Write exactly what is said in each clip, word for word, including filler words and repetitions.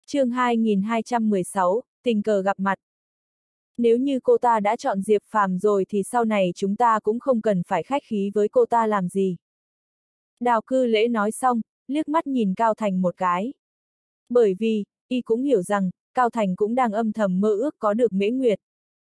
Chương hai nghìn hai trăm mười sáu, tình cờ gặp mặt. Nếu như cô ta đã chọn Diệp Phàm rồi thì sau này chúng ta cũng không cần phải khách khí với cô ta làm gì. Đào Cư Lễ nói xong, liếc mắt nhìn Cao Thành một cái. Bởi vì, y cũng hiểu rằng, Cao Thành cũng đang âm thầm mơ ước có được Mễ Nguyệt.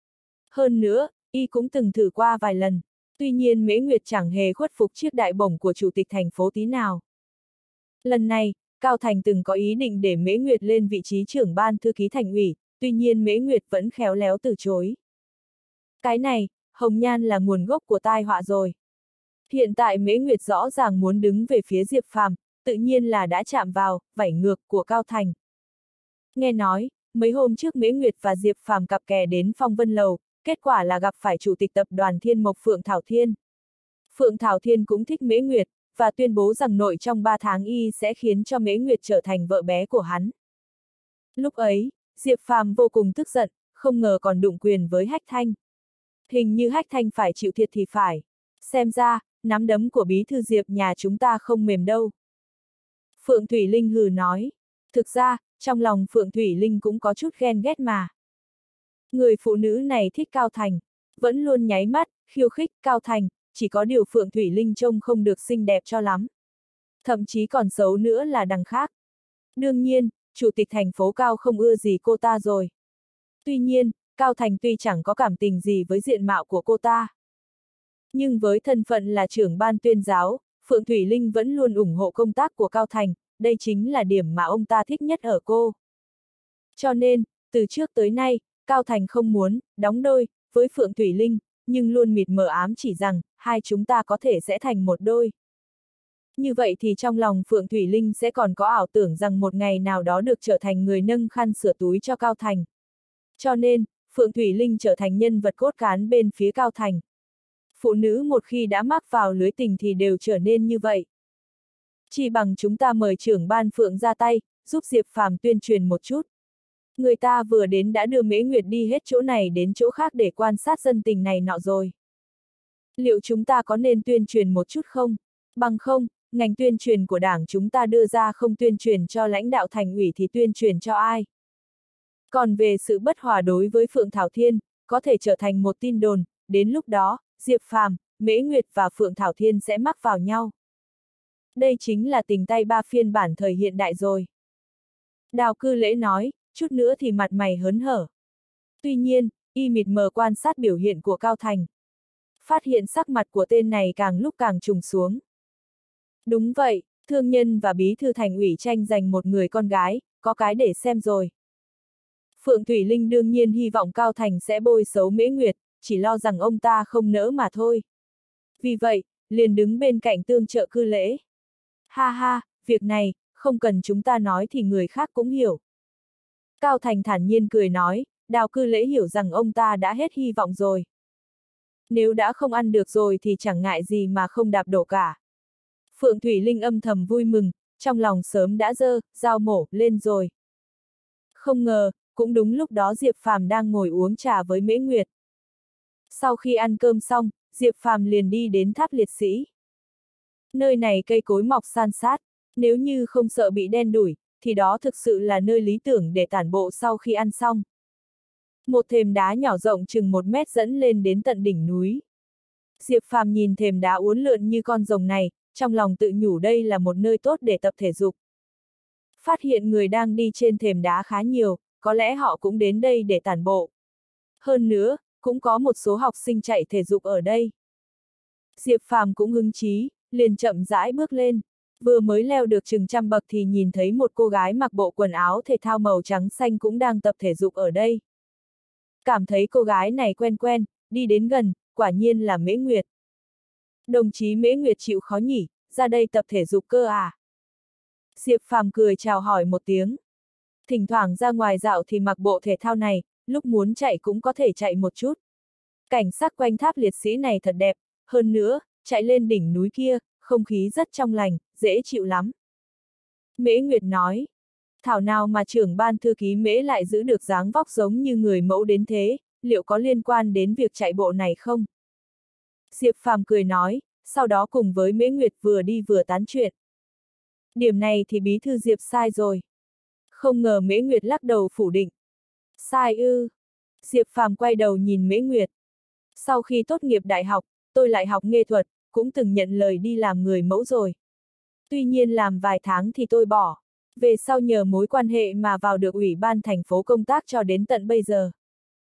Hơn nữa, y cũng từng thử qua vài lần, tuy nhiên Mễ Nguyệt chẳng hề khuất phục chiếc đại bổng của chủ tịch thành phố tí nào. Lần này, Cao Thành từng có ý định để Mễ Nguyệt lên vị trí trưởng ban thư ký thành ủy, tuy nhiên Mễ Nguyệt vẫn khéo léo từ chối. Cái này, hồng nhan là nguồn gốc của tai họa rồi. Hiện tại Mễ Nguyệt rõ ràng muốn đứng về phía Diệp Phàm, tự nhiên là đã chạm vào vảy ngược của Cao Thành. Nghe nói, mấy hôm trước Mễ Nguyệt và Diệp Phàm cặp kè đến Phong Vân Lầu, kết quả là gặp phải chủ tịch tập đoàn Thiên Mộc Phượng Thảo Thiên. Phượng Thảo Thiên cũng thích Mễ Nguyệt, và tuyên bố rằng nội trong ba tháng y sẽ khiến cho Mễ Nguyệt trở thành vợ bé của hắn. Lúc ấy, Diệp Phàm vô cùng tức giận, không ngờ còn đụng quyền với Hách Thanh. Hình như Hách Thanh phải chịu thiệt thì phải. Xem ra, nắm đấm của bí thư Diệp nhà chúng ta không mềm đâu. Phượng Thủy Linh hừ nói. Thực ra, trong lòng Phượng Thủy Linh cũng có chút ghen ghét mà. Người phụ nữ này thích Cao Thành, vẫn luôn nháy mắt, khiêu khích Cao Thành, chỉ có điều Phượng Thủy Linh trông không được xinh đẹp cho lắm. Thậm chí còn xấu nữa là đằng khác. Đương nhiên, chủ tịch thành phố Cao không ưa gì cô ta rồi. Tuy nhiên, Cao Thành tuy chẳng có cảm tình gì với diện mạo của cô ta. Nhưng với thân phận là trưởng ban tuyên giáo, Phượng Thủy Linh vẫn luôn ủng hộ công tác của Cao Thành, đây chính là điểm mà ông ta thích nhất ở cô. Cho nên, từ trước tới nay, Cao Thành không muốn đóng đôi với Phượng Thủy Linh, nhưng luôn mịt mờ ám chỉ rằng, hai chúng ta có thể sẽ thành một đôi. Như vậy thì trong lòng Phượng Thủy Linh sẽ còn có ảo tưởng rằng một ngày nào đó được trở thành người nâng khăn sửa túi cho Cao Thành. Cho nên, Phượng Thủy Linh trở thành nhân vật cốt cán bên phía Cao Thành. Phụ nữ một khi đã mắc vào lưới tình thì đều trở nên như vậy. Chỉ bằng chúng ta mời trưởng ban Phượng ra tay, giúp Diệp Phàm tuyên truyền một chút. Người ta vừa đến đã đưa Mễ Nguyệt đi hết chỗ này đến chỗ khác để quan sát dân tình này nọ rồi. Liệu chúng ta có nên tuyên truyền một chút không? Bằng không, ngành tuyên truyền của đảng chúng ta đưa ra không tuyên truyền cho lãnh đạo thành ủy thì tuyên truyền cho ai? Còn về sự bất hòa đối với Phượng Thảo Thiên, có thể trở thành một tin đồn, đến lúc đó, Diệp Phàm, Mễ Nguyệt và Phượng Thảo Thiên sẽ mắc vào nhau. Đây chính là tình tay ba phiên bản thời hiện đại rồi. Đào Cư Lễ nói, chút nữa thì mặt mày hớn hở. Tuy nhiên, y mịt mờ quan sát biểu hiện của Cao Thành. Phát hiện sắc mặt của tên này càng lúc càng trùng xuống. Đúng vậy, thương nhân và bí thư thành ủy tranh giành một người con gái, có cái để xem rồi. Phượng Thủy Linh đương nhiên hy vọng Cao Thành sẽ bôi xấu Mễ Nguyệt, chỉ lo rằng ông ta không nỡ mà thôi. Vì vậy, liền đứng bên cạnh tương trợ Cư Lễ. Ha ha, việc này, không cần chúng ta nói thì người khác cũng hiểu. Cao Thành thản nhiên cười nói, Đào Cư Lễ hiểu rằng ông ta đã hết hy vọng rồi. Nếu đã không ăn được rồi thì chẳng ngại gì mà không đạp đổ cả. Phượng Thủy Linh âm thầm vui mừng, trong lòng sớm đã dơ, dao mổ, lên rồi. Không ngờ, cũng đúng lúc đó Diệp Phàm đang ngồi uống trà với Mễ Nguyệt. Sau khi ăn cơm xong, Diệp Phàm liền đi đến tháp liệt sĩ. Nơi này cây cối mọc san sát, nếu như không sợ bị đen đủi, thì đó thực sự là nơi lý tưởng để tản bộ sau khi ăn xong. Một thềm đá nhỏ rộng chừng một mét dẫn lên đến tận đỉnh núi. Diệp Phàm nhìn thềm đá uốn lượn như con rồng này, trong lòng tự nhủ đây là một nơi tốt để tập thể dục. Phát hiện người đang đi trên thềm đá khá nhiều, có lẽ họ cũng đến đây để tản bộ. Hơn nữa, cũng có một số học sinh chạy thể dục ở đây. Diệp Phàm cũng hứng chí, liền chậm rãi bước lên. Vừa mới leo được chừng trăm bậc thì nhìn thấy một cô gái mặc bộ quần áo thể thao màu trắng xanh cũng đang tập thể dục ở đây. Cảm thấy cô gái này quen quen, đi đến gần, quả nhiên là Mễ Nguyệt. Đồng chí Mễ Nguyệt chịu khó nhỉ, ra đây tập thể dục cơ à? Diệp Phàm cười chào hỏi một tiếng. Thỉnh thoảng ra ngoài dạo thì mặc bộ thể thao này, lúc muốn chạy cũng có thể chạy một chút. Cảnh sắc quanh tháp liệt sĩ này thật đẹp, hơn nữa, chạy lên đỉnh núi kia, không khí rất trong lành, dễ chịu lắm. Mễ Nguyệt nói, thảo nào mà trưởng ban thư ký Mễ lại giữ được dáng vóc giống như người mẫu đến thế, liệu có liên quan đến việc chạy bộ này không? Diệp Phàm cười nói, sau đó cùng với Mễ Nguyệt vừa đi vừa tán chuyện. Điểm này thì bí thư Diệp sai rồi. Không ngờ Mễ Nguyệt lắc đầu phủ định. Sai ư? Diệp Phàm quay đầu nhìn Mễ Nguyệt. Sau khi tốt nghiệp đại học, tôi lại học nghệ thuật, cũng từng nhận lời đi làm người mẫu rồi. Tuy nhiên làm vài tháng thì tôi bỏ. Về sau nhờ mối quan hệ mà vào được ủy ban thành phố công tác cho đến tận bây giờ.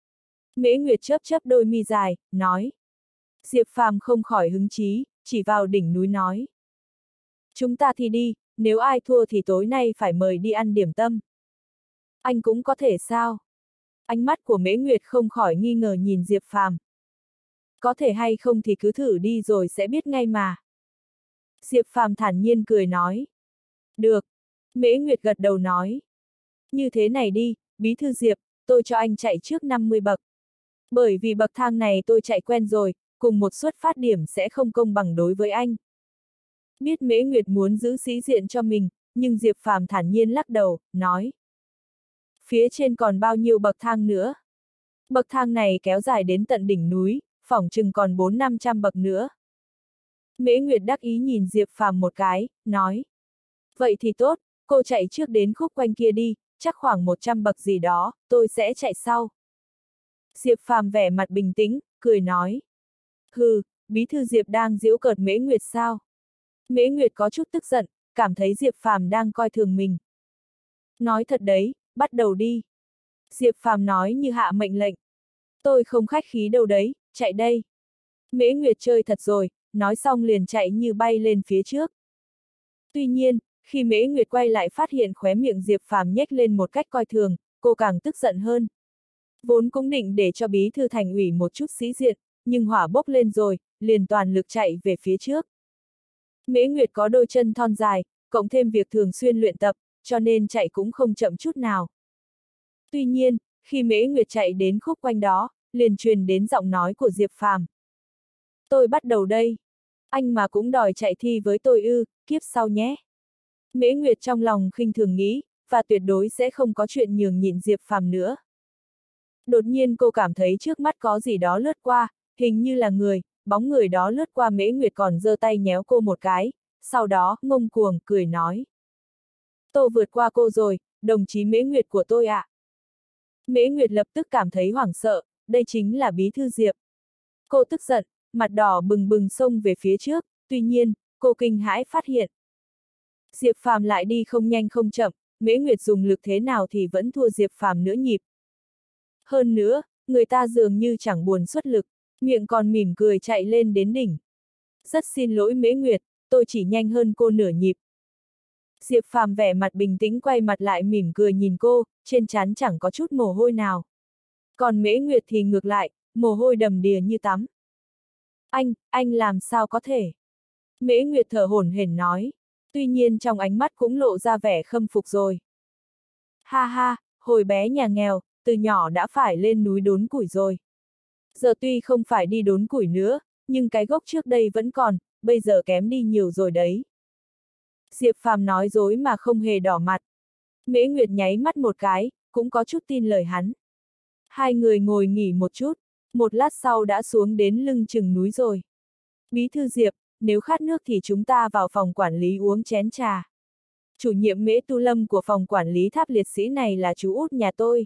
Mễ Nguyệt chớp chớp đôi mi dài, nói. Diệp Phàm không khỏi hứng chí, chỉ vào đỉnh núi nói. Chúng ta thì đi, nếu ai thua thì tối nay phải mời đi ăn điểm tâm. Anh cũng có thể sao? Ánh mắt của Mễ Nguyệt không khỏi nghi ngờ nhìn Diệp Phàm. Có thể hay không thì cứ thử đi rồi sẽ biết ngay mà. Diệp Phàm thản nhiên cười nói. Được. Mễ Nguyệt gật đầu nói. Như thế này đi, bí thư Diệp, tôi cho anh chạy trước năm mươi bậc. Bởi vì bậc thang này tôi chạy quen rồi, cùng một xuất phát điểm sẽ không công bằng đối với anh. Biết Mễ Nguyệt muốn giữ sĩ diện cho mình, nhưng Diệp Phàm thản nhiên lắc đầu, nói. Phía trên còn bao nhiêu bậc thang nữa? Bậc thang này kéo dài đến tận đỉnh núi, phỏng chừng còn bốn năm trăm bậc nữa. Mễ Nguyệt đắc ý nhìn Diệp Phàm một cái, nói. Vậy thì tốt, cô chạy trước đến khúc quanh kia đi, chắc khoảng một trăm bậc gì đó, tôi sẽ chạy sau. Diệp Phàm vẻ mặt bình tĩnh, cười nói. Hừ, bí thư Diệp đang giễu cợt Mễ Nguyệt sao? Mễ Nguyệt có chút tức giận, cảm thấy Diệp Phàm đang coi thường mình. Nói thật đấy, bắt đầu đi. Diệp Phàm nói như hạ mệnh lệnh. Tôi không khách khí đâu đấy, chạy đây. Mễ Nguyệt chơi thật rồi, nói xong liền chạy như bay lên phía trước. Tuy nhiên, khi Mễ Nguyệt quay lại phát hiện khóe miệng Diệp Phàm nhếch lên một cách coi thường, cô càng tức giận hơn. Vốn cũng định để cho bí thư thành ủy một chút sĩ diện, nhưng hỏa bốc lên rồi, liền toàn lực chạy về phía trước. Mễ Nguyệt có đôi chân thon dài, cộng thêm việc thường xuyên luyện tập, cho nên chạy cũng không chậm chút nào. Tuy nhiên, khi Mễ Nguyệt chạy đến khúc quanh đó, liền truyền đến giọng nói của Diệp Phàm. Tôi bắt đầu đây. Anh mà cũng đòi chạy thi với tôi ư, kiếp sau nhé. Mễ Nguyệt trong lòng khinh thường nghĩ, và tuyệt đối sẽ không có chuyện nhường nhịn Diệp Phàm nữa. Đột nhiên cô cảm thấy trước mắt có gì đó lướt qua, hình như là người, bóng người đó lướt qua Mễ Nguyệt còn giơ tay nhéo cô một cái, sau đó ngông cuồng cười nói. Tôi vượt qua cô rồi, đồng chí Mễ Nguyệt của tôi ạ. À. Mễ Nguyệt lập tức cảm thấy hoảng sợ, đây chính là bí thư Diệp. Cô tức giận, mặt đỏ bừng bừng xông về phía trước, tuy nhiên, cô kinh hãi phát hiện. Diệp Phàm lại đi không nhanh không chậm, Mễ Nguyệt dùng lực thế nào thì vẫn thua Diệp Phàm nửa nhịp. Hơn nữa, người ta dường như chẳng buồn xuất lực, miệng còn mỉm cười chạy lên đến đỉnh. Rất xin lỗi Mễ Nguyệt, tôi chỉ nhanh hơn cô nửa nhịp. Diệp Phàm vẻ mặt bình tĩnh quay mặt lại mỉm cười nhìn cô, trên trán chẳng có chút mồ hôi nào. Còn Mễ Nguyệt thì ngược lại, mồ hôi đầm đìa như tắm. Anh, anh làm sao có thể? Mễ Nguyệt thở hổn hển nói, tuy nhiên trong ánh mắt cũng lộ ra vẻ khâm phục rồi. Ha ha, hồi bé nhà nghèo, từ nhỏ đã phải lên núi đốn củi rồi. Giờ tuy không phải đi đốn củi nữa, nhưng cái gốc trước đây vẫn còn, bây giờ kém đi nhiều rồi đấy. Diệp Phàm nói dối mà không hề đỏ mặt. Mễ Nguyệt nháy mắt một cái, cũng có chút tin lời hắn. Hai người ngồi nghỉ một chút, một lát sau đã xuống đến lưng chừng núi rồi. Bí thư Diệp, nếu khát nước thì chúng ta vào phòng quản lý uống chén trà. Chủ nhiệm Mễ Tu Lâm của phòng quản lý tháp liệt sĩ này là chú út nhà tôi.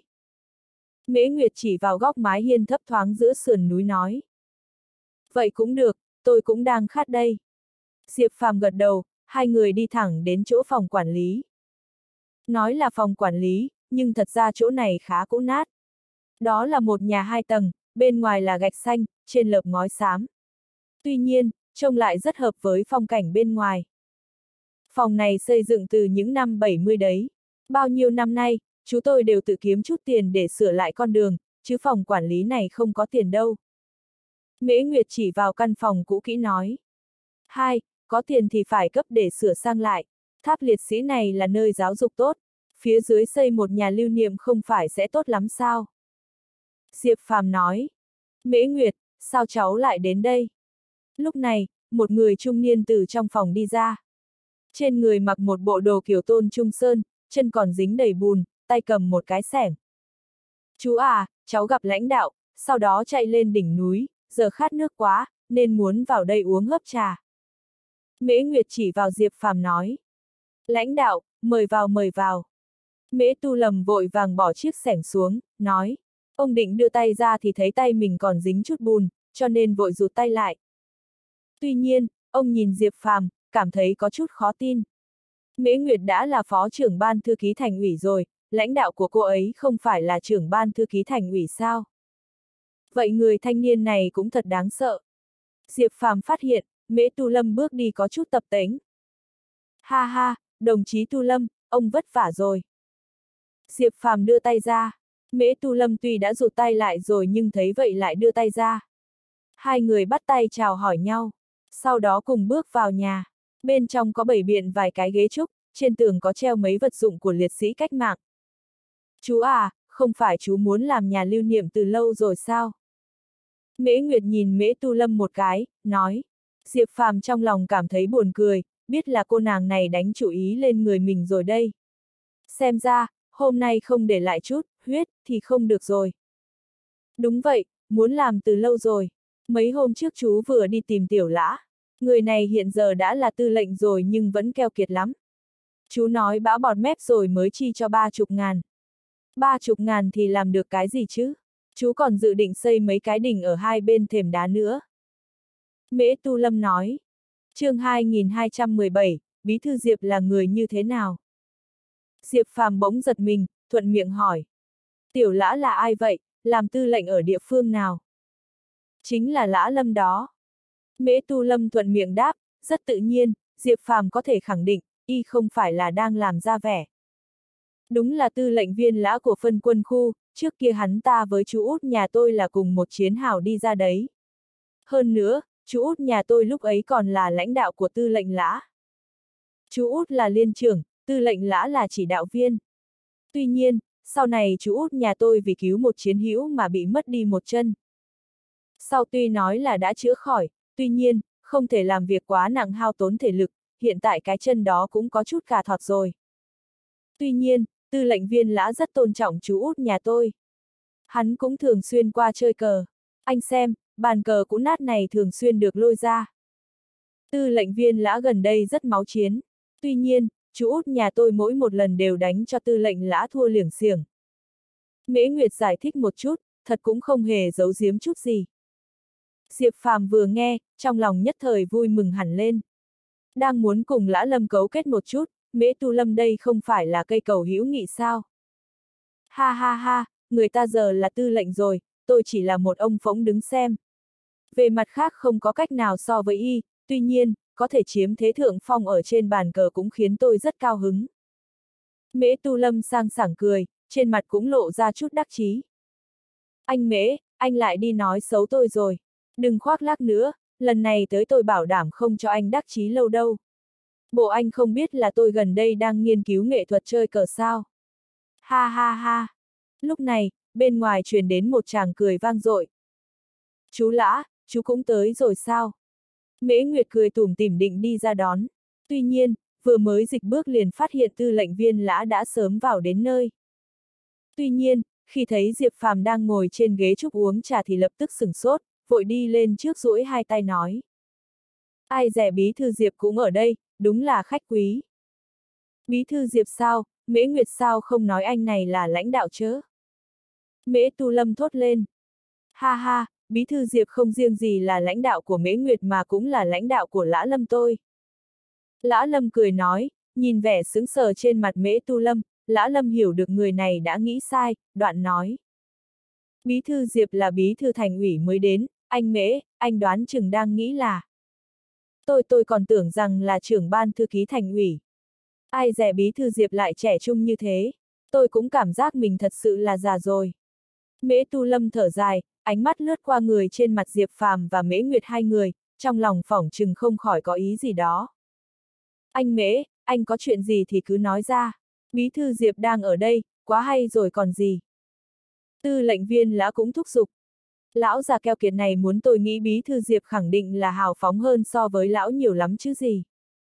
Mễ Nguyệt chỉ vào góc mái hiên thấp thoáng giữa sườn núi nói. Vậy cũng được, tôi cũng đang khát đây. Diệp Phàm gật đầu, hai người đi thẳng đến chỗ phòng quản lý. Nói là phòng quản lý, nhưng thật ra chỗ này khá cũ nát. Đó là một nhà hai tầng, bên ngoài là gạch xanh, trên lợp ngói xám. Tuy nhiên, trông lại rất hợp với phong cảnh bên ngoài. Phòng này xây dựng từ những năm bảy mươi đấy. Bao nhiêu năm nay, chú tôi đều tự kiếm chút tiền để sửa lại con đường, chứ phòng quản lý này không có tiền đâu. Mễ Nguyệt chỉ vào căn phòng cũ kỹ nói. Hai, có tiền thì phải cấp để sửa sang lại. Tháp liệt sĩ này là nơi giáo dục tốt. Phía dưới xây một nhà lưu niệm không phải sẽ tốt lắm sao? Diệp Phàm nói. Mễ Nguyệt, sao cháu lại đến đây? Lúc này, một người trung niên từ trong phòng đi ra. Trên người mặc một bộ đồ kiểu Tôn Trung Sơn, chân còn dính đầy bùn, tay cầm một cái xẻng. Chú à, cháu gặp lãnh đạo, sau đó chạy lên đỉnh núi, giờ khát nước quá, nên muốn vào đây uống hớp trà. Mễ Nguyệt chỉ vào Diệp Phàm nói. Lãnh đạo, mời vào mời vào. Mễ Tu Lâm vội vàng bỏ chiếc xẻng xuống, nói. Ông định đưa tay ra thì thấy tay mình còn dính chút bùn, cho nên vội rụt tay lại. Tuy nhiên, ông nhìn Diệp Phàm, cảm thấy có chút khó tin. Mễ Nguyệt đã là phó trưởng ban thư ký thành ủy rồi, lãnh đạo của cô ấy không phải là trưởng ban thư ký thành ủy sao? Vậy người thanh niên này cũng thật đáng sợ. Diệp Phàm phát hiện, Mễ Tu Lâm bước đi có chút tập tễnh. Ha ha, đồng chí Tu Lâm, ông vất vả rồi. Diệp Phàm đưa tay ra. Mễ Tu Lâm tuy đã rụt tay lại rồi nhưng thấy vậy lại đưa tay ra. Hai người bắt tay chào hỏi nhau, sau đó cùng bước vào nhà. Bên trong có bày biện vài cái ghế trúc, trên tường có treo mấy vật dụng của liệt sĩ cách mạng. Chú à, không phải chú muốn làm nhà lưu niệm từ lâu rồi sao? Mễ Nguyệt nhìn Mễ Tu Lâm một cái, nói. Diệp Phàm trong lòng cảm thấy buồn cười, biết là cô nàng này đánh chủ ý lên người mình rồi đây. Xem ra, hôm nay không để lại chút huyết thì không được rồi. Đúng vậy, muốn làm từ lâu rồi. Mấy hôm trước chú vừa đi tìm Tiểu Lã. Người này hiện giờ đã là tư lệnh rồi nhưng vẫn keo kiệt lắm. Chú nói bão bọt mép rồi mới chi cho ba chục ngàn. Ba chục ngàn thì làm được cái gì chứ? Chú còn dự định xây mấy cái đỉnh ở hai bên thềm đá nữa. Mễ Tu Lâm nói. Chương hai nghìn hai trăm mười bảy, Bí thư Diệp là người như thế nào? Diệp Phàm bỗng giật mình, thuận miệng hỏi. Tiểu Lã là ai vậy, làm tư lệnh ở địa phương nào? Chính là Lã Lâm đó. Mễ Tu Lâm thuận miệng đáp, rất tự nhiên, Diệp Phàm có thể khẳng định, y không phải là đang làm ra vẻ. Đúng là tư lệnh viên Lã của phân quân khu, trước kia hắn ta với chú út nhà tôi là cùng một chiến hào đi ra đấy. Hơn nữa, chú út nhà tôi lúc ấy còn là lãnh đạo của tư lệnh Lã. Chú út là liên trưởng, tư lệnh Lã là chỉ đạo viên. Tuy nhiên, sau này chú út nhà tôi vì cứu một chiến hữu mà bị mất đi một chân. Sau tuy nói là đã chữa khỏi, tuy nhiên, không thể làm việc quá nặng hao tốn thể lực, hiện tại cái chân đó cũng có chút cà thọt rồi. Tuy nhiên, tư lệnh viên Lã rất tôn trọng chú út nhà tôi. Hắn cũng thường xuyên qua chơi cờ. Anh xem, bàn cờ cũ nát này thường xuyên được lôi ra. Tư lệnh viên Lã gần đây rất máu chiến. Tuy nhiên, chú út nhà tôi mỗi một lần đều đánh cho tư lệnh Lã thua liểng xiểng. Mễ Nguyệt giải thích một chút, thật cũng không hề giấu giếm chút gì. Diệp Phàm vừa nghe, trong lòng nhất thời vui mừng hẳn lên. Đang muốn cùng Lã Lâm cấu kết một chút, Mễ Tu Lâm đây không phải là cây cầu hữu nghị sao? Ha ha ha, người ta giờ là tư lệnh rồi, tôi chỉ là một ông phỗng đứng xem. Về mặt khác không có cách nào so với y, tuy nhiên, có thể chiếm thế thượng phong ở trên bàn cờ cũng khiến tôi rất cao hứng. Mễ Tu Lâm sang sảng cười, trên mặt cũng lộ ra chút đắc chí. Anh Mễ, anh lại đi nói xấu tôi rồi. Đừng khoác lác nữa, lần này tới tôi bảo đảm không cho anh đắc chí lâu đâu. Bộ anh không biết là tôi gần đây đang nghiên cứu nghệ thuật chơi cờ sao. Ha ha ha. Lúc này, bên ngoài truyền đến một tràng cười vang dội. Chú Lã, chú cũng tới rồi sao? Mễ Nguyệt cười tủm tỉm định đi ra đón. Tuy nhiên, vừa mới dịch bước liền phát hiện tư lệnh viên Lã đã sớm vào đến nơi. Tuy nhiên, khi thấy Diệp Phàm đang ngồi trên ghế trúc uống trà thì lập tức sửng sốt, vội đi lên trước duỗi hai tay nói. Ai dè bí thư Diệp cũng ở đây, đúng là khách quý. Bí thư Diệp sao, Mễ Nguyệt sao không nói anh này là lãnh đạo chớ? Mễ Tu Lâm thốt lên. Ha ha, bí thư Diệp không riêng gì là lãnh đạo của Mễ Nguyệt mà cũng là lãnh đạo của Lã Lâm tôi. Lã Lâm cười nói, nhìn vẻ sững sờ trên mặt Mễ Tu Lâm, Lã Lâm hiểu được người này đã nghĩ sai, đoạn nói. Bí thư Diệp là bí thư thành ủy mới đến, anh Mễ, anh đoán chừng đang nghĩ là. Tôi tôi còn tưởng rằng là trưởng ban thư ký thành ủy. Ai dè bí thư Diệp lại trẻ trung như thế, tôi cũng cảm giác mình thật sự là già rồi. Mễ Tu Lâm thở dài, ánh mắt lướt qua người trên mặt Diệp Phàm và Mễ Nguyệt hai người, trong lòng phỏng chừng không khỏi có ý gì đó. Anh Mễ, anh có chuyện gì thì cứ nói ra, bí thư Diệp đang ở đây, quá hay rồi còn gì. Tư lệnh viên Lã cũng thúc giục. Lão già keo kiệt này muốn tôi nghĩ bí thư Diệp khẳng định là hào phóng hơn so với lão nhiều lắm chứ gì.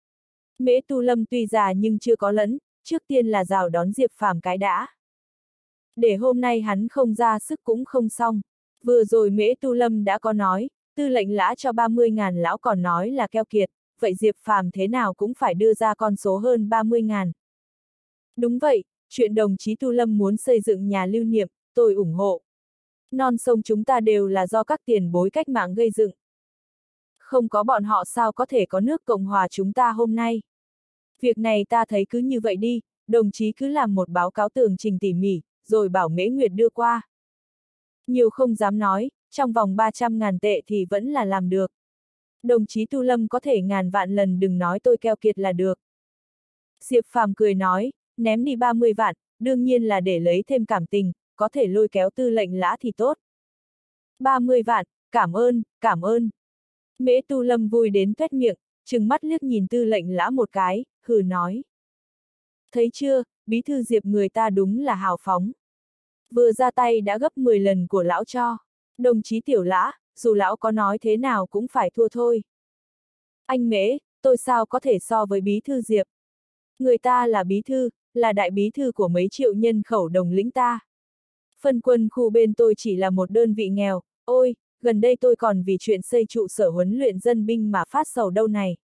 Mễ Tu Lâm tuy già nhưng chưa có lẫn, trước tiên là rào đón Diệp Phàm cái đã. Để hôm nay hắn không ra sức cũng không xong. Vừa rồi Mễ Tu Lâm đã có nói, tư lệnh Lã cho ba mươi ngàn lão còn nói là keo kiệt, vậy Diệp Phàm thế nào cũng phải đưa ra con số hơn ba mươi ngàn. Đúng vậy, chuyện đồng chí Tu Lâm muốn xây dựng nhà lưu niệm, tôi ủng hộ. Non sông chúng ta đều là do các tiền bối cách mạng gây dựng. Không có bọn họ sao có thể có nước Cộng hòa chúng ta hôm nay. Việc này ta thấy cứ như vậy đi, đồng chí cứ làm một báo cáo tường trình tỉ mỉ, rồi bảo Mễ Nguyệt đưa qua. Nhiều không dám nói, trong vòng ba trăm ngàn tệ thì vẫn là làm được. Đồng chí Tu Lâm có thể ngàn vạn lần đừng nói tôi keo kiệt là được. Diệp Phàm cười nói, ném đi ba mươi vạn, đương nhiên là để lấy thêm cảm tình, có thể lôi kéo Tư lệnh Lã thì tốt. ba mươi vạn, cảm ơn, cảm ơn. Mễ Tu Lâm vui đến tuét miệng, trừng mắt liếc nhìn Tư lệnh Lã một cái, hừ nói. Thấy chưa, bí thư Diệp người ta đúng là hào phóng. Vừa ra tay đã gấp mười lần của lão cho. Đồng chí Tiểu Lã, dù lão có nói thế nào cũng phải thua thôi. Anh Mễ, tôi sao có thể so với bí thư Diệp? Người ta là bí thư, là đại bí thư của mấy triệu nhân khẩu đồng lĩnh ta. Phân quân khu bên tôi chỉ là một đơn vị nghèo, ôi, gần đây tôi còn vì chuyện xây trụ sở huấn luyện dân binh mà phát sầu đâu này.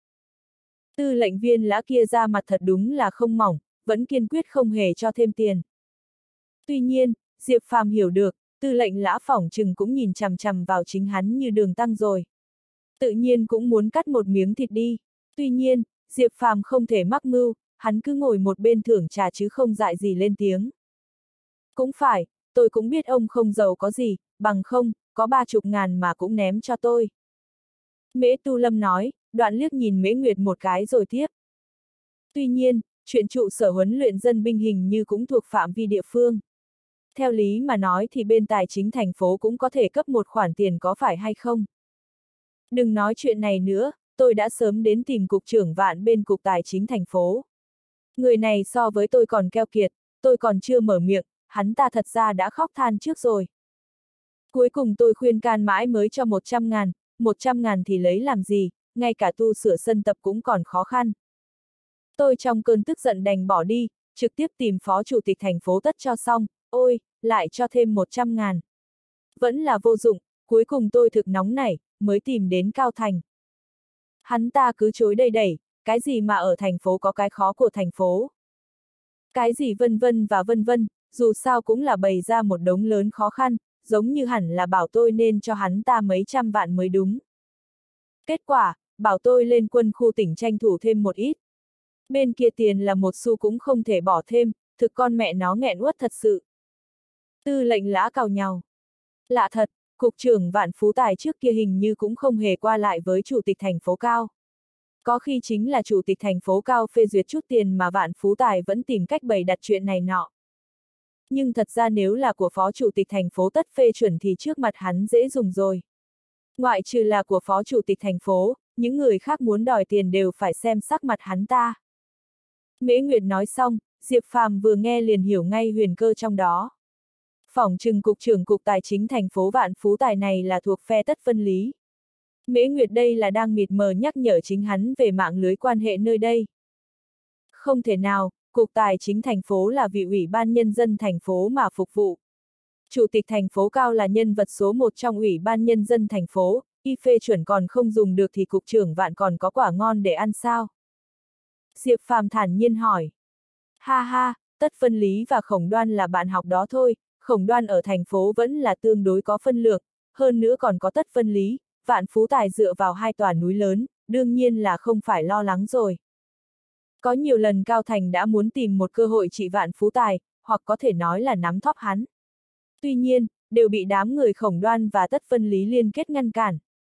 Tư lệnh viên Lã kia ra mặt thật đúng là không mỏng, vẫn kiên quyết không hề cho thêm tiền. Tuy nhiên, Diệp Phàm hiểu được, tư lệnh Lã phỏng chừng cũng nhìn chằm chằm vào chính hắn như đường tăng rồi. Tự nhiên cũng muốn cắt một miếng thịt đi. Tuy nhiên, Diệp Phàm không thể mắc mưu, hắn cứ ngồi một bên thưởng trà chứ không dại gì lên tiếng. Cũng phải, tôi cũng biết ông không giàu có gì, bằng không, có ba chục ngàn mà cũng ném cho tôi. Mễ Tu Lâm nói, đoạn liếc nhìn Mễ Nguyệt một cái rồi tiếp. Tuy nhiên, chuyện trụ sở huấn luyện dân binh hình như cũng thuộc phạm vi địa phương. Theo lý mà nói thì bên tài chính thành phố cũng có thể cấp một khoản tiền có phải hay không? Đừng nói chuyện này nữa, tôi đã sớm đến tìm cục trưởng Vạn bên cục tài chính thành phố. Người này so với tôi còn keo kiệt, tôi còn chưa mở miệng, hắn ta thật ra đã khóc than trước rồi. Cuối cùng tôi khuyên can mãi mới cho một trăm ngàn, một trăm ngàn thì lấy làm gì, ngay cả tu sửa sân tập cũng còn khó khăn. Tôi trong cơn tức giận đành bỏ đi, trực tiếp tìm phó chủ tịch thành phố Tất cho xong, ôi, lại cho thêm một trăm ngàn. Vẫn là vô dụng, cuối cùng tôi thực nóng nảy, mới tìm đến Cao Thành. Hắn ta cứ chối đầy đẩy, cái gì mà ở thành phố có cái khó của thành phố. Cái gì vân vân và vân vân, dù sao cũng là bày ra một đống lớn khó khăn, giống như hẳn là bảo tôi nên cho hắn ta mấy trăm vạn mới đúng. Kết quả, bảo tôi lên quân khu tỉnh tranh thủ thêm một ít. Bên kia tiền là một xu cũng không thể bỏ thêm, thực con mẹ nó nghẹn uất thật sự. Tư lệnh Lã cào nhàu. Lạ thật, cục trưởng Vạn Phú Tài trước kia hình như cũng không hề qua lại với chủ tịch thành phố Cao. Có khi chính là chủ tịch thành phố Cao phê duyệt chút tiền mà Vạn Phú Tài vẫn tìm cách bày đặt chuyện này nọ. Nhưng thật ra nếu là của phó chủ tịch thành phố Tất phê chuẩn thì trước mặt hắn dễ dùng rồi. Ngoại trừ là của phó chủ tịch thành phố, những người khác muốn đòi tiền đều phải xem sắc mặt hắn ta. Mễ Nguyệt nói xong, Diệp Phàm vừa nghe liền hiểu ngay huyền cơ trong đó. Phỏng chừng cục trưởng cục tài chính thành phố Vạn Phú Tài này là thuộc phe Tất phân lý. Mễ Nguyệt đây là đang mịt mờ nhắc nhở chính hắn về mạng lưới quan hệ nơi đây. Không thể nào, cục tài chính thành phố là vì ủy ban nhân dân thành phố mà phục vụ. Chủ tịch thành phố Cao là nhân vật số một trong ủy ban nhân dân thành phố, y phê chuẩn còn không dùng được thì cục trưởng Vạn còn có quả ngon để ăn sao? Diệp Phàm thản nhiên hỏi. Ha ha, Tất phân lý và Khổng Đoan là bạn học đó thôi, Khổng Đoan ở thành phố vẫn là tương đối có phân lược, hơn nữa còn có Tất phân lý, Vạn Phú Tài dựa vào hai tòa núi lớn, đương nhiên là không phải lo lắng rồi. Có nhiều lần Cao Thành đã muốn tìm một cơ hội trị Vạn Phú Tài, hoặc có thể nói là nắm thóp hắn. Tuy nhiên, đều bị đám người Khổng Đoan và Tất phân lý liên kết ngăn cản.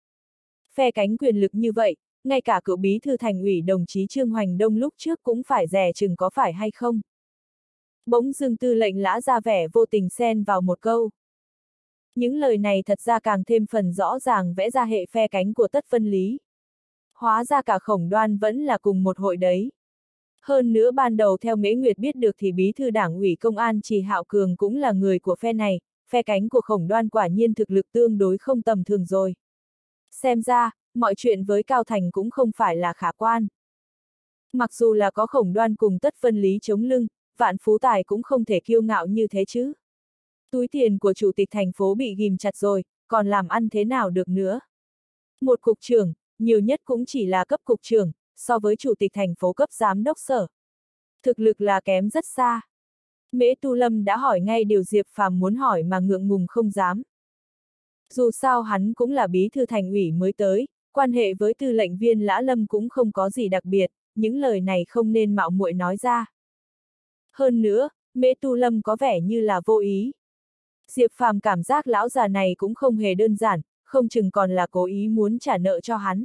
Phe cánh quyền lực như vậy, ngay cả cựu bí thư thành ủy đồng chí Trương Hoành Đông lúc trước cũng phải dè chừng có phải hay không. Bỗng dưng tư lệnh Lã ra vẻ vô tình xen vào một câu. Những lời này thật ra càng thêm phần rõ ràng vẽ ra hệ phe cánh của Tất phân lý. Hóa ra cả Khổng Đoan vẫn là cùng một hội đấy. Hơn nữa ban đầu theo Mễ Nguyệt biết được thì bí thư đảng ủy công an Trì Hạo Cường cũng là người của phe này, phe cánh của Khổng Đoan quả nhiên thực lực tương đối không tầm thường rồi. Xem ra, mọi chuyện với Cao Thành cũng không phải là khả quan. Mặc dù là có Khổng Đoan cùng Tất phân lý chống lưng, Vạn Phú Tài cũng không thể kiêu ngạo như thế chứ. Túi tiền của chủ tịch thành phố bị ghim chặt rồi, còn làm ăn thế nào được nữa. Một cục trưởng, nhiều nhất cũng chỉ là cấp cục trưởng, so với chủ tịch thành phố cấp giám đốc sở. Thực lực là kém rất xa. Mễ Tu Lâm đã hỏi ngay điều Diệp Phàm muốn hỏi mà ngượng ngùng không dám. Dù sao hắn cũng là bí thư thành ủy mới tới, quan hệ với tư lệnh viên Lã Lâm cũng không có gì đặc biệt, những lời này không nên mạo muội nói ra. Hơn nữa, Mễ Tu Lâm có vẻ như là vô ý. Diệp Phàm cảm giác lão già này cũng không hề đơn giản, không chừng còn là cố ý muốn trả nợ cho hắn.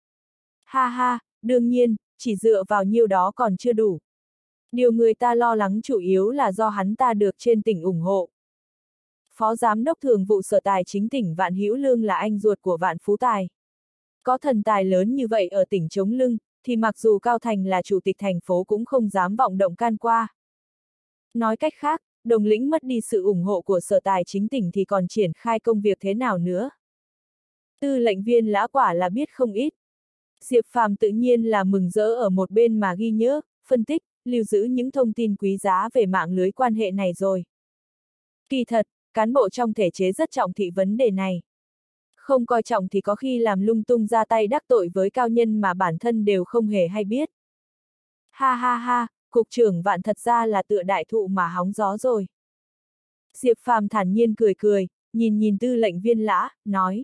Ha ha, đương nhiên, chỉ dựa vào nhiêu đó còn chưa đủ. Điều người ta lo lắng chủ yếu là do hắn ta được trên tỉnh ủng hộ. Phó Giám đốc Thường vụ Sở Tài Chính tỉnh Vạn Hữu Lương là anh ruột của Vạn Phú Tài. Có thần tài lớn như vậy ở tỉnh Chống Lưng, thì mặc dù Cao Thành là chủ tịch thành phố cũng không dám vọng động can qua. Nói cách khác, Đồng Lĩnh mất đi sự ủng hộ của Sở Tài Chính tỉnh thì còn triển khai công việc thế nào nữa? Tư lệnh viên Lã quả là biết không ít. Diệp Phàm tự nhiên là mừng rỡ ở một bên mà ghi nhớ, phân tích, lưu giữ những thông tin quý giá về mạng lưới quan hệ này rồi. Kỳ thật, cán bộ trong thể chế rất trọng thị vấn đề này. Không coi trọng thì có khi làm lung tung ra tay đắc tội với cao nhân mà bản thân đều không hề hay biết. Ha ha ha, cục trưởng Vạn thật ra là tựa đại thụ mà hóng gió rồi. Diệp Phàm thản nhiên cười cười, nhìn nhìn tư lệnh viên Lã, nói.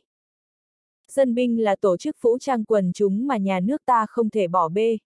Dân binh là tổ chức vũ trang quần chúng mà nhà nước ta không thể bỏ bê.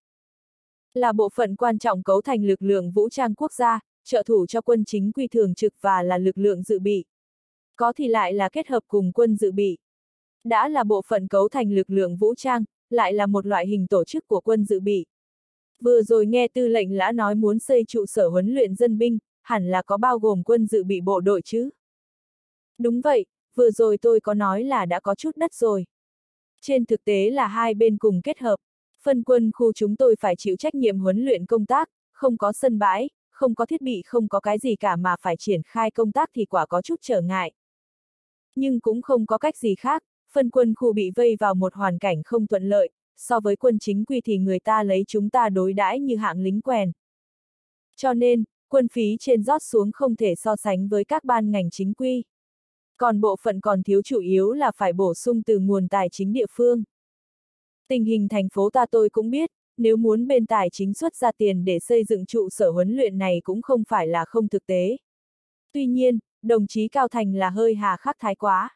Là bộ phận quan trọng cấu thành lực lượng vũ trang quốc gia, trợ thủ cho quân chính quy thường trực và là lực lượng dự bị. Có thì lại là kết hợp cùng quân dự bị. Đã là bộ phận cấu thành lực lượng vũ trang, lại là một loại hình tổ chức của quân dự bị. Vừa rồi nghe tư lệnh Lã nói muốn xây trụ sở huấn luyện dân binh, hẳn là có bao gồm quân dự bị bộ đội chứ. Đúng vậy, vừa rồi tôi có nói là đã có chút đất rồi. Trên thực tế là hai bên cùng kết hợp. Phân quân khu chúng tôi phải chịu trách nhiệm huấn luyện công tác, không có sân bãi, không có thiết bị, không có cái gì cả mà phải triển khai công tác thì quả có chút trở ngại. Nhưng cũng không có cách gì khác, phân quân khu bị vây vào một hoàn cảnh không thuận lợi, so với quân chính quy thì người ta lấy chúng ta đối đãi như hạng lính quèn. Cho nên, quân phí trên rót xuống không thể so sánh với các ban ngành chính quy. Còn bộ phận còn thiếu chủ yếu là phải bổ sung từ nguồn tài chính địa phương. Tình hình thành phố ta tôi cũng biết, nếu muốn bên tài chính xuất ra tiền để xây dựng trụ sở huấn luyện này cũng không phải là không thực tế. Tuy nhiên, đồng chí Cao Thành là hơi hà khắc thái quá.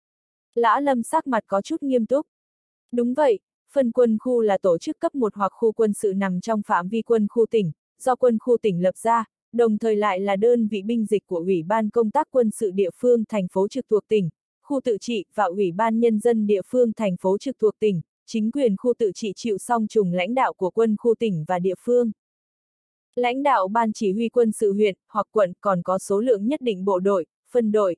Lã Lâm sắc mặt có chút nghiêm túc. Đúng vậy, phân quân khu là tổ chức cấp một hoặc khu quân sự nằm trong phạm vi quân khu tỉnh, do quân khu tỉnh lập ra, đồng thời lại là đơn vị binh dịch của Ủy ban công tác quân sự địa phương thành phố trực thuộc tỉnh, khu tự trị và Ủy ban nhân dân địa phương thành phố trực thuộc tỉnh, chính quyền khu tự trị chịu song trùng lãnh đạo của quân khu tỉnh và địa phương. Lãnh đạo ban chỉ huy quân sự huyện hoặc quận còn có số lượng nhất định bộ đội, phân đội.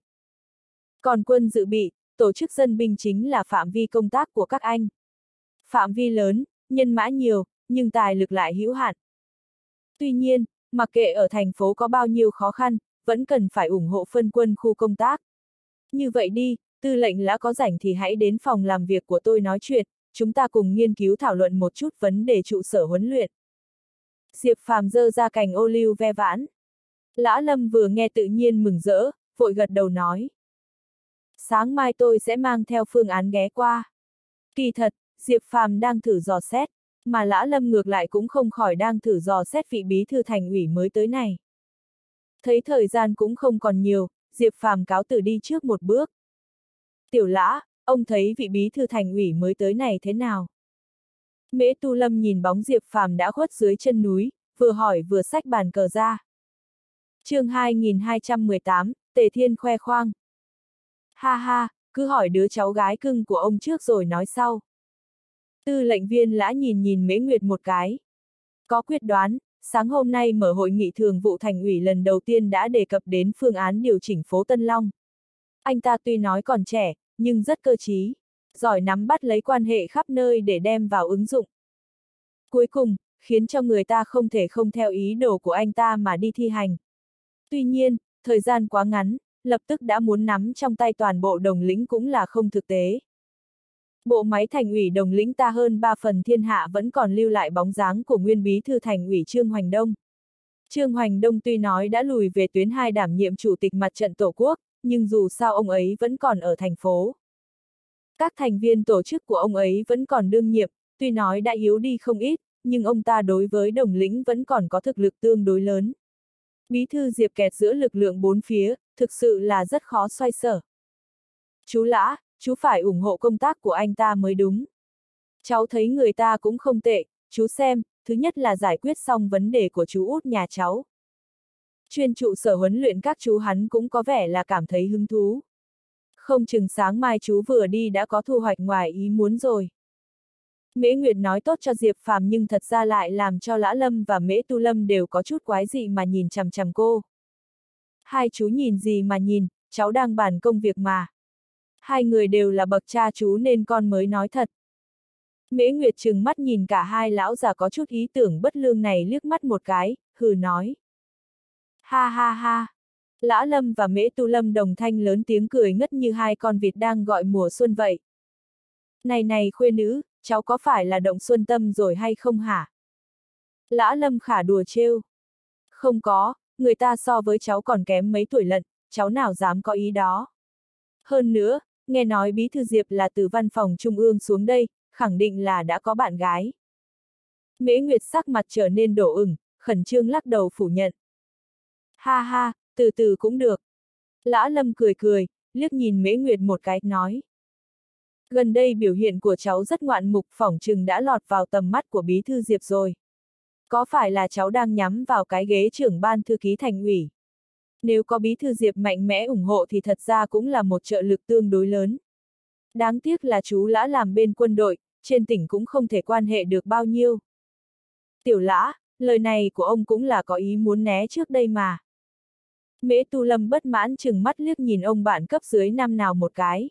Còn quân dự bị, tổ chức dân binh chính là phạm vi công tác của các anh. Phạm vi lớn, nhân mã nhiều, nhưng tài lực lại hữu hạn. Tuy nhiên, mặc kệ ở thành phố có bao nhiêu khó khăn, vẫn cần phải ủng hộ phân quân khu công tác. Như vậy đi, tư lệnh Lã có rảnh thì hãy đến phòng làm việc của tôi nói chuyện, chúng ta cùng nghiên cứu thảo luận một chút vấn đề trụ sở huấn luyện. Diệp Phàm giơ ra cành ô liu ve vãn. Lã Lâm vừa nghe tự nhiên mừng rỡ, vội gật đầu nói. Sáng mai tôi sẽ mang theo phương án ghé qua. Kỳ thật, Diệp Phàm đang thử dò xét, mà Lã Lâm ngược lại cũng không khỏi đang thử dò xét vị bí thư thành ủy mới tới này. Thấy thời gian cũng không còn nhiều, Diệp Phàm cáo từ đi trước một bước. Tiểu Lã, ông thấy vị bí thư thành ủy mới tới này thế nào? Mễ Tu Lâm nhìn bóng Diệp Phàm đã khuất dưới chân núi, vừa hỏi vừa xách bàn cờ ra. Chương hai nghìn hai trăm mười tám, Tề Thiên khoe khoang. Ha ha, cứ hỏi đứa cháu gái cưng của ông trước rồi nói sau. Tư lệnh viên Lã nhìn nhìn Mễ Nguyệt một cái. Có quyết đoán, sáng hôm nay mở hội nghị thường vụ thành ủy lần đầu tiên đã đề cập đến phương án điều chỉnh phố Tân Long. Anh ta tuy nói còn trẻ, nhưng rất cơ trí, giỏi nắm bắt lấy quan hệ khắp nơi để đem vào ứng dụng. Cuối cùng, khiến cho người ta không thể không theo ý đồ của anh ta mà đi thi hành. Tuy nhiên, thời gian quá ngắn, lập tức đã muốn nắm trong tay toàn bộ Đồng Lĩnh cũng là không thực tế. Bộ máy thành ủy Đồng Lĩnh ta hơn ba phần thiên hạ vẫn còn lưu lại bóng dáng của nguyên bí thư thành ủy Trương Hoành Đông. Trương Hoành Đông tuy nói đã lùi về tuyến hai đảm nhiệm chủ tịch mặt trận Tổ quốc, nhưng dù sao ông ấy vẫn còn ở thành phố. Các thành viên tổ chức của ông ấy vẫn còn đương nhiệm, tuy nói đã yếu đi không ít, nhưng ông ta đối với Đồng Lĩnh vẫn còn có thực lực tương đối lớn. Bí thư Diệp kẹt giữa lực lượng bốn phía, thực sự là rất khó xoay sở. Chú Lã, chú phải ủng hộ công tác của anh ta mới đúng. Cháu thấy người ta cũng không tệ, chú xem, thứ nhất là giải quyết xong vấn đề của chú út nhà cháu. Chuyên trụ sở huấn luyện các chú hắn cũng có vẻ là cảm thấy hứng thú. Không chừng sáng mai chú vừa đi đã có thu hoạch ngoài ý muốn rồi. Mễ Nguyệt nói tốt cho Diệp Phàm nhưng thật ra lại làm cho Lã Lâm và Mễ Tu Lâm đều có chút quái dị mà nhìn chằm chằm cô. Hai chú nhìn gì mà nhìn, cháu đang bàn công việc mà. Hai người đều là bậc cha chú nên con mới nói thật. Mễ Nguyệt trừng mắt nhìn cả hai lão già có chút ý tưởng bất lương này liếc mắt một cái, hừ nói. Ha ha ha. Lã Lâm và Mễ Tu Lâm đồng thanh lớn tiếng cười ngất như hai con vịt đang gọi mùa xuân vậy. Này này khuê nữ, cháu có phải là động xuân tâm rồi hay không hả? Lã Lâm khả đùa trêu. Không có, người ta so với cháu còn kém mấy tuổi lận, cháu nào dám có ý đó. Hơn nữa, nghe nói bí thư Diệp là từ văn phòng trung ương xuống đây, khẳng định là đã có bạn gái. Mễ Nguyệt sắc mặt trở nên đỏ ửng, khẩn trương lắc đầu phủ nhận. Ha ha, từ từ cũng được. Lã Lâm cười cười, liếc nhìn Mễ Nguyệt một cái, nói. Gần đây biểu hiện của cháu rất ngoạn mục, phỏng chừng đã lọt vào tầm mắt của bí thư Diệp rồi. Có phải là cháu đang nhắm vào cái ghế trưởng ban thư ký thành ủy? Nếu có bí thư Diệp mạnh mẽ ủng hộ thì thật ra cũng là một trợ lực tương đối lớn. Đáng tiếc là chú Lã làm bên quân đội, trên tỉnh cũng không thể quan hệ được bao nhiêu. Tiểu Lã, lời này của ông cũng là có ý muốn né trước đây mà. Mễ Tu Lâm bất mãn chừng mắt liếc nhìn ông bạn cấp dưới năm nào một cái.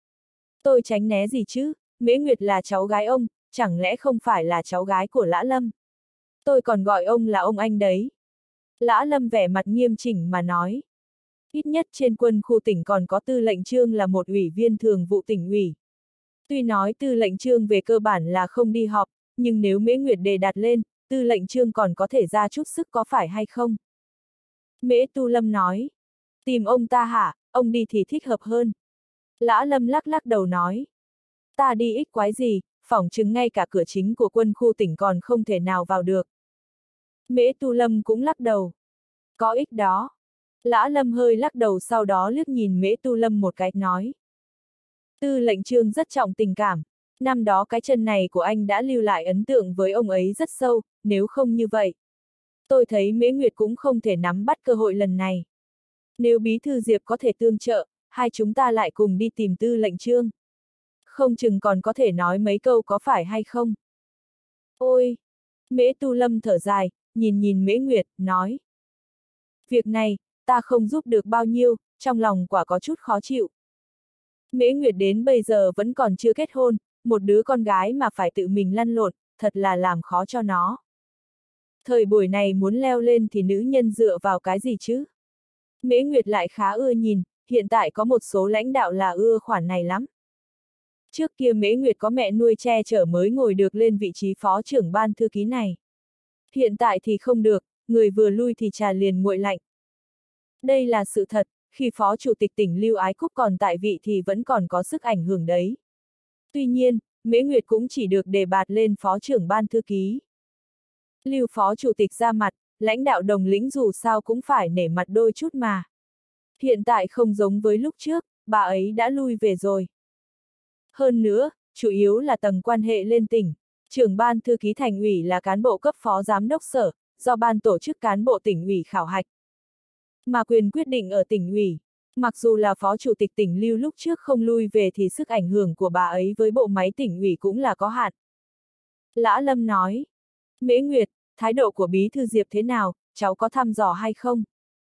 Tôi tránh né gì chứ, Mễ Nguyệt là cháu gái ông, chẳng lẽ không phải là cháu gái của Lã Lâm? Tôi còn gọi ông là ông anh đấy. Lã Lâm vẻ mặt nghiêm chỉnh mà nói. Ít nhất trên quân khu tỉnh còn có tư lệnh Trương là một ủy viên thường vụ tỉnh ủy. Tuy nói tư lệnh Trương về cơ bản là không đi họp, nhưng nếu Mễ Nguyệt đề đặt lên, tư lệnh Trương còn có thể ra chút sức có phải hay không? Mễ Tu Lâm nói. Tìm ông ta hả, ông đi thì thích hợp hơn. Lã Lâm lắc lắc đầu nói. Ta đi ích quái gì, phỏng chừng ngay cả cửa chính của quân khu tỉnh còn không thể nào vào được. Mễ Tu Lâm cũng lắc đầu. Có ích đó. Lã Lâm hơi lắc đầu sau đó liếc nhìn Mễ Tu Lâm một cái, nói. Tư lệnh Trương rất trọng tình cảm. Năm đó cái chân này của anh đã lưu lại ấn tượng với ông ấy rất sâu, nếu không như vậy. Tôi thấy Mễ Nguyệt cũng không thể nắm bắt cơ hội lần này. Nếu bí thư Diệp có thể tương trợ, hai chúng ta lại cùng đi tìm tư lệnh Trương. Không chừng còn có thể nói mấy câu có phải hay không. Ôi! Mễ Tu Lâm thở dài, nhìn nhìn Mễ Nguyệt, nói. Việc này, ta không giúp được bao nhiêu, trong lòng quả có chút khó chịu. Mễ Nguyệt đến bây giờ vẫn còn chưa kết hôn, một đứa con gái mà phải tự mình lăn lộn, thật là làm khó cho nó. Thời buổi này muốn leo lên thì nữ nhân dựa vào cái gì chứ? Mễ Nguyệt lại khá ưa nhìn, hiện tại có một số lãnh đạo là ưa khoản này lắm. Trước kia Mễ Nguyệt có mẹ nuôi che chở mới ngồi được lên vị trí phó trưởng ban thư ký này. Hiện tại thì không được, người vừa lui thì trà liền nguội lạnh. Đây là sự thật, khi phó chủ tịch tỉnh Lưu Ái Cúc còn tại vị thì vẫn còn có sức ảnh hưởng đấy. Tuy nhiên, Mễ Nguyệt cũng chỉ được đề bạt lên phó trưởng ban thư ký. Lưu phó chủ tịch ra mặt, lãnh đạo đồng lĩnh dù sao cũng phải nể mặt đôi chút mà. Hiện tại không giống với lúc trước, bà ấy đã lui về rồi. Hơn nữa, chủ yếu là tầng quan hệ lên tỉnh, trưởng ban thư ký thành ủy là cán bộ cấp phó giám đốc sở, do ban tổ chức cán bộ tỉnh ủy khảo hạch. Mà quyền quyết định ở tỉnh ủy, mặc dù là phó chủ tịch tỉnh Lưu lúc trước không lui về thì sức ảnh hưởng của bà ấy với bộ máy tỉnh ủy cũng là có hạn. Lã Lâm nói, Mễ Nguyệt, thái độ của bí thư Diệp thế nào, cháu có thăm dò hay không?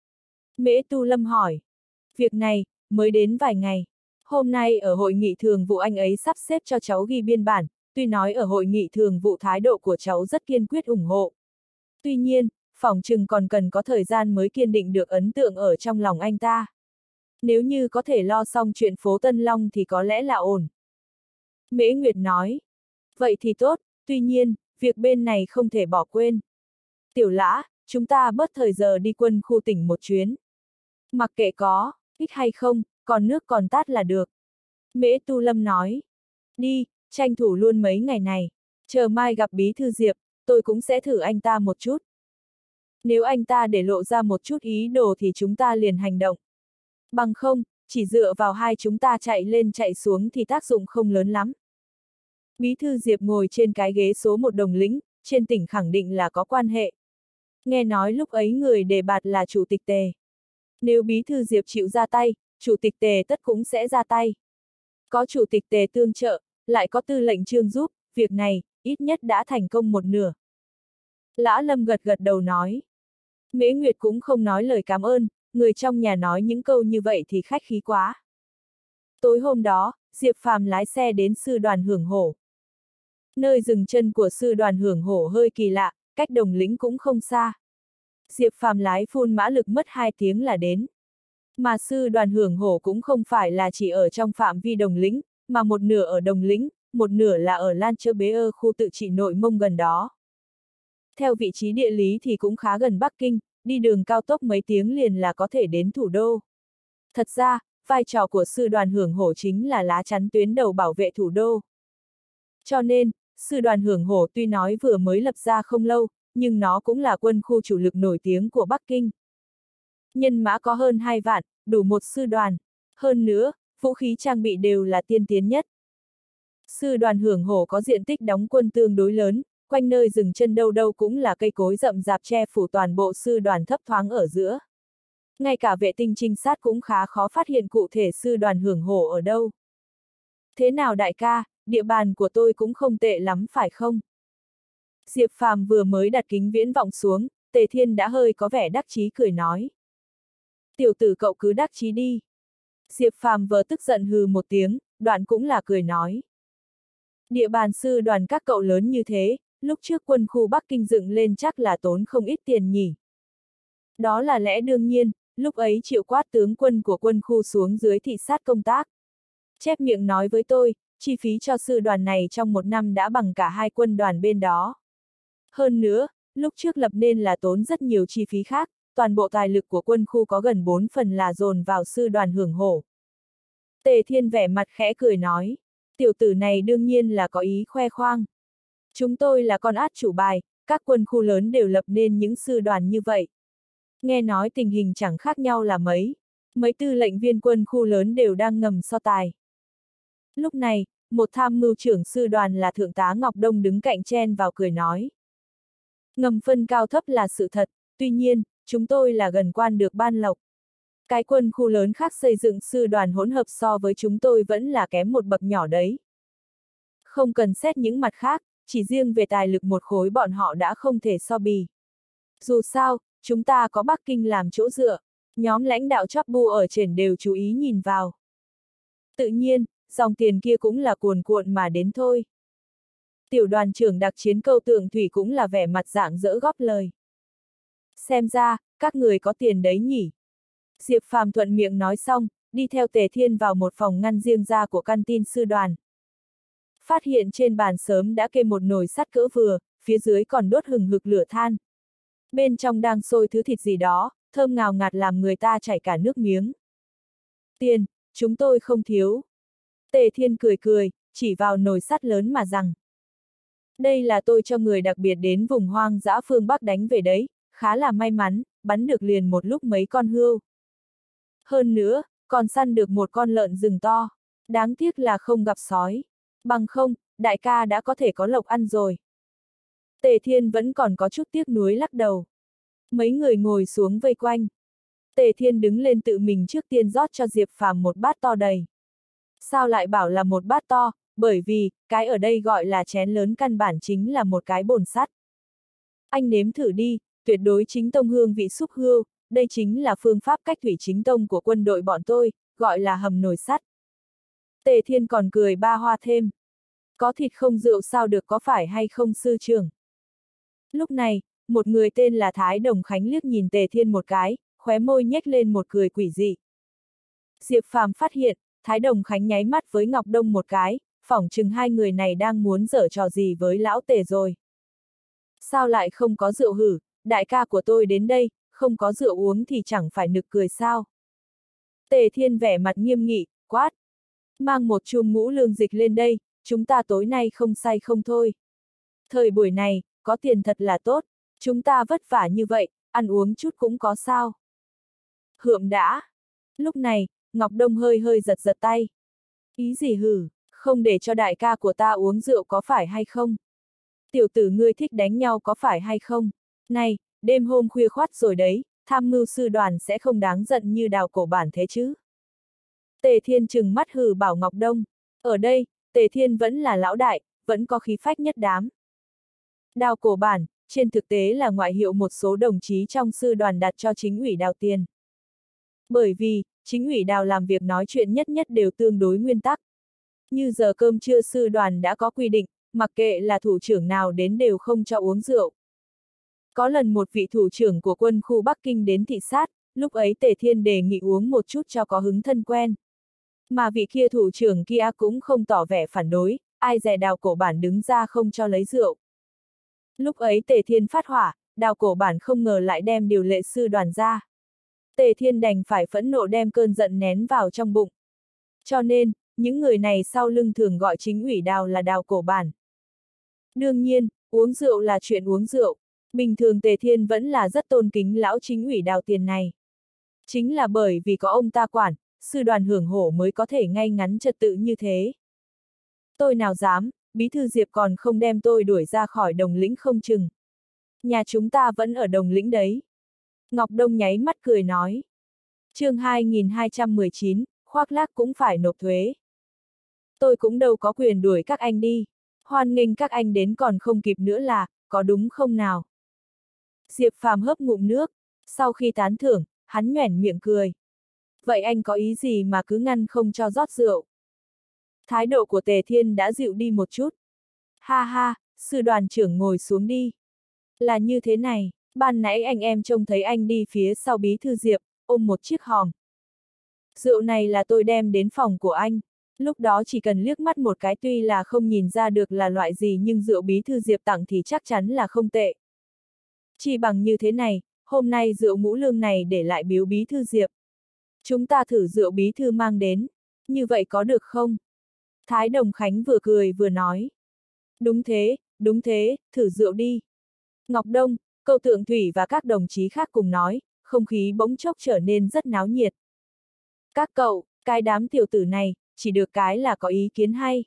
Mễ Tu Lâm hỏi, việc này, mới đến vài ngày. Hôm nay ở hội nghị thường vụ anh ấy sắp xếp cho cháu ghi biên bản, tuy nói ở hội nghị thường vụ thái độ của cháu rất kiên quyết ủng hộ. Tuy nhiên, phỏng chừng còn cần có thời gian mới kiên định được ấn tượng ở trong lòng anh ta. Nếu như có thể lo xong chuyện phố Tân Long thì có lẽ là ổn. Mễ Nguyệt nói, vậy thì tốt, tuy nhiên, việc bên này không thể bỏ quên. Tiểu Lã, chúng ta bớt thời giờ đi quân khu tỉnh một chuyến. Mặc kệ có, ích hay không, còn nước còn tát là được. Mễ Tu Lâm nói, đi, tranh thủ luôn mấy ngày này, chờ mai gặp bí thư Diệp, tôi cũng sẽ thử anh ta một chút. Nếu anh ta để lộ ra một chút ý đồ thì chúng ta liền hành động. Bằng không, chỉ dựa vào hai chúng ta chạy lên chạy xuống thì tác dụng không lớn lắm. Bí thư Diệp ngồi trên cái ghế số một đồng lĩnh, trên tỉnh khẳng định là có quan hệ. Nghe nói lúc ấy người đề bạt là chủ tịch Tề. Nếu bí thư Diệp chịu ra tay, chủ tịch Tề tất cũng sẽ ra tay. Có chủ tịch Tề tương trợ, lại có tư lệnh Trương giúp, việc này, ít nhất đã thành công một nửa. Lã Lâm gật gật đầu nói. Mễ Nguyệt cũng không nói lời cảm ơn, người trong nhà nói những câu như vậy thì khách khí quá. Tối hôm đó, Diệp Phàm lái xe đến sư đoàn Hưởng Hổ. Nơi dừng chân của sư đoàn Hưởng Hổ hơi kỳ lạ, cách đồng lĩnh cũng không xa. Diệp Phàm lái phun mã lực mất hai tiếng là đến. Mà sư đoàn Hưởng Hổ cũng không phải là chỉ ở trong phạm vi đồng lĩnh, mà một nửa ở đồng lĩnh, một nửa là ở Lan Chơ Bế Ơ khu tự trị Nội Mông gần đó. Theo vị trí địa lý thì cũng khá gần Bắc Kinh, đi đường cao tốc mấy tiếng liền là có thể đến thủ đô. Thật ra, vai trò của sư đoàn Hưởng Hổ chính là lá chắn tuyến đầu bảo vệ thủ đô. Cho nên, sư đoàn Hưởng Hổ tuy nói vừa mới lập ra không lâu, nhưng nó cũng là quân khu chủ lực nổi tiếng của Bắc Kinh. Nhân mã có hơn hai vạn, đủ một sư đoàn. Hơn nữa, vũ khí trang bị đều là tiên tiến nhất. Sư đoàn Hưởng Hổ có diện tích đóng quân tương đối lớn, quanh nơi dừng chân đâu đâu cũng là cây cối rậm rạp che phủ toàn bộ sư đoàn thấp thoáng ở giữa. Ngay cả vệ tinh trinh sát cũng khá khó phát hiện cụ thể sư đoàn Hưởng Hổ ở đâu. Thế nào đại ca, địa bàn của tôi cũng không tệ lắm phải không? Diệp Phàm vừa mới đặt kính viễn vọng xuống, Tề Thiên đã hơi có vẻ đắc chí cười nói. Tiểu tử cậu cứ đắc chí đi. Diệp Phàm vừa tức giận hừ một tiếng, đoạn cũng là cười nói. Địa bàn sư đoàn các cậu lớn như thế, lúc trước quân khu Bắc Kinh dựng lên chắc là tốn không ít tiền nhỉ. Đó là lẽ đương nhiên, lúc ấy Triệu Quát tướng quân của quân khu xuống dưới thị sát công tác. Chép miệng nói với tôi, chi phí cho sư đoàn này trong một năm đã bằng cả hai quân đoàn bên đó. Hơn nữa, lúc trước lập nên là tốn rất nhiều chi phí khác, toàn bộ tài lực của quân khu có gần bốn phần là dồn vào sư đoàn Hưởng Hổ. Tề Thiên vẻ mặt khẽ cười nói, tiểu tử này đương nhiên là có ý khoe khoang. Chúng tôi là con át chủ bài, các quân khu lớn đều lập nên những sư đoàn như vậy. Nghe nói tình hình chẳng khác nhau là mấy, mấy tư lệnh viên quân khu lớn đều đang ngầm so tài. Lúc này, một tham mưu trưởng sư đoàn là Thượng tá Ngọc Đông đứng cạnh chen vào cười nói. Ngầm phân cao thấp là sự thật, tuy nhiên, chúng tôi là gần quan được ban lộc. Cái quân khu lớn khác xây dựng sư đoàn hỗn hợp so với chúng tôi vẫn là kém một bậc nhỏ đấy. Không cần xét những mặt khác, chỉ riêng về tài lực một khối bọn họ đã không thể so bì. Dù sao, chúng ta có Bắc Kinh làm chỗ dựa, nhóm lãnh đạo chóp bu ở trên đều chú ý nhìn vào. Tự nhiên, dòng tiền kia cũng là cuồn cuộn mà đến thôi. Tiểu đoàn trưởng đặc chiến Câu Tượng Thủy cũng là vẻ mặt rạng rỡ góp lời. Xem ra, các người có tiền đấy nhỉ. Diệp Phàm thuận miệng nói xong, đi theo Tề Thiên vào một phòng ngăn riêng ra của căn tin sư đoàn. Phát hiện trên bàn sớm đã kê một nồi sắt cỡ vừa, phía dưới còn đốt hừng hực lửa than. Bên trong đang sôi thứ thịt gì đó, thơm ngào ngạt làm người ta chảy cả nước miếng. Tiền, chúng tôi không thiếu. Tề Thiên cười cười, chỉ vào nồi sắt lớn mà rằng. Đây là tôi cho người đặc biệt đến vùng hoang dã phương Bắc đánh về đấy, khá là may mắn, bắn được liền một lúc mấy con hươu. Hơn nữa, còn săn được một con lợn rừng to. Đáng tiếc là không gặp sói. Bằng không, đại ca đã có thể có lộc ăn rồi. Tề Thiên vẫn còn có chút tiếc nuối lắc đầu. Mấy người ngồi xuống vây quanh. Tề Thiên đứng lên tự mình trước tiên rót cho Diệp Phàm một bát to đầy. Sao lại bảo là một bát to, bởi vì, cái ở đây gọi là chén lớn căn bản chính là một cái bồn sắt. Anh nếm thử đi, tuyệt đối chính tông hương vị súp hươu, đây chính là phương pháp cách thủy chính tông của quân đội bọn tôi, gọi là hầm nồi sắt. Tề Thiên còn cười ba hoa thêm. Có thịt không rượu sao được có phải hay không sư trưởng? Lúc này, một người tên là Thái Đồng Khánh liếc nhìn Tề Thiên một cái, khóe môi nhếch lên một cười quỷ dị. Diệp Phàm phát hiện, Thái Đồng Khánh nháy mắt với Ngọc Đông một cái, phỏng chừng hai người này đang muốn giở trò gì với lão Tề rồi. Sao lại không có rượu hử, đại ca của tôi đến đây, không có rượu uống thì chẳng phải nực cười sao? Tề Thiên vẻ mặt nghiêm nghị, quát. Mang một chum ngũ lương dịch lên đây, chúng ta tối nay không say không thôi. Thời buổi này, có tiền thật là tốt, chúng ta vất vả như vậy, ăn uống chút cũng có sao. Hượm đã. Lúc này, Ngọc Đông hơi hơi giật giật tay. Ý gì hử, không để cho đại ca của ta uống rượu có phải hay không? Tiểu tử ngươi thích đánh nhau có phải hay không? Này, đêm hôm khuya khoắt rồi đấy, tham mưu sư đoàn sẽ không đáng giận như Đào Cổ Bản thế chứ? Tề Thiên trừng mắt hừ bảo Ngọc Đông. Ở đây, Tề Thiên vẫn là lão đại, vẫn có khí phách nhất đám. Đào Cổ Bản, trên thực tế là ngoại hiệu một số đồng chí trong sư đoàn đặt cho chính ủy Đào tiền. Bởi vì, chính ủy Đào làm việc nói chuyện nhất nhất đều tương đối nguyên tắc. Như giờ cơm trưa sư đoàn đã có quy định, mặc kệ là thủ trưởng nào đến đều không cho uống rượu. Có lần một vị thủ trưởng của quân khu Bắc Kinh đến thị sát, lúc ấy Tề Thiên đề nghị uống một chút cho có hứng thân quen. Mà vị kia thủ trưởng kia cũng không tỏ vẻ phản đối, ai dè Đào Cổ Bản đứng ra không cho lấy rượu. Lúc ấy Tề Thiên phát hỏa, Đào Cổ Bản không ngờ lại đem điều lệ sư đoàn ra. Tề Thiên đành phải phẫn nộ đem cơn giận nén vào trong bụng. Cho nên, những người này sau lưng thường gọi chính ủy Đào là Đào Cổ Bản. Đương nhiên, uống rượu là chuyện uống rượu. Bình thường Tề Thiên vẫn là rất tôn kính lão chính ủy Đào tiền này. Chính là bởi vì có ông ta quản, sư đoàn hưởng hổ mới có thể ngay ngắn trật tự như thế. Tôi nào dám, bí thư Diệp còn không đem tôi đuổi ra khỏi Đồng Lĩnh không chừng. Nhà chúng ta vẫn ở Đồng Lĩnh đấy. Ngọc Đông nháy mắt cười nói. Chương hai nghìn hai trăm mười chín, khoác lác cũng phải nộp thuế. Tôi cũng đâu có quyền đuổi các anh đi. Hoan nghênh các anh đến còn không kịp nữa là, có đúng không nào? Diệp Phàm hớp ngụm nước, sau khi tán thưởng, hắn nhoẻn miệng cười. Vậy anh có ý gì mà cứ ngăn không cho rót rượu? Thái độ của Tề Thiên đã dịu đi một chút. Ha ha, sư đoàn trưởng ngồi xuống đi. Là như thế này, ban nãy anh em trông thấy anh đi phía sau bí thư Diệp, ôm một chiếc hòm. Rượu này là tôi đem đến phòng của anh. Lúc đó chỉ cần liếc mắt một cái tuy là không nhìn ra được là loại gì nhưng rượu bí thư Diệp tặng thì chắc chắn là không tệ. Chỉ bằng như thế này, hôm nay rượu ngũ lương này để lại biếu bí thư Diệp. Chúng ta thử rượu bí thư mang đến. Như vậy có được không? Thái Đồng Khánh vừa cười vừa nói. Đúng thế, đúng thế, thử rượu đi. Ngọc Đông, Câu Tượng Thủy và các đồng chí khác cùng nói, không khí bỗng chốc trở nên rất náo nhiệt. Các cậu, cái đám tiểu tử này, chỉ được cái là có ý kiến hay.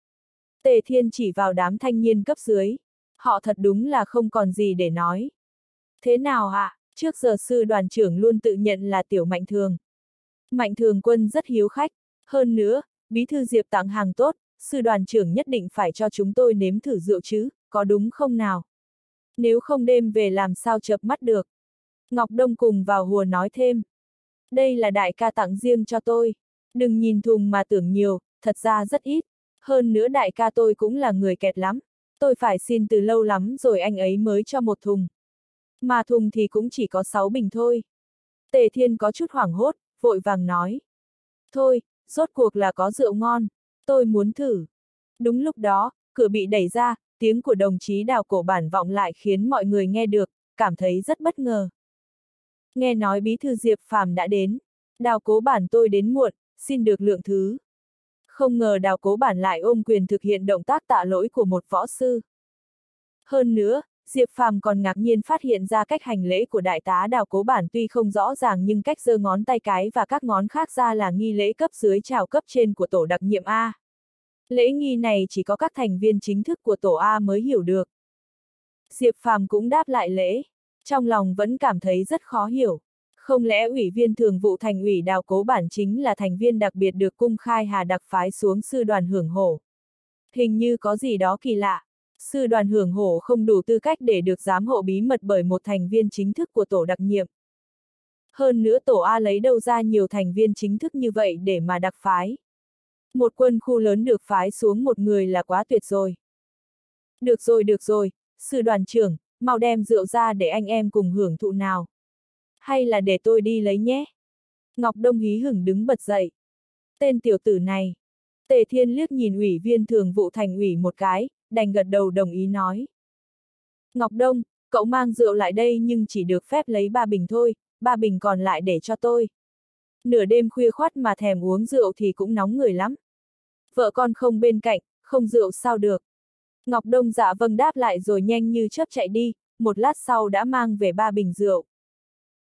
Tề Thiên chỉ vào đám thanh niên cấp dưới. Họ thật đúng là không còn gì để nói. Thế nào ạ? Trước giờ sư đoàn trưởng luôn tự nhận là tiểu Mạnh Thường. Mạnh Thường Quân rất hiếu khách. Hơn nữa, bí thư Diệp tặng hàng tốt, sư đoàn trưởng nhất định phải cho chúng tôi nếm thử rượu chứ, có đúng không nào? Nếu không đêm về làm sao chợp mắt được. Ngọc Đông cùng vào hùa nói thêm. Đây là đại ca tặng riêng cho tôi. Đừng nhìn thùng mà tưởng nhiều, thật ra rất ít. Hơn nữa đại ca tôi cũng là người kẹt lắm. Tôi phải xin từ lâu lắm rồi anh ấy mới cho một thùng. Mà thùng thì cũng chỉ có sáu bình thôi. Tề Thiên có chút hoảng hốt, vội vàng nói. Thôi, rốt cuộc là có rượu ngon. Tôi muốn thử. Đúng lúc đó, cửa bị đẩy ra, tiếng của đồng chí Đào Cổ Bản vọng lại khiến mọi người nghe được, cảm thấy rất bất ngờ. Nghe nói bí thư Diệp Phàm đã đến. Đào Cố Bản tôi đến muộn, xin được lượng thứ. Không ngờ Đào Cố Bản lại ôm quyền thực hiện động tác tạ lỗi của một võ sư. Hơn nữa, Diệp Phàm còn ngạc nhiên phát hiện ra cách hành lễ của đại tá Đào Cố Bản tuy không rõ ràng nhưng cách giơ ngón tay cái và các ngón khác ra là nghi lễ cấp dưới chào cấp trên của tổ đặc nhiệm A. Lễ nghi này chỉ có các thành viên chính thức của tổ A mới hiểu được. Diệp Phàm cũng đáp lại lễ, trong lòng vẫn cảm thấy rất khó hiểu. Không lẽ ủy viên thường vụ thành ủy Đào Cố Bản chính là thành viên đặc biệt được cung khai hà đặc phái xuống sư đoàn hưởng hổ? Hình như có gì đó kỳ lạ. Sư đoàn hưởng hổ không đủ tư cách để được giám hộ bí mật bởi một thành viên chính thức của tổ đặc nhiệm. Hơn nữa tổ A lấy đâu ra nhiều thành viên chính thức như vậy để mà đặc phái. Một quân khu lớn được phái xuống một người là quá tuyệt rồi. Được rồi được rồi, sư đoàn trưởng, mau đem rượu ra để anh em cùng hưởng thụ nào. Hay là để tôi đi lấy nhé. Ngọc Đông hí hửng đứng bật dậy. Tên tiểu tử này. Tề Thiên liếc nhìn ủy viên thường vụ thành ủy một cái, đành gật đầu đồng ý nói. Ngọc Đông, cậu mang rượu lại đây nhưng chỉ được phép lấy ba bình thôi, ba bình còn lại để cho tôi. Nửa đêm khuya khoắt mà thèm uống rượu thì cũng nóng người lắm. Vợ con không bên cạnh, không rượu sao được. Ngọc Đông dạ vâng đáp lại rồi nhanh như chớp chạy đi, một lát sau đã mang về ba bình rượu.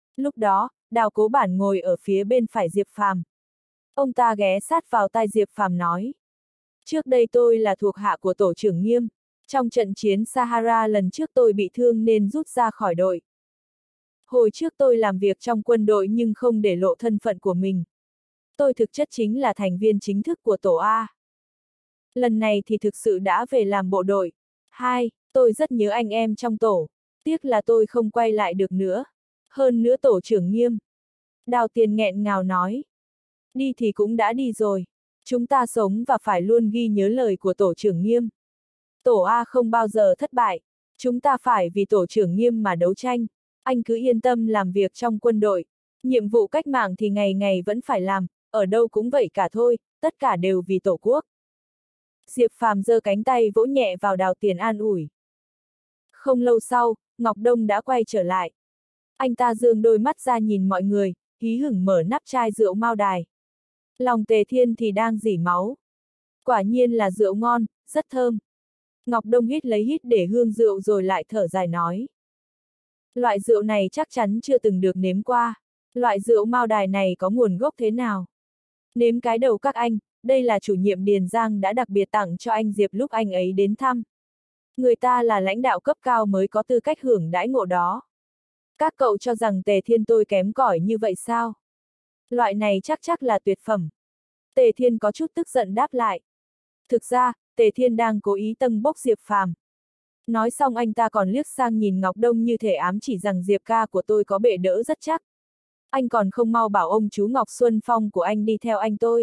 Lúc đó, Đào Cố Bản ngồi ở phía bên phải Diệp Phàm. Ông ta ghé sát vào tai Diệp Phàm nói. Trước đây tôi là thuộc hạ của tổ trưởng Nghiêm. Trong trận chiến Sahara lần trước tôi bị thương nên rút ra khỏi đội. Hồi trước tôi làm việc trong quân đội nhưng không để lộ thân phận của mình. Tôi thực chất chính là thành viên chính thức của tổ A. Lần này thì thực sự đã về làm bộ đội. Hai, tôi rất nhớ anh em trong tổ. Tiếc là tôi không quay lại được nữa. Hơn nữa tổ trưởng Nghiêm. Đào Tiền nghẹn ngào nói. Đi thì cũng đã đi rồi. Chúng ta sống và phải luôn ghi nhớ lời của tổ trưởng Nghiêm. Tổ A không bao giờ thất bại. Chúng ta phải vì tổ trưởng Nghiêm mà đấu tranh. Anh cứ yên tâm làm việc trong quân đội. Nhiệm vụ cách mạng thì ngày ngày vẫn phải làm, ở đâu cũng vậy cả thôi, tất cả đều vì tổ quốc. Diệp Phàm giơ cánh tay vỗ nhẹ vào Đào Tiền an ủi. Không lâu sau, Ngọc Đông đã quay trở lại. Anh ta giương đôi mắt ra nhìn mọi người, hí hửng mở nắp chai rượu Mao Đài. Lòng Tề Thiên thì đang rỉ máu. Quả nhiên là rượu ngon, rất thơm. Ngọc Đông hít lấy hít để hương rượu rồi lại thở dài nói. Loại rượu này chắc chắn chưa từng được nếm qua. Loại rượu Mao Đài này có nguồn gốc thế nào? Nếm cái đầu các anh, đây là chủ nhiệm Điền Giang đã đặc biệt tặng cho anh Diệp lúc anh ấy đến thăm. Người ta là lãnh đạo cấp cao mới có tư cách hưởng đãi ngộ đó. Các cậu cho rằng Tề Thiên tôi kém cỏi như vậy sao? Loại này chắc chắc là tuyệt phẩm. Tề Thiên có chút tức giận đáp lại. Thực ra, Tề Thiên đang cố ý tâng bốc Diệp Phàm. Nói xong anh ta còn liếc sang nhìn Ngọc Đông như thể ám chỉ rằng Diệp ca của tôi có bệ đỡ rất chắc. Anh còn không mau bảo ông chú Ngọc Xuân Phong của anh đi theo anh tôi.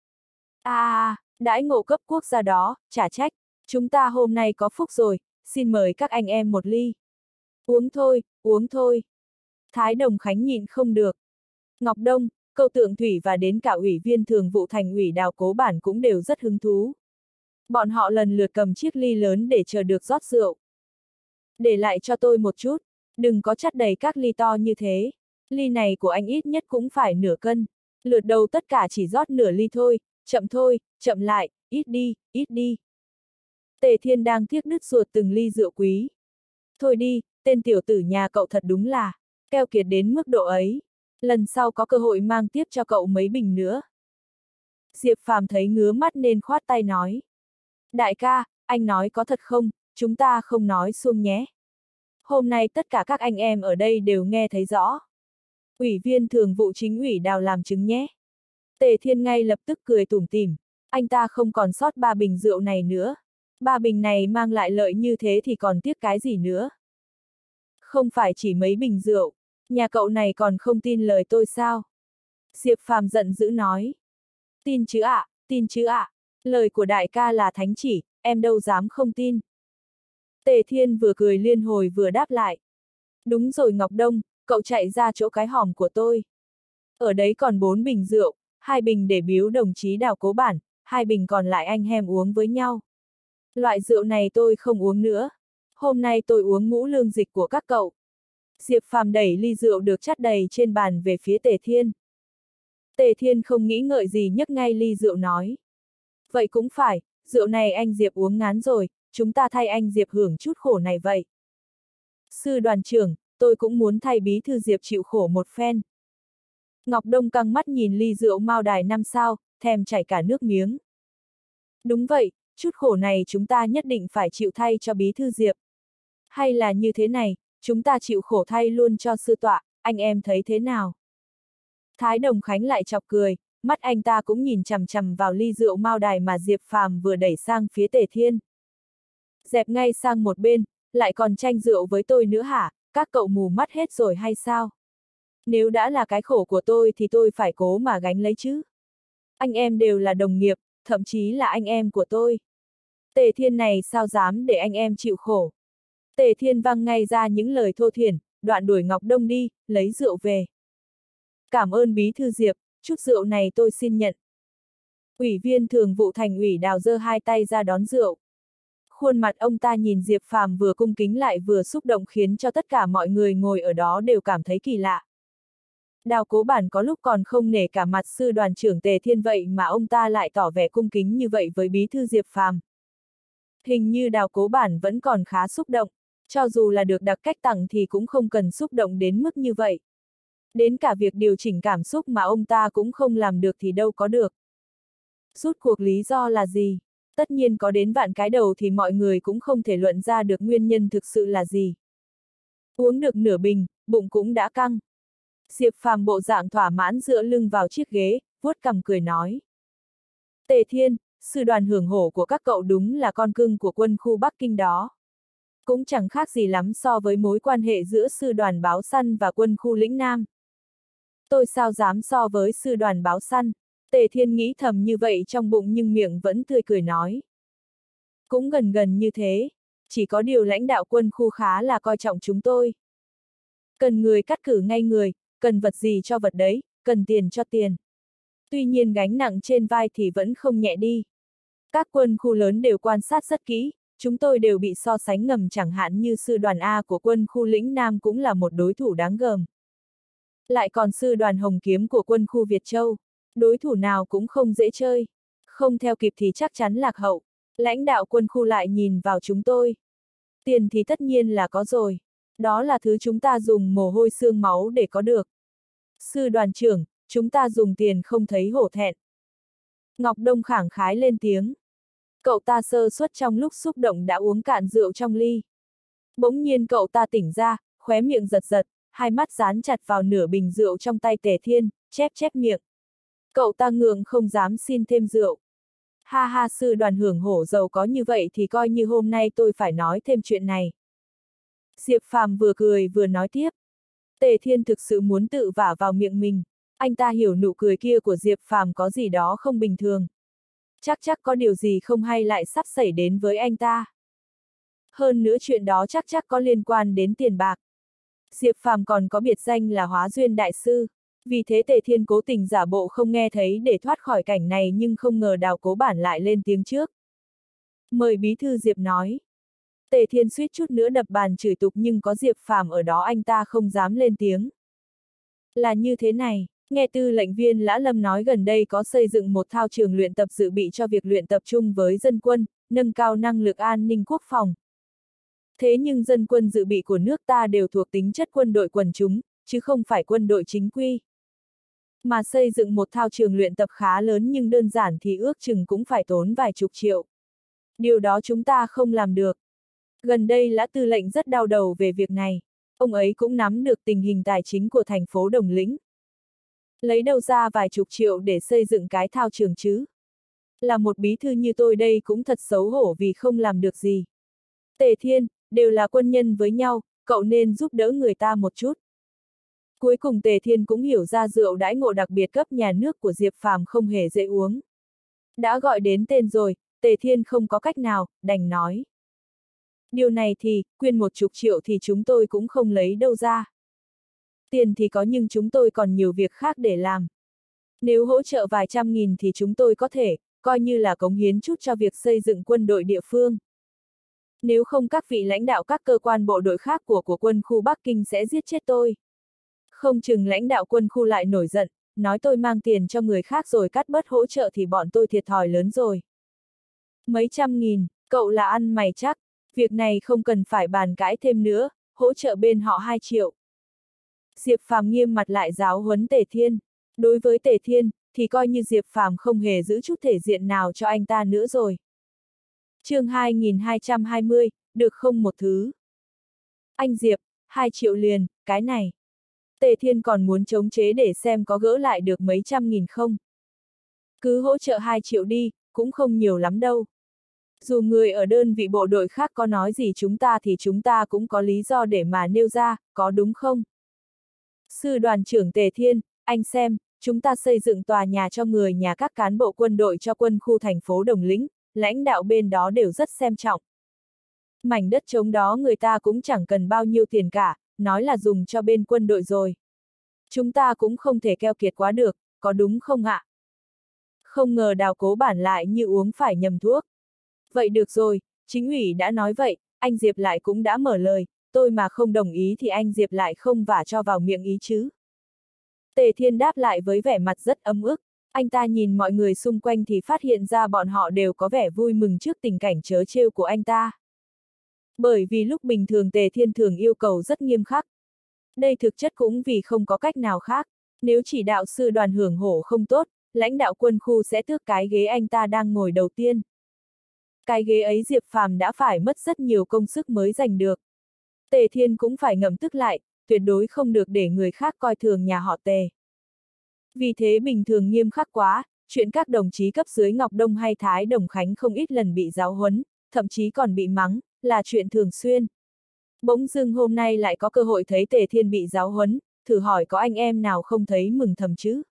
À, đãi ngộ cấp quốc gia đó, chả trách. Chúng ta hôm nay có phúc rồi, xin mời các anh em một ly. Uống thôi, uống thôi. Thái Đồng Khánh nhịn không được. Ngọc Đông, Câu Tượng Thủy và đến cả ủy viên thường vụ thành ủy Đào Cố Bản cũng đều rất hứng thú. Bọn họ lần lượt cầm chiếc ly lớn để chờ được rót rượu. Để lại cho tôi một chút, đừng có chắt đầy các ly to như thế. Ly này của anh ít nhất cũng phải nửa cân. Lượt đầu tất cả chỉ rót nửa ly thôi, chậm thôi, chậm lại, ít đi, ít đi. Tề Thiên đang tiếc đứt ruột từng ly rượu quý. Thôi đi, tên tiểu tử nhà cậu thật đúng là keo kiệt đến mức độ ấy. Lần sau có cơ hội mang tiếp cho cậu mấy bình nữa. Diệp Phàm thấy ngứa mắt nên khoát tay nói. Đại ca, anh nói có thật không, chúng ta không nói suông nhé. Hôm nay tất cả các anh em ở đây đều nghe thấy rõ. Ủy viên thường vụ chính ủy Đào làm chứng nhé. Tề Thiên ngay lập tức cười tủm tỉm. Anh ta không còn sót ba bình rượu này nữa. Ba bình này mang lại lợi như thế thì còn tiếc cái gì nữa. Không phải chỉ mấy bình rượu, nhà cậu này còn không tin lời tôi sao? Diệp Phàm giận dữ nói. Tin chứ ạ, à, tin chứ ạ. À. Lời của đại ca là thánh chỉ, em đâu dám không tin. Tề Thiên vừa cười liên hồi vừa đáp lại. Đúng rồi Ngọc Đông, cậu chạy ra chỗ cái hòm của tôi. Ở đấy còn bốn bình rượu, hai bình để biếu đồng chí Đào Cố Bản, hai bình còn lại anh em uống với nhau. Loại rượu này tôi không uống nữa. Hôm nay tôi uống ngũ lương dịch của các cậu. Diệp Phàm đẩy ly rượu được chắt đầy trên bàn về phía Tề Thiên. Tề Thiên không nghĩ ngợi gì nhấc ngay ly rượu nói. Vậy cũng phải, rượu này anh Diệp uống ngán rồi, chúng ta thay anh Diệp hưởng chút khổ này vậy. Sư đoàn trưởng, tôi cũng muốn thay bí thư Diệp chịu khổ một phen. Ngọc Đông căng mắt nhìn ly rượu Mao Đài năm sao, thèm chảy cả nước miếng. Đúng vậy, chút khổ này chúng ta nhất định phải chịu thay cho bí thư Diệp. Hay là như thế này, chúng ta chịu khổ thay luôn cho sư tọa, anh em thấy thế nào? Thái Đồng Khánh lại chọc cười, mắt anh ta cũng nhìn chằm chằm vào ly rượu Mao Đài mà Diệp Phàm vừa đẩy sang phía Tề Thiên. Dẹp ngay sang một bên, lại còn tranh rượu với tôi nữa hả, các cậu mù mắt hết rồi hay sao? Nếu đã là cái khổ của tôi thì tôi phải cố mà gánh lấy chứ. Anh em đều là đồng nghiệp, thậm chí là anh em của tôi. Tề Thiên này sao dám để anh em chịu khổ? Tề Thiên văng ngay ra những lời thô thiển, đoạn đuổi Ngọc Đông đi, lấy rượu về. Cảm ơn bí thư Diệp, chút rượu này tôi xin nhận. Ủy viên thường vụ thành ủy Đào giơ hai tay ra đón rượu. Khuôn mặt ông ta nhìn Diệp Phàm vừa cung kính lại vừa xúc động khiến cho tất cả mọi người ngồi ở đó đều cảm thấy kỳ lạ. Đào Cố Bản có lúc còn không nể cả mặt sư đoàn trưởng Tề Thiên vậy mà ông ta lại tỏ vẻ cung kính như vậy với bí thư Diệp Phàm. Hình như Đào Cố Bản vẫn còn khá xúc động, cho dù là được đặc cách tặng thì cũng không cần xúc động đến mức như vậy. Đến cả việc điều chỉnh cảm xúc mà ông ta cũng không làm được thì đâu có được. Rút cuộc lý do là gì? Tất nhiên có đến vạn cái đầu thì mọi người cũng không thể luận ra được nguyên nhân thực sự là gì. Uống được nửa bình, bụng cũng đã căng. Diệp Phàm bộ dạng thỏa mãn dựa lưng vào chiếc ghế, vuốt cằm cười nói. Tề Thiên, sư đoàn hưởng hổ của các cậu đúng là con cưng của quân khu Bắc Kinh đó. Cũng chẳng khác gì lắm so với mối quan hệ giữa sư đoàn báo săn và quân khu lĩnh Nam. Tôi sao dám so với sư đoàn báo săn, Tề Thiên nghĩ thầm như vậy trong bụng nhưng miệng vẫn tươi cười nói. Cũng gần gần như thế, chỉ có điều lãnh đạo quân khu khá là coi trọng chúng tôi. Cần người cắt cử ngay người, cần vật gì cho vật đấy, cần tiền cho tiền. Tuy nhiên gánh nặng trên vai thì vẫn không nhẹ đi. Các quân khu lớn đều quan sát rất kỹ, chúng tôi đều bị so sánh ngầm chẳng hạn như sư đoàn A của quân khu lĩnh Nam cũng là một đối thủ đáng gờm. Lại còn sư đoàn Hồng Kiếm của quân khu Việt Châu, đối thủ nào cũng không dễ chơi. Không theo kịp thì chắc chắn lạc hậu. Lãnh đạo quân khu lại nhìn vào chúng tôi. Tiền thì tất nhiên là có rồi. Đó là thứ chúng ta dùng mồ hôi xương máu để có được. Sư đoàn trưởng, chúng ta dùng tiền không thấy hổ thẹn. Ngọc Đông khẳng khái lên tiếng. Cậu ta sơ suất trong lúc xúc động đã uống cạn rượu trong ly. Bỗng nhiên cậu ta tỉnh ra, khóe miệng giật giật, hai mắt dán chặt vào nửa bình rượu trong tay Tề Thiên, chép chép miệng. Cậu ta ngượng không dám xin thêm rượu. Ha ha, sư đoàn hưởng hổ giàu có như vậy thì coi như hôm nay tôi phải nói thêm chuyện này. Diệp Phàm vừa cười vừa nói tiếp. Tề Thiên thực sự muốn tự vả vào miệng mình. Anh ta hiểu nụ cười kia của Diệp Phàm có gì đó không bình thường. Chắc chắc có điều gì không hay lại sắp xảy đến với anh ta. Hơn nữa chuyện đó chắc chắc có liên quan đến tiền bạc. Diệp Phàm còn có biệt danh là Hóa Duyên Đại Sư. Vì thế Tề Thiên cố tình giả bộ không nghe thấy để thoát khỏi cảnh này nhưng không ngờ Đào Cố Bản lại lên tiếng trước. Mời bí thư Diệp nói. Tề Thiên suýt chút nữa đập bàn chửi tục nhưng có Diệp Phàm ở đó anh ta không dám lên tiếng. Là như thế này, nghe tư lệnh viên Lã Lâm nói gần đây có xây dựng một thao trường luyện tập dự bị cho việc luyện tập chung với dân quân, nâng cao năng lực an ninh quốc phòng. Thế nhưng dân quân dự bị của nước ta đều thuộc tính chất quân đội quần chúng, chứ không phải quân đội chính quy. Mà xây dựng một thao trường luyện tập khá lớn nhưng đơn giản thì ước chừng cũng phải tốn vài chục triệu. Điều đó chúng ta không làm được. Gần đây Lã Tư lệnh rất đau đầu về việc này. Ông ấy cũng nắm được tình hình tài chính của thành phố Đồng Lĩnh. Lấy đâu ra vài chục triệu để xây dựng cái thao trường chứ? Là một bí thư như tôi đây cũng thật xấu hổ vì không làm được gì. Tề Thiên, đều là quân nhân với nhau, cậu nên giúp đỡ người ta một chút. Cuối cùng Tề Thiên cũng hiểu ra rượu đãi ngộ đặc biệt cấp nhà nước của Diệp Phàm không hề dễ uống. Đã gọi đến tên rồi, Tề Thiên không có cách nào, đành nói. Điều này thì, quyên một chục triệu thì chúng tôi cũng không lấy đâu ra. Tiền thì có nhưng chúng tôi còn nhiều việc khác để làm. Nếu hỗ trợ vài trăm nghìn thì chúng tôi có thể, coi như là cống hiến chút cho việc xây dựng quân đội địa phương. Nếu không các vị lãnh đạo các cơ quan bộ đội khác của của quân khu Bắc Kinh sẽ giết chết tôi. Không chừng lãnh đạo quân khu lại nổi giận, nói tôi mang tiền cho người khác rồi cắt bớt hỗ trợ thì bọn tôi thiệt thòi lớn rồi. Mấy trăm nghìn, cậu là ăn mày chắc, việc này không cần phải bàn cãi thêm nữa, hỗ trợ bên họ hai triệu. Diệp Phàm nghiêm mặt lại giáo huấn Tề Thiên. Đối với Tề Thiên, thì coi như Diệp Phàm không hề giữ chút thể diện nào cho anh ta nữa rồi. Chương hai nghìn hai trăm hai mươi, được không một thứ. Anh Diệp, hai triệu liền, cái này. Tề Thiên còn muốn chống chế để xem có gỡ lại được mấy trăm nghìn không. Cứ hỗ trợ hai triệu đi, cũng không nhiều lắm đâu. Dù người ở đơn vị bộ đội khác có nói gì chúng ta thì chúng ta cũng có lý do để mà nêu ra, có đúng không? Sư đoàn trưởng Tề Thiên, anh xem, chúng ta xây dựng tòa nhà cho người nhà các cán bộ quân đội cho quân khu thành phố Đồng Lĩnh, lãnh đạo bên đó đều rất xem trọng. Mảnh đất trống đó người ta cũng chẳng cần bao nhiêu tiền cả, nói là dùng cho bên quân đội rồi. Chúng ta cũng không thể keo kiệt quá được, có đúng không ạ? Không ngờ Đào Cố Bản lại như uống phải nhầm thuốc. Vậy được rồi, chính ủy đã nói vậy, anh Diệp lại cũng đã mở lời, tôi mà không đồng ý thì anh Diệp lại không vả cho vào miệng ý chứ. Tề Thiên đáp lại với vẻ mặt rất ấm ức, anh ta nhìn mọi người xung quanh thì phát hiện ra bọn họ đều có vẻ vui mừng trước tình cảnh trớ trêu của anh ta. Bởi vì lúc bình thường Tề Thiên thường yêu cầu rất nghiêm khắc. Đây thực chất cũng vì không có cách nào khác, nếu chỉ đạo sư Đoàn hưởng hổ không tốt, lãnh đạo quân khu sẽ tước cái ghế anh ta đang ngồi đầu tiên. Cái ghế ấy Diệp Phàm đã phải mất rất nhiều công sức mới giành được. Tề Thiên cũng phải ngậm tức lại, tuyệt đối không được để người khác coi thường nhà họ Tề. Vì thế bình thường nghiêm khắc quá, chuyện các đồng chí cấp dưới Ngọc Đông hay Thái Đồng Khánh không ít lần bị giáo huấn, thậm chí còn bị mắng, là chuyện thường xuyên. Bỗng dưng hôm nay lại có cơ hội thấy Tề Thiên bị giáo huấn, thử hỏi có anh em nào không thấy mừng thầm chứ?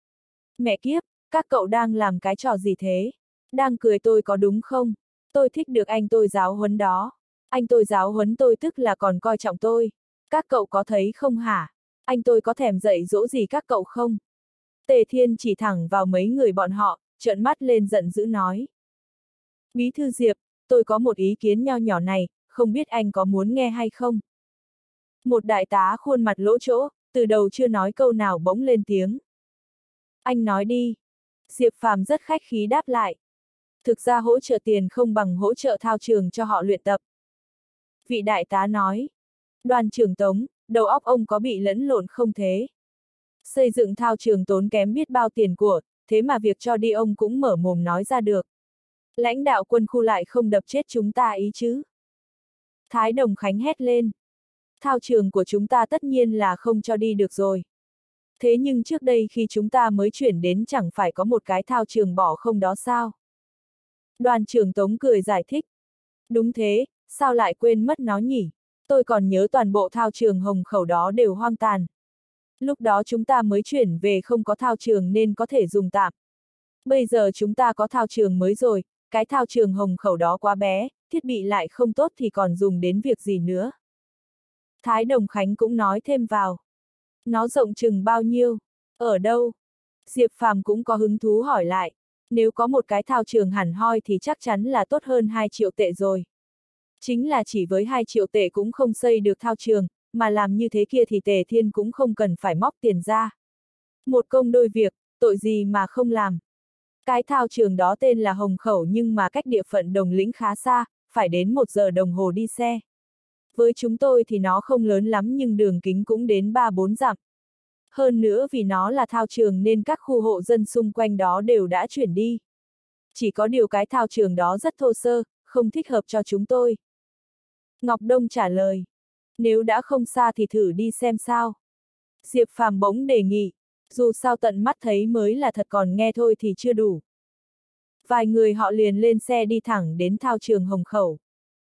Mẹ kiếp, các cậu đang làm cái trò gì thế? Đang cười tôi có đúng không? Tôi thích được anh tôi giáo huấn đó. Anh tôi giáo huấn tôi tức là còn coi trọng tôi. Các cậu có thấy không hả? Anh tôi có thèm dạy dỗ gì các cậu không? Tề Thiên chỉ thẳng vào mấy người bọn họ, trợn mắt lên giận dữ nói. Bí thư Diệp, tôi có một ý kiến nho nhỏ này, không biết anh có muốn nghe hay không? Một đại tá khuôn mặt lỗ chỗ, từ đầu chưa nói câu nào bỗng lên tiếng. Anh nói đi. Diệp Phàm rất khách khí đáp lại. Thực ra hỗ trợ tiền không bằng hỗ trợ thao trường cho họ luyện tập. Vị đại tá nói. Đoàn trưởng Tống, đầu óc ông có bị lẫn lộn không thế? Xây dựng thao trường tốn kém biết bao tiền của, thế mà việc cho đi ông cũng mở mồm nói ra được. Lãnh đạo quân khu lại không đập chết chúng ta ý chứ? Thái Đồng Khánh hét lên. Thao trường của chúng ta tất nhiên là không cho đi được rồi. Thế nhưng trước đây khi chúng ta mới chuyển đến chẳng phải có một cái thao trường bỏ không đó sao? Đoàn trưởng Tống cười giải thích. Đúng thế, sao lại quên mất nó nhỉ? Tôi còn nhớ toàn bộ thao trường Hồng Khẩu đó đều hoang tàn. Lúc đó chúng ta mới chuyển về không có thao trường nên có thể dùng tạm. Bây giờ chúng ta có thao trường mới rồi, cái thao trường Hồng Khẩu đó quá bé, thiết bị lại không tốt thì còn dùng đến việc gì nữa. Thái Đồng Khánh cũng nói thêm vào. Nó rộng chừng bao nhiêu? Ở đâu? Diệp Phàm cũng có hứng thú hỏi lại. Nếu có một cái thao trường hẳn hoi thì chắc chắn là tốt hơn hai triệu tệ rồi. Chính là chỉ với hai triệu tệ cũng không xây được thao trường, mà làm như thế kia thì Tề Thiên cũng không cần phải móc tiền ra. Một công đôi việc, tội gì mà không làm. Cái thao trường đó tên là Hồng Khẩu nhưng mà cách địa phận Đồng Lĩnh khá xa, phải đến một giờ đồng hồ đi xe. Với chúng tôi thì nó không lớn lắm nhưng đường kính cũng đến ba bốn dặm. Hơn nữa vì nó là thao trường nên các khu hộ dân xung quanh đó đều đã chuyển đi. Chỉ có điều cái thao trường đó rất thô sơ, không thích hợp cho chúng tôi. Ngọc Đông trả lời. Nếu đã không xa thì thử đi xem sao. Diệp Phàm bỗng đề nghị, dù sao tận mắt thấy mới là thật còn nghe thôi thì chưa đủ. Vài người họ liền lên xe đi thẳng đến thao trường Hồng Khẩu.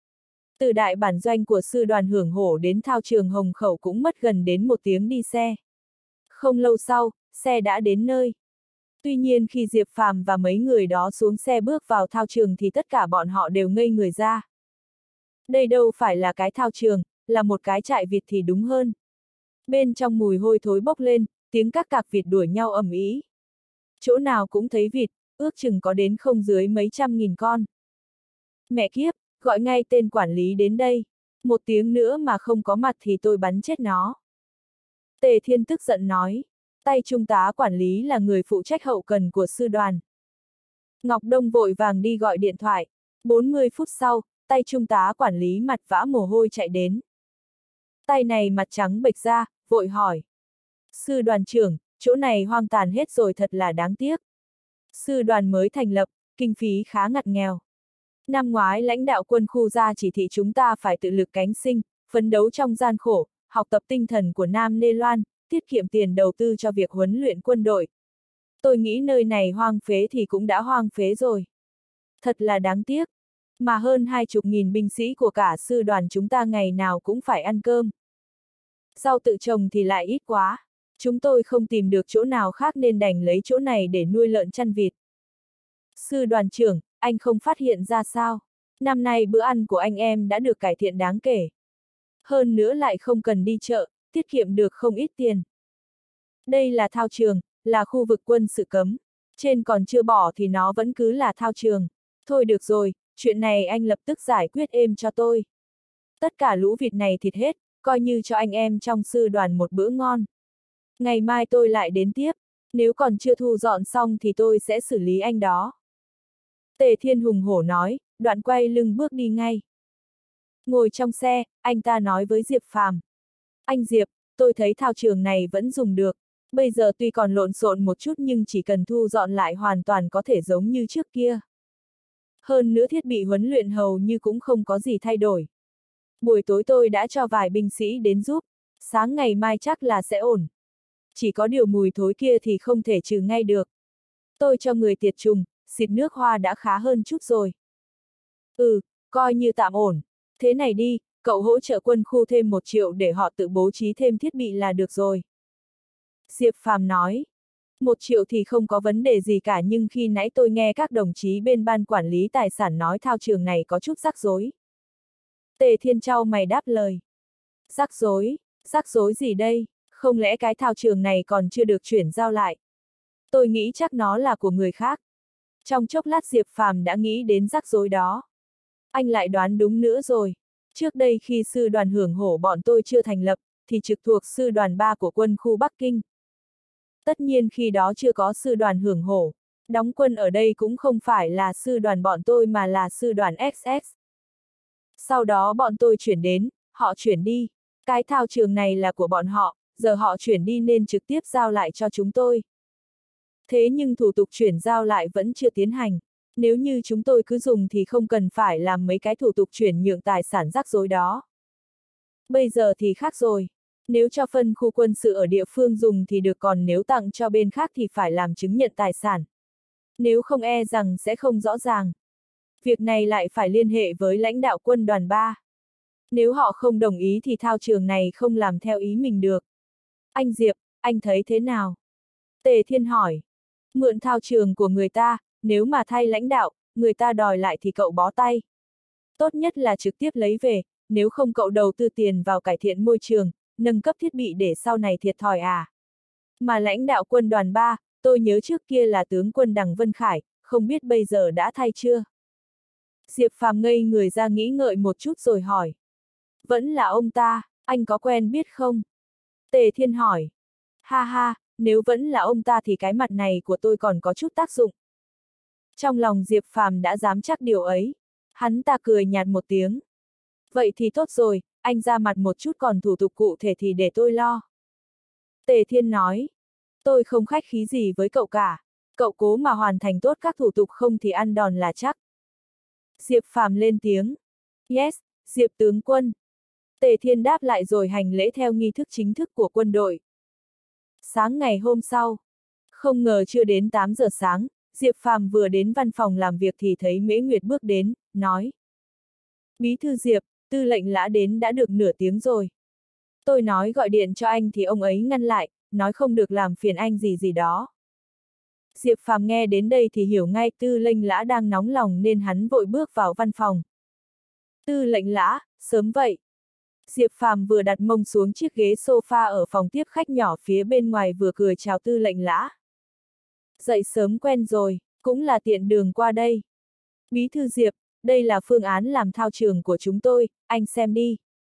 Từ đại bản doanh của sư đoàn hưởng hổ đến thao trường Hồng Khẩu cũng mất gần đến một tiếng đi xe. Không lâu sau, xe đã đến nơi. Tuy nhiên khi Diệp Phàm và mấy người đó xuống xe bước vào thao trường thì tất cả bọn họ đều ngây người ra. Đây đâu phải là cái thao trường, là một cái trại vịt thì đúng hơn. Bên trong mùi hôi thối bốc lên, tiếng các cạc vịt đuổi nhau ầm ĩ. Chỗ nào cũng thấy vịt, ước chừng có đến không dưới mấy trăm nghìn con. Mẹ kiếp, gọi ngay tên quản lý đến đây. Một tiếng nữa mà không có mặt thì tôi bắn chết nó. Tề Thiên tức giận nói. Tay trung tá quản lý là người phụ trách hậu cần của sư đoàn. Ngọc Đông vội vàng đi gọi điện thoại. bốn mươi phút sau, tay trung tá quản lý mặt vã mồ hôi chạy đến. Tay này mặt trắng bệch ra, vội hỏi. Sư đoàn trưởng, chỗ này hoang tàn hết rồi thật là đáng tiếc. Sư đoàn mới thành lập, kinh phí khá ngặt nghèo. Năm ngoái lãnh đạo quân khu ra chỉ thị chúng ta phải tự lực cánh sinh, phấn đấu trong gian khổ, học tập tinh thần của Nam Nê Loan, tiết kiệm tiền đầu tư cho việc huấn luyện quân đội. Tôi nghĩ nơi này hoang phế thì cũng đã hoang phế rồi. Thật là đáng tiếc. Mà hơn hai chục nghìn binh sĩ của cả sư đoàn chúng ta ngày nào cũng phải ăn cơm. Rau tự trồng thì lại ít quá. Chúng tôi không tìm được chỗ nào khác nên đành lấy chỗ này để nuôi lợn chăn vịt. Sư đoàn trưởng, anh không phát hiện ra sao? Năm nay bữa ăn của anh em đã được cải thiện đáng kể. Hơn nữa lại không cần đi chợ, tiết kiệm được không ít tiền. Đây là thao trường, là khu vực quân sự cấm. Trên còn chưa bỏ thì nó vẫn cứ là thao trường. Thôi được rồi, chuyện này anh lập tức giải quyết êm cho tôi. Tất cả lũ vịt này thịt hết, coi như cho anh em trong sư đoàn một bữa ngon. Ngày mai tôi lại đến tiếp, nếu còn chưa thu dọn xong thì tôi sẽ xử lý anh đó. Tề Thiên hùng hổ nói, đoạn quay lưng bước đi ngay. Ngồi trong xe, anh ta nói với Diệp Phàm. Anh Diệp, tôi thấy thao trường này vẫn dùng được. Bây giờ tuy còn lộn xộn một chút nhưng chỉ cần thu dọn lại hoàn toàn có thể giống như trước kia. Hơn nữa thiết bị huấn luyện hầu như cũng không có gì thay đổi. Buổi tối tôi đã cho vài binh sĩ đến giúp, sáng ngày mai chắc là sẽ ổn. Chỉ có điều mùi thối kia thì không thể trừ ngay được. Tôi cho người tiệt trùng, xịt nước hoa đã khá hơn chút rồi. Ừ, coi như tạm ổn. Thế này đi, cậu hỗ trợ quân khu thêm một triệu để họ tự bố trí thêm thiết bị là được rồi. Diệp Phàm nói. Một triệu thì không có vấn đề gì cả, nhưng khi nãy tôi nghe các đồng chí bên ban quản lý tài sản nói thao trường này có chút rắc rối. Tề Thiên trao mày đáp lời. Rắc rối, rắc rối gì đây? Không lẽ cái thao trường này còn chưa được chuyển giao lại? Tôi nghĩ chắc nó là của người khác. Trong chốc lát Diệp Phàm đã nghĩ đến rắc rối đó. Anh lại đoán đúng nữa rồi. Trước đây khi sư đoàn hưởng hổ bọn tôi chưa thành lập, thì trực thuộc sư đoàn ba của quân khu Bắc Kinh. Tất nhiên khi đó chưa có sư đoàn hưởng hổ, đóng quân ở đây cũng không phải là sư đoàn bọn tôi mà là sư đoàn ích ét. Sau đó bọn tôi chuyển đến, họ chuyển đi. Cái thao trường này là của bọn họ, giờ họ chuyển đi nên trực tiếp giao lại cho chúng tôi. Thế nhưng thủ tục chuyển giao lại vẫn chưa tiến hành. Nếu như chúng tôi cứ dùng thì không cần phải làm mấy cái thủ tục chuyển nhượng tài sản rắc rối đó. Bây giờ thì khác rồi. Nếu cho phân khu quân sự ở địa phương dùng thì được, còn nếu tặng cho bên khác thì phải làm chứng nhận tài sản. Nếu không e rằng sẽ không rõ ràng. Việc này lại phải liên hệ với lãnh đạo quân đoàn ba. Nếu họ không đồng ý thì thao trường này không làm theo ý mình được. Anh Diệp, anh thấy thế nào? Tề Thiên hỏi. Mượn thao trường của người ta, nếu mà thay lãnh đạo, người ta đòi lại thì cậu bó tay. Tốt nhất là trực tiếp lấy về, nếu không cậu đầu tư tiền vào cải thiện môi trường, nâng cấp thiết bị để sau này thiệt thòi à. Mà lãnh đạo quân đoàn ba, tôi nhớ trước kia là tướng quân Đằng Vân Khải, không biết bây giờ đã thay chưa? Diệp Phàm ngây người ra nghĩ ngợi một chút rồi hỏi. Vẫn là ông ta, anh có quen biết không? Tề Thiên hỏi. Ha ha, nếu vẫn là ông ta thì cái mặt này của tôi còn có chút tác dụng. Trong lòng Diệp Phàm đã dám chắc điều ấy. Hắn ta cười nhạt một tiếng. Vậy thì tốt rồi, anh ra mặt một chút, còn thủ tục cụ thể thì để tôi lo. Tề Thiên nói. Tôi không khách khí gì với cậu cả. Cậu cố mà hoàn thành tốt các thủ tục, không thì ăn đòn là chắc. Diệp Phàm lên tiếng. Yes, Diệp tướng quân. Tề Thiên đáp lại rồi hành lễ theo nghi thức chính thức của quân đội. Sáng ngày hôm sau, không ngờ chưa đến tám giờ sáng, Diệp Phàm vừa đến văn phòng làm việc thì thấy Mễ Nguyệt bước đến, nói. Bí thư Diệp, tư lệnh Lã đến đã được nửa tiếng rồi. Tôi nói gọi điện cho anh thì ông ấy ngăn lại, nói không được làm phiền anh gì gì đó. Diệp Phàm nghe đến đây thì hiểu ngay tư lệnh Lã đang nóng lòng nên hắn vội bước vào văn phòng. Tư lệnh Lã, sớm vậy. Diệp Phàm vừa đặt mông xuống chiếc ghế sofa ở phòng tiếp khách nhỏ phía bên ngoài vừa cười chào tư lệnh Lã. Dậy sớm quen rồi, cũng là tiện đường qua đây. Bí thư Diệp, đây là phương án làm thao trường của chúng tôi, anh xem đi.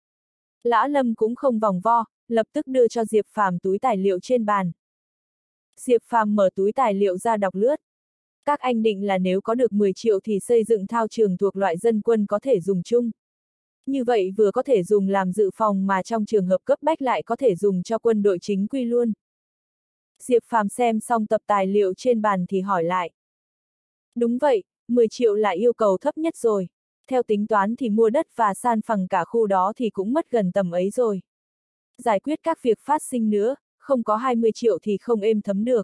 Lã Lâm cũng không vòng vo, lập tức đưa cho Diệp Phàm túi tài liệu trên bàn. Diệp Phàm mở túi tài liệu ra đọc lướt. Các anh định là nếu có được mười triệu thì xây dựng thao trường thuộc loại dân quân có thể dùng chung. Như vậy vừa có thể dùng làm dự phòng mà trong trường hợp cấp bách lại có thể dùng cho quân đội chính quy luôn. Diệp Phàm xem xong tập tài liệu trên bàn thì hỏi lại. Đúng vậy, mười triệu là yêu cầu thấp nhất rồi. Theo tính toán thì mua đất và san phẳng cả khu đó thì cũng mất gần tầm ấy rồi. Giải quyết các việc phát sinh nữa, không có hai mươi triệu thì không êm thấm được.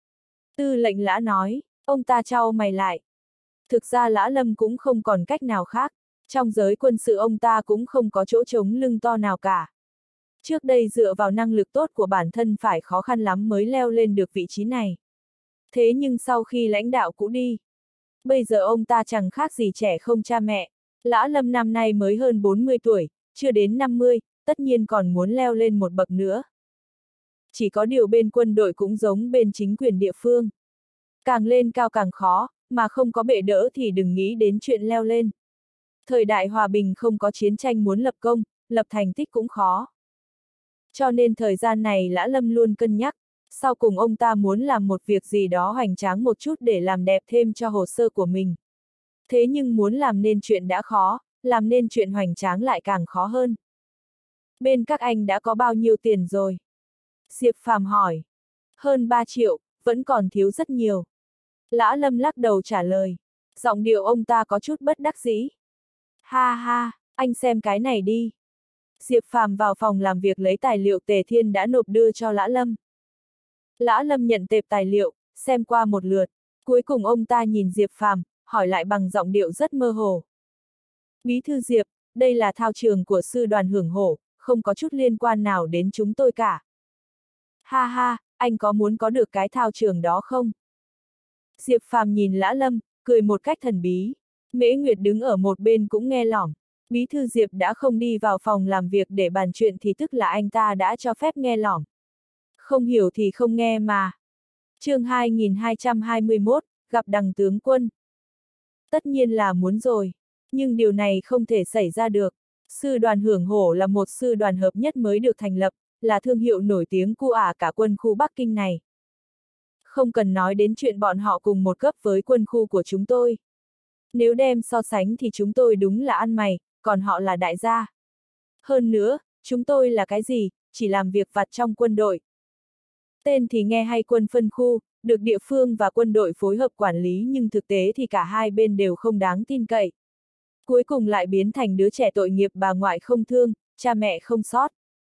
Tư lệnh Lã nói, ông ta chau mày lại. Thực ra Lã Lâm cũng không còn cách nào khác. Trong giới quân sự ông ta cũng không có chỗ trống lưng to nào cả. Trước đây dựa vào năng lực tốt của bản thân phải khó khăn lắm mới leo lên được vị trí này. Thế nhưng sau khi lãnh đạo cũ đi, bây giờ ông ta chẳng khác gì trẻ không cha mẹ. Lã Lâm năm nay mới hơn bốn mươi tuổi, chưa đến năm mươi, tất nhiên còn muốn leo lên một bậc nữa. Chỉ có điều bên quân đội cũng giống bên chính quyền địa phương. Càng lên cao càng khó, mà không có bệ đỡ thì đừng nghĩ đến chuyện leo lên. Thời đại hòa bình không có chiến tranh muốn lập công, lập thành tích cũng khó. Cho nên thời gian này Lã Lâm luôn cân nhắc, sau cùng ông ta muốn làm một việc gì đó hoành tráng một chút để làm đẹp thêm cho hồ sơ của mình. Thế nhưng muốn làm nên chuyện đã khó, làm nên chuyện hoành tráng lại càng khó hơn. Bên các anh đã có bao nhiêu tiền rồi? Diệp Phàm hỏi. Hơn ba triệu, vẫn còn thiếu rất nhiều. Lã Lâm lắc đầu trả lời. Giọng điệu ông ta có chút bất đắc dĩ. Ha ha, anh xem cái này đi. Diệp Phàm vào phòng làm việc lấy tài liệu Tề Thiên đã nộp đưa cho Lã Lâm. Lã Lâm nhận tệp tài liệu, xem qua một lượt. Cuối cùng ông ta nhìn Diệp Phàm, hỏi lại bằng giọng điệu rất mơ hồ. Bí thư Diệp, đây là thao trường của sư đoàn Hưởng Hổ, không có chút liên quan nào đến chúng tôi cả. Ha ha, anh có muốn có được cái thao trường đó không? Diệp Phàm nhìn Lã Lâm, cười một cách thần bí. Mễ Nguyệt đứng ở một bên cũng nghe lỏm. Bí thư Diệp đã không đi vào phòng làm việc để bàn chuyện thì tức là anh ta đã cho phép nghe lỏm. Không hiểu thì không nghe mà. Chương hai nghìn hai trăm hai mươi mốt, gặp Đằng tướng quân. Tất nhiên là muốn rồi. Nhưng điều này không thể xảy ra được. Sư đoàn Hưởng Hổ là một sư đoàn hợp nhất mới được thành lập, là thương hiệu nổi tiếng cu ả cả quân khu Bắc Kinh này. Không cần nói đến chuyện bọn họ cùng một cấp với quân khu của chúng tôi. Nếu đem so sánh thì chúng tôi đúng là ăn mày, còn họ là đại gia. Hơn nữa, chúng tôi là cái gì, chỉ làm việc vặt trong quân đội. Tên thì nghe hay quân phân khu, được địa phương và quân đội phối hợp quản lý nhưng thực tế thì cả hai bên đều không đáng tin cậy. Cuối cùng lại biến thành đứa trẻ tội nghiệp bà ngoại không thương, cha mẹ không sót.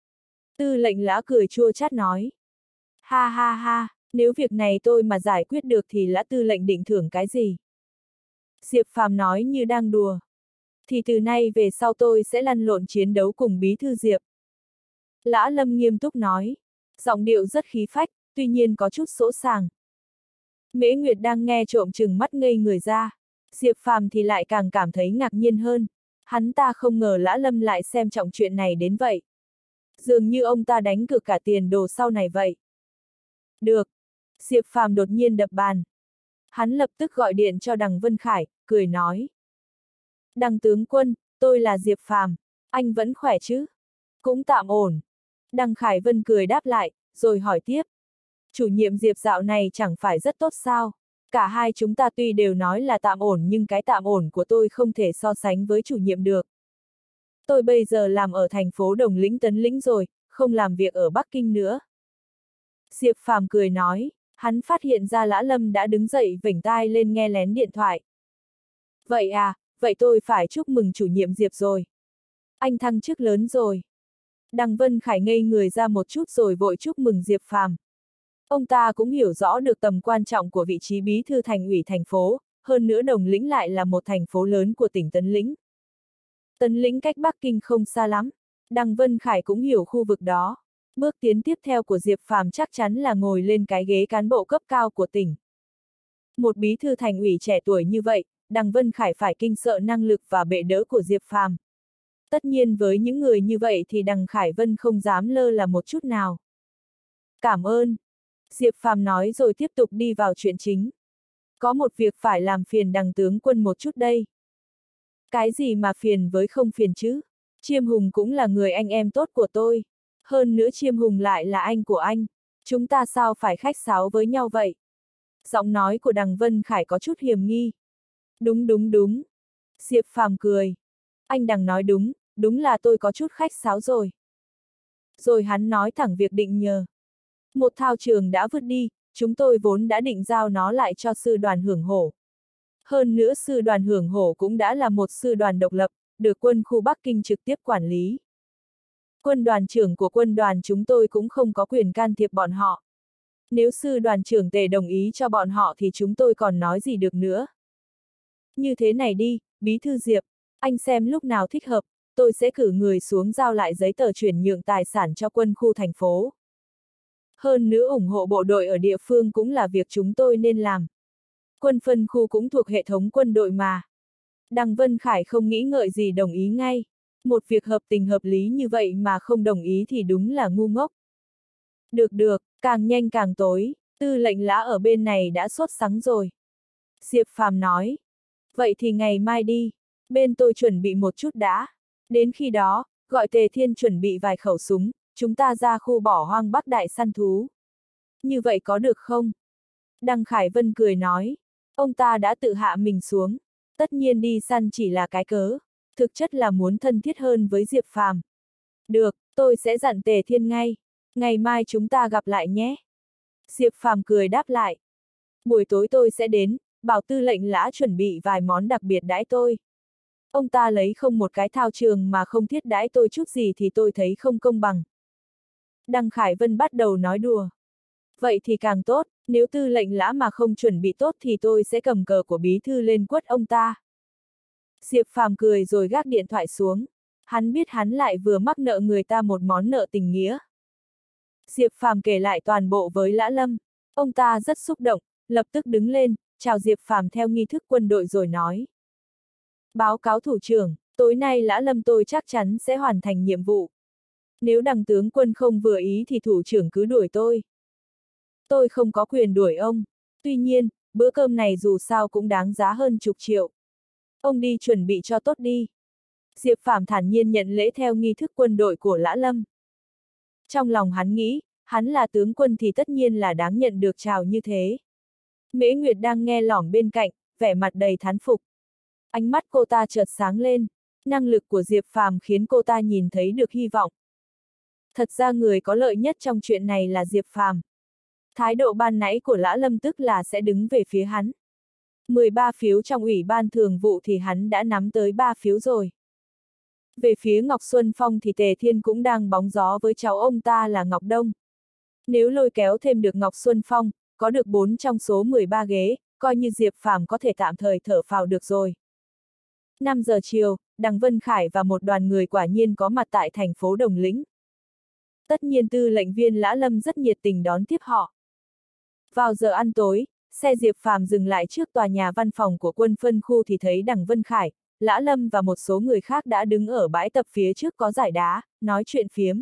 Tư lệnh Lã cười chua chát nói. Ha ha ha, nếu việc này tôi mà giải quyết được thì Lã tư lệnh định thưởng cái gì? Diệp Phàm nói như đang đùa. Thì từ nay về sau tôi sẽ lăn lộn chiến đấu cùng bí thư Diệp. Lã Lâm nghiêm túc nói. Giọng điệu rất khí phách, tuy nhiên có chút sỗ sàng. Mễ Nguyệt đang nghe trộm chừng mắt ngây người ra. Diệp Phàm thì lại càng cảm thấy ngạc nhiên hơn. Hắn ta không ngờ Lã Lâm lại xem trọng chuyện này đến vậy. Dường như ông ta đánh cược cả tiền đồ sau này vậy. Được. Diệp Phàm đột nhiên đập bàn. Hắn lập tức gọi điện cho Đằng Vân Khải, cười nói. Đằng tướng quân, tôi là Diệp Phàm, anh vẫn khỏe chứ? Cũng tạm ổn. Đằng Khải Vân cười đáp lại, rồi hỏi tiếp. Chủ nhiệm Diệp dạo này chẳng phải rất tốt sao? Cả hai chúng ta tuy đều nói là tạm ổn nhưng cái tạm ổn của tôi không thể so sánh với chủ nhiệm được. Tôi bây giờ làm ở thành phố Đồng Lĩnh Tấn Lĩnh rồi, không làm việc ở Bắc Kinh nữa. Diệp Phàm cười nói, hắn phát hiện ra Lã Lâm đã đứng dậy vểnh tai lên nghe lén điện thoại. Vậy à, vậy tôi phải chúc mừng chủ nhiệm Diệp rồi. Anh thăng chức lớn rồi. Đằng Vân Khải ngây người ra một chút rồi vội chúc mừng Diệp Phàm. Ông ta cũng hiểu rõ được tầm quan trọng của vị trí bí thư thành ủy thành phố, hơn nữa Đồng Lĩnh lại là một thành phố lớn của tỉnh Tấn Lĩnh. Tấn Lĩnh cách Bắc Kinh không xa lắm, Đằng Vân Khải cũng hiểu khu vực đó. Bước tiến tiếp theo của Diệp Phàm chắc chắn là ngồi lên cái ghế cán bộ cấp cao của tỉnh. Một bí thư thành ủy trẻ tuổi như vậy, Đằng Vân Khải phải kinh sợ năng lực và bệ đỡ của Diệp Phàm. Tất nhiên với những người như vậy thì Đằng Khải Vân không dám lơ là một chút nào. Cảm ơn. Diệp Phàm nói rồi tiếp tục đi vào chuyện chính. Có một việc phải làm phiền Đằng tướng quân một chút đây. Cái gì mà phiền với không phiền chứ? Chiêm Hùng cũng là người anh em tốt của tôi. Hơn nữa Chiêm Hùng lại là anh của anh. Chúng ta sao phải khách sáo với nhau vậy? Giọng nói của Đằng Vân Khải có chút hiềm nghi. Đúng đúng đúng. Diệp Phàm cười. Anh Đằng nói đúng, đúng là tôi có chút khách sáo rồi. Rồi hắn nói thẳng việc định nhờ. Một thao trường đã vứt đi, chúng tôi vốn đã định giao nó lại cho sư đoàn Hưởng Hổ. Hơn nữa sư đoàn Hưởng Hổ cũng đã là một sư đoàn độc lập, được quân khu Bắc Kinh trực tiếp quản lý. Quân đoàn trưởng của quân đoàn chúng tôi cũng không có quyền can thiệp bọn họ. Nếu sư đoàn trưởng Tề đồng ý cho bọn họ thì chúng tôi còn nói gì được nữa. Như thế này đi, bí thư Diệp, anh xem lúc nào thích hợp, tôi sẽ cử người xuống giao lại giấy tờ chuyển nhượng tài sản cho quân khu thành phố. Hơn nữa ủng hộ bộ đội ở địa phương cũng là việc chúng tôi nên làm. Quân phân khu cũng thuộc hệ thống quân đội mà. Đằng Vân Khải không nghĩ ngợi gì đồng ý ngay. Một việc hợp tình hợp lý như vậy mà không đồng ý thì đúng là ngu ngốc. Được được, càng nhanh càng tối, tư lệnh Lã ở bên này đã sốt sắng rồi. Diệp Phàm nói. Vậy thì ngày mai đi, bên tôi chuẩn bị một chút đã. Đến khi đó, gọi Tề Thiên chuẩn bị vài khẩu súng, chúng ta ra khu bỏ hoang Bắc Đại săn thú. Như vậy có được không? Đằng Khải Vân cười nói. Ông ta đã tự hạ mình xuống. Tất nhiên đi săn chỉ là cái cớ. Thực chất là muốn thân thiết hơn với Diệp Phàm. Được, Tôi sẽ dặn Tề Thiên ngay. Ngày mai chúng ta gặp lại nhé. Diệp Phàm cười đáp lại. Buổi tối tôi sẽ đến, bảo tư lệnh Lã chuẩn bị vài món đặc biệt đãi tôi. Ông ta lấy không một cái thao trường mà không thiết đãi tôi chút gì thì tôi thấy không công bằng. Đăng Khải Vân bắt đầu nói đùa. Vậy thì càng tốt, nếu tư lệnh Lã mà không chuẩn bị tốt thì tôi sẽ cầm cờ của bí thư lên quất ông ta. Diệp Phàm cười rồi gác điện thoại xuống. Hắn biết hắn lại vừa mắc nợ người ta một món nợ tình nghĩa. Diệp Phàm kể lại toàn bộ với Lã Lâm. Ông ta rất xúc động, lập tức đứng lên, chào Diệp Phàm theo nghi thức quân đội rồi nói. Báo cáo thủ trưởng, tối nay Lã Lâm tôi chắc chắn sẽ hoàn thành nhiệm vụ. Nếu Đằng tướng quân không vừa ý thì thủ trưởng cứ đuổi tôi. Tôi không có quyền đuổi ông. Tuy nhiên, bữa cơm này dù sao cũng đáng giá hơn chục triệu. Ông đi chuẩn bị cho tốt đi. Diệp Phàm thản nhiên nhận lễ theo nghi thức quân đội của Lã Lâm. Trong lòng hắn nghĩ, hắn là tướng quân thì tất nhiên là đáng nhận được chào như thế. Mễ Nguyệt đang nghe lỏm bên cạnh, vẻ mặt đầy thán phục. Ánh mắt cô ta chợt sáng lên, năng lực của Diệp Phàm khiến cô ta nhìn thấy được hy vọng. Thật ra người có lợi nhất trong chuyện này là Diệp Phàm. Thái độ ban nãy của Lã Lâm tức là sẽ đứng về phía hắn. mười ba phiếu trong ủy ban thường vụ thì hắn đã nắm tới ba phiếu rồi. Về phía Ngọc Xuân Phong thì Tề Thiên cũng đang bóng gió với cháu ông ta là Ngọc Đông. Nếu lôi kéo thêm được Ngọc Xuân Phong, có được bốn trong số mười ba ghế, coi như Diệp Phàm có thể tạm thời thở phào được rồi. năm giờ chiều, Đằng Vân Khải và một đoàn người quả nhiên có mặt tại thành phố Đồng Lĩnh. Tất nhiên tư lệnh viên Lã Lâm rất nhiệt tình đón tiếp họ. Vào giờ ăn tối, xe Diệp Phàm dừng lại trước tòa nhà văn phòng của quân phân khu thì thấy Đằng Vân Khải, Lã Lâm và một số người khác đã đứng ở bãi tập phía trước có dải đá, nói chuyện phiếm.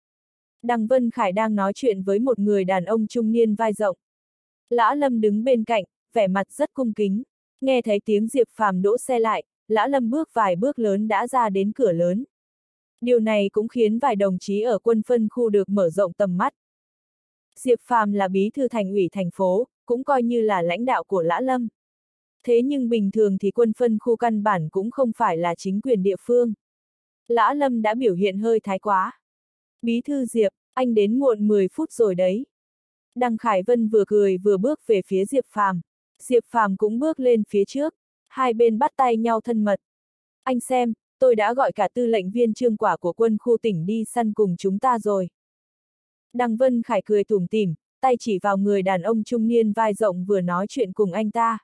Đằng Vân Khải đang nói chuyện với một người đàn ông trung niên vai rộng. Lã Lâm đứng bên cạnh, vẻ mặt rất cung kính. Nghe thấy tiếng Diệp Phàm đỗ xe lại, Lã Lâm bước vài bước lớn đã ra đến cửa lớn. Điều này cũng khiến vài đồng chí ở quân phân khu được mở rộng tầm mắt. Diệp Phàm là bí thư thành ủy thành phố, cũng coi như là lãnh đạo của Lã Lâm. Thế nhưng bình thường thì quân phân khu căn bản cũng không phải là chính quyền địa phương. Lã Lâm đã biểu hiện hơi thái quá. Bí thư Diệp, anh đến muộn mười phút rồi đấy. Đằng Khải Vân vừa cười vừa bước về phía Diệp Phàm. Diệp Phàm cũng bước lên phía trước. Hai bên bắt tay nhau thân mật. Anh xem, tôi đã gọi cả tư lệnh viên Trương Quả của quân khu tỉnh đi săn cùng chúng ta rồi. Đằng Vân Khải cười tủm tỉm, tay chỉ vào người đàn ông trung niên vai rộng vừa nói chuyện cùng anh ta.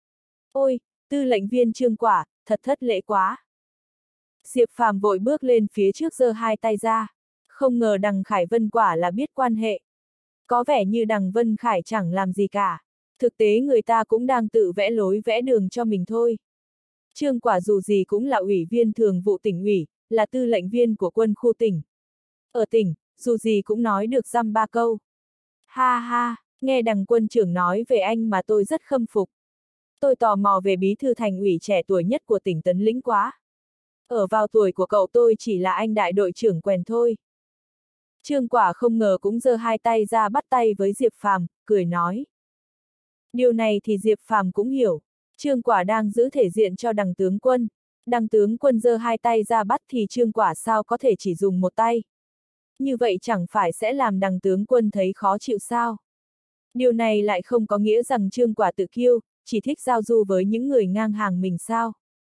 Ôi, tư lệnh viên Trương Quả, thật thất lễ quá. Diệp Phàm vội bước lên phía trước giơ hai tay ra. Không ngờ Đằng Khải Vân quả là biết quan hệ. Có vẻ như Đằng Vân Khải chẳng làm gì cả. Thực tế người ta cũng đang tự vẽ lối vẽ đường cho mình thôi. Trương Quả dù gì cũng là ủy viên thường vụ tỉnh ủy, là tư lệnh viên của quân khu tỉnh. Ở tỉnh, dù gì cũng nói được dăm ba câu. Ha ha, nghe Đằng quân trưởng nói về anh mà tôi rất khâm phục. Tôi tò mò về bí thư thành ủy trẻ tuổi nhất của tỉnh Tấn Lĩnh quá. Ở vào tuổi của cậu tôi chỉ là anh đại đội trưởng quèn thôi. Trương Quả không ngờ cũng giơ hai tay ra bắt tay với Diệp Phàm, cười nói. Điều này thì Diệp Phàm cũng hiểu. Trương Quả đang giữ thể diện cho Đằng tướng quân. Đằng tướng quân giơ hai tay ra bắt thì Trương Quả sao có thể chỉ dùng một tay. Như vậy chẳng phải sẽ làm Đằng tướng quân thấy khó chịu sao? Điều này lại không có nghĩa rằng Trương Quả tự kiêu, chỉ thích giao du với những người ngang hàng mình sao?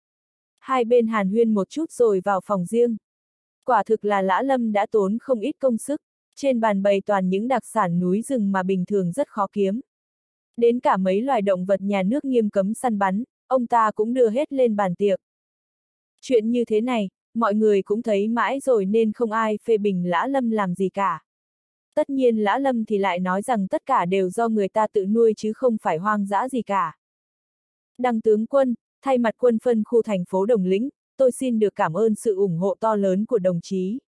Hai bên hàn huyên một chút rồi vào phòng riêng. Quả thực là Lã Lâm đã tốn không ít công sức, trên bàn bày toàn những đặc sản núi rừng mà bình thường rất khó kiếm. Đến cả mấy loài động vật nhà nước nghiêm cấm săn bắn, ông ta cũng đưa hết lên bàn tiệc. Chuyện như thế này, mọi người cũng thấy mãi rồi nên không ai phê bình Lã Lâm làm gì cả. Tất nhiên Lã Lâm thì lại nói rằng tất cả đều do người ta tự nuôi chứ không phải hoang dã gì cả. Đằng tướng quân, thay mặt quân phân khu thành phố Đồng Lĩnh, tôi xin được cảm ơn sự ủng hộ to lớn của đồng chí.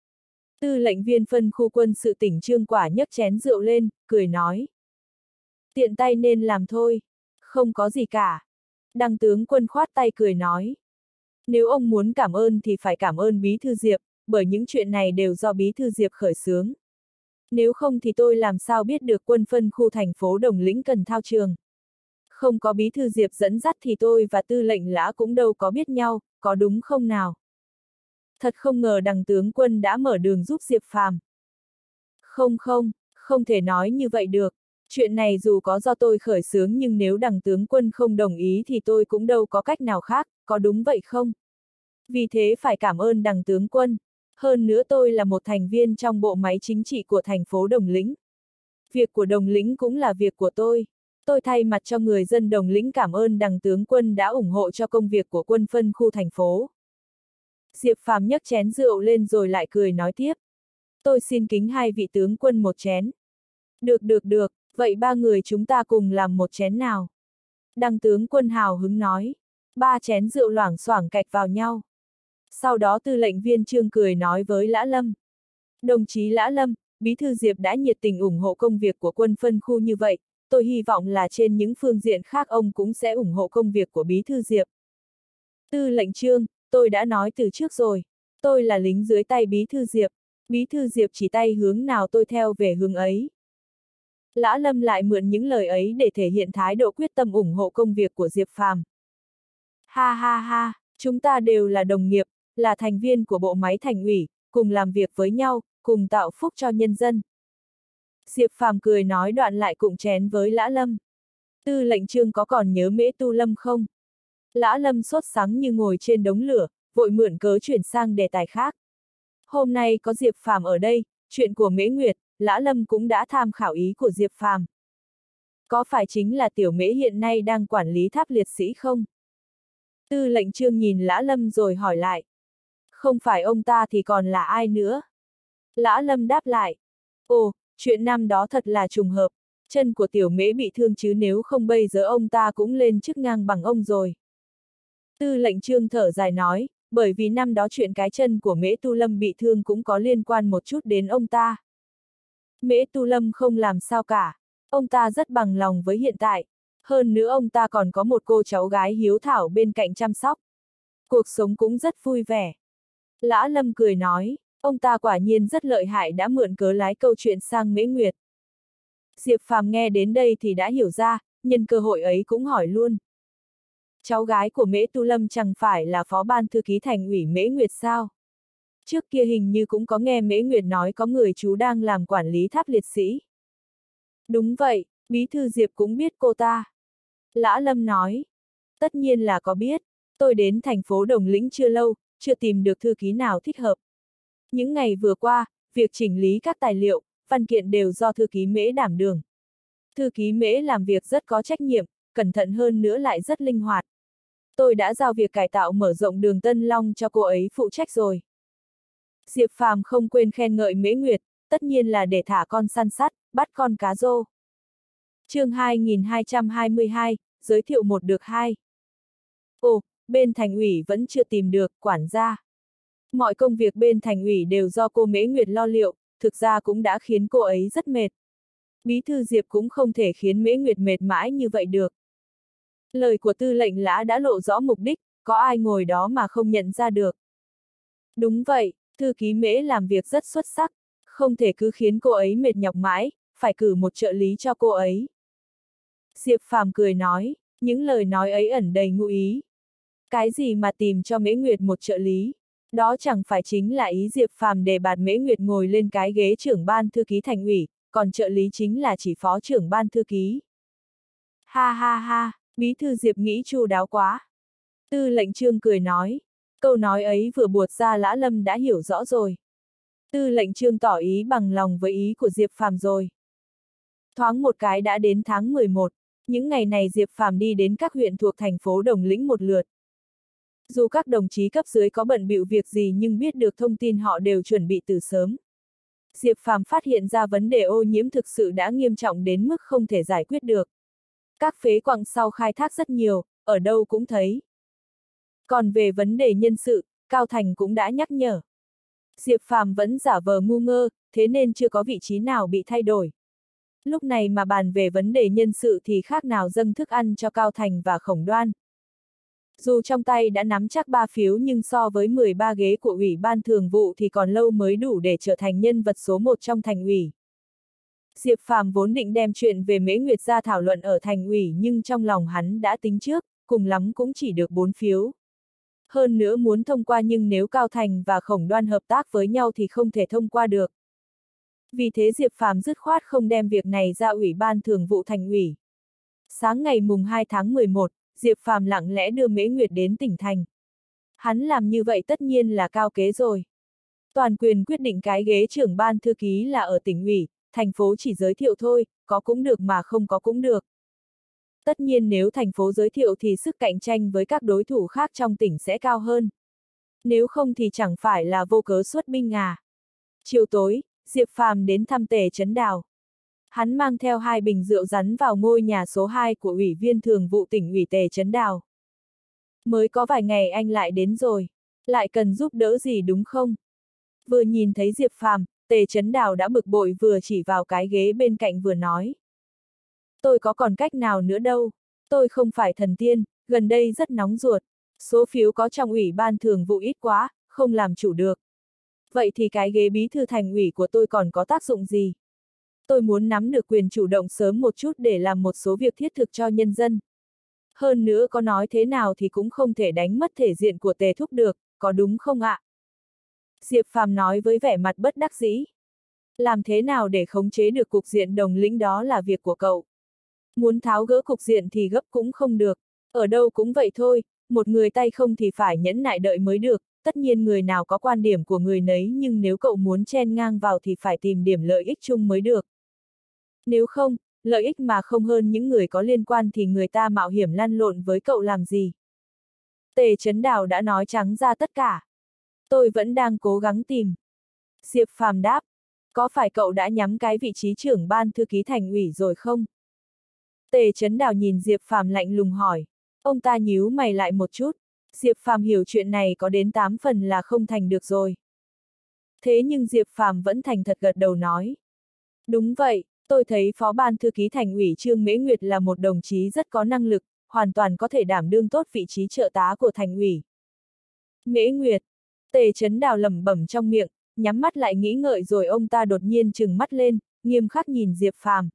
Tư lệnh viên phân khu quân sự tỉnh Trương Quả nhấc chén rượu lên, cười nói. Tiện tay nên làm thôi, không có gì cả. Đằng tướng quân khoát tay cười nói. Nếu ông muốn cảm ơn thì phải cảm ơn Bí thư Diệp, bởi những chuyện này đều do Bí thư Diệp khởi xướng. Nếu không thì tôi làm sao biết được quân phân khu thành phố Đồng Lĩnh cần thao trường. Không có Bí thư Diệp dẫn dắt thì tôi và tư lệnh Lã cũng đâu có biết nhau, có đúng không nào? Thật không ngờ Đằng tướng quân đã mở đường giúp Diệp Phàm. Không không, không thể nói như vậy được. Chuyện này dù có do tôi khởi xướng nhưng nếu Đằng tướng quân không đồng ý thì tôi cũng đâu có cách nào khác, có đúng vậy không? Vì thế phải cảm ơn Đằng tướng quân. Hơn nữa tôi là một thành viên trong bộ máy chính trị của thành phố Đồng Lĩnh. Việc của Đồng Lĩnh cũng là việc của tôi. Tôi thay mặt cho người dân Đồng Lĩnh cảm ơn Đằng tướng quân đã ủng hộ cho công việc của quân phân khu thành phố. Diệp Phàm nhấc chén rượu lên rồi lại cười nói tiếp. Tôi xin kính hai vị tướng quân một chén. Được được được, vậy ba người chúng ta cùng làm một chén nào. Đằng tướng quân hào hứng nói. Ba chén rượu loảng xoảng cạch vào nhau. Sau đó tư lệnh viên Trương cười nói với Lã Lâm. Đồng chí Lã Lâm, Bí thư Diệp đã nhiệt tình ủng hộ công việc của quân phân khu như vậy, tôi hy vọng là trên những phương diện khác ông cũng sẽ ủng hộ công việc của Bí thư Diệp. Tư lệnh Trương, tôi đã nói từ trước rồi, tôi là lính dưới tay Bí thư Diệp, Bí thư Diệp chỉ tay hướng nào tôi theo về hướng ấy. Lã Lâm lại mượn những lời ấy để thể hiện thái độ quyết tâm ủng hộ công việc của Diệp Phàm. Ha ha ha, chúng ta đều là đồng nghiệp, là thành viên của bộ máy thành ủy, cùng làm việc với nhau, cùng tạo phúc cho nhân dân. Diệp Phàm cười nói đoạn lại cụng chén với Lã Lâm. Tư lệnh Trương có còn nhớ Mễ Tu Lâm không? Lã Lâm sốt sắng như ngồi trên đống lửa, vội mượn cớ chuyển sang đề tài khác. Hôm nay có Diệp Phàm ở đây, chuyện của Mễ Nguyệt, Lã Lâm cũng đã tham khảo ý của Diệp Phàm. Có phải chính là tiểu Mễ hiện nay đang quản lý tháp liệt sĩ không? Tư lệnh Trương nhìn Lã Lâm rồi hỏi lại. Không phải ông ta thì còn là ai nữa? Lã Lâm đáp lại. Ồ, chuyện năm đó thật là trùng hợp, chân của tiểu Mễ bị thương chứ nếu không bây giờ ông ta cũng lên chức ngang bằng ông rồi. Tư lệnh Trương thở dài nói, bởi vì năm đó chuyện cái chân của Mễ Tu Lâm bị thương cũng có liên quan một chút đến ông ta. Mễ Tu Lâm không làm sao cả, ông ta rất bằng lòng với hiện tại, hơn nữa ông ta còn có một cô cháu gái hiếu thảo bên cạnh chăm sóc. Cuộc sống cũng rất vui vẻ. Lã Lâm cười nói, ông ta quả nhiên rất lợi hại đã mượn cớ lái câu chuyện sang Mễ Nguyệt. Diệp Phàm nghe đến đây thì đã hiểu ra, nhân cơ hội ấy cũng hỏi luôn. Cháu gái của Mễ Tu Lâm chẳng phải là phó ban thư ký thành ủy Mễ Nguyệt sao? Trước kia hình như cũng có nghe Mễ Nguyệt nói có người chú đang làm quản lý tháp liệt sĩ. Đúng vậy, Bí thư Diệp cũng biết cô ta. Lã Lâm nói, tất nhiên là có biết, tôi đến thành phố Đồng Lĩnh chưa lâu, chưa tìm được thư ký nào thích hợp. Những ngày vừa qua, việc chỉnh lý các tài liệu, văn kiện đều do thư ký Mễ đảm đường. Thư ký Mễ làm việc rất có trách nhiệm, cẩn thận hơn nữa lại rất linh hoạt. Tôi đã giao việc cải tạo mở rộng đường Tân Long cho cô ấy phụ trách rồi. Diệp Phàm không quên khen ngợi Mễ Nguyệt, tất nhiên là để thả con săn sắt, bắt con cá rô. Chương hai nghìn hai trăm hai mươi hai, giới thiệu một được hai. Ồ, bên thành ủy vẫn chưa tìm được quản gia. Mọi công việc bên thành ủy đều do cô Mễ Nguyệt lo liệu, thực ra cũng đã khiến cô ấy rất mệt. Bí thư Diệp cũng không thể khiến Mễ Nguyệt mệt mãi như vậy được. Lời của tư lệnh Lã đã lộ rõ mục đích, có ai ngồi đó mà không nhận ra được. Đúng vậy, thư ký Mễ làm việc rất xuất sắc, không thể cứ khiến cô ấy mệt nhọc mãi, phải cử một trợ lý cho cô ấy. Diệp Phàm cười nói, những lời nói ấy ẩn đầy ngụ ý. Cái gì mà tìm cho Mễ Nguyệt một trợ lý? Đó chẳng phải chính là ý Diệp Phàm để bạt Mễ Nguyệt ngồi lên cái ghế trưởng ban thư ký thành ủy, còn trợ lý chính là chỉ phó trưởng ban thư ký. Ha ha ha, Bí thư Diệp nghĩ chu đáo quá. Tư lệnh Trương cười nói, câu nói ấy vừa buột ra Lã Lâm đã hiểu rõ rồi. Tư lệnh Trương tỏ ý bằng lòng với ý của Diệp Phàm rồi. Thoáng một cái đã đến tháng mười một, những ngày này Diệp Phàm đi đến các huyện thuộc thành phố Đồng Lĩnh một lượt. Dù các đồng chí cấp dưới có bận bịu việc gì nhưng biết được thông tin họ đều chuẩn bị từ sớm. Diệp Phàm phát hiện ra vấn đề ô nhiễm thực sự đã nghiêm trọng đến mức không thể giải quyết được. Các phế quặng sau khai thác rất nhiều, ở đâu cũng thấy. Còn về vấn đề nhân sự, Cao Thành cũng đã nhắc nhở. Diệp Phàm vẫn giả vờ ngu ngơ, thế nên chưa có vị trí nào bị thay đổi. Lúc này mà bàn về vấn đề nhân sự thì khác nào dâng thức ăn cho Cao Thành và Khổng Đoan. Dù trong tay đã nắm chắc ba phiếu nhưng so với mười ba ghế của Ủy ban Thường vụ thì còn lâu mới đủ để trở thành nhân vật số một trong thành ủy. Diệp Phàm vốn định đem chuyện về Mễ Nguyệt ra thảo luận ở thành ủy nhưng trong lòng hắn đã tính trước, cùng lắm cũng chỉ được bốn phiếu. Hơn nữa muốn thông qua nhưng nếu Cao Thành và Khổng Đoan hợp tác với nhau thì không thể thông qua được. Vì thế Diệp Phàm dứt khoát không đem việc này ra Ủy ban Thường vụ Thành ủy. Sáng ngày mùng hai tháng mười một, Diệp Phàm lặng lẽ đưa Mễ Nguyệt đến tỉnh thành. Hắn làm như vậy tất nhiên là cao kế rồi. Toàn quyền quyết định cái ghế trưởng ban thư ký là ở tỉnh ủy, thành phố chỉ giới thiệu thôi, có cũng được mà không có cũng được. Tất nhiên nếu thành phố giới thiệu thì sức cạnh tranh với các đối thủ khác trong tỉnh sẽ cao hơn. Nếu không thì chẳng phải là vô cớ xuất binh à. Chiều tối, Diệp Phàm đến thăm Tề Chấn Đào. Hắn mang theo hai bình rượu rắn vào ngôi nhà số hai của Ủy viên Thường vụ tỉnh ủy Tề Chấn Đào. Mới có vài ngày anh lại đến rồi, lại cần giúp đỡ gì đúng không? Vừa nhìn thấy Diệp Phàm, Tề Chấn Đào đã bực bội vừa chỉ vào cái ghế bên cạnh vừa nói. Tôi có còn cách nào nữa đâu, tôi không phải thần tiên, gần đây rất nóng ruột, số phiếu có trong Ủy ban Thường vụ ít quá, không làm chủ được. Vậy thì cái ghế bí thư thành ủy của tôi còn có tác dụng gì? Tôi muốn nắm được quyền chủ động sớm một chút để làm một số việc thiết thực cho nhân dân. Hơn nữa có nói thế nào thì cũng không thể đánh mất thể diện của Tề Thúc được, có đúng không ạ? Diệp Phàm nói với vẻ mặt bất đắc dĩ. Làm thế nào để khống chế được cục diện đồng lĩnh đó là việc của cậu. Muốn tháo gỡ cục diện thì gấp cũng không được, ở đâu cũng vậy thôi, một người tay không thì phải nhẫn nại đợi mới được, tất nhiên người nào có quan điểm của người nấy nhưng nếu cậu muốn chen ngang vào thì phải tìm điểm lợi ích chung mới được. Nếu không, lợi ích mà không hơn những người có liên quan thì người ta mạo hiểm lăn lộn với cậu làm gì? Tề Chấn Đào đã nói trắng ra tất cả. Tôi vẫn đang cố gắng tìm. Diệp Phàm đáp, có phải cậu đã nhắm cái vị trí trưởng ban thư ký thành ủy rồi không? Tề Chấn Đào nhìn Diệp Phàm lạnh lùng hỏi. Ông ta nhíu mày lại một chút. Diệp Phàm hiểu chuyện này có đến tám phần là không thành được rồi. Thế nhưng Diệp Phàm vẫn thành thật gật đầu nói. Đúng vậy, tôi thấy Phó Ban Thư ký Thành ủy Trương Mễ Nguyệt là một đồng chí rất có năng lực, hoàn toàn có thể đảm đương tốt vị trí trợ tá của Thành ủy. Mễ Nguyệt, Tề Chấn Đào lẩm bẩm trong miệng, nhắm mắt lại nghĩ ngợi rồi ông ta đột nhiên trừng mắt lên, nghiêm khắc nhìn Diệp Phàm.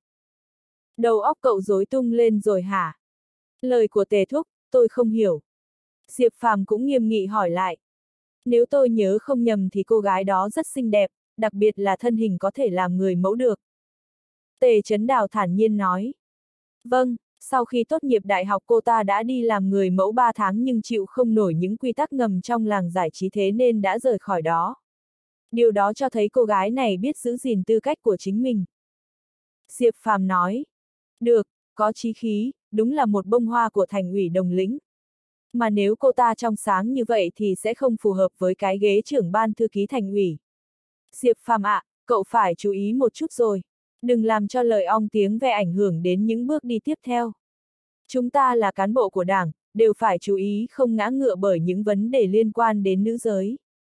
Đầu óc cậu rối tung lên rồi hả? Lời của Tề Thúc, tôi không hiểu. Diệp Phàm cũng nghiêm nghị hỏi lại. Nếu tôi nhớ không nhầm thì cô gái đó rất xinh đẹp, đặc biệt là thân hình có thể làm người mẫu được. Tề Chấn Đào thản nhiên nói. Vâng, sau khi tốt nghiệp đại học cô ta đã đi làm người mẫu ba tháng nhưng chịu không nổi những quy tắc ngầm trong làng giải trí thế nên đã rời khỏi đó. Điều đó cho thấy cô gái này biết giữ gìn tư cách của chính mình. Diệp Phàm nói. Được, có chí khí, đúng là một bông hoa của Thành ủy Đồng Lĩnh. Mà nếu cô ta trong sáng như vậy thì sẽ không phù hợp với cái ghế trưởng ban thư ký Thành ủy. Diệp Phàm ạ, cậu phải chú ý một chút rồi. Đừng làm cho lời ong tiếng ve ảnh hưởng đến những bước đi tiếp theo. Chúng ta là cán bộ của Đảng, đều phải chú ý không ngã ngựa bởi những vấn đề liên quan đến nữ giới.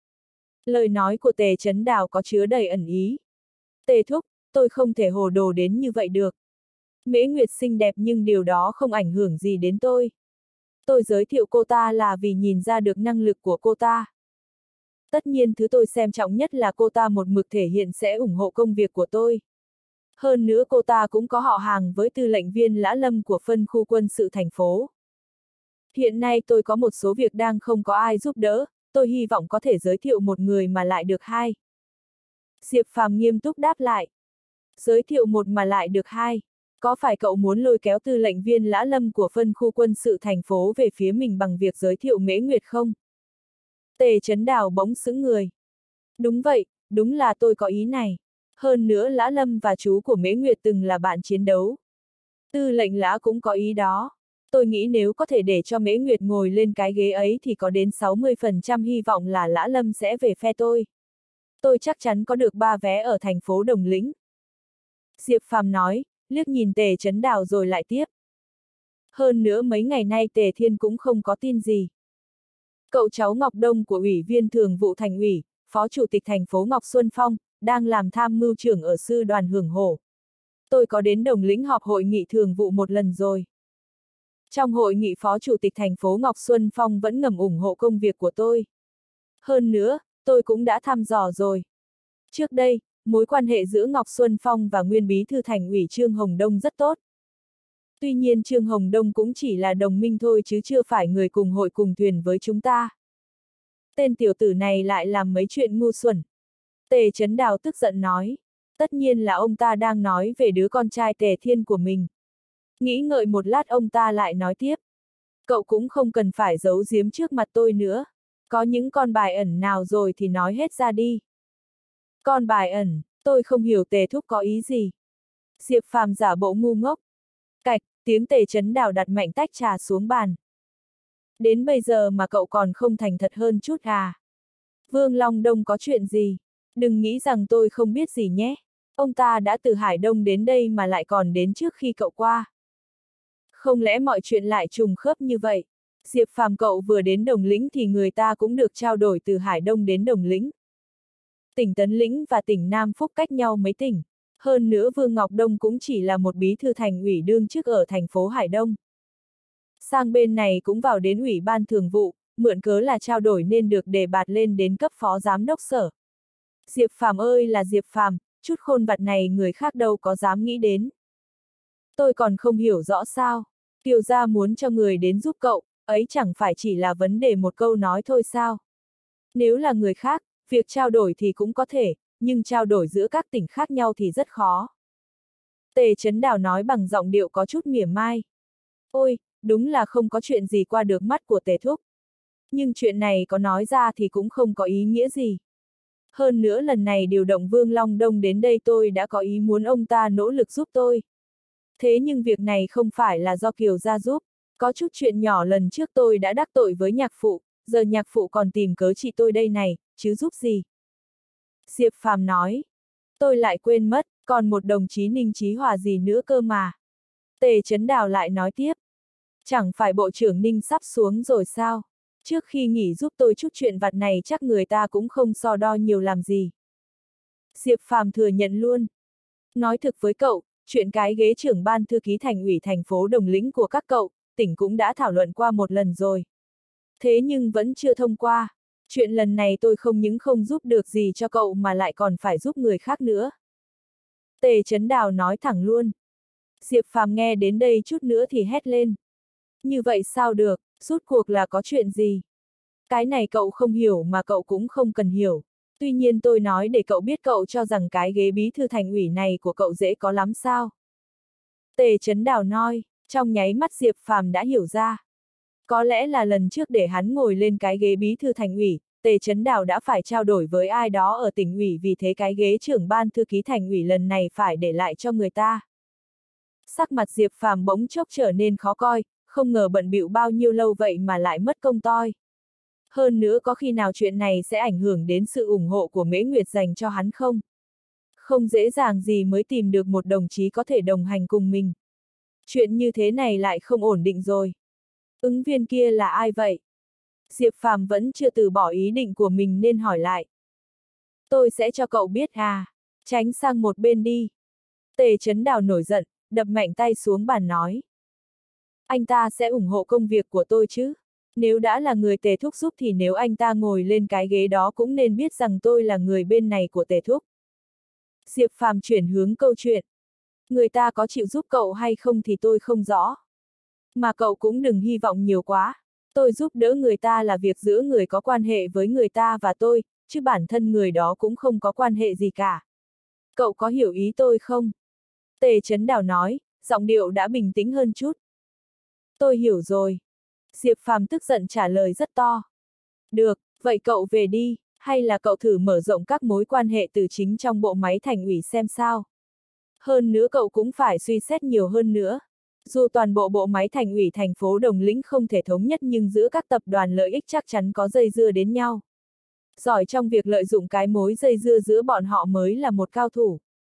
Lời nói của Tề Chấn Đào có chứa đầy ẩn ý. Tề Thúc, tôi không thể hồ đồ đến như vậy được. Mễ Nguyệt xinh đẹp nhưng điều đó không ảnh hưởng gì đến tôi. Tôi giới thiệu cô ta là vì nhìn ra được năng lực của cô ta. Tất nhiên thứ tôi xem trọng nhất là cô ta một mực thể hiện sẽ ủng hộ công việc của tôi. Hơn nữa cô ta cũng có họ hàng với tư lệnh viên Lã Lâm của phân khu quân sự thành phố. Hiện nay tôi có một số việc đang không có ai giúp đỡ, tôi hy vọng có thể giới thiệu một người mà lại được hai. Diệp Phàm nghiêm túc đáp lại. Giới thiệu một mà lại được hai. Có phải cậu muốn lôi kéo tư lệnh viên Lã Lâm của phân khu quân sự thành phố về phía mình bằng việc giới thiệu Mễ Nguyệt không? Tề Chấn Đào bỗng sững người. Đúng vậy, đúng là tôi có ý này. Hơn nữa Lã Lâm và chú của Mễ Nguyệt từng là bạn chiến đấu. Tư lệnh Lã cũng có ý đó. Tôi nghĩ nếu có thể để cho Mễ Nguyệt ngồi lên cái ghế ấy thì có đến sáu mươi phần trăm hy vọng là Lã Lâm sẽ về phe tôi. Tôi chắc chắn có được ba vé ở thành phố Đồng Lĩnh. Diệp Phàm nói, liếc nhìn Tề Chấn Đào rồi lại tiếp. Hơn nữa mấy ngày nay Tề Thiên cũng không có tin gì. Cậu cháu Ngọc Đông của Ủy viên Thường vụ Thành ủy, Phó Chủ tịch thành phố Ngọc Xuân Phong, đang làm tham mưu trưởng ở sư đoàn Hưởng Hổ. Tôi có đến Đồng Lĩnh họp hội nghị thường vụ một lần rồi. Trong hội nghị Phó Chủ tịch thành phố Ngọc Xuân Phong vẫn ngầm ủng hộ công việc của tôi. Hơn nữa, tôi cũng đã thăm dò rồi. Trước đây, mối quan hệ giữa Ngọc Xuân Phong và nguyên bí thư Thành ủy Trương Hồng Đông rất tốt. Tuy nhiên Trương Hồng Đông cũng chỉ là đồng minh thôi chứ chưa phải người cùng hội cùng thuyền với chúng ta. Tên tiểu tử này lại làm mấy chuyện ngu xuẩn. Tề Chấn Đào tức giận nói. Tất nhiên là ông ta đang nói về đứa con trai Tề Thiên của mình. Nghĩ ngợi một lát ông ta lại nói tiếp. Cậu cũng không cần phải giấu giếm trước mặt tôi nữa. Có những con bài ẩn nào rồi thì nói hết ra đi. Con bài ẩn, tôi không hiểu Tề thúc có ý gì. Diệp Phàm giả bộ ngu ngốc. Cạch, tiếng Tề Chấn Đào đặt mạnh tách trà xuống bàn. Đến bây giờ mà cậu còn không thành thật hơn chút à? Vương Long Đông có chuyện gì? Đừng nghĩ rằng tôi không biết gì nhé. Ông ta đã từ Hải Đông đến đây mà lại còn đến trước khi cậu qua. Không lẽ mọi chuyện lại trùng khớp như vậy? Diệp Phàm cậu vừa đến Đồng Lĩnh thì người ta cũng được trao đổi từ Hải Đông đến Đồng Lĩnh. Tỉnh Tấn Lĩnh và tỉnh Nam Phúc cách nhau mấy tỉnh. Hơn nữa Vương Ngọc Đông cũng chỉ là một bí thư thành ủy đương chức ở thành phố Hải Đông. Sang bên này cũng vào đến ủy ban thường vụ, mượn cớ là trao đổi nên được đề bạt lên đến cấp phó giám đốc sở. Diệp Phàm ơi là Diệp Phàm, chút khôn vặt này người khác đâu có dám nghĩ đến. Tôi còn không hiểu rõ sao, Kiều gia muốn cho người đến giúp cậu, ấy chẳng phải chỉ là vấn đề một câu nói thôi sao. Nếu là người khác, việc trao đổi thì cũng có thể, nhưng trao đổi giữa các tỉnh khác nhau thì rất khó. Tề Chấn Đào nói bằng giọng điệu có chút mỉa mai. Ôi, đúng là không có chuyện gì qua được mắt của Tề thúc. Nhưng chuyện này có nói ra thì cũng không có ý nghĩa gì. Hơn nữa lần này điều động Vương Long Đông đến đây tôi đã có ý muốn ông ta nỗ lực giúp tôi. Thế nhưng việc này không phải là do Kiều gia giúp. Có chút chuyện nhỏ lần trước tôi đã đắc tội với nhạc phụ, giờ nhạc phụ còn tìm cớ trị tôi đây này, chứ giúp gì. Diệp Phàm nói. Tôi lại quên mất, còn một đồng chí Ninh Chí Hòa gì nữa cơ mà. Tề Chấn Đào lại nói tiếp. Chẳng phải Bộ trưởng Ninh sắp xuống rồi sao? Trước khi nghỉ giúp tôi chút chuyện vặt này chắc người ta cũng không so đo nhiều làm gì. Diệp Phàm thừa nhận luôn. Nói thực với cậu, chuyện cái ghế trưởng ban thư ký thành ủy thành phố Đồng Lĩnh của các cậu, tỉnh cũng đã thảo luận qua một lần rồi. Thế nhưng vẫn chưa thông qua. Chuyện lần này tôi không những không giúp được gì cho cậu mà lại còn phải giúp người khác nữa. Tề Chấn Đào nói thẳng luôn. Diệp Phàm nghe đến đây chút nữa thì hét lên. Như vậy sao được, rốt cuộc là có chuyện gì? Cái này cậu không hiểu mà cậu cũng không cần hiểu. Tuy nhiên tôi nói để cậu biết cậu cho rằng cái ghế bí thư thành ủy này của cậu dễ có lắm sao? Tề Chấn Đào nói, trong nháy mắt Diệp Phàm đã hiểu ra. Có lẽ là lần trước để hắn ngồi lên cái ghế bí thư thành ủy, Tề Chấn Đào đã phải trao đổi với ai đó ở tỉnh ủy vì thế cái ghế trưởng ban thư ký thành ủy lần này phải để lại cho người ta. Sắc mặt Diệp Phàm bỗng chốc trở nên khó coi, không ngờ bận bịu bao nhiêu lâu vậy mà lại mất công toi. Hơn nữa có khi nào chuyện này sẽ ảnh hưởng đến sự ủng hộ của Mễ Nguyệt dành cho hắn không? Không dễ dàng gì mới tìm được một đồng chí có thể đồng hành cùng mình. Chuyện như thế này lại không ổn định rồi. Ứng viên kia là ai vậy? Diệp Phàm vẫn chưa từ bỏ ý định của mình nên hỏi lại. Tôi sẽ cho cậu biết à, tránh sang một bên đi. Tề Chấn Đào nổi giận, đập mạnh tay xuống bàn nói. Anh ta sẽ ủng hộ công việc của tôi chứ? Nếu đã là người Tề thúc giúp thì nếu anh ta ngồi lên cái ghế đó cũng nên biết rằng tôi là người bên này của Tề thúc. Diệp Phàm chuyển hướng câu chuyện. Người ta có chịu giúp cậu hay không thì tôi không rõ. Mà cậu cũng đừng hy vọng nhiều quá. Tôi giúp đỡ người ta là việc giữa người có quan hệ với người ta và tôi, chứ bản thân người đó cũng không có quan hệ gì cả. Cậu có hiểu ý tôi không? Tề Chấn Đào nói, giọng điệu đã bình tĩnh hơn chút. Tôi hiểu rồi. Diệp Phàm tức giận trả lời rất to. Được, vậy cậu về đi, hay là cậu thử mở rộng các mối quan hệ từ chính trong bộ máy thành ủy xem sao. Hơn nữa cậu cũng phải suy xét nhiều hơn nữa. Dù toàn bộ bộ máy thành ủy thành phố Đồng Lĩnh không thể thống nhất nhưng giữa các tập đoàn lợi ích chắc chắn có dây dưa đến nhau. Giỏi trong việc lợi dụng cái mối dây dưa giữa bọn họ mới là một cao thủ.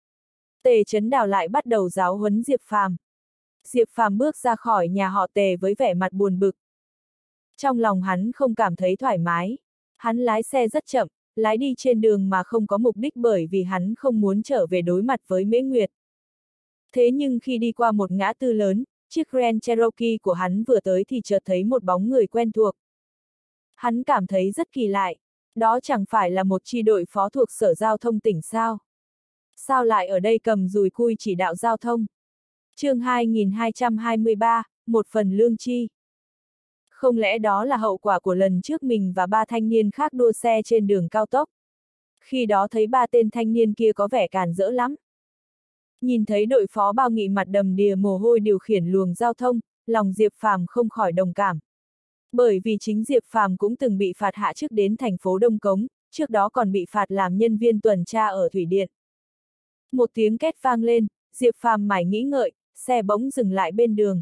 Tề Chấn Đào lại bắt đầu giáo huấn Diệp Phàm. Diệp Phàm bước ra khỏi nhà họ Tề với vẻ mặt buồn bực. Trong lòng hắn không cảm thấy thoải mái. Hắn lái xe rất chậm, lái đi trên đường mà không có mục đích bởi vì hắn không muốn trở về đối mặt với Mễ Nguyệt. Thế nhưng khi đi qua một ngã tư lớn, chiếc Grand Cherokee của hắn vừa tới thì chợt thấy một bóng người quen thuộc. Hắn cảm thấy rất kỳ lạ, đó chẳng phải là một chi đội phó thuộc Sở Giao thông tỉnh sao? Sao lại ở đây cầm dùi cui chỉ đạo giao thông? Chương hai nghìn hai trăm hai mươi ba, một phần lương chi. Không lẽ đó là hậu quả của lần trước mình và ba thanh niên khác đua xe trên đường cao tốc? Khi đó thấy ba tên thanh niên kia có vẻ càn rỡ lắm. Nhìn thấy đội phó Bao Nghị mặt đầm đìa mồ hôi điều khiển luồng giao thông, lòng Diệp Phàm không khỏi đồng cảm. Bởi vì chính Diệp Phàm cũng từng bị phạt hạ chức đến thành phố Đông Cống, trước đó còn bị phạt làm nhân viên tuần tra ở Thủy Điện. Một tiếng két vang lên, Diệp Phàm mải nghĩ ngợi, xe bỗng dừng lại bên đường.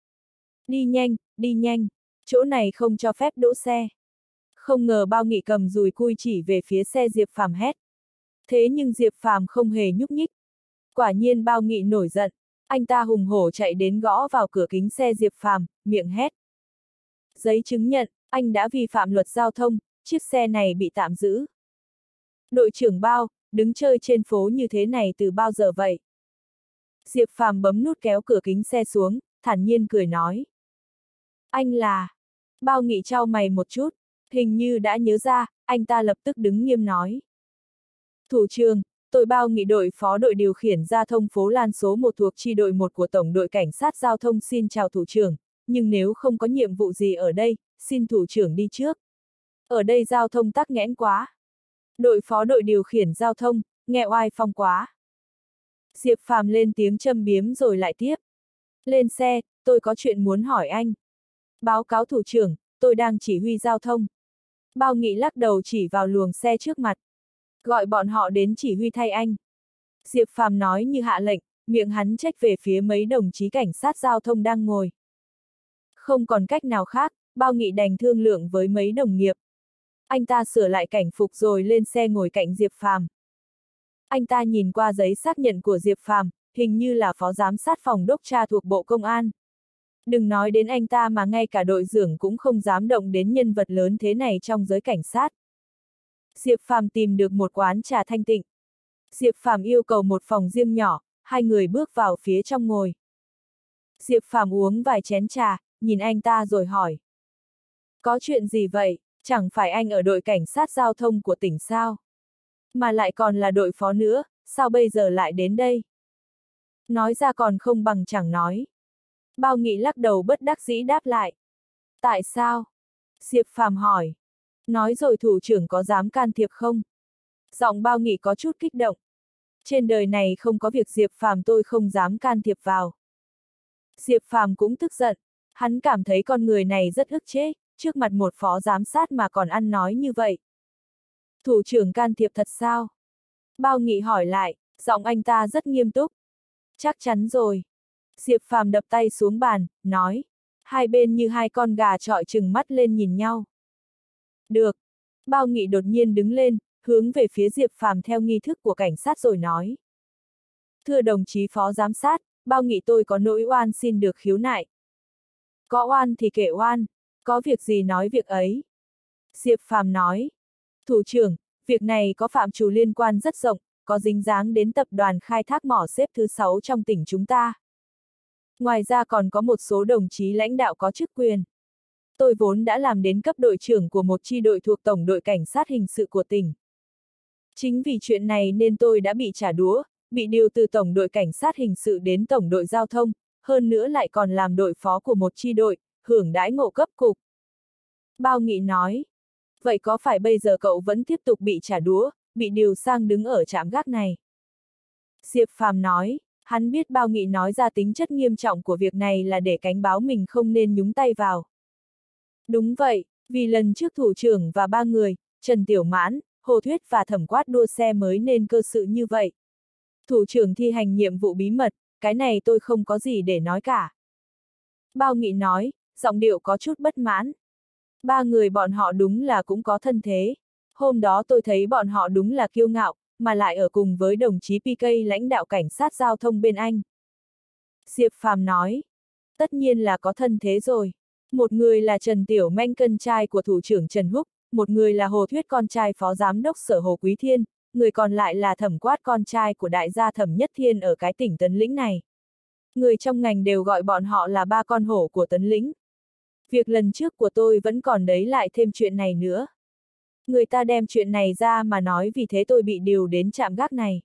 Đi nhanh, đi nhanh, chỗ này không cho phép đỗ xe. Không ngờ Bao Nghị cầm dùi cui chỉ về phía xe Diệp Phàm hét. Thế nhưng Diệp Phàm không hề nhúc nhích. Quả nhiên Bao Nghị nổi giận, anh ta hùng hổ chạy đến gõ vào cửa kính xe Diệp Phàm, miệng hét. Giấy chứng nhận, anh đã vi phạm luật giao thông, chiếc xe này bị tạm giữ. Đội trưởng Bao, đứng chơi trên phố như thế này từ bao giờ vậy? Diệp Phàm bấm nút kéo cửa kính xe xuống, thản nhiên cười nói. Anh là... Bao Nghị trao mày một chút, hình như đã nhớ ra, anh ta lập tức đứng nghiêm nói. Thủ trưởng, tôi Bao Nghị đội phó đội điều khiển giao thông phố Lan số một thuộc chi đội một của Tổng đội Cảnh sát Giao thông xin chào thủ trưởng, nhưng nếu không có nhiệm vụ gì ở đây, xin thủ trưởng đi trước. Ở đây giao thông tắc nghẽn quá. Đội phó đội điều khiển giao thông, nghe oai phong quá. Diệp Phàm lên tiếng châm biếm rồi lại tiếp. Lên xe, tôi có chuyện muốn hỏi anh. Báo cáo thủ trưởng, tôi đang chỉ huy giao thông. Bao Nghị lắc đầu chỉ vào luồng xe trước mặt. Gọi bọn họ đến chỉ huy thay anh. Diệp Phàm nói như hạ lệnh, miệng hắn trách về phía mấy đồng chí cảnh sát giao thông đang ngồi. Không còn cách nào khác, Bao Nghị đành thương lượng với mấy đồng nghiệp. Anh ta sửa lại cảnh phục rồi lên xe ngồi cạnh Diệp Phàm. Anh ta nhìn qua giấy xác nhận của Diệp Phàm, hình như là phó giám sát phòng đốc tra thuộc Bộ Công an. Đừng nói đến anh ta mà ngay cả đội trưởng cũng không dám động đến nhân vật lớn thế này trong giới cảnh sát. Diệp Phàm tìm được một quán trà thanh tịnh. Diệp Phàm yêu cầu một phòng riêng nhỏ, hai người bước vào phía trong ngồi. Diệp Phàm uống vài chén trà, nhìn anh ta rồi hỏi. Có chuyện gì vậy, chẳng phải anh ở đội cảnh sát giao thông của tỉnh sao? Mà lại còn là đội phó nữa, sao bây giờ lại đến đây? Nói ra còn không bằng chẳng nói. Bao Nghị lắc đầu bất đắc dĩ đáp lại. Tại sao? Diệp Phàm hỏi. Nói rồi thủ trưởng có dám can thiệp không? Giọng Bao Nghị có chút kích động. Trên đời này không có việc Diệp Phàm tôi không dám can thiệp vào. Diệp Phàm cũng tức giận, hắn cảm thấy con người này rất ức chế, trước mặt một phó giám sát mà còn ăn nói như vậy. Thủ trưởng can thiệp thật sao? Bao Nghị hỏi lại, giọng anh ta rất nghiêm túc. Chắc chắn rồi. Diệp Phàm đập tay xuống bàn, nói. Hai bên như hai con gà trọi trừng mắt lên nhìn nhau. Được. Bao Nghị đột nhiên đứng lên, hướng về phía Diệp Phàm theo nghi thức của cảnh sát rồi nói. Thưa đồng chí phó giám sát, Bao Nghị tôi có nỗi oan xin được khiếu nại. Có oan thì kể oan, có việc gì nói việc ấy. Diệp Phàm nói. Thủ trưởng, việc này có phạm trù liên quan rất rộng, có dính dáng đến tập đoàn khai thác mỏ xếp thứ sáu trong tỉnh chúng ta. Ngoài ra còn có một số đồng chí lãnh đạo có chức quyền. Tôi vốn đã làm đến cấp đội trưởng của một chi đội thuộc Tổng đội Cảnh sát hình sự của tỉnh. Chính vì chuyện này nên tôi đã bị trả đũa, bị điều từ Tổng đội Cảnh sát hình sự đến Tổng đội Giao thông, hơn nữa lại còn làm đội phó của một chi đội, hưởng đãi ngộ cấp cục. Bao Nghị nói. Vậy có phải bây giờ cậu vẫn tiếp tục bị trả đũa, bị điều sang đứng ở trạm gác này? Diệp Phàm nói, hắn biết Bao Nghị nói ra tính chất nghiêm trọng của việc này là để cảnh báo mình không nên nhúng tay vào. Đúng vậy, vì lần trước thủ trưởng và ba người, Trần Tiểu Mãn, Hồ Thuyết và Thẩm Quát đua xe mới nên cơ sự như vậy. Thủ trưởng thi hành nhiệm vụ bí mật, cái này tôi không có gì để nói cả. Bao Nghị nói, giọng điệu có chút bất mãn. Ba người bọn họ đúng là cũng có thân thế. Hôm đó tôi thấy bọn họ đúng là kiêu ngạo, mà lại ở cùng với đồng chí pê ca lãnh đạo cảnh sát giao thông bên anh. Diệp Phàm nói. Tất nhiên là có thân thế rồi. Một người là Trần Tiểu Manh con trai của thủ trưởng Trần Húc, một người là Hồ Thuyết con trai phó giám đốc sở Hồ Quý Thiên, người còn lại là Thẩm Quát con trai của đại gia Thẩm Nhất Thiên ở cái tỉnh Tấn Lĩnh này. Người trong ngành đều gọi bọn họ là ba con hổ của Tấn Lĩnh. Việc lần trước của tôi vẫn còn đấy lại thêm chuyện này nữa. Người ta đem chuyện này ra mà nói vì thế tôi bị điều đến trạm gác này.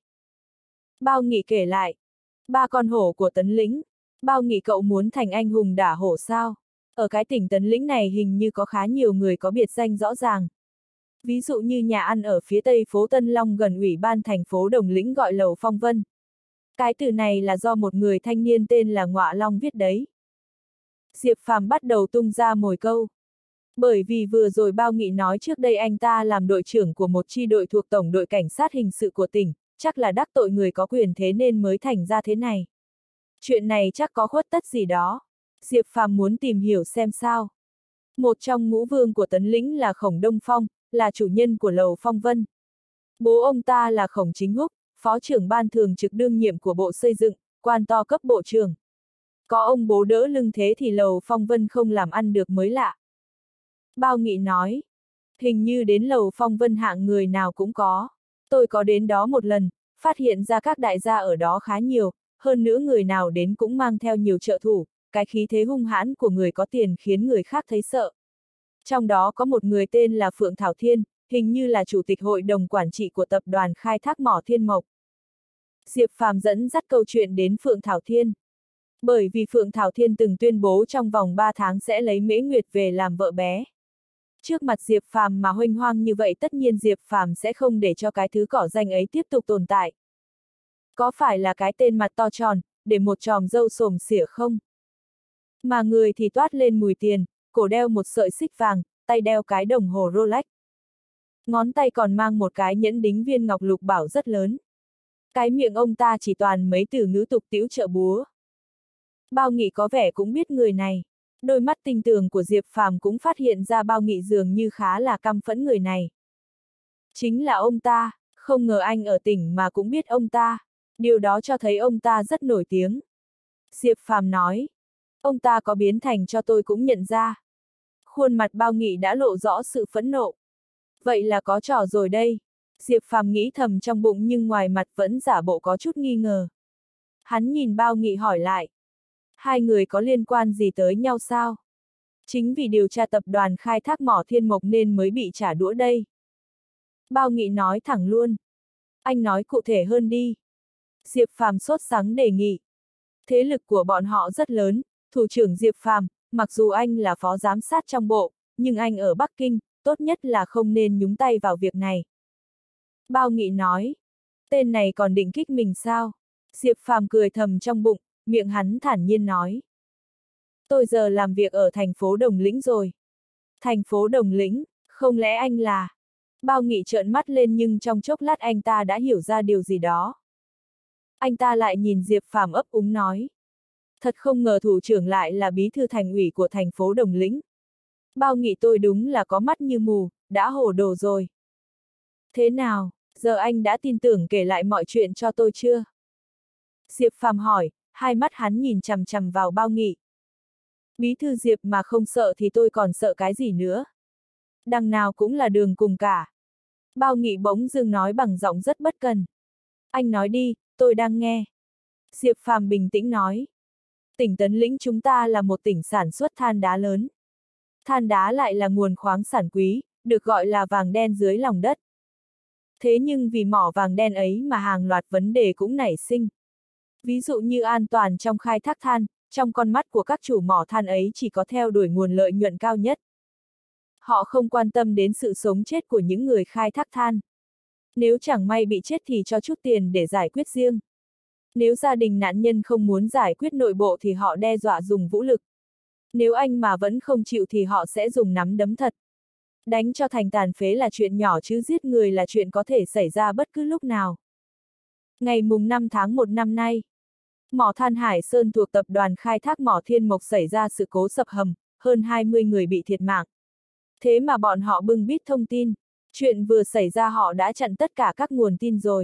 Bao Nghị kể lại. Ba con hổ của Tấn Lĩnh. Bao Nghị cậu muốn thành anh hùng đả hổ sao? Ở cái tỉnh Tấn Lĩnh này hình như có khá nhiều người có biệt danh rõ ràng. Ví dụ như nhà ăn ở phía tây phố Tân Long gần ủy ban thành phố Đồng Lĩnh gọi lầu Phong Vân. Cái từ này là do một người thanh niên tên là Ngọa Long viết đấy. Diệp Phàm bắt đầu tung ra mồi câu. Bởi vì vừa rồi Bao Nghị nói trước đây anh ta làm đội trưởng của một chi đội thuộc Tổng đội Cảnh sát hình sự của tỉnh, chắc là đắc tội người có quyền thế nên mới thành ra thế này. Chuyện này chắc có khuất tất gì đó. Diệp Phàm muốn tìm hiểu xem sao. Một trong ngũ vương của Tấn Lĩnh là Khổng Đông Phong, là chủ nhân của lầu Phong Vân. Bố ông ta là Khổng Chính Húc, phó trưởng ban thường trực đương nhiệm của Bộ Xây dựng, quan to cấp bộ trưởng. Có ông bố đỡ lưng thế thì lầu Phong Vân không làm ăn được mới lạ. Bao Nghị nói, hình như đến lầu Phong Vân hạng người nào cũng có. Tôi có đến đó một lần, phát hiện ra các đại gia ở đó khá nhiều, hơn nữa người nào đến cũng mang theo nhiều trợ thủ, cái khí thế hung hãn của người có tiền khiến người khác thấy sợ. Trong đó có một người tên là Phượng Thảo Thiên, hình như là chủ tịch hội đồng quản trị của tập đoàn khai thác mỏ Thiên Mộc. Diệp Phàm dẫn dắt câu chuyện đến Phượng Thảo Thiên. Bởi vì Phượng Thảo Thiên từng tuyên bố trong vòng ba tháng sẽ lấy Mễ Nguyệt về làm vợ bé. Trước mặt Diệp Phàm mà huênh hoang như vậy tất nhiên Diệp Phàm sẽ không để cho cái thứ cỏ danh ấy tiếp tục tồn tại. Có phải là cái tên mặt to tròn, để một chòm râu xồm xỉa không? Mà người thì toát lên mùi tiền, cổ đeo một sợi xích vàng, tay đeo cái đồng hồ Rolex. Ngón tay còn mang một cái nhẫn đính viên ngọc lục bảo rất lớn. Cái miệng ông ta chỉ toàn mấy từ ngữ tục tĩu trợ búa. Bao Nghị có vẻ cũng biết người này. Đôi mắt tinh tường của Diệp Phàm cũng phát hiện ra Bao Nghị dường như khá là căm phẫn người này. Chính là ông ta, không ngờ anh ở tỉnh mà cũng biết ông ta. Điều đó cho thấy ông ta rất nổi tiếng. Diệp Phàm nói, ông ta có biến thành cho tôi cũng nhận ra. Khuôn mặt Bao Nghị đã lộ rõ sự phẫn nộ. Vậy là có trò rồi đây. Diệp Phàm nghĩ thầm trong bụng nhưng ngoài mặt vẫn giả bộ có chút nghi ngờ. Hắn nhìn Bao Nghị hỏi lại. Hai người có liên quan gì tới nhau sao? Chính vì điều tra tập đoàn khai thác mỏ Thiên Mộc nên mới bị trả đũa đây. Bao Nghị nói thẳng luôn. Anh nói cụ thể hơn đi. Diệp Phàm sốt sắng đề nghị. Thế lực của bọn họ rất lớn, thủ trưởng Diệp Phàm, mặc dù anh là phó giám sát trong bộ, nhưng anh ở Bắc Kinh, tốt nhất là không nên nhúng tay vào việc này. Bao Nghị nói. Tên này còn định kích mình sao? Diệp Phàm cười thầm trong bụng, miệng hắn thản nhiên nói. Tôi giờ làm việc ở thành phố Đồng Lĩnh rồi. Thành phố Đồng Lĩnh, không lẽ anh là... Bao Nghị trợn mắt lên nhưng trong chốc lát anh ta đã hiểu ra điều gì đó. Anh ta lại nhìn Diệp Phàm ấp úng nói. Thật không ngờ thủ trưởng lại là bí thư thành ủy của thành phố Đồng Lĩnh. Bao Nghị tôi đúng là có mắt như mù, đã hồ đồ rồi. Thế nào, giờ anh đã tin tưởng kể lại mọi chuyện cho tôi chưa? Diệp Phàm hỏi, hai mắt hắn nhìn chằm chằm vào Bao Nghị. Bí thư Diệp mà không sợ thì tôi còn sợ cái gì nữa? Đằng nào cũng là đường cùng cả. Bao Nghị bỗng dưng nói bằng giọng rất bất cần. Anh nói đi, tôi đang nghe. Diệp Phàm bình tĩnh nói. Tỉnh Tấn Lĩnh chúng ta là một tỉnh sản xuất than đá lớn. Than đá lại là nguồn khoáng sản quý, được gọi là vàng đen dưới lòng đất. Thế nhưng vì mỏ vàng đen ấy mà hàng loạt vấn đề cũng nảy sinh. Ví dụ như an toàn trong khai thác than, trong con mắt của các chủ mỏ than ấy chỉ có theo đuổi nguồn lợi nhuận cao nhất. Họ không quan tâm đến sự sống chết của những người khai thác than. Nếu chẳng may bị chết thì cho chút tiền để giải quyết riêng. Nếu gia đình nạn nhân không muốn giải quyết nội bộ thì họ đe dọa dùng vũ lực. Nếu anh mà vẫn không chịu thì họ sẽ dùng nắm đấm thật. Đánh cho thành tàn phế là chuyện nhỏ chứ giết người là chuyện có thể xảy ra bất cứ lúc nào. Ngày mùng năm tháng một năm nay, mỏ than Hải Sơn thuộc tập đoàn khai thác mỏ Thiên Mộc xảy ra sự cố sập hầm, hơn hai mươi người bị thiệt mạng. Thế mà bọn họ bưng bít thông tin, chuyện vừa xảy ra họ đã chặn tất cả các nguồn tin rồi.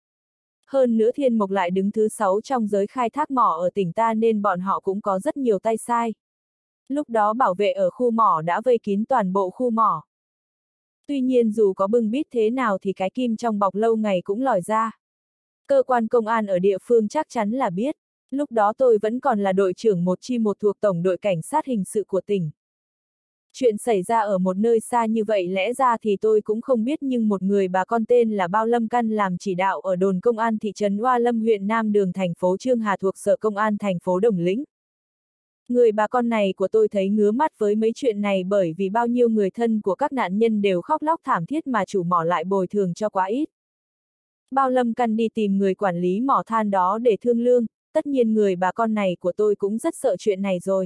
Hơn nữa Thiên Mộc lại đứng thứ sáu trong giới khai thác mỏ ở tỉnh ta nên bọn họ cũng có rất nhiều tay sai. Lúc đó bảo vệ ở khu mỏ đã vây kín toàn bộ khu mỏ. Tuy nhiên dù có bưng bít thế nào thì cái kim trong bọc lâu ngày cũng lòi ra. Cơ quan công an ở địa phương chắc chắn là biết. Lúc đó tôi vẫn còn là đội trưởng một chi một thuộc Tổng đội Cảnh sát hình sự của tỉnh. Chuyện xảy ra ở một nơi xa như vậy lẽ ra thì tôi cũng không biết nhưng một người bà con tên là Bao Lâm Căn làm chỉ đạo ở đồn công an thị trấn Oa Lâm huyện Nam Đường thành phố Chương Hà thuộc Sở Công an thành phố Đồng Lĩnh. Người bà con này của tôi thấy ngứa mắt với mấy chuyện này bởi vì bao nhiêu người thân của các nạn nhân đều khóc lóc thảm thiết mà chủ mỏ lại bồi thường cho quá ít. Bao Lâm Căn đi tìm người quản lý mỏ than đó để thương lương, tất nhiên người bà con này của tôi cũng rất sợ chuyện này rồi.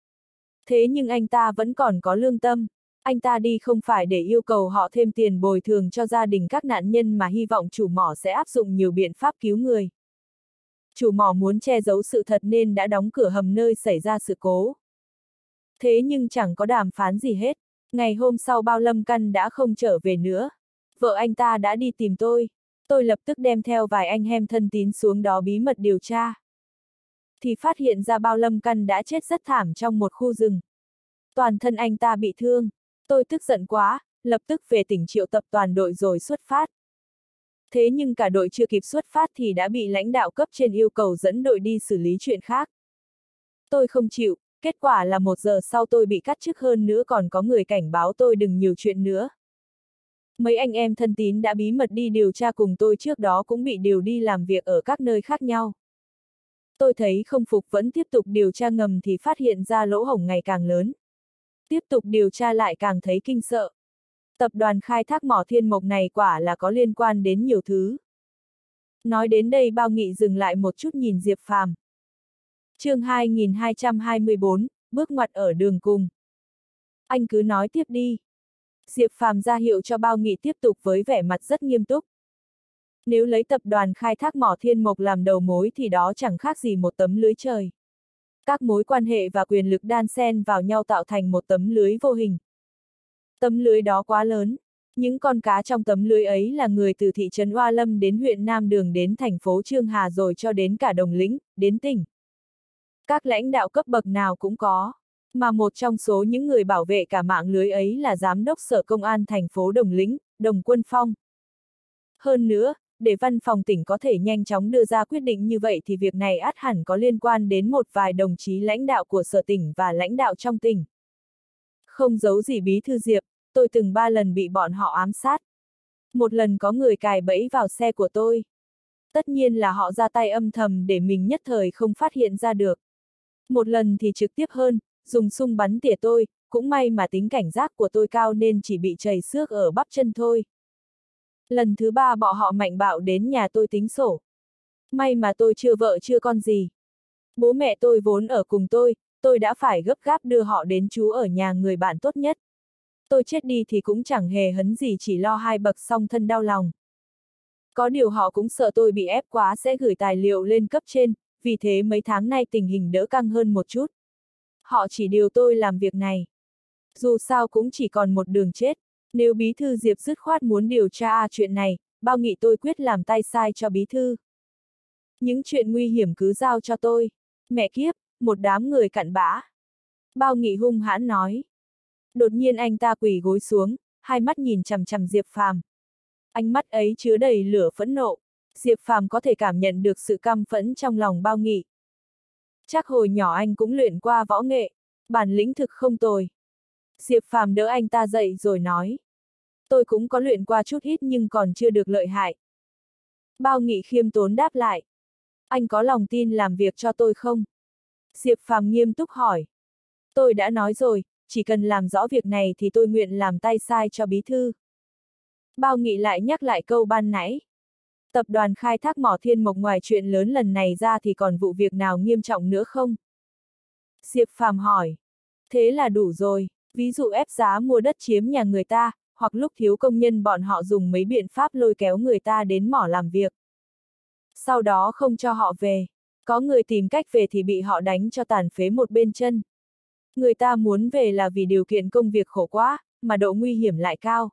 Thế nhưng anh ta vẫn còn có lương tâm, anh ta đi không phải để yêu cầu họ thêm tiền bồi thường cho gia đình các nạn nhân mà hy vọng chủ mỏ sẽ áp dụng nhiều biện pháp cứu người. Chủ mỏ muốn che giấu sự thật nên đã đóng cửa hầm nơi xảy ra sự cố. Thế nhưng chẳng có đàm phán gì hết, ngày hôm sau Bao Lâm Căn đã không trở về nữa. Vợ anh ta đã đi tìm tôi, tôi lập tức đem theo vài anh em thân tín xuống đó bí mật điều tra. Thì phát hiện ra Bao Lâm Căn đã chết rất thảm trong một khu rừng. Toàn thân anh ta bị thương, tôi tức giận quá, lập tức về tỉnh triệu tập toàn đội rồi xuất phát. Thế nhưng cả đội chưa kịp xuất phát thì đã bị lãnh đạo cấp trên yêu cầu dẫn đội đi xử lý chuyện khác. Tôi không chịu, kết quả là một giờ sau tôi bị cắt chức, hơn nữa còn có người cảnh báo tôi đừng nhiều chuyện nữa. Mấy anh em thân tín đã bí mật đi điều tra cùng tôi trước đó cũng bị điều đi làm việc ở các nơi khác nhau. Tôi thấy không phục vẫn tiếp tục điều tra ngầm thì phát hiện ra lỗ hổng ngày càng lớn. Tiếp tục điều tra lại càng thấy kinh sợ. Tập đoàn khai thác mỏ Thiên Mộc này quả là có liên quan đến nhiều thứ. Nói đến đây Bao Nghị dừng lại một chút nhìn Diệp Phàm. Chương hai nghìn hai trăm hai mươi bốn, bước ngoặt ở đường cùng. Anh cứ nói tiếp đi. Diệp Phàm ra hiệu cho Bao Nghị tiếp tục với vẻ mặt rất nghiêm túc. Nếu lấy tập đoàn khai thác mỏ Thiên Mộc làm đầu mối thì đó chẳng khác gì một tấm lưới trời. Các mối quan hệ và quyền lực đan xen vào nhau tạo thành một tấm lưới vô hình. Tấm lưới đó quá lớn. Những con cá trong tấm lưới ấy là người từ thị trấn Oa Lâm đến huyện Nam Đường đến thành phố Chương Hà rồi cho đến cả Đồng Lĩnh, đến tỉnh. Các lãnh đạo cấp bậc nào cũng có. Mà một trong số những người bảo vệ cả mạng lưới ấy là Giám đốc Sở Công an thành phố Đồng Lĩnh, Đồng Quân Phong. Hơn nữa, để văn phòng tỉnh có thể nhanh chóng đưa ra quyết định như vậy thì việc này ắt hẳn có liên quan đến một vài đồng chí lãnh đạo của sở tỉnh và lãnh đạo trong tỉnh. Không giấu gì bí thư Diệp, tôi từng ba lần bị bọn họ ám sát. Một lần có người cài bẫy vào xe của tôi. Tất nhiên là họ ra tay âm thầm để mình nhất thời không phát hiện ra được. Một lần thì trực tiếp hơn, dùng súng bắn tỉa tôi, cũng may mà tính cảnh giác của tôi cao nên chỉ bị chảy xước ở bắp chân thôi. Lần thứ ba bọn họ mạnh bạo đến nhà tôi tính sổ. May mà tôi chưa vợ chưa con gì. Bố mẹ tôi vốn ở cùng tôi, tôi đã phải gấp gáp đưa họ đến trú ở nhà người bạn tốt nhất. Tôi chết đi thì cũng chẳng hề hấn gì, chỉ lo hai bậc song thân đau lòng. Có điều họ cũng sợ tôi bị ép quá sẽ gửi tài liệu lên cấp trên, vì thế mấy tháng nay tình hình đỡ căng hơn một chút. Họ chỉ điều tôi làm việc này. Dù sao cũng chỉ còn một đường chết. Nếu bí thư Diệp dứt khoát muốn điều tra chuyện này, Bao Nghị tôi quyết làm tay sai cho bí thư. Những chuyện nguy hiểm cứ giao cho tôi. Mẹ kiếp, một đám người cặn bã. Bao Nghị hung hãn nói. Đột nhiên anh ta quỳ gối xuống, hai mắt nhìn chằm chằm Diệp Phàm. Ánh mắt ấy chứa đầy lửa phẫn nộ. Diệp Phàm có thể cảm nhận được sự căm phẫn trong lòng Bao Nghị. Chắc hồi nhỏ anh cũng luyện qua võ nghệ, bản lĩnh thực không tồi. Diệp Phàm đỡ anh ta dậy rồi nói. Tôi cũng có luyện qua chút ít nhưng còn chưa được lợi hại. Bao Nghị khiêm tốn đáp lại. Anh có lòng tin làm việc cho tôi không? Diệp Phàm nghiêm túc hỏi. Tôi đã nói rồi, chỉ cần làm rõ việc này thì tôi nguyện làm tay sai cho bí thư. Bao Nghị lại nhắc lại câu ban nãy. Tập đoàn khai thác mỏ Thiên Mộc ngoài chuyện lớn lần này ra thì còn vụ việc nào nghiêm trọng nữa không? Diệp Phàm hỏi. Thế là đủ rồi, ví dụ ép giá mua đất chiếm nhà người ta, hoặc lúc thiếu công nhân bọn họ dùng mấy biện pháp lôi kéo người ta đến mỏ làm việc. Sau đó không cho họ về, có người tìm cách về thì bị họ đánh cho tàn phế một bên chân. Người ta muốn về là vì điều kiện công việc khổ quá, mà độ nguy hiểm lại cao.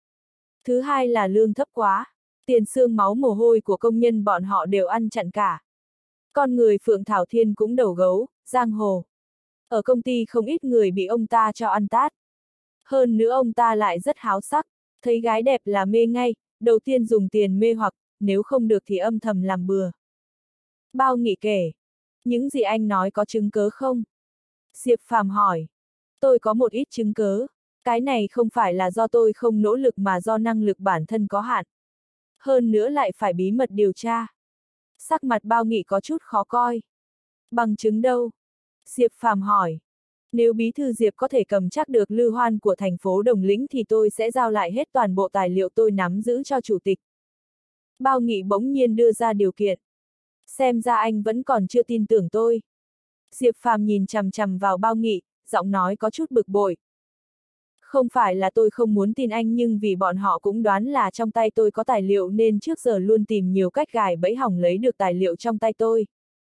Thứ hai là lương thấp quá, tiền xương máu mồ hôi của công nhân bọn họ đều ăn chặn cả. Con người Phượng Thảo Thiên cũng đầu gấu, giang hồ. Ở công ty không ít người bị ông ta cho ăn tát. Hơn nữa ông ta lại rất háo sắc, thấy gái đẹp là mê ngay, đầu tiên dùng tiền mê hoặc, nếu không được thì âm thầm làm bừa. Bao Nghị kể, những gì anh nói có chứng cớ không? Diệp Phàm hỏi, tôi có một ít chứng cớ, cái này không phải là do tôi không nỗ lực mà do năng lực bản thân có hạn. Hơn nữa lại phải bí mật điều tra. Sắc mặt Bao Nghị có chút khó coi. Bằng chứng đâu? Diệp Phàm hỏi. Nếu bí thư Diệp có thể cầm chắc được Lư Hoan của thành phố Đồng Lĩnh thì tôi sẽ giao lại hết toàn bộ tài liệu tôi nắm giữ cho chủ tịch. Bao Nghị bỗng nhiên đưa ra điều kiện. Xem ra anh vẫn còn chưa tin tưởng tôi. Diệp Phàm nhìn chằm chằm vào Bao Nghị, giọng nói có chút bực bội. Không phải là tôi không muốn tin anh, nhưng vì bọn họ cũng đoán là trong tay tôi có tài liệu nên trước giờ luôn tìm nhiều cách gài bẫy hỏng lấy được tài liệu trong tay tôi.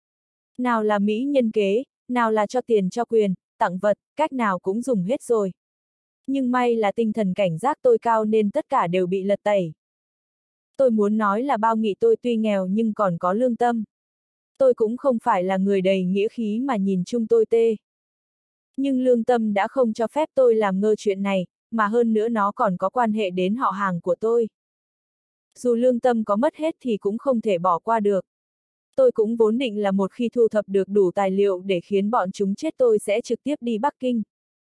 Nào là mỹ nhân kế, nào là cho tiền cho quyền, tặng vật, cách nào cũng dùng hết rồi. Nhưng may là tinh thần cảnh giác tôi cao nên tất cả đều bị lật tẩy. Tôi muốn nói là Bao Nghị tôi tuy nghèo nhưng còn có lương tâm. Tôi cũng không phải là người đầy nghĩa khí mà nhìn chung tôi tê. Nhưng lương tâm đã không cho phép tôi làm ngơ chuyện này, mà hơn nữa nó còn có quan hệ đến họ hàng của tôi. Dù lương tâm có mất hết thì cũng không thể bỏ qua được. Tôi cũng vốn định là một khi thu thập được đủ tài liệu để khiến bọn chúng chết tôi sẽ trực tiếp đi Bắc Kinh.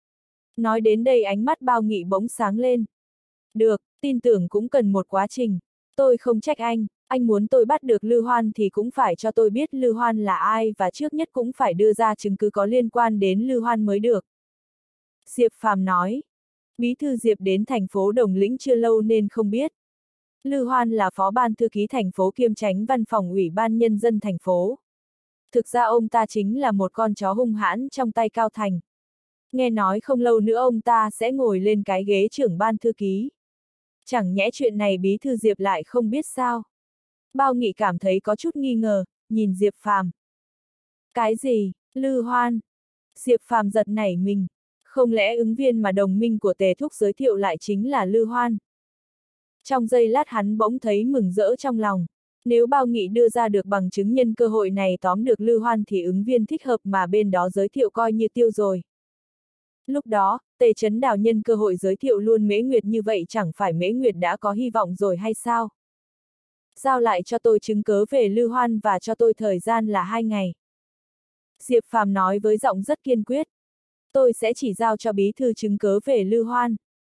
Nói đến đây ánh mắt Bao Nghị bỗng sáng lên. Được, tin tưởng cũng cần một quá trình. Tôi không trách anh, anh muốn tôi bắt được Lư Hoan thì cũng phải cho tôi biết Lư Hoan là ai và trước nhất cũng phải đưa ra chứng cứ có liên quan đến Lư Hoan mới được. Diệp Phàm nói. Bí thư Diệp đến thành phố Đồng Lĩnh chưa lâu nên không biết. Lư Hoan là phó ban thư ký thành phố kiêm chánh văn phòng ủy ban nhân dân thành phố. Thực ra ông ta chính là một con chó hung hãn trong tay Cao Thành. Nghe nói không lâu nữa ông ta sẽ ngồi lên cái ghế trưởng ban thư ký. Chẳng nhẽ chuyện này bí thư Diệp lại không biết sao? Bao Nghị cảm thấy có chút nghi ngờ, nhìn Diệp Phàm. Cái gì, Lư Hoan? Diệp Phàm giật nảy mình. Không lẽ ứng viên mà đồng minh của Tề Thúc giới thiệu lại chính là Lư Hoan? Trong giây lát hắn bỗng thấy mừng rỡ trong lòng. Nếu Bao Nghị đưa ra được bằng chứng nhân cơ hội này tóm được Lư Hoan thì ứng viên thích hợp mà bên đó giới thiệu coi như tiêu rồi. Lúc đó, Tề Chấn Đào nhân cơ hội giới thiệu luôn Mễ Nguyệt như vậy chẳng phải Mễ Nguyệt đã có hy vọng rồi hay sao? Giao lại cho tôi chứng cớ về Lư Hoan và cho tôi thời gian là hai ngày. Diệp Phàm nói với giọng rất kiên quyết. Tôi sẽ chỉ giao cho bí thư chứng cớ về Lư Hoan.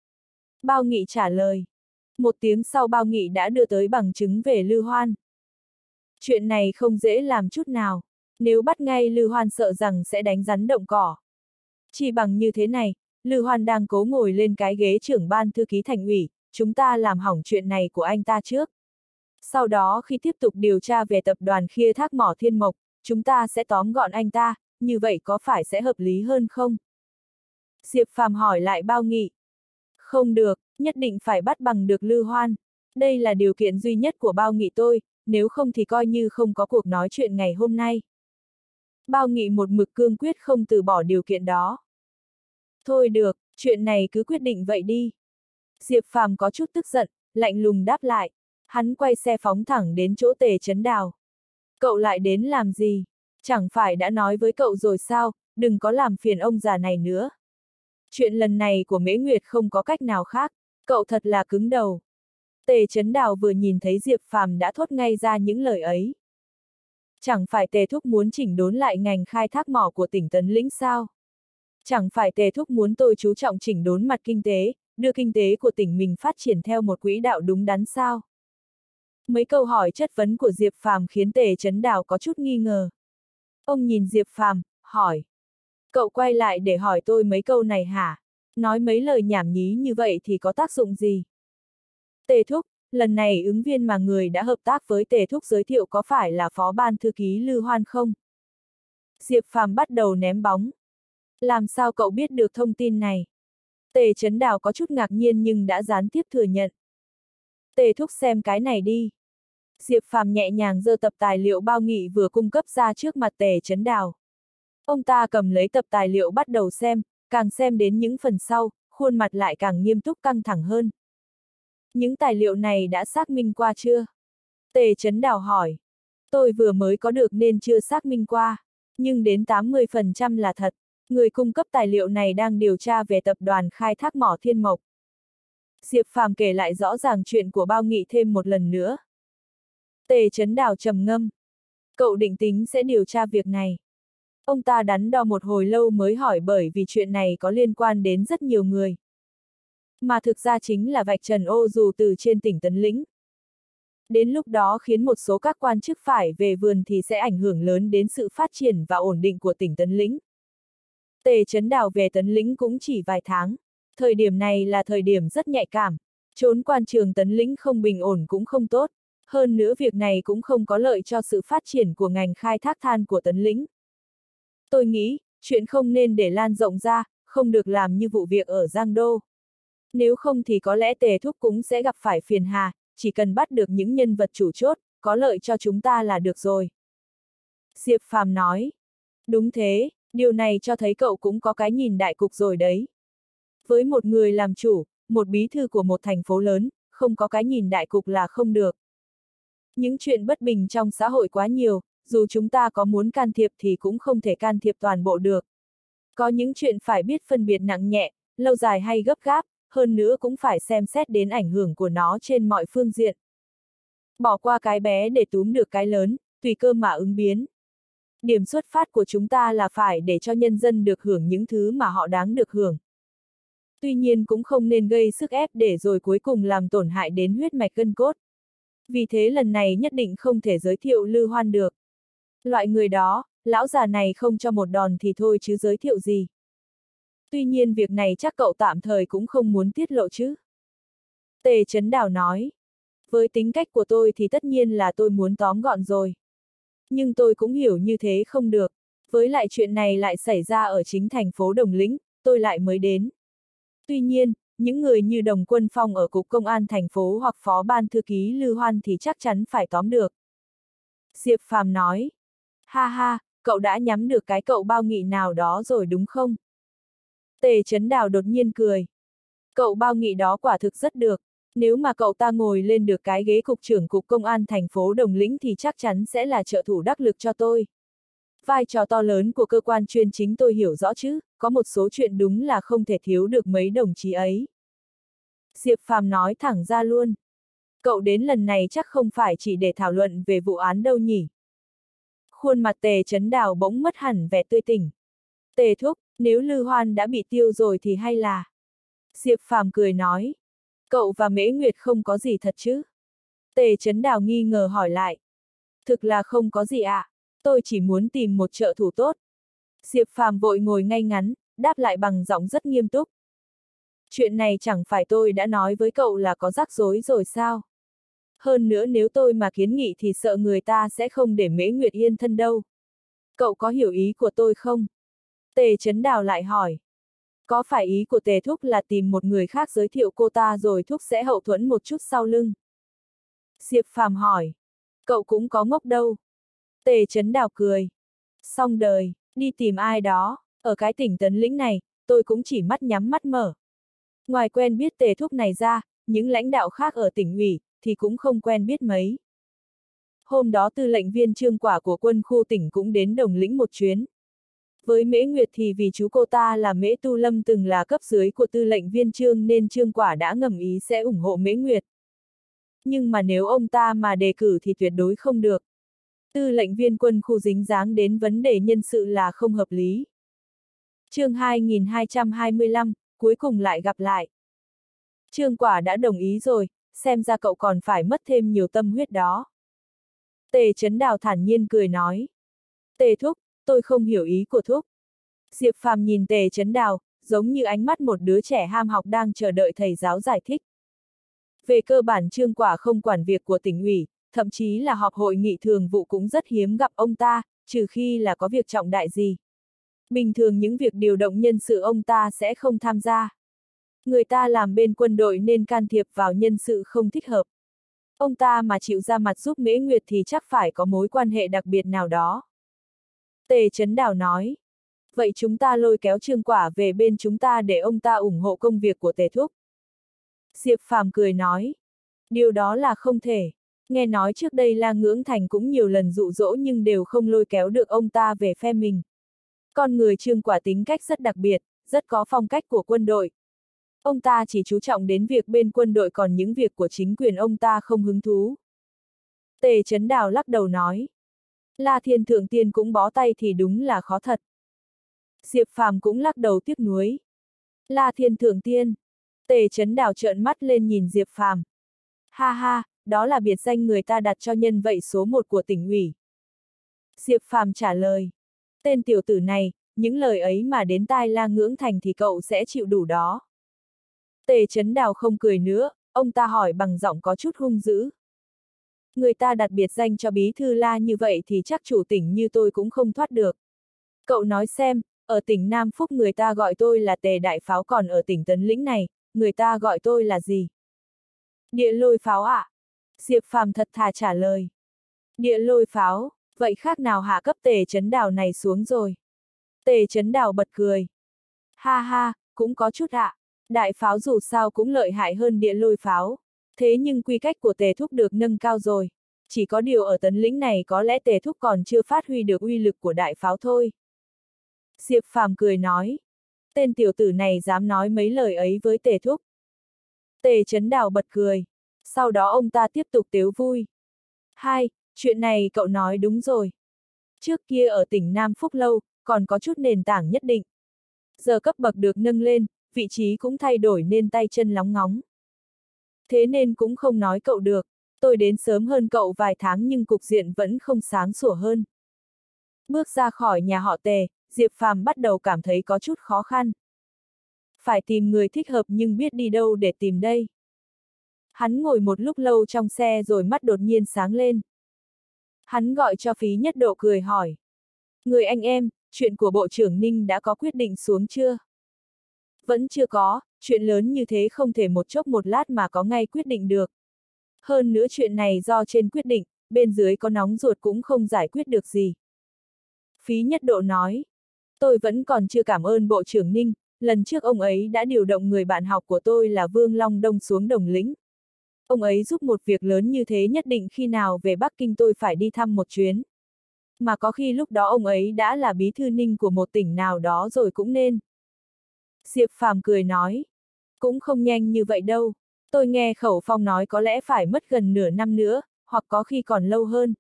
Bao Nghị trả lời. Một tiếng sau Bao Nghị đã đưa tới bằng chứng về Lư Hoan. Chuyện này không dễ làm chút nào. Nếu bắt ngay Lư Hoan sợ rằng sẽ đánh rắn động cỏ. Chỉ bằng như thế này, Lư Hoan đang cố ngồi lên cái ghế trưởng ban thư ký thành ủy, chúng ta làm hỏng chuyện này của anh ta trước. Sau đó khi tiếp tục điều tra về tập đoàn khai thác mỏ Thiên Mộc, chúng ta sẽ tóm gọn anh ta, như vậy có phải sẽ hợp lý hơn không? Diệp Phàm hỏi lại Bao Nghị. Không được, nhất định phải bắt bằng được Lư Hoan. Đây là điều kiện duy nhất của Bao Nghị tôi, nếu không thì coi như không có cuộc nói chuyện ngày hôm nay. Bao Nghị một mực cương quyết không từ bỏ điều kiện đó. Thôi được, chuyện này cứ quyết định vậy đi. Diệp Phàm có chút tức giận, lạnh lùng đáp lại. Hắn quay xe phóng thẳng đến chỗ Tề Chấn Đào. Cậu lại đến làm gì? Chẳng phải đã nói với cậu rồi sao, đừng có làm phiền ông già này nữa. Chuyện lần này của Mễ Nguyệt không có cách nào khác, cậu thật là cứng đầu. Tề Chấn Đào vừa nhìn thấy Diệp Phàm đã thốt ngay ra những lời ấy. Chẳng phải Tề Thúc muốn chỉnh đốn lại ngành khai thác mỏ của tỉnh Tấn Lĩnh sao? Chẳng phải Tề Thúc muốn tôi chú trọng chỉnh đốn mặt kinh tế, đưa kinh tế của tỉnh mình phát triển theo một quỹ đạo đúng đắn sao? Mấy câu hỏi chất vấn của Diệp Phàm khiến Tề Chấn Đào có chút nghi ngờ. Ông nhìn Diệp Phàm, hỏi. Cậu quay lại để hỏi tôi mấy câu này hả? Nói mấy lời nhảm nhí như vậy thì có tác dụng gì? Tề Thúc, lần này ứng viên mà người đã hợp tác với Tề Thúc giới thiệu có phải là phó ban thư ký Lư Hoan không? Diệp Phàm bắt đầu ném bóng. Làm sao cậu biết được thông tin này? Tề Chấn Đào có chút ngạc nhiên nhưng đã gián tiếp thừa nhận. Tề Thúc xem cái này đi. Diệp Phàm nhẹ nhàng giơ tập tài liệu Bao Nghị vừa cung cấp ra trước mặt Tề Chấn Đào. Ông ta cầm lấy tập tài liệu bắt đầu xem, càng xem đến những phần sau, khuôn mặt lại càng nghiêm túc căng thẳng hơn. Những tài liệu này đã xác minh qua chưa? Tề Chấn Đào hỏi. Tôi vừa mới có được nên chưa xác minh qua, nhưng đến tám mươi phần trăm là thật. Người cung cấp tài liệu này đang điều tra về tập đoàn khai thác mỏ Thiên Mộc. Diệp Phàm kể lại rõ ràng chuyện của Bao Nghị thêm một lần nữa. Tề Chấn Đào trầm ngâm. Cậu định tính sẽ điều tra việc này. Ông ta đắn đo một hồi lâu mới hỏi bởi vì chuyện này có liên quan đến rất nhiều người. Mà thực ra chính là vạch trần ô dù từ trên tỉnh Tấn Lĩnh. Đến lúc đó khiến một số các quan chức phải về vườn thì sẽ ảnh hưởng lớn đến sự phát triển và ổn định của tỉnh Tấn Lĩnh. Tề Chấn Đào về Tấn Lĩnh cũng chỉ vài tháng. Thời điểm này là thời điểm rất nhạy cảm. Trốn quan trường Tấn Lĩnh không bình ổn cũng không tốt. Hơn nữa việc này cũng không có lợi cho sự phát triển của ngành khai thác than của Tấn Lĩnh. Tôi nghĩ, chuyện không nên để lan rộng ra, không được làm như vụ việc ở Giang Đô. Nếu không thì có lẽ Tề Thúc cũng sẽ gặp phải phiền hà, chỉ cần bắt được những nhân vật chủ chốt, có lợi cho chúng ta là được rồi. Diệp Phàm nói. Đúng thế, điều này cho thấy cậu cũng có cái nhìn đại cục rồi đấy. Với một người làm chủ, một bí thư của một thành phố lớn, không có cái nhìn đại cục là không được. Những chuyện bất bình trong xã hội quá nhiều, dù chúng ta có muốn can thiệp thì cũng không thể can thiệp toàn bộ được. Có những chuyện phải biết phân biệt nặng nhẹ, lâu dài hay gấp gáp, hơn nữa cũng phải xem xét đến ảnh hưởng của nó trên mọi phương diện. Bỏ qua cái bé để túm được cái lớn, tùy cơ mà ứng biến. Điểm xuất phát của chúng ta là phải để cho nhân dân được hưởng những thứ mà họ đáng được hưởng. Tuy nhiên cũng không nên gây sức ép để rồi cuối cùng làm tổn hại đến huyết mạch gân cốt. Vì thế lần này nhất định không thể giới thiệu Lư Hoan được. Loại người đó, lão già này không cho một đòn thì thôi chứ giới thiệu gì. Tuy nhiên việc này chắc cậu tạm thời cũng không muốn tiết lộ chứ. Tề Chấn Đào nói. Với tính cách của tôi thì tất nhiên là tôi muốn tóm gọn rồi. Nhưng tôi cũng hiểu như thế không được. Với lại chuyện này lại xảy ra ở chính thành phố Đồng Lĩnh, tôi lại mới đến. Tuy nhiên, những người như Đồng Quân Phong ở Cục Công an thành phố hoặc Phó Ban Thư ký Lư Hoan thì chắc chắn phải tóm được. Diệp Phàm nói. Ha ha, cậu đã nhắm được cái cậu Bao Nghị nào đó rồi đúng không? Tề Chấn Đào đột nhiên cười. Cậu Bao Nghị đó quả thực rất được. Nếu mà cậu ta ngồi lên được cái ghế cục trưởng Cục Công an thành phố Đồng Lĩnh thì chắc chắn sẽ là trợ thủ đắc lực cho tôi. Vai trò to lớn của cơ quan chuyên chính tôi hiểu rõ chứ, có một số chuyện đúng là không thể thiếu được mấy đồng chí ấy. Diệp Phàm nói thẳng ra luôn. Cậu đến lần này chắc không phải chỉ để thảo luận về vụ án đâu nhỉ? Khuôn mặt Tề Chấn Đào bỗng mất hẳn vẻ tươi tỉnh. Tề Thúc, nếu Lư Hoan đã bị tiêu rồi thì hay là... Diệp Phàm cười nói. Cậu và Mễ Nguyệt không có gì thật chứ? Tề Chấn Đào nghi ngờ hỏi lại. Thực là không có gì ạ, à? Tôi chỉ muốn tìm một trợ thủ tốt. Diệp Phàm vội ngồi ngay ngắn, đáp lại bằng giọng rất nghiêm túc. Chuyện này chẳng phải tôi đã nói với cậu là có rắc rối rồi sao? Hơn nữa nếu tôi mà kiến nghị thì sợ người ta sẽ không để Mễ Nguyệt yên thân đâu. Cậu có hiểu ý của tôi không? Tề Chấn Đào lại hỏi. Có phải ý của Tề Thúc là tìm một người khác giới thiệu cô ta rồi Thúc sẽ hậu thuẫn một chút sau lưng? Diệp Phàm hỏi. Cậu cũng có ngốc đâu. Tề Chấn Đào cười. Xong đời, đi tìm ai đó, ở cái tỉnh Tấn Lĩnh này, tôi cũng chỉ mắt nhắm mắt mở. Ngoài quen biết Tề Thúc này ra, những lãnh đạo khác ở tỉnh ủy, thì cũng không quen biết mấy. Hôm đó tư lệnh viên Trương Quả của quân khu tỉnh cũng đến Đồng Lĩnh một chuyến. Với Mễ Nguyệt thì vì chú cô ta là Mễ Tu Lâm từng là cấp dưới của tư lệnh viên Trương nên Trương Quả đã ngầm ý sẽ ủng hộ Mễ Nguyệt. Nhưng mà nếu ông ta mà đề cử thì tuyệt đối không được. Tư lệnh viên quân khu dính dáng đến vấn đề nhân sự là không hợp lý. Chương hai nghìn hai trăm hai mươi lăm, cuối cùng lại gặp lại. Trương Quả đã đồng ý rồi, xem ra cậu còn phải mất thêm nhiều tâm huyết đó. Tề Chấn Đào thản nhiên cười nói. Tề Thúc, tôi không hiểu ý của Thúc. Diệp Phàm nhìn Tề Chấn Đào, giống như ánh mắt một đứa trẻ ham học đang chờ đợi thầy giáo giải thích. Về cơ bản Trương Quả không quản việc của tỉnh ủy, thậm chí là họp hội nghị thường vụ cũng rất hiếm gặp ông ta, trừ khi là có việc trọng đại gì. Bình thường những việc điều động nhân sự ông ta sẽ không tham gia. Người ta làm bên quân đội nên can thiệp vào nhân sự không thích hợp. Ông ta mà chịu ra mặt giúp Mễ Nguyệt thì chắc phải có mối quan hệ đặc biệt nào đó. Tề Chấn Đào nói. Vậy chúng ta lôi kéo Trương Quả về bên chúng ta để ông ta ủng hộ công việc của Tề Thúc. Diệp Phàm cười nói. Điều đó là không thể. Nghe nói trước đây La Ngưỡng Thành cũng nhiều lần dụ dỗ nhưng đều không lôi kéo được ông ta về phe mình. Con người Trương Quả tính cách rất đặc biệt, rất có phong cách của quân đội. Ông ta chỉ chú trọng đến việc bên quân đội còn những việc của chính quyền ông ta không hứng thú. Tề Chấn Đào lắc đầu nói. La Thiên Thượng Tiên cũng bó tay thì đúng là khó thật. Diệp Phàm cũng lắc đầu tiếc nuối. La Thiên Thượng Tiên. Tề Chấn Đào trợn mắt lên nhìn Diệp Phàm. Ha ha, đó là biệt danh người ta đặt cho nhân vậy số một của tỉnh ủy. Diệp Phàm trả lời. Tên tiểu tử này, những lời ấy mà đến tai La Ngưỡng Thành thì cậu sẽ chịu đủ đó. Tề Chấn Đào không cười nữa, ông ta hỏi bằng giọng có chút hung dữ. Người ta đặt biệt danh cho bí thư La như vậy thì chắc chủ tỉnh như tôi cũng không thoát được. Cậu nói xem, ở tỉnh Nam Phúc người ta gọi tôi là Tề Đại Pháo, còn ở tỉnh Tấn Lĩnh này, người ta gọi tôi là gì? Địa Lôi Pháo ạ? À? Diệp Phàm thật thà trả lời. Địa Lôi Pháo, vậy khác nào hạ cấp Tề Chấn Đào này xuống rồi? Tề Chấn Đào bật cười. Ha ha, cũng có chút ạ. À. Đại pháo dù sao cũng lợi hại hơn địa lôi pháo. Thế nhưng quy cách của Tề Thúc được nâng cao rồi. Chỉ có điều ở Tấn Lĩnh này có lẽ Tề Thúc còn chưa phát huy được uy lực của đại pháo thôi. Diệp Phàm cười nói. Tên tiểu tử này dám nói mấy lời ấy với Tề Thúc. Tề Chấn Đào bật cười. Sau đó ông ta tiếp tục tếu vui. Hai, chuyện này cậu nói đúng rồi. Trước kia ở tỉnh Nam Phúc Lâu, còn có chút nền tảng nhất định. Giờ cấp bậc được nâng lên, vị trí cũng thay đổi nên tay chân lóng ngóng. Thế nên cũng không nói cậu được, tôi đến sớm hơn cậu vài tháng nhưng cục diện vẫn không sáng sủa hơn. Bước ra khỏi nhà họ Tề, Diệp Phàm bắt đầu cảm thấy có chút khó khăn. Phải tìm người thích hợp nhưng biết đi đâu để tìm đây. Hắn ngồi một lúc lâu trong xe rồi mắt đột nhiên sáng lên. Hắn gọi cho Phí Nhất Độ cười hỏi. Người anh em, chuyện của Bộ trưởng Ninh đã có quyết định xuống chưa? Vẫn chưa có, chuyện lớn như thế không thể một chốc một lát mà có ngay quyết định được. Hơn nữa chuyện này do trên quyết định, bên dưới có nóng ruột cũng không giải quyết được gì. Phí Nhất Độ nói, tôi vẫn còn chưa cảm ơn Bộ trưởng Ninh, lần trước ông ấy đã điều động người bạn học của tôi là Vương Long Đông xuống Đồng Lĩnh. Ông ấy giúp một việc lớn như thế nhất định khi nào về Bắc Kinh tôi phải đi thăm một chuyến. Mà có khi lúc đó ông ấy đã là bí thư Ninh của một tỉnh nào đó rồi cũng nên. Diệp Phàm cười nói, cũng không nhanh như vậy đâu, tôi nghe Khẩu Phong nói có lẽ phải mất gần nửa năm nữa, hoặc có khi còn lâu hơn.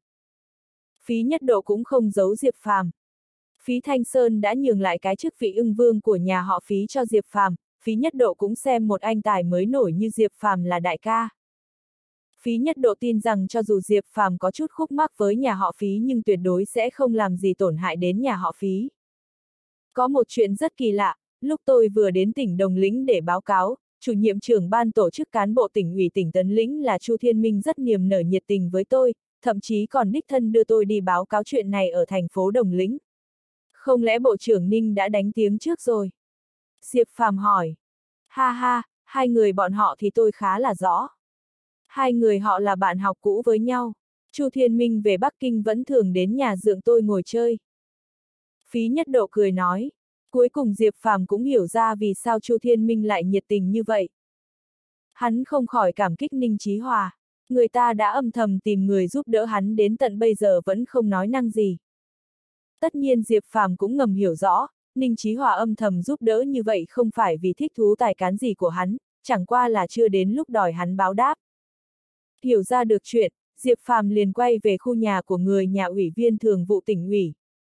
Phí Nhất Độ cũng không giấu Diệp Phàm. Phí Thanh Sơn đã nhường lại cái chức vị ưng vương của nhà họ Phí cho Diệp Phàm, Phí Nhất Độ cũng xem một anh tài mới nổi như Diệp Phàm là đại ca. Phí Nhất Độ tin rằng cho dù Diệp Phàm có chút khúc mắc với nhà họ Phí nhưng tuyệt đối sẽ không làm gì tổn hại đến nhà họ Phí. Có một chuyện rất kỳ lạ, lúc tôi vừa đến tỉnh Đồng Lĩnh để báo cáo, chủ nhiệm trưởng ban tổ chức cán bộ tỉnh ủy tỉnh Tấn Lĩnh là Chu Thiên Minh rất niềm nở nhiệt tình với tôi, thậm chí còn đích thân đưa tôi đi báo cáo chuyện này ở thành phố Đồng Lĩnh. Không lẽ Bộ trưởng Ninh đã đánh tiếng trước rồi? Diệp Phàm hỏi. Ha ha, hai người bọn họ thì tôi khá là rõ. Hai người họ là bạn học cũ với nhau. Chu Thiên Minh về Bắc Kinh vẫn thường đến nhà dượng tôi ngồi chơi. Phí Nhất Độ cười nói. Cuối cùng Diệp Phàm cũng hiểu ra vì sao Chu Thiên Minh lại nhiệt tình như vậy. Hắn không khỏi cảm kích Ninh Chí Hòa. Người ta đã âm thầm tìm người giúp đỡ hắn đến tận bây giờ vẫn không nói năng gì. Tất nhiên Diệp Phàm cũng ngầm hiểu rõ, Ninh Chí Hòa âm thầm giúp đỡ như vậy không phải vì thích thú tài cán gì của hắn, chẳng qua là chưa đến lúc đòi hắn báo đáp. Hiểu ra được chuyện, Diệp Phàm liền quay về khu nhà của người nhà ủy viên thường vụ tỉnh ủy.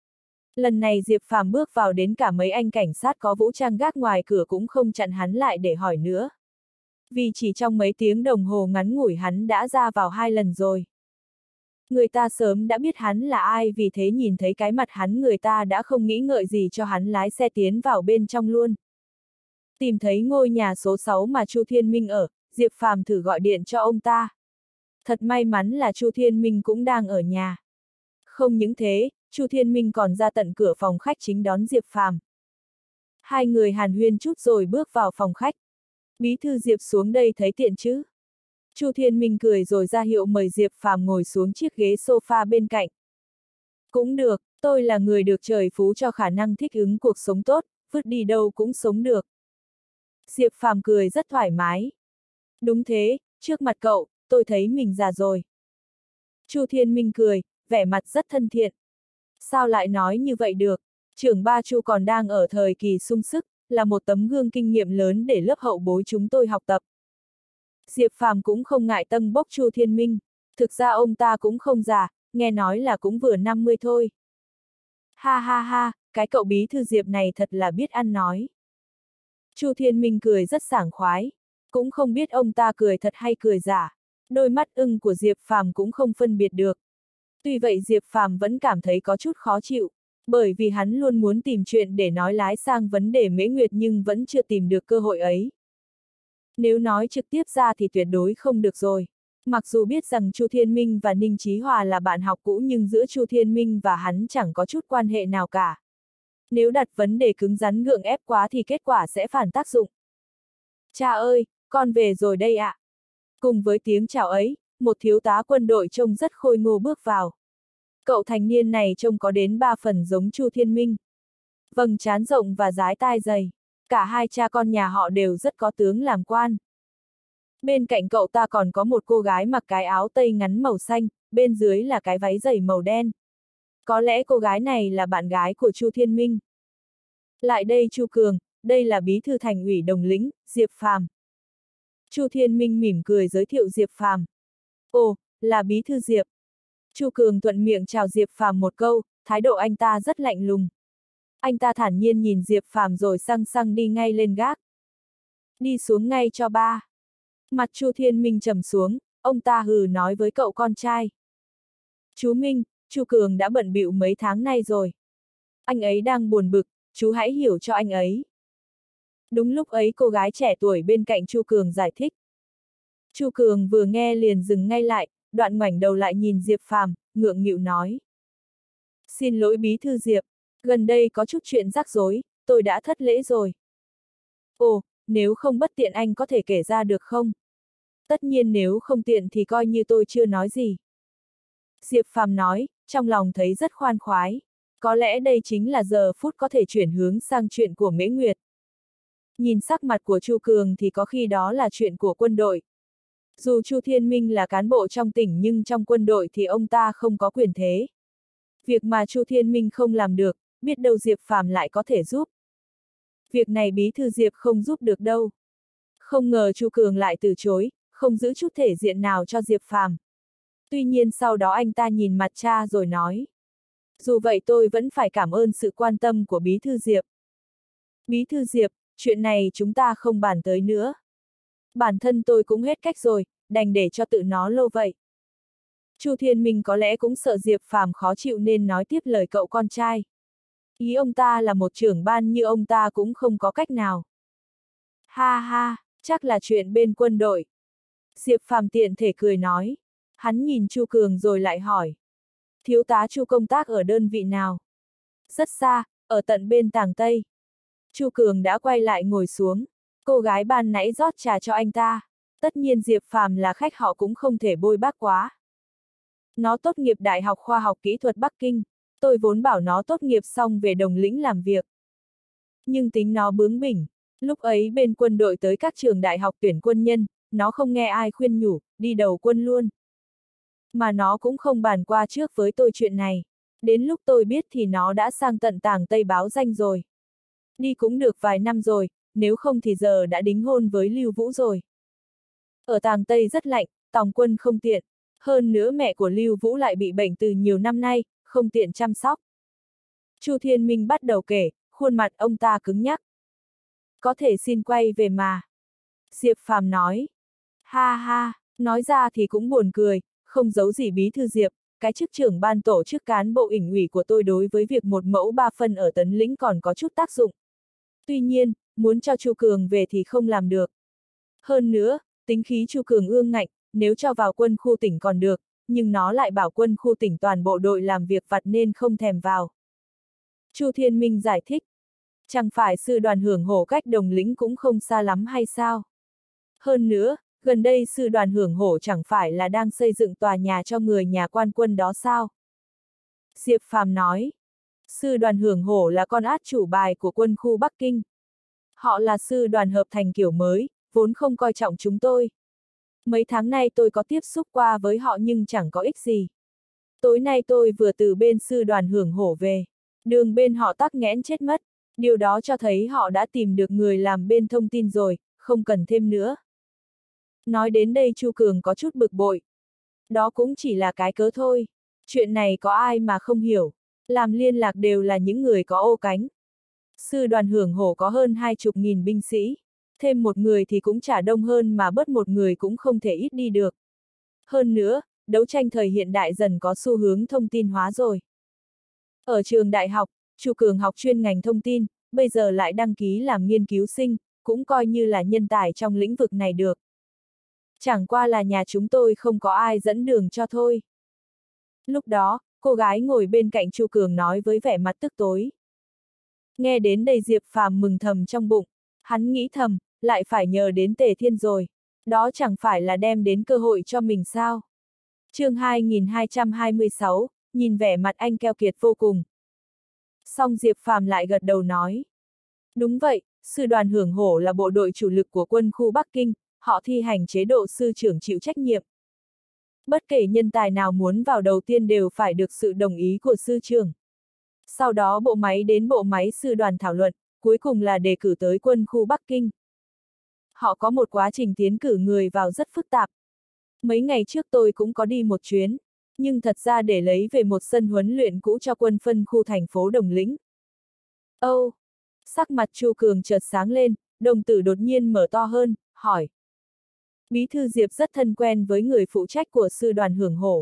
Lần này Diệp Phàm bước vào đến cả mấy anh cảnh sát có vũ trang gác ngoài cửa cũng không chặn hắn lại để hỏi nữa. Vì chỉ trong mấy tiếng đồng hồ ngắn ngủi hắn đã ra vào hai lần rồi. Người ta sớm đã biết hắn là ai vì thế nhìn thấy cái mặt hắn người ta đã không nghĩ ngợi gì cho hắn lái xe tiến vào bên trong luôn. Tìm thấy ngôi nhà số sáu mà Chu Thiên Minh ở, Diệp Phàm thử gọi điện cho ông ta. Thật may mắn là Chu Thiên Minh cũng đang ở nhà. Không những thế, Chu Thiên Minh còn ra tận cửa phòng khách chính đón Diệp Phàm. Hai người hàn huyên chút rồi bước vào phòng khách. Bí thư Diệp xuống đây thấy tiện chứ? Chu Thiên Minh cười rồi ra hiệu mời Diệp Phàm ngồi xuống chiếc ghế sofa bên cạnh. Cũng được, tôi là người được trời phú cho khả năng thích ứng cuộc sống tốt, vứt đi đâu cũng sống được. Diệp Phàm cười rất thoải mái. Đúng thế, trước mặt cậu, tôi thấy mình già rồi. Chu Thiên Minh cười, vẻ mặt rất thân thiện. Sao lại nói như vậy được? Trưởng ba Chu còn đang ở thời kỳ sung sức, là một tấm gương kinh nghiệm lớn để lớp hậu bối chúng tôi học tập. Diệp Phàm cũng không ngại tâng bốc Chu Thiên Minh, thực ra ông ta cũng không già, nghe nói là cũng vừa năm mươi thôi. Ha ha ha, cái cậu bí thư Diệp này thật là biết ăn nói. Chu Thiên Minh cười rất sảng khoái, cũng không biết ông ta cười thật hay cười giả. Đôi mắt ưng của Diệp Phàm cũng không phân biệt được. Tuy vậy Diệp Phàm vẫn cảm thấy có chút khó chịu, Bởi vì hắn luôn muốn tìm chuyện để nói lái sang vấn đề Mễ Nguyệt nhưng vẫn chưa tìm được cơ hội ấy. Nếu nói trực tiếp ra thì tuyệt đối không được rồi. Mặc dù biết rằng Chu Thiên Minh và Ninh Chí Hòa là bạn học cũ nhưng giữa Chu Thiên Minh và hắn chẳng có chút quan hệ nào cả. Nếu đặt vấn đề cứng rắn gượng ép quá thì kết quả sẽ phản tác dụng. Cha ơi, con về rồi đây ạ. À. Cùng với tiếng chào ấy, một thiếu tá quân đội trông rất khôi ngô bước vào. Cậu thanh niên này trông có đến ba phần giống Chu Thiên Minh. Vầng trán rộng và dái tai dày. Cả hai cha con nhà họ đều rất có tướng làm quan. Bên cạnh cậu ta còn có một cô gái mặc cái áo tây ngắn màu xanh, bên dưới là cái váy dày màu đen. Có lẽ cô gái này là bạn gái của Chu Thiên Minh. Lại đây Chu Cường, đây là bí thư thành ủy Đồng Lĩnh, Diệp Phàm. Chu Thiên Minh mỉm cười giới thiệu Diệp Phàm. Ồ, là bí thư Diệp. Chu Cường thuận miệng chào Diệp Phàm một câu, thái độ anh ta rất lạnh lùng. Anh ta thản nhiên nhìn Diệp Phàm rồi xăng xăng đi ngay lên gác. Đi xuống ngay cho ba. Mặt Chu Thiên Minh trầm xuống, ông ta hừ nói với cậu con trai. Chú Minh, Chu Cường đã bận bịu mấy tháng nay rồi. Anh ấy đang buồn bực, chú hãy hiểu cho anh ấy. Đúng lúc ấy cô gái trẻ tuổi bên cạnh Chu Cường giải thích. Chu Cường vừa nghe liền dừng ngay lại, đoạn ngoảnh đầu lại nhìn Diệp Phàm, ngượng nghịu nói. Xin lỗi bí thư Diệp, gần đây có chút chuyện rắc rối, tôi đã thất lễ rồi. Ồ, nếu không bất tiện anh có thể kể ra được không? Tất nhiên nếu không tiện thì coi như tôi chưa nói gì. Diệp Phàm nói, trong lòng thấy rất khoan khoái. Có lẽ đây chính là giờ phút có thể chuyển hướng sang chuyện của Mễ Nguyệt. Nhìn sắc mặt của Chu Cường thì có khi đó là chuyện của quân đội. Dù Chu Thiên Minh là cán bộ trong tỉnh nhưng trong quân đội thì ông ta không có quyền thế. Việc mà Chu Thiên Minh không làm được, biết đâu Diệp Phàm lại có thể giúp. Việc này bí thư Diệp không giúp được đâu. Không ngờ Chu Cường lại từ chối, không giữ chút thể diện nào cho Diệp Phàm. Tuy nhiên sau đó anh ta nhìn mặt cha rồi nói. Dù vậy tôi vẫn phải cảm ơn sự quan tâm của bí thư Diệp. Bí thư Diệp, chuyện này chúng ta không bàn tới nữa. Bản thân tôi cũng hết cách rồi, đành để cho tự nó lâu vậy. Chu Thiên Minh có lẽ cũng sợ Diệp Phàm khó chịu nên nói tiếp lời cậu con trai. Ý ông ta là một trưởng ban như ông ta cũng không có cách nào. Ha ha, chắc là chuyện bên quân đội. Diệp Phàm tiện thể cười nói. Hắn nhìn Chu Cường rồi lại hỏi. Thiếu tá Chu công tác ở đơn vị nào? Rất xa, ở tận bên Tàng Tây. Chu Cường đã quay lại ngồi xuống. Cô gái ban nãy rót trà cho anh ta. Tất nhiên Diệp Phàm là khách họ cũng không thể bôi bác quá. Nó tốt nghiệp Đại học Khoa học Kỹ thuật Bắc Kinh. Tôi vốn bảo nó tốt nghiệp xong về Đồng Lĩnh làm việc. Nhưng tính nó bướng bỉnh. Lúc ấy bên quân đội tới các trường đại học tuyển quân nhân, nó không nghe ai khuyên nhủ, đi đầu quân luôn. Mà nó cũng không bàn qua trước với tôi chuyện này. Đến lúc tôi biết thì nó đã sang tận Tàng Tây báo danh rồi. Đi cũng được vài năm rồi, nếu không thì giờ đã đính hôn với Lưu Vũ rồi. Ở Tàng Tây rất lạnh, tòng quân không tiện. Hơn nữa mẹ của Lưu Vũ lại bị bệnh từ nhiều năm nay, không tiện chăm sóc. Chu Thiên Minh bắt đầu kể, khuôn mặt ông ta cứng nhắc. Có thể xin quay về mà. Diệp Phàm nói. Ha ha, nói ra thì cũng buồn cười, không giấu gì bí thư Diệp, cái chức trưởng ban tổ chức cán bộ ỉnh ủy của tôi đối với việc một mẫu ba phân ở Tấn Lĩnh còn có chút tác dụng. Tuy nhiên, muốn cho Chu Cường về thì không làm được. Hơn nữa, tính khí Chu Cường ương ngạnh, nếu cho vào quân khu tỉnh còn được, nhưng nó lại bảo quân khu tỉnh toàn bộ đội làm việc vặt nên không thèm vào. Chu Thiên Minh giải thích. Chẳng phải sư đoàn hưởng hổ cách Đồng Lĩnh cũng không xa lắm hay sao? Hơn nữa, gần đây sư đoàn hưởng hổ chẳng phải là đang xây dựng tòa nhà cho người nhà quan quân đó sao? Diệp Phàm nói. Sư đoàn hưởng hổ là con át chủ bài của quân khu Bắc Kinh. Họ là sư đoàn hợp thành kiểu mới, vốn không coi trọng chúng tôi. Mấy tháng nay tôi có tiếp xúc qua với họ nhưng chẳng có ích gì. Tối nay tôi vừa từ bên sư đoàn hưởng hổ về. Đường bên họ tắc nghẽn chết mất. Điều đó cho thấy họ đã tìm được người làm bên thông tin rồi, không cần thêm nữa. Nói đến đây Chu Cường có chút bực bội. Đó cũng chỉ là cái cớ thôi. Chuyện này có ai mà không hiểu. Làm liên lạc đều là những người có ô cánh. Sư đoàn hưởng hổ có hơn hai chục nghìn binh sĩ. Thêm một người thì cũng chả đông hơn mà bớt một người cũng không thể ít đi được. Hơn nữa, đấu tranh thời hiện đại dần có xu hướng thông tin hóa rồi. Ở trường đại học, Chu Cường học chuyên ngành thông tin, bây giờ lại đăng ký làm nghiên cứu sinh, cũng coi như là nhân tài trong lĩnh vực này được. Chẳng qua là nhà chúng tôi không có ai dẫn đường cho thôi. Lúc đó, cô gái ngồi bên cạnh Chu Cường nói với vẻ mặt tức tối. Nghe đến đây Diệp Phàm mừng thầm trong bụng, hắn nghĩ thầm, lại phải nhờ đến Tề Thiên rồi, đó chẳng phải là đem đến cơ hội cho mình sao. chương hai nghìn hai trăm hai mươi sáu, nhìn vẻ mặt anh keo kiệt vô cùng. Xong Diệp Phàm lại gật đầu nói. Đúng vậy, sư đoàn hưởng hổ là bộ đội chủ lực của quân khu Bắc Kinh, họ thi hành chế độ sư trưởng chịu trách nhiệm. Bất kể nhân tài nào muốn vào đầu tiên đều phải được sự đồng ý của sư trưởng. Sau đó bộ máy đến bộ máy sư đoàn thảo luận, cuối cùng là đề cử tới quân khu Bắc Kinh. Họ có một quá trình tiến cử người vào rất phức tạp. Mấy ngày trước tôi cũng có đi một chuyến, nhưng thật ra để lấy về một sân huấn luyện cũ cho quân phân khu thành phố Đồng Lĩnh. Âu! Oh, sắc mặt Chu Cường chợt sáng lên, đồng tử đột nhiên mở to hơn, hỏi. Bí thư Diệp rất thân quen với người phụ trách của sư đoàn hưởng hổ.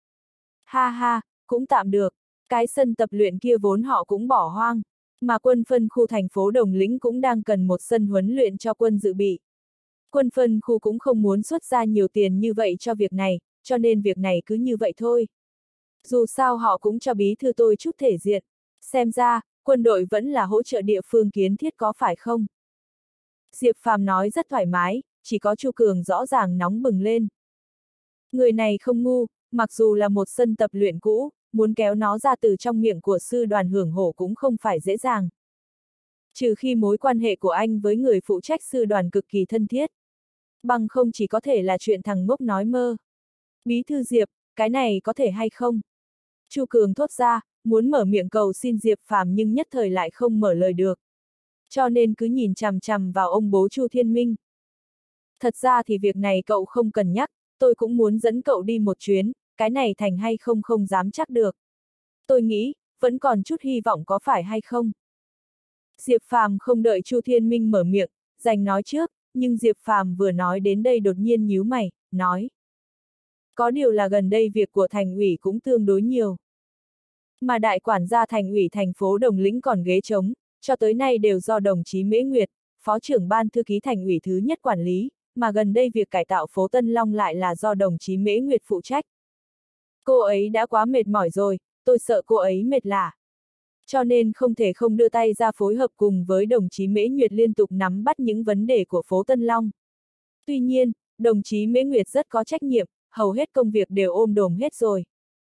Ha ha, cũng tạm được, cái sân tập luyện kia vốn họ cũng bỏ hoang, mà quân phân khu thành phố Đồng Lĩnh cũng đang cần một sân huấn luyện cho quân dự bị. Quân phân khu cũng không muốn xuất ra nhiều tiền như vậy cho việc này, cho nên việc này cứ như vậy thôi. Dù sao họ cũng cho bí thư tôi chút thể diện, xem ra, quân đội vẫn là hỗ trợ địa phương kiến thiết có phải không? Diệp Phàm nói rất thoải mái, chỉ có Chu Cường rõ ràng nóng bừng lên. Người này không ngu, mặc dù là một sân tập luyện cũ, muốn kéo nó ra từ trong miệng của sư đoàn hưởng hổ cũng không phải dễ dàng. Trừ khi mối quan hệ của anh với người phụ trách sư đoàn cực kỳ thân thiết. Bằng không chỉ có thể là chuyện thằng ngốc nói mơ. Bí thư Diệp, cái này có thể hay không? Chu Cường thốt ra, muốn mở miệng cầu xin Diệp Phàm nhưng nhất thời lại không mở lời được. Cho nên cứ nhìn chằm chằm vào ông bố Chu Thiên Minh. Thật ra thì việc này cậu không cần nhắc, tôi cũng muốn dẫn cậu đi một chuyến, cái này thành hay không không dám chắc được. Tôi nghĩ, vẫn còn chút hy vọng có phải hay không? Diệp Phàm không đợi Chu Thiên Minh mở miệng, dành nói trước, nhưng Diệp Phàm vừa nói đến đây đột nhiên nhíu mày, nói. Có điều là gần đây việc của thành ủy cũng tương đối nhiều. Mà đại quản gia thành ủy thành phố Đồng Lĩnh còn ghế trống, cho tới nay đều do đồng chí Mễ Nguyệt, phó trưởng ban thư ký thành ủy thứ nhất quản lý, mà gần đây việc cải tạo phố Tân Long lại là do đồng chí Mễ Nguyệt phụ trách. Cô ấy đã quá mệt mỏi rồi, tôi sợ cô ấy mệt lả. Cho nên không thể không đưa tay ra phối hợp cùng với đồng chí Mễ Nguyệt liên tục nắm bắt những vấn đề của phố Tân Long. Tuy nhiên, đồng chí Mễ Nguyệt rất có trách nhiệm, hầu hết công việc đều ôm đồm hết rồi.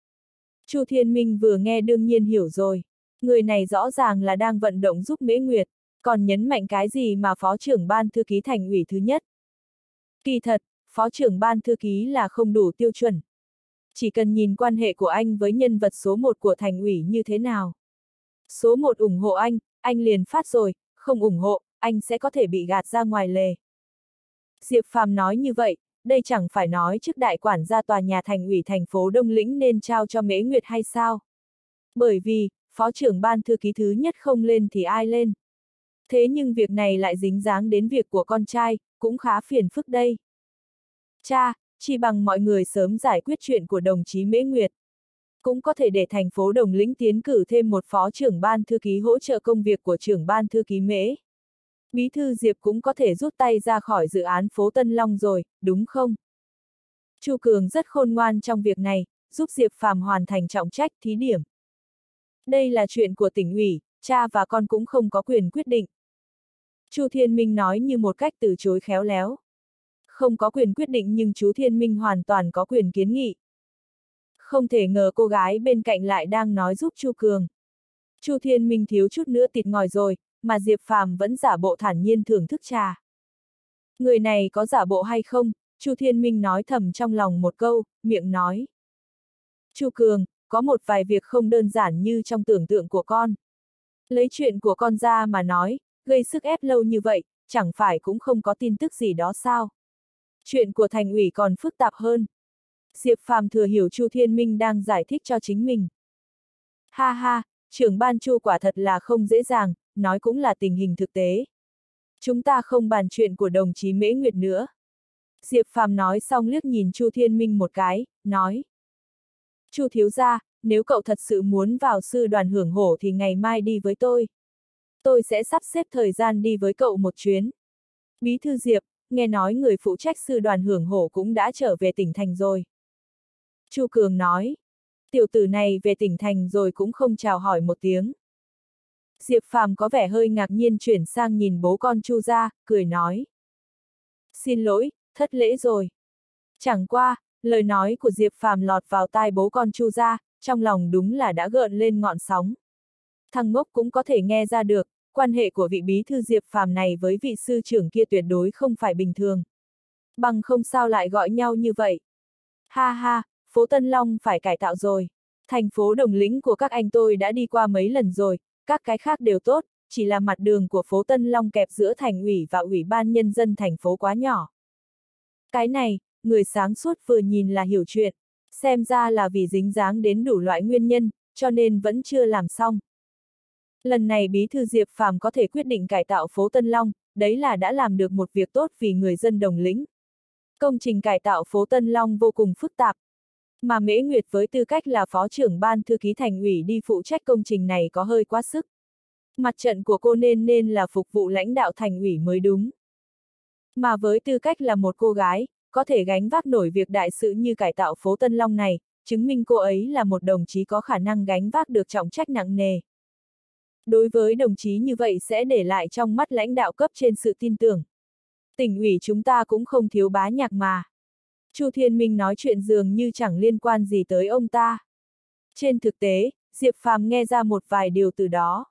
Chu Thiên Minh vừa nghe đương nhiên hiểu rồi. Người này rõ ràng là đang vận động giúp Mễ Nguyệt, còn nhấn mạnh cái gì mà phó trưởng ban thư ký thành ủy thứ nhất. Kỳ thật, phó trưởng ban thư ký là không đủ tiêu chuẩn. Chỉ cần nhìn quan hệ của anh với nhân vật số một của thành ủy như thế nào. Số một ủng hộ anh, anh liền phát rồi, không ủng hộ, anh sẽ có thể bị gạt ra ngoài lề. Diệp Phàm nói như vậy, đây chẳng phải nói trước đại quản gia tòa nhà thành ủy thành phố Đông Lĩnh nên trao cho Mễ Nguyệt hay sao? Bởi vì, phó trưởng ban thư ký thứ nhất không lên thì ai lên? Thế nhưng việc này lại dính dáng đến việc của con trai, cũng khá phiền phức đây. Cha, chỉ bằng mọi người sớm giải quyết chuyện của đồng chí Mễ Nguyệt. Cũng có thể để thành phố Đồng Lĩnh tiến cử thêm một phó trưởng ban thư ký hỗ trợ công việc của trưởng ban thư ký Mễ. Bí thư Diệp cũng có thể rút tay ra khỏi dự án phố Tân Long rồi, đúng không? Chu Cường rất khôn ngoan trong việc này, giúp Diệp Phàm hoàn thành trọng trách thí điểm. Đây là chuyện của tỉnh ủy, cha và con cũng không có quyền quyết định. Chu Thiên Minh nói như một cách từ chối khéo léo. Không có quyền quyết định nhưng chú Thiên Minh hoàn toàn có quyền kiến nghị. Không thể ngờ cô gái bên cạnh lại đang nói giúp Chu Cường. Chu Thiên Minh thiếu chút nữa tịt ngòi rồi, mà Diệp Phàm vẫn giả bộ thản nhiên thưởng thức trà. Người này có giả bộ hay không? Chu Thiên Minh nói thầm trong lòng một câu, miệng nói. Chu Cường, có một vài việc không đơn giản như trong tưởng tượng của con. Lấy chuyện của con ra mà nói, gây sức ép lâu như vậy, chẳng phải cũng không có tin tức gì đó sao? Chuyện của thành ủy còn phức tạp hơn. Diệp Phàm thừa hiểu Chu Thiên Minh đang giải thích cho chính mình. Ha ha, trưởng ban Chu quả thật là không dễ dàng, nói cũng là tình hình thực tế. Chúng ta không bàn chuyện của đồng chí Mễ Nguyệt nữa. Diệp Phàm nói xong liếc nhìn Chu Thiên Minh một cái, nói. Chu thiếu gia, nếu cậu thật sự muốn vào sư đoàn hưởng hổ thì ngày mai đi với tôi. Tôi sẽ sắp xếp thời gian đi với cậu một chuyến. Bí thư Diệp, nghe nói người phụ trách sư đoàn hưởng hổ cũng đã trở về tỉnh thành rồi. Chu Cường nói, tiểu tử này về tỉnh thành rồi cũng không chào hỏi một tiếng. Diệp Phàm có vẻ hơi ngạc nhiên chuyển sang nhìn bố con Chu gia, cười nói. Xin lỗi, thất lễ rồi. Chẳng qua, lời nói của Diệp Phàm lọt vào tai bố con Chu gia, trong lòng đúng là đã gợn lên ngọn sóng. Thằng ngốc cũng có thể nghe ra được, quan hệ của vị bí thư Diệp Phàm này với vị sư trưởng kia tuyệt đối không phải bình thường. Bằng không sao lại gọi nhau như vậy. Ha ha, phố Tân Long phải cải tạo rồi. Thành phố Đồng Lĩnh của các anh tôi đã đi qua mấy lần rồi, các cái khác đều tốt, chỉ là mặt đường của phố Tân Long kẹp giữa thành ủy và ủy ban nhân dân thành phố quá nhỏ. Cái này, người sáng suốt vừa nhìn là hiểu chuyện, xem ra là vì dính dáng đến đủ loại nguyên nhân, cho nên vẫn chưa làm xong. Lần này bí thư Diệp Phàm có thể quyết định cải tạo phố Tân Long, đấy là đã làm được một việc tốt vì người dân Đồng Lĩnh. Công trình cải tạo phố Tân Long vô cùng phức tạp, mà Mễ Nguyệt với tư cách là phó trưởng ban thư ký thành ủy đi phụ trách công trình này có hơi quá sức. Mặt trận của cô nên nên là phục vụ lãnh đạo thành ủy mới đúng. Mà với tư cách là một cô gái, có thể gánh vác nổi việc đại sự như cải tạo phố Tân Long này, chứng minh cô ấy là một đồng chí có khả năng gánh vác được trọng trách nặng nề. Đối với đồng chí như vậy sẽ để lại trong mắt lãnh đạo cấp trên sự tin tưởng. Tỉnh ủy chúng ta cũng không thiếu bá nhạc mà. Chu Thiên Minh nói chuyện dường như chẳng liên quan gì tới ông ta. Trên thực tế, Diệp Phàm nghe ra một vài điều từ đó.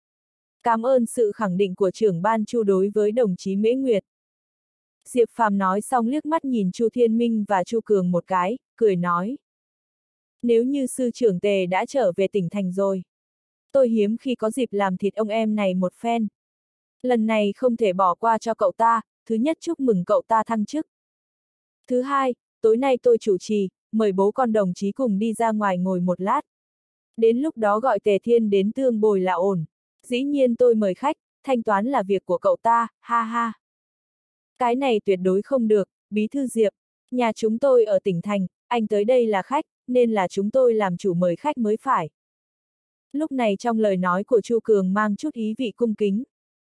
Cảm ơn sự khẳng định của trưởng ban Chu đối với đồng chí Mễ Nguyệt. Diệp Phàm nói xong liếc mắt nhìn Chu Thiên Minh và Chu Cường một cái, cười nói. Nếu như sư trưởng Tề đã trở về tỉnh thành rồi, tôi hiếm khi có dịp làm thịt ông em này một phen. Lần này không thể bỏ qua cho cậu ta, thứ nhất chúc mừng cậu ta thăng chức. Thứ hai, tối nay tôi chủ trì, mời bố con đồng chí cùng đi ra ngoài ngồi một lát. Đến lúc đó gọi Tề Thiên đến tương bồi là ổn. Dĩ nhiên tôi mời khách, thanh toán là việc của cậu ta, ha ha. Cái này tuyệt đối không được, bí thư Diệp. Nhà chúng tôi ở tỉnh thành, anh tới đây là khách, nên là chúng tôi làm chủ mời khách mới phải. Lúc này trong lời nói của Chu Cường mang chút ý vị cung kính.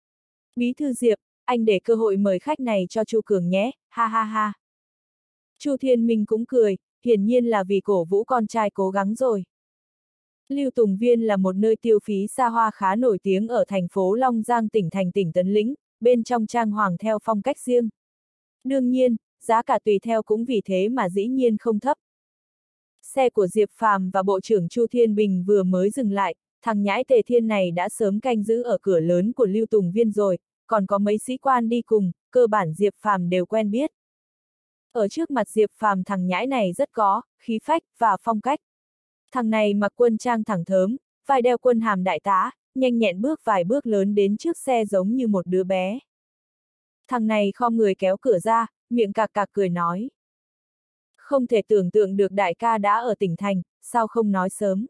Bí thư Diệp, anh để cơ hội mời khách này cho Chu Cường nhé, ha ha ha. Chu Thiên Minh cũng cười, hiển nhiên là vì cổ vũ con trai cố gắng rồi. Lưu Tùng Viên là một nơi tiêu phí xa hoa khá nổi tiếng ở thành phố Long Giang tỉnh thành tỉnh Tấn Lĩnh, bên trong trang hoàng theo phong cách riêng. Đương nhiên, giá cả tùy theo cũng vì thế mà dĩ nhiên không thấp. Xe của Diệp Phàm và Bộ trưởng Chu Thiên Bình vừa mới dừng lại, thằng nhãi Tề Thiên này đã sớm canh giữ ở cửa lớn của Lưu Tùng Viên rồi, còn có mấy sĩ quan đi cùng, cơ bản Diệp Phàm đều quen biết. Ở trước mặt Diệp Phàm thằng nhãi này rất có khí phách và phong cách. Thằng này mặc quân trang thẳng thớm, vai đeo quân hàm đại tá, nhanh nhẹn bước vài bước lớn đến trước xe giống như một đứa bé. Thằng này khom người kéo cửa ra, miệng cạc cạc cười nói. Không thể tưởng tượng được đại ca đã ở tỉnh thành, sao không nói sớm.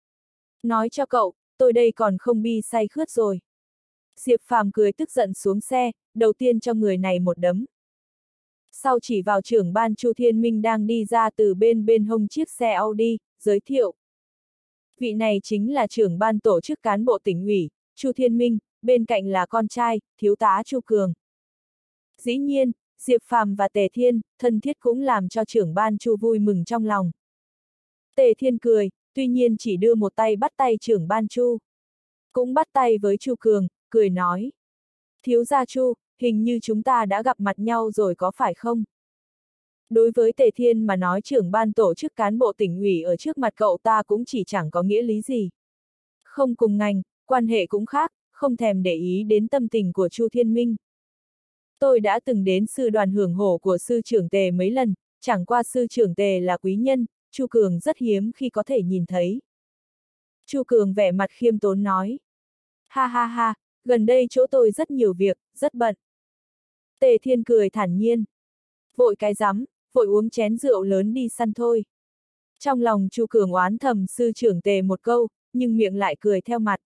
Nói cho cậu, tôi đây còn không bi say khướt rồi. Diệp Phàm cười tức giận xuống xe, đầu tiên cho người này một đấm. Sau chỉ vào trưởng ban Chu Thiên Minh đang đi ra từ bên bên hông chiếc xe Audi, giới thiệu. Vị này chính là trưởng ban tổ chức cán bộ tỉnh ủy, Chu Thiên Minh, bên cạnh là con trai, thiếu tá Chu Cường. Dĩ nhiên, Diệp Phàm và Tề Thiên, thân thiết cũng làm cho trưởng ban Chu vui mừng trong lòng. Tề Thiên cười, tuy nhiên chỉ đưa một tay bắt tay trưởng ban Chu. Cũng bắt tay với Chu Cường, cười nói. Thiếu gia Chu, hình như chúng ta đã gặp mặt nhau rồi có phải không? Đối với Tề Thiên mà nói trưởng ban tổ chức cán bộ tỉnh ủy ở trước mặt cậu ta cũng chỉ chẳng có nghĩa lý gì. Không cùng ngành, quan hệ cũng khác, không thèm để ý đến tâm tình của Chu Thiên Minh. Tôi đã từng đến sư đoàn hưởng hổ của sư trưởng Tề mấy lần, chẳng qua sư trưởng Tề là quý nhân, Chu Cường rất hiếm khi có thể nhìn thấy. Chu Cường vẻ mặt khiêm tốn nói. Ha ha ha, gần đây chỗ tôi rất nhiều việc, rất bận. Tề Thiên cười thản nhiên. Vội cái rắm, vội uống chén rượu lớn đi săn thôi. Trong lòng Chu Cường oán thầm sư trưởng Tề một câu, nhưng miệng lại cười theo mặt.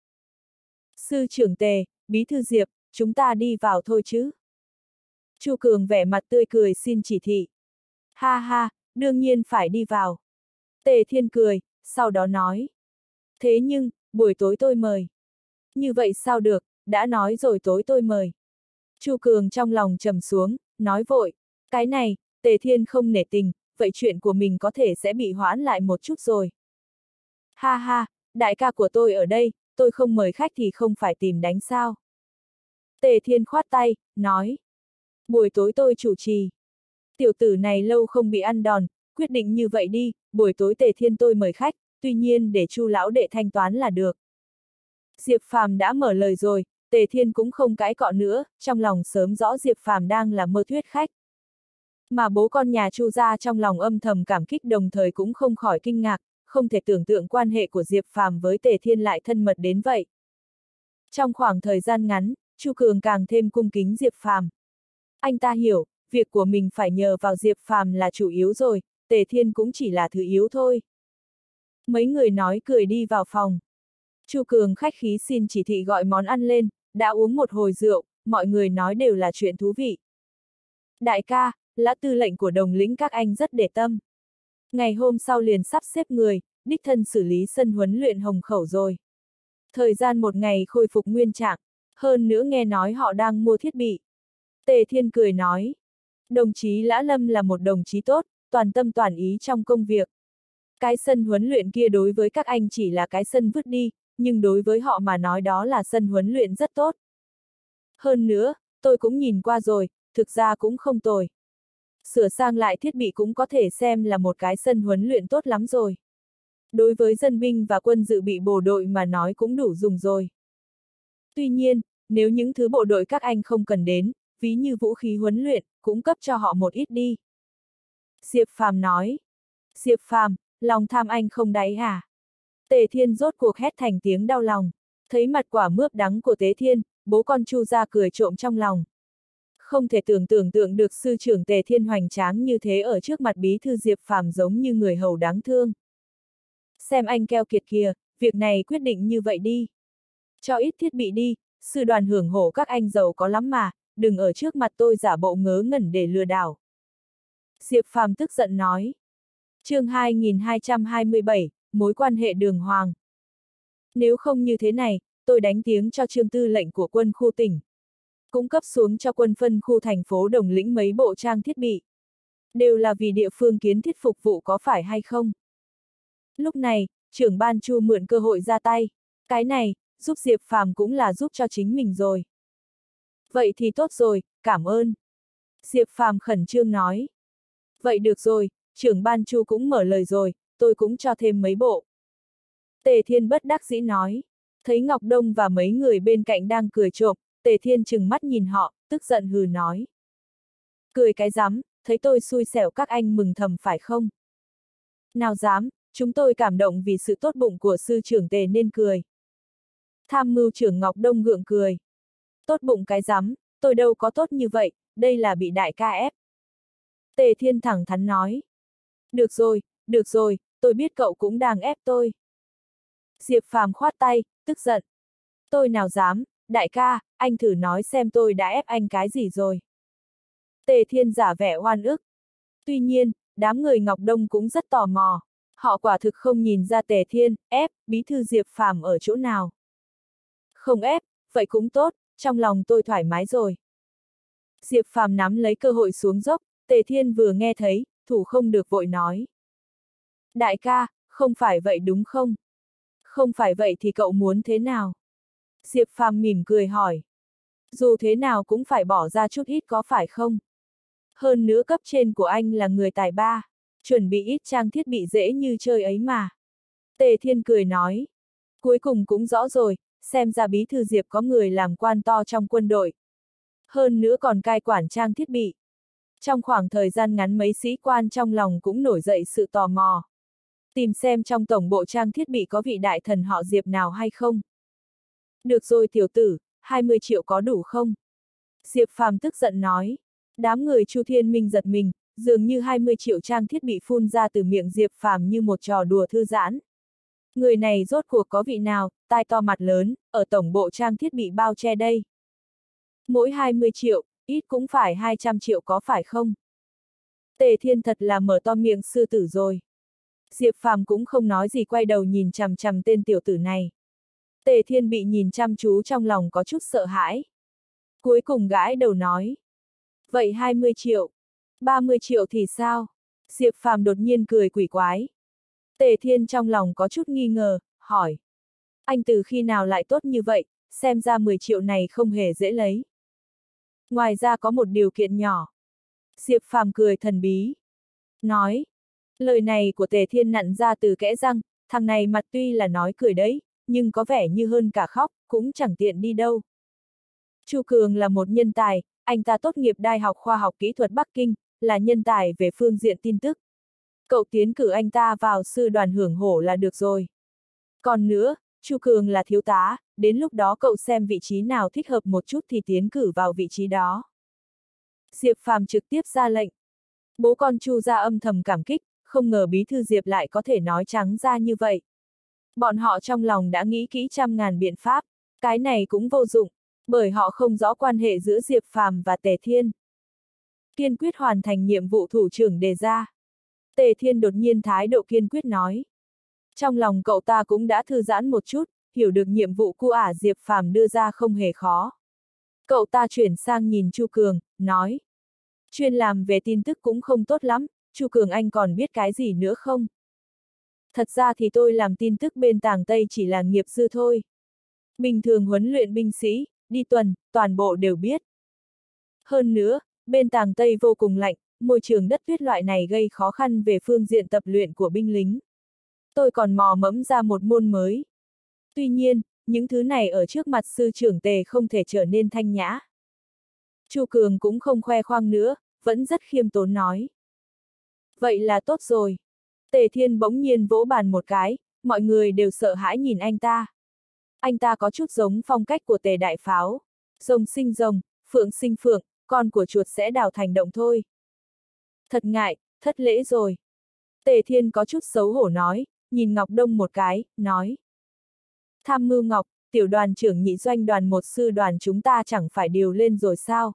Sư trưởng Tề, bí thư Diệp, chúng ta đi vào thôi chứ. Chu Cường vẻ mặt tươi cười xin chỉ thị. Ha ha, đương nhiên phải đi vào. Tề Thiên cười, sau đó nói. Thế nhưng, buổi tối tôi mời. Như vậy sao được, đã nói rồi tối tôi mời. Chu Cường trong lòng trầm xuống, nói vội. Cái này, Tề Thiên không nể tình, vậy chuyện của mình có thể sẽ bị hoãn lại một chút rồi. Ha ha, đại ca của tôi ở đây, tôi không mời khách thì không phải tìm đánh sao. Tề Thiên khoát tay, nói. Buổi tối tôi chủ trì. Tiểu tử này lâu không bị ăn đòn, quyết định như vậy đi, buổi tối Tề Thiên tôi mời khách, tuy nhiên để Chu lão đệ thanh toán là được. Diệp Phàm đã mở lời rồi, Tề Thiên cũng không cãi cọ nữa, trong lòng sớm rõ Diệp Phàm đang là mơ thuyết khách. Mà bố con nhà Chu gia trong lòng âm thầm cảm kích đồng thời cũng không khỏi kinh ngạc, không thể tưởng tượng quan hệ của Diệp Phàm với Tề Thiên lại thân mật đến vậy. Trong khoảng thời gian ngắn, Chu Cường càng thêm cung kính Diệp Phàm. Anh ta hiểu, việc của mình phải nhờ vào Diệp Phàm là chủ yếu rồi, Tề Thiên cũng chỉ là thứ yếu thôi. Mấy người nói cười đi vào phòng. Chu Cường khách khí xin chỉ thị gọi món ăn lên, đã uống một hồi rượu, mọi người nói đều là chuyện thú vị. Đại ca, Lã tư lệnh của Đồng lĩnh các anh rất để tâm. Ngày hôm sau liền sắp xếp người, đích thân xử lý sân huấn luyện Hồng Khẩu rồi. Thời gian một ngày khôi phục nguyên trạng, hơn nữa nghe nói họ đang mua thiết bị. Tề Thiên cười nói, đồng chí Lã Lâm là một đồng chí tốt, toàn tâm toàn ý trong công việc. Cái sân huấn luyện kia đối với các anh chỉ là cái sân vứt đi, nhưng đối với họ mà nói đó là sân huấn luyện rất tốt. Hơn nữa, tôi cũng nhìn qua rồi, thực ra cũng không tồi. Sửa sang lại thiết bị cũng có thể xem là một cái sân huấn luyện tốt lắm rồi. Đối với dân binh và quân dự bị bộ đội mà nói cũng đủ dùng rồi. Tuy nhiên, nếu những thứ bộ đội các anh không cần đến, ví như vũ khí huấn luyện, cũng cấp cho họ một ít đi. Diệp Phàm nói. Diệp Phàm, lòng tham anh không đáy à? Tề Thiên rốt cuộc hét thành tiếng đau lòng. Thấy mặt quả mướp đắng của Tế Thiên, bố con Chu ra cười trộm trong lòng. Không thể tưởng tưởng tượng được sư trưởng Tề Thiên hoành tráng như thế ở trước mặt bí thư Diệp Phàm giống như người hầu đáng thương. Xem anh keo kiệt kìa, việc này quyết định như vậy đi. Cho ít thiết bị đi, sư đoàn hưởng hổ các anh giàu có lắm mà, đừng ở trước mặt tôi giả bộ ngớ ngẩn để lừa đảo. Diệp Phàm tức giận nói. Chương hai nghìn hai trăm hai mươi bảy, mối quan hệ đường hoàng. Nếu không như thế này, tôi đánh tiếng cho Trương tư lệnh của quân khu tỉnh. Cũng cấp xuống cho quân phân khu thành phố Đồng lĩnh mấy bộ trang thiết bị. Đều là vì địa phương kiến thiết phục vụ có phải hay không? Lúc này, trưởng ban Chu mượn cơ hội ra tay. Cái này, giúp Diệp Phàm cũng là giúp cho chính mình rồi. Vậy thì tốt rồi, cảm ơn. Diệp Phàm khẩn trương nói. Vậy được rồi, trưởng ban Chu cũng mở lời rồi, tôi cũng cho thêm mấy bộ. Tề Thiên bất đắc dĩ nói. Thấy Ngọc Đông và mấy người bên cạnh đang cười trộm, Tề Thiên trừng mắt nhìn họ, tức giận hừ nói. Cười cái rắm, thấy tôi xui xẻo các anh mừng thầm phải không? Nào dám, chúng tôi cảm động vì sự tốt bụng của sư trưởng Tề nên cười. Tham mưu trưởng Ngọc Đông gượng cười. Tốt bụng cái rắm, tôi đâu có tốt như vậy, đây là bị đại ca ép. Tề Thiên thẳng thắn nói. Được rồi, được rồi, tôi biết cậu cũng đang ép tôi. Diệp Phàm khoát tay, tức giận. Tôi nào dám, đại ca, anh thử nói xem tôi đã ép anh cái gì rồi. Tề Thiên giả vẻ oan ức. Tuy nhiên, đám người Ngọc Đông cũng rất tò mò. Họ quả thực không nhìn ra Tề Thiên ép bí thư Diệp Phàm ở chỗ nào. Không ép, vậy cũng tốt, trong lòng tôi thoải mái rồi. Diệp Phàm nắm lấy cơ hội xuống dốc, Tề Thiên vừa nghe thấy, thủ không được vội nói. Đại ca, không phải vậy đúng không? Không phải vậy thì cậu muốn thế nào? Diệp Phàm mỉm cười hỏi. Dù thế nào cũng phải bỏ ra chút ít có phải không? Hơn nữa cấp trên của anh là người tài ba, chuẩn bị ít trang thiết bị dễ như chơi ấy mà. Tề Thiên cười nói. Cuối cùng cũng rõ rồi, xem ra bí thư Diệp có người làm quan to trong quân đội. Hơn nữa còn cai quản trang thiết bị. Trong khoảng thời gian ngắn mấy sĩ quan trong lòng cũng nổi dậy sự tò mò. Tìm xem trong tổng bộ trang thiết bị có vị đại thần họ Diệp nào hay không. Được rồi tiểu tử, hai mươi triệu có đủ không? Diệp Phàm tức giận nói. Đám người Chu Thiên Minh giật mình, dường như hai mươi triệu trang thiết bị phun ra từ miệng Diệp Phàm như một trò đùa thư giãn. Người này rốt cuộc có vị nào, tai to mặt lớn, ở tổng bộ trang thiết bị bao che đây? Mỗi hai mươi triệu, ít cũng phải hai trăm triệu có phải không? Tề Thiên thật là mở to miệng sư tử rồi. Diệp Phàm cũng không nói gì, quay đầu nhìn chằm chằm tên tiểu tử này. Tề Thiên bị nhìn chăm chú trong lòng có chút sợ hãi. Cuối cùng gãi đầu nói. Vậy hai mươi triệu. ba mươi triệu thì sao? Diệp Phàm đột nhiên cười quỷ quái. Tề Thiên trong lòng có chút nghi ngờ, hỏi. Anh từ khi nào lại tốt như vậy, xem ra mười triệu này không hề dễ lấy. Ngoài ra có một điều kiện nhỏ. Diệp Phàm cười thần bí. Nói. Lời này của Tề Thiên nặn ra từ kẽ răng, thằng này mặt tuy là nói cười đấy, nhưng có vẻ như hơn cả khóc, cũng chẳng tiện đi đâu. Chu Cường là một nhân tài, anh ta tốt nghiệp Đại học Khoa học Kỹ thuật Bắc Kinh, là nhân tài về phương diện tin tức. Cậu tiến cử anh ta vào sư đoàn hưởng hổ là được rồi. Còn nữa, Chu Cường là thiếu tá, đến lúc đó cậu xem vị trí nào thích hợp một chút thì tiến cử vào vị trí đó. Diệp Phàm trực tiếp ra lệnh. Bố con Chu ra âm thầm cảm kích, không ngờ bí thư Diệp lại có thể nói trắng ra như vậy. Bọn họ trong lòng đã nghĩ kỹ trăm ngàn biện pháp, cái này cũng vô dụng, bởi họ không rõ quan hệ giữa Diệp Phàm và Tề Thiên. Kiên quyết hoàn thành nhiệm vụ thủ trưởng đề ra. Tề Thiên đột nhiên thái độ kiên quyết nói. Trong lòng cậu ta cũng đã thư giãn một chút, hiểu được nhiệm vụ cu ả Diệp Phàm đưa ra không hề khó. Cậu ta chuyển sang nhìn Chu Cường, nói. Chuyên làm về tin tức cũng không tốt lắm, Chu Cường anh còn biết cái gì nữa không? Thật ra thì tôi làm tin tức bên Tàng Tây chỉ là nghiệp dư thôi. Bình thường huấn luyện binh sĩ, đi tuần, toàn bộ đều biết. Hơn nữa, bên Tàng Tây vô cùng lạnh, môi trường đất tuyết loại này gây khó khăn về phương diện tập luyện của binh lính. Tôi còn mò mẫm ra một môn mới. Tuy nhiên, những thứ này ở trước mặt sư trưởng Tề không thể trở nên thanh nhã. Chu Cường cũng không khoe khoang nữa, vẫn rất khiêm tốn nói. Vậy là tốt rồi. Tề Thiên bỗng nhiên vỗ bàn một cái, mọi người đều sợ hãi nhìn anh ta. Anh ta có chút giống phong cách của Tề Đại Pháo. Rồng sinh rồng, phượng sinh phượng, con của chuột sẽ đào thành động thôi. Thật ngại, thất lễ rồi. Tề Thiên có chút xấu hổ nói, nhìn Ngọc Đông một cái, nói. Tham mưu Ngọc, tiểu đoàn trưởng nhị doanh đoàn một sư đoàn chúng ta chẳng phải điều lên rồi sao?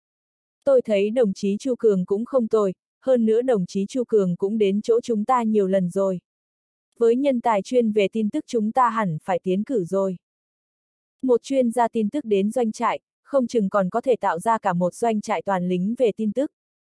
Tôi thấy đồng chí Chu Cường cũng không tồi, hơn nữa đồng chí Chu Cường cũng đến chỗ chúng ta nhiều lần rồi. Với nhân tài chuyên về tin tức chúng ta hẳn phải tiến cử rồi. Một chuyên gia tin tức đến doanh trại, không chừng còn có thể tạo ra cả một doanh trại toàn lính về tin tức.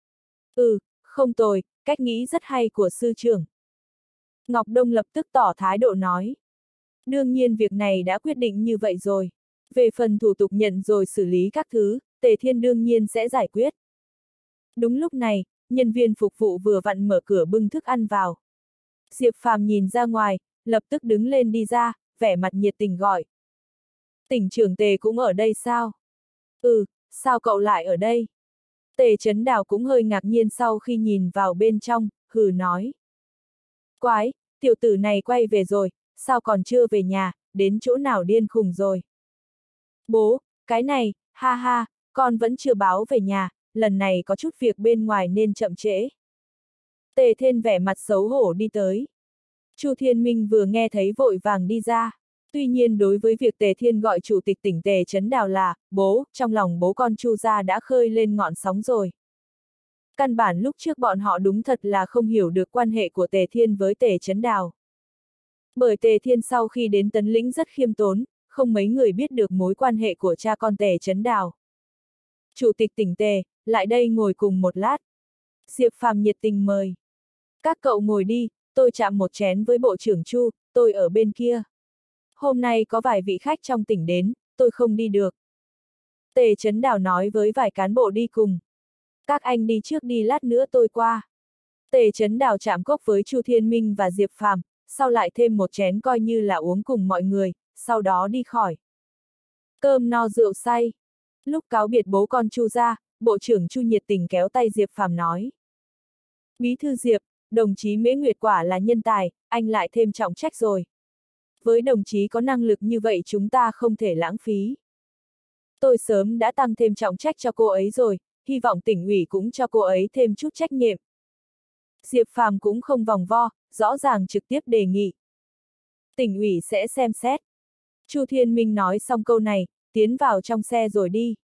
Ừ, không tồi, cách nghĩ rất hay của sư trưởng. Ngọc Đông lập tức tỏ thái độ nói. Đương nhiên việc này đã quyết định như vậy rồi. Về phần thủ tục nhận rồi xử lý các thứ, Tề Thiên đương nhiên sẽ giải quyết. Đúng lúc này, nhân viên phục vụ vừa vặn mở cửa bưng thức ăn vào. Diệp Phàm nhìn ra ngoài, lập tức đứng lên đi ra, vẻ mặt nhiệt tình gọi. Tỉnh trưởng Tề cũng ở đây sao? Ừ, sao cậu lại ở đây? Tề Chấn Đào cũng hơi ngạc nhiên sau khi nhìn vào bên trong, hừ nói. Quái, tiểu tử này quay về rồi, sao còn chưa về nhà, đến chỗ nào điên khùng rồi? Bố, cái này, ha ha, con vẫn chưa báo về nhà, lần này có chút việc bên ngoài nên chậm trễ. Tề Thiên vẻ mặt xấu hổ đi tới. Chu Thiên Minh vừa nghe thấy vội vàng đi ra. Tuy nhiên đối với việc Tề Thiên gọi chủ tịch tỉnh Tề Chấn Đào là bố, trong lòng bố con Chu gia đã khơi lên ngọn sóng rồi. Căn bản lúc trước bọn họ đúng thật là không hiểu được quan hệ của Tề Thiên với Tề Chấn Đào. Bởi Tề Thiên sau khi đến Tấn Lĩnh rất khiêm tốn, không mấy người biết được mối quan hệ của cha con Tề Chấn Đào. Chủ tịch tỉnh Tề, lại đây ngồi cùng một lát. Diệp Phàm nhiệt tình mời. Các cậu ngồi đi, tôi chạm một chén với bộ trưởng Chu, tôi ở bên kia. Hôm nay có vài vị khách trong tỉnh đến, tôi không đi được. Tề Chấn Đào nói với vài cán bộ đi cùng. Các anh đi trước đi, lát nữa tôi qua. Tề Chấn Đào chạm cốc với Chu Thiên Minh và Diệp Phàm, sau lại thêm một chén coi như là uống cùng mọi người, sau đó đi khỏi. Cơm no rượu say. Lúc cáo biệt bố con Chu ra, bộ trưởng Chu nhiệt tình kéo tay Diệp Phàm nói. Bí thư Diệp, đồng chí Mễ Nguyệt quả là nhân tài, anh lại thêm trọng trách rồi. Với đồng chí có năng lực như vậy chúng ta không thể lãng phí. Tôi sớm đã tăng thêm trọng trách cho cô ấy rồi, hy vọng tỉnh ủy cũng cho cô ấy thêm chút trách nhiệm. Diệp Phàm cũng không vòng vo, rõ ràng trực tiếp đề nghị. Tỉnh ủy sẽ xem xét. Chu Thiên Minh nói xong câu này, tiến vào trong xe rồi đi.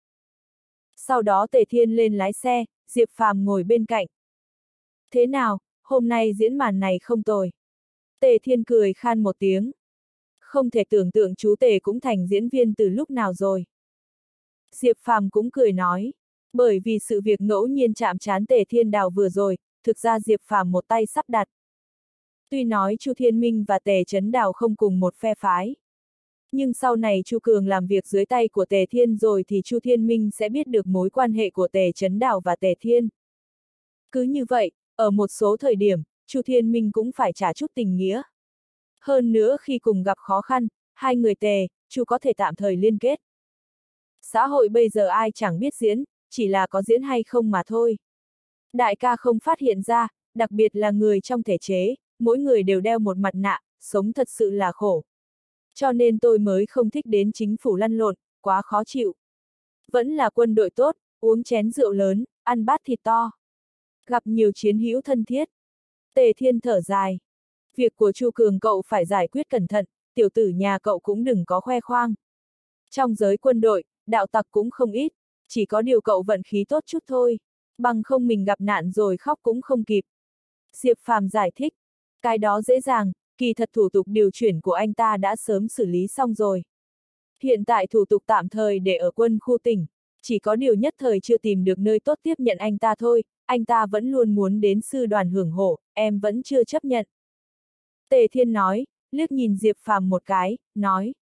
Sau đó Tề Thiên lên lái xe, Diệp Phàm ngồi bên cạnh. Thế nào, hôm nay diễn màn này không tồi. Tề Thiên cười khan một tiếng. Không thể tưởng tượng chú Tề cũng thành diễn viên từ lúc nào rồi. Diệp Phàm cũng cười nói. Bởi vì sự việc ngẫu nhiên chạm trán Tề Thiên Đào vừa rồi, thực ra Diệp Phàm một tay sắp đặt. Tuy nói Chu Thiên Minh và Tề Chấn Đào không cùng một phe phái. Nhưng sau này Chu Cường làm việc dưới tay của Tề Thiên rồi thì Chu Thiên Minh sẽ biết được mối quan hệ của Tề Chấn Đào và Tề Thiên. Cứ như vậy, ở một số thời điểm, Chu Thiên Minh cũng phải trả chút tình nghĩa. Hơn nữa khi cùng gặp khó khăn, hai người Tề, Chu có thể tạm thời liên kết. Xã hội bây giờ ai chẳng biết diễn, chỉ là có diễn hay không mà thôi. Đại ca không phát hiện ra, đặc biệt là người trong thể chế, mỗi người đều đeo một mặt nạ, sống thật sự là khổ. Cho nên tôi mới không thích đến chính phủ lăn lộn, quá khó chịu. Vẫn là quân đội tốt, uống chén rượu lớn, ăn bát thịt to. Gặp nhiều chiến hữu thân thiết. Tề Thiên thở dài. Việc của Chu Cường cậu phải giải quyết cẩn thận, tiểu tử nhà cậu cũng đừng có khoe khoang. Trong giới quân đội, đạo tặc cũng không ít, chỉ có điều cậu vận khí tốt chút thôi, bằng không mình gặp nạn rồi khóc cũng không kịp. Diệp Phàm giải thích, cái đó dễ dàng, kỳ thật thủ tục điều chuyển của anh ta đã sớm xử lý xong rồi. Hiện tại thủ tục tạm thời để ở quân khu tỉnh, chỉ có điều nhất thời chưa tìm được nơi tốt tiếp nhận anh ta thôi, anh ta vẫn luôn muốn đến sư đoàn hưởng hộ, em vẫn chưa chấp nhận. Tề Thiên nói, liếc nhìn Diệp Phàm một cái, nói.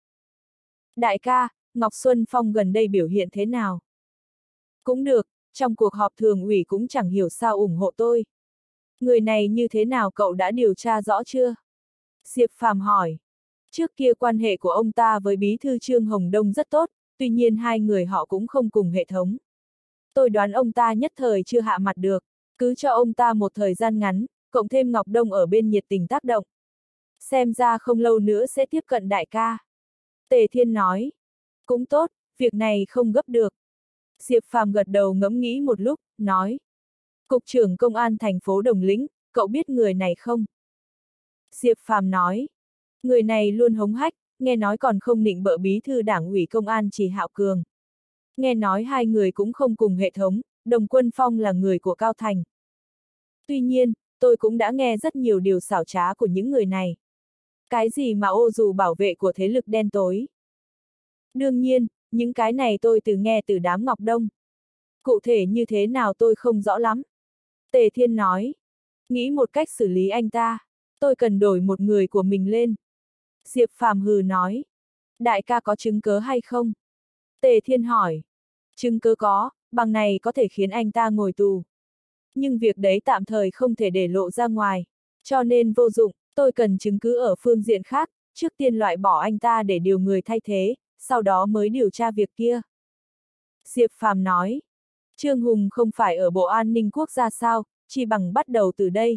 Đại ca, Ngọc Xuân Phong gần đây biểu hiện thế nào? Cũng được, trong cuộc họp thường ủy cũng chẳng hiểu sao ủng hộ tôi. Người này như thế nào cậu đã điều tra rõ chưa? Diệp Phàm hỏi. Trước kia quan hệ của ông ta với bí thư Trương Hồng Đông rất tốt, tuy nhiên hai người họ cũng không cùng hệ thống. Tôi đoán ông ta nhất thời chưa hạ mặt được, cứ cho ông ta một thời gian ngắn, cộng thêm Ngọc Đông ở bên nhiệt tình tác động. Xem ra không lâu nữa sẽ tiếp cận đại ca. Tề Thiên nói. Cũng tốt, việc này không gấp được. Diệp Phàm gật đầu ngẫm nghĩ một lúc, nói. Cục trưởng công an thành phố Đồng Lĩnh, cậu biết người này không? Diệp Phàm nói. Người này luôn hống hách, nghe nói còn không nịnh bợ bí thư đảng ủy công an Trì Hạo Cường. Nghe nói hai người cũng không cùng hệ thống, Đồng Quân Phong là người của Cao Thành. Tuy nhiên, tôi cũng đã nghe rất nhiều điều xảo trá của những người này. Cái gì mà ô dù bảo vệ của thế lực đen tối. Đương nhiên, những cái này tôi từ nghe từ đám Ngọc Đông. Cụ thể như thế nào tôi không rõ lắm. Tề Thiên nói. Nghĩ một cách xử lý anh ta. Tôi cần đổi một người của mình lên. Diệp Phàm hừ nói. Đại ca có chứng cớ hay không? Tề Thiên hỏi. Chứng cớ có, bằng này có thể khiến anh ta ngồi tù. Nhưng việc đấy tạm thời không thể để lộ ra ngoài. Cho nên vô dụng, tôi cần chứng cứ ở phương diện khác, trước tiên loại bỏ anh ta để điều người thay thế, sau đó mới điều tra việc kia. Diệp Phàm nói. Trương Hùng không phải ở Bộ An ninh Quốc gia sao, chỉ bằng bắt đầu từ đây.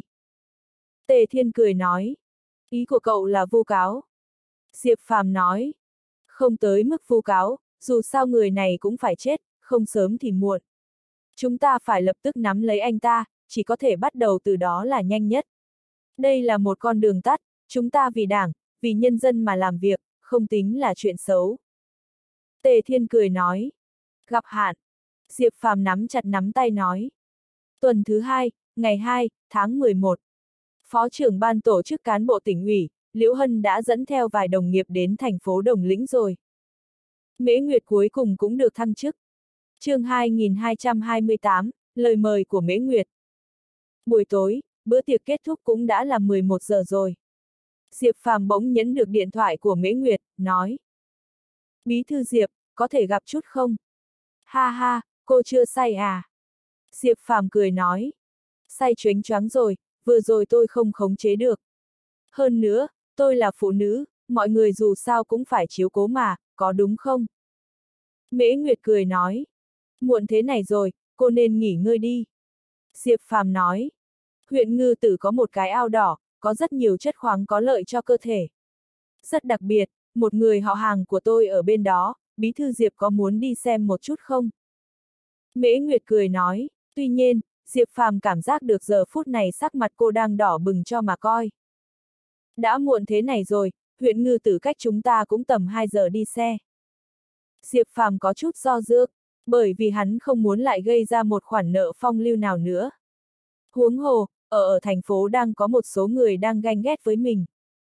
Tề Thiên cười nói. Ý của cậu là vu cáo. Diệp Phàm nói. Không tới mức vu cáo, dù sao người này cũng phải chết, không sớm thì muộn. Chúng ta phải lập tức nắm lấy anh ta, chỉ có thể bắt đầu từ đó là nhanh nhất. Đây là một con đường tắt, chúng ta vì đảng, vì nhân dân mà làm việc, không tính là chuyện xấu. Tề Thiên cười nói. Gặp hạn. Diệp Phàm nắm chặt nắm tay nói. Tuần thứ hai, ngày hai, tháng mười một. Phó trưởng ban tổ chức cán bộ tỉnh ủy, Liễu Hân đã dẫn theo vài đồng nghiệp đến thành phố Đồng Lĩnh rồi. Mễ Nguyệt cuối cùng cũng được thăng chức. Chương hai nghìn hai trăm hai mươi tám, lời mời của Mễ Nguyệt. Buổi tối, bữa tiệc kết thúc cũng đã là mười một giờ rồi. Diệp Phàm bỗng nhấn được điện thoại của Mễ Nguyệt, nói. Bí thư Diệp, có thể gặp chút không? Ha ha, cô chưa say à? Diệp Phàm cười nói. Say choáng choáng rồi, vừa rồi tôi không khống chế được. Hơn nữa, tôi là phụ nữ, mọi người dù sao cũng phải chiếu cố mà, có đúng không? Mễ Nguyệt cười nói. Muộn thế này rồi, cô nên nghỉ ngơi đi. Diệp Phàm nói. Huyện Ngư Tử có một cái ao đỏ, có rất nhiều chất khoáng có lợi cho cơ thể. Rất đặc biệt, một người họ hàng của tôi ở bên đó, bí thư Diệp có muốn đi xem một chút không? Mễ Nguyệt cười nói, tuy nhiên, Diệp Phàm cảm giác được giờ phút này sắc mặt cô đang đỏ bừng cho mà coi. Đã muộn thế này rồi, huyện Ngư Tử cách chúng ta cũng tầm hai giờ đi xe. Diệp Phàm có chút do dự, bởi vì hắn không muốn lại gây ra một khoản nợ phong lưu nào nữa. Huống hồ, ở ở thành phố đang có một số người đang ganh ghét với mình.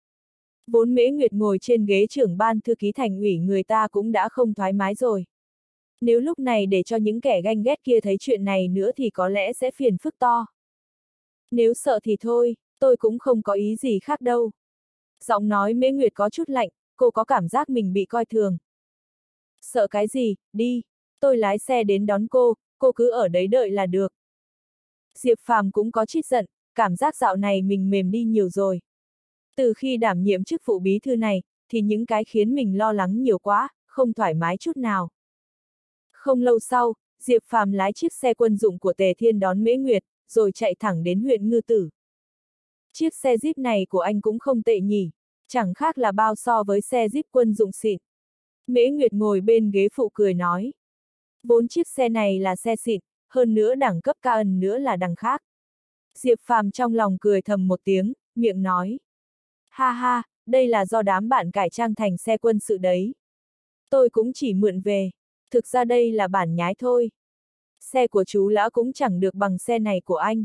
Vốn Mễ Nguyệt ngồi trên ghế trưởng ban thư ký thành ủy người ta cũng đã không thoải mái rồi. Nếu lúc này để cho những kẻ ganh ghét kia thấy chuyện này nữa thì có lẽ sẽ phiền phức to. Nếu sợ thì thôi, tôi cũng không có ý gì khác đâu. Giọng nói Mễ Nguyệt có chút lạnh, cô có cảm giác mình bị coi thường. Sợ cái gì, đi, tôi lái xe đến đón cô, cô cứ ở đấy đợi là được. Diệp Phàm cũng có chút giận, cảm giác dạo này mình mềm đi nhiều rồi. Từ khi đảm nhiệm chức vụ bí thư này, thì những cái khiến mình lo lắng nhiều quá, không thoải mái chút nào. Không lâu sau, Diệp Phàm lái chiếc xe quân dụng của Tề Thiên đón Mễ Nguyệt, rồi chạy thẳng đến huyện Ngư Tử. Chiếc xe Jeep này của anh cũng không tệ nhỉ, chẳng khác là bao so với xe Jeep quân dụng xịn. Mễ Nguyệt ngồi bên ghế phụ cười nói. Vốn chiếc xe này là xe xịn, hơn nữa đẳng cấp cao hơn nữa là đằng khác. Diệp Phàm trong lòng cười thầm một tiếng, miệng nói. Ha ha, đây là do đám bạn cải trang thành xe quân sự đấy. Tôi cũng chỉ mượn về, thực ra đây là bản nhái thôi. Xe của chú lão cũng chẳng được bằng xe này của anh.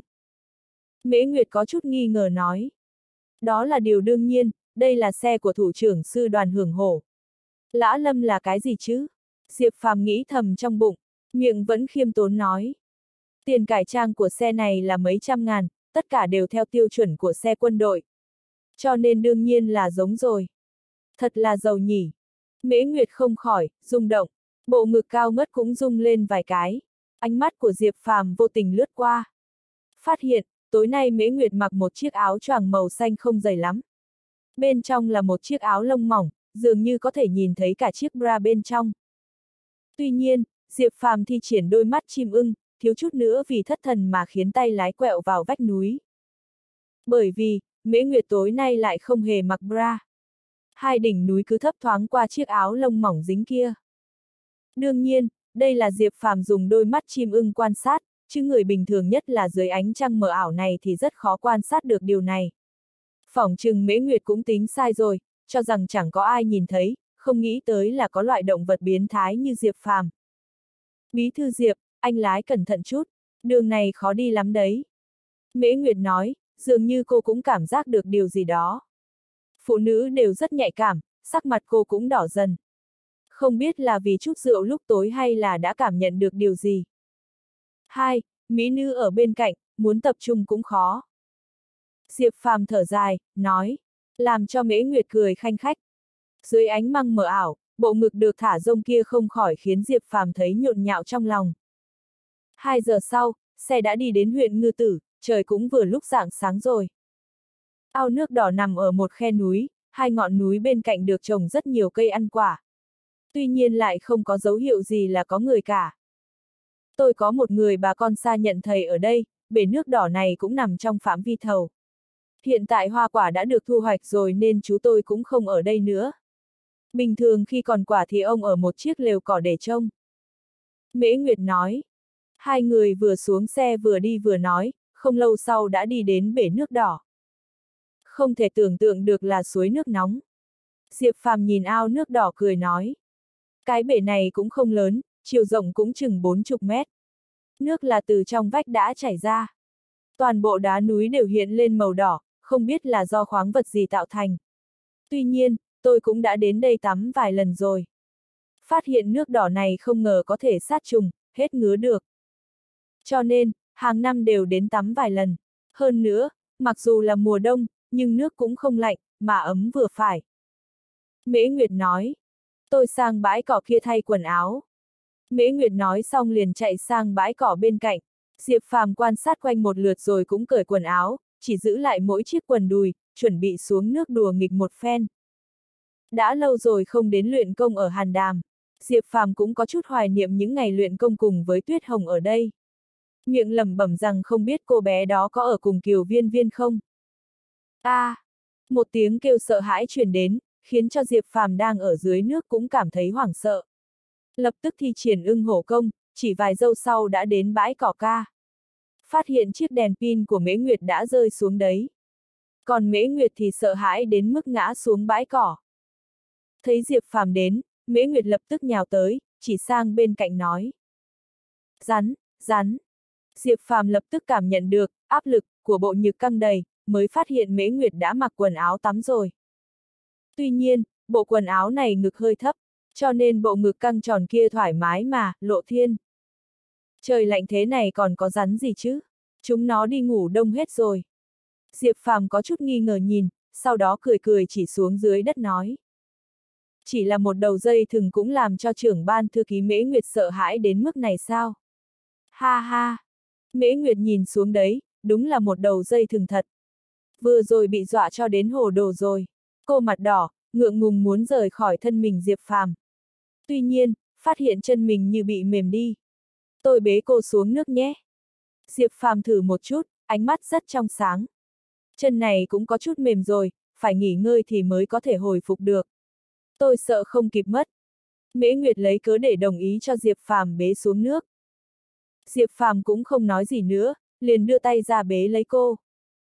Mễ Nguyệt có chút nghi ngờ nói. Đó là điều đương nhiên, đây là xe của thủ trưởng sư đoàn Hưởng Hổ. Lã Lâm là cái gì chứ? Diệp Phàm nghĩ thầm trong bụng, miệng vẫn khiêm tốn nói. Tiền cải trang của xe này là mấy trăm ngàn, tất cả đều theo tiêu chuẩn của xe quân đội. Cho nên đương nhiên là giống rồi. Thật là giàu nhỉ. Mễ Nguyệt không khỏi, rung động, bộ ngực cao ngất cũng rung lên vài cái. Ánh mắt của Diệp Phàm vô tình lướt qua. Phát hiện, tối nay Mễ Nguyệt mặc một chiếc áo choàng màu xanh không dày lắm. Bên trong là một chiếc áo lông mỏng, dường như có thể nhìn thấy cả chiếc bra bên trong. Tuy nhiên, Diệp Phàm thi triển đôi mắt chim ưng, thiếu chút nữa vì thất thần mà khiến tay lái quẹo vào vách núi. Bởi vì, Mễ Nguyệt tối nay lại không hề mặc bra. Hai đỉnh núi cứ thấp thoáng qua chiếc áo lông mỏng dính kia. Đương nhiên, đây là Diệp Phàm dùng đôi mắt chim ưng quan sát, chứ người bình thường nhất là dưới ánh trăng mờ ảo này thì rất khó quan sát được điều này. Phỏng chừng Mễ Nguyệt cũng tính sai rồi, cho rằng chẳng có ai nhìn thấy, không nghĩ tới là có loại động vật biến thái như Diệp Phàm. Bí thư Diệp, anh lái cẩn thận chút, đường này khó đi lắm đấy. Mễ Nguyệt nói, dường như cô cũng cảm giác được điều gì đó. Phụ nữ đều rất nhạy cảm, sắc mặt cô cũng đỏ dần. Không biết là vì chút rượu lúc tối hay là đã cảm nhận được điều gì. Hai, mỹ nữ ở bên cạnh, muốn tập trung cũng khó. Diệp Phàm thở dài, nói, làm cho Mễ Nguyệt cười khanh khách. Dưới ánh măng mờ ảo, bộ ngực được thả rông kia không khỏi khiến Diệp Phàm thấy nhộn nhạo trong lòng. Hai giờ sau, xe đã đi đến huyện Ngư Tử, trời cũng vừa lúc rạng sáng rồi. Ao nước đỏ nằm ở một khe núi, hai ngọn núi bên cạnh được trồng rất nhiều cây ăn quả. Tuy nhiên lại không có dấu hiệu gì là có người cả. Tôi có một người bà con xa nhận thầy ở đây, bể nước đỏ này cũng nằm trong phạm vi thầu. Hiện tại hoa quả đã được thu hoạch rồi nên chú tôi cũng không ở đây nữa. Bình thường khi còn quả thì ông ở một chiếc lều cỏ để trông. Mễ Nguyệt nói. Hai người vừa xuống xe vừa đi vừa nói, không lâu sau đã đi đến bể nước đỏ. Không thể tưởng tượng được là suối nước nóng. Diệp Phàm nhìn ao nước đỏ cười nói. Cái bể này cũng không lớn, chiều rộng cũng chừng bốn mươi mét. Nước là từ trong vách đã chảy ra. Toàn bộ đá núi đều hiện lên màu đỏ, không biết là do khoáng vật gì tạo thành. Tuy nhiên, tôi cũng đã đến đây tắm vài lần rồi. Phát hiện nước đỏ này không ngờ có thể sát trùng, hết ngứa được. Cho nên, hàng năm đều đến tắm vài lần. Hơn nữa, mặc dù là mùa đông, nhưng nước cũng không lạnh, mà ấm vừa phải. Mễ Nguyệt nói, tôi sang bãi cỏ kia thay quần áo. Mễ Nguyệt nói xong liền chạy sang bãi cỏ bên cạnh. Diệp Phàm quan sát quanh một lượt rồi cũng cởi quần áo, chỉ giữ lại mỗi chiếc quần đùi, chuẩn bị xuống nước đùa nghịch một phen. Đã lâu rồi không đến luyện công ở Hàn Đàm. Diệp Phàm cũng có chút hoài niệm những ngày luyện công cùng với Tuyết Hồng ở đây. Miệng lẩm bẩm rằng không biết cô bé đó có ở cùng Kiều Viên Viên không. A, à, một tiếng kêu sợ hãi truyền đến, khiến cho Diệp Phàm đang ở dưới nước cũng cảm thấy hoảng sợ. Lập tức thi triển ưng hổ công, chỉ vài giây sau đã đến bãi cỏ ca. Phát hiện chiếc đèn pin của Mễ Nguyệt đã rơi xuống đấy. Còn Mễ Nguyệt thì sợ hãi đến mức ngã xuống bãi cỏ. Thấy Diệp Phàm đến, Mễ Nguyệt lập tức nhào tới, chỉ sang bên cạnh nói. Rắn, rắn. Diệp Phàm lập tức cảm nhận được áp lực của bộ nhực căng đầy, mới phát hiện Mễ Nguyệt đã mặc quần áo tắm rồi. Tuy nhiên, bộ quần áo này ngực hơi thấp, cho nên bộ ngực căng tròn kia thoải mái mà, Lộ Thiên. Trời lạnh thế này còn có rắn gì chứ? Chúng nó đi ngủ đông hết rồi. Diệp Phàm có chút nghi ngờ nhìn, sau đó cười cười chỉ xuống dưới đất nói. Chỉ là một đầu dây thừng cũng làm cho trưởng ban thư ký Mễ Nguyệt sợ hãi đến mức này sao? Ha ha! Mễ Nguyệt nhìn xuống đấy, đúng là một đầu dây thừng thật. Vừa rồi bị dọa cho đến hồ đồ rồi. Cô mặt đỏ, ngượng ngùng muốn rời khỏi thân mình Diệp Phàm. Tuy nhiên, phát hiện chân mình như bị mềm đi. Tôi bế cô xuống nước nhé. Diệp Phàm thử một chút, ánh mắt rất trong sáng. Chân này cũng có chút mềm rồi, phải nghỉ ngơi thì mới có thể hồi phục được. Tôi sợ không kịp mất. Mễ Nguyệt lấy cớ để đồng ý cho Diệp Phàm bế xuống nước. Diệp Phàm cũng không nói gì nữa, liền đưa tay ra bế lấy cô.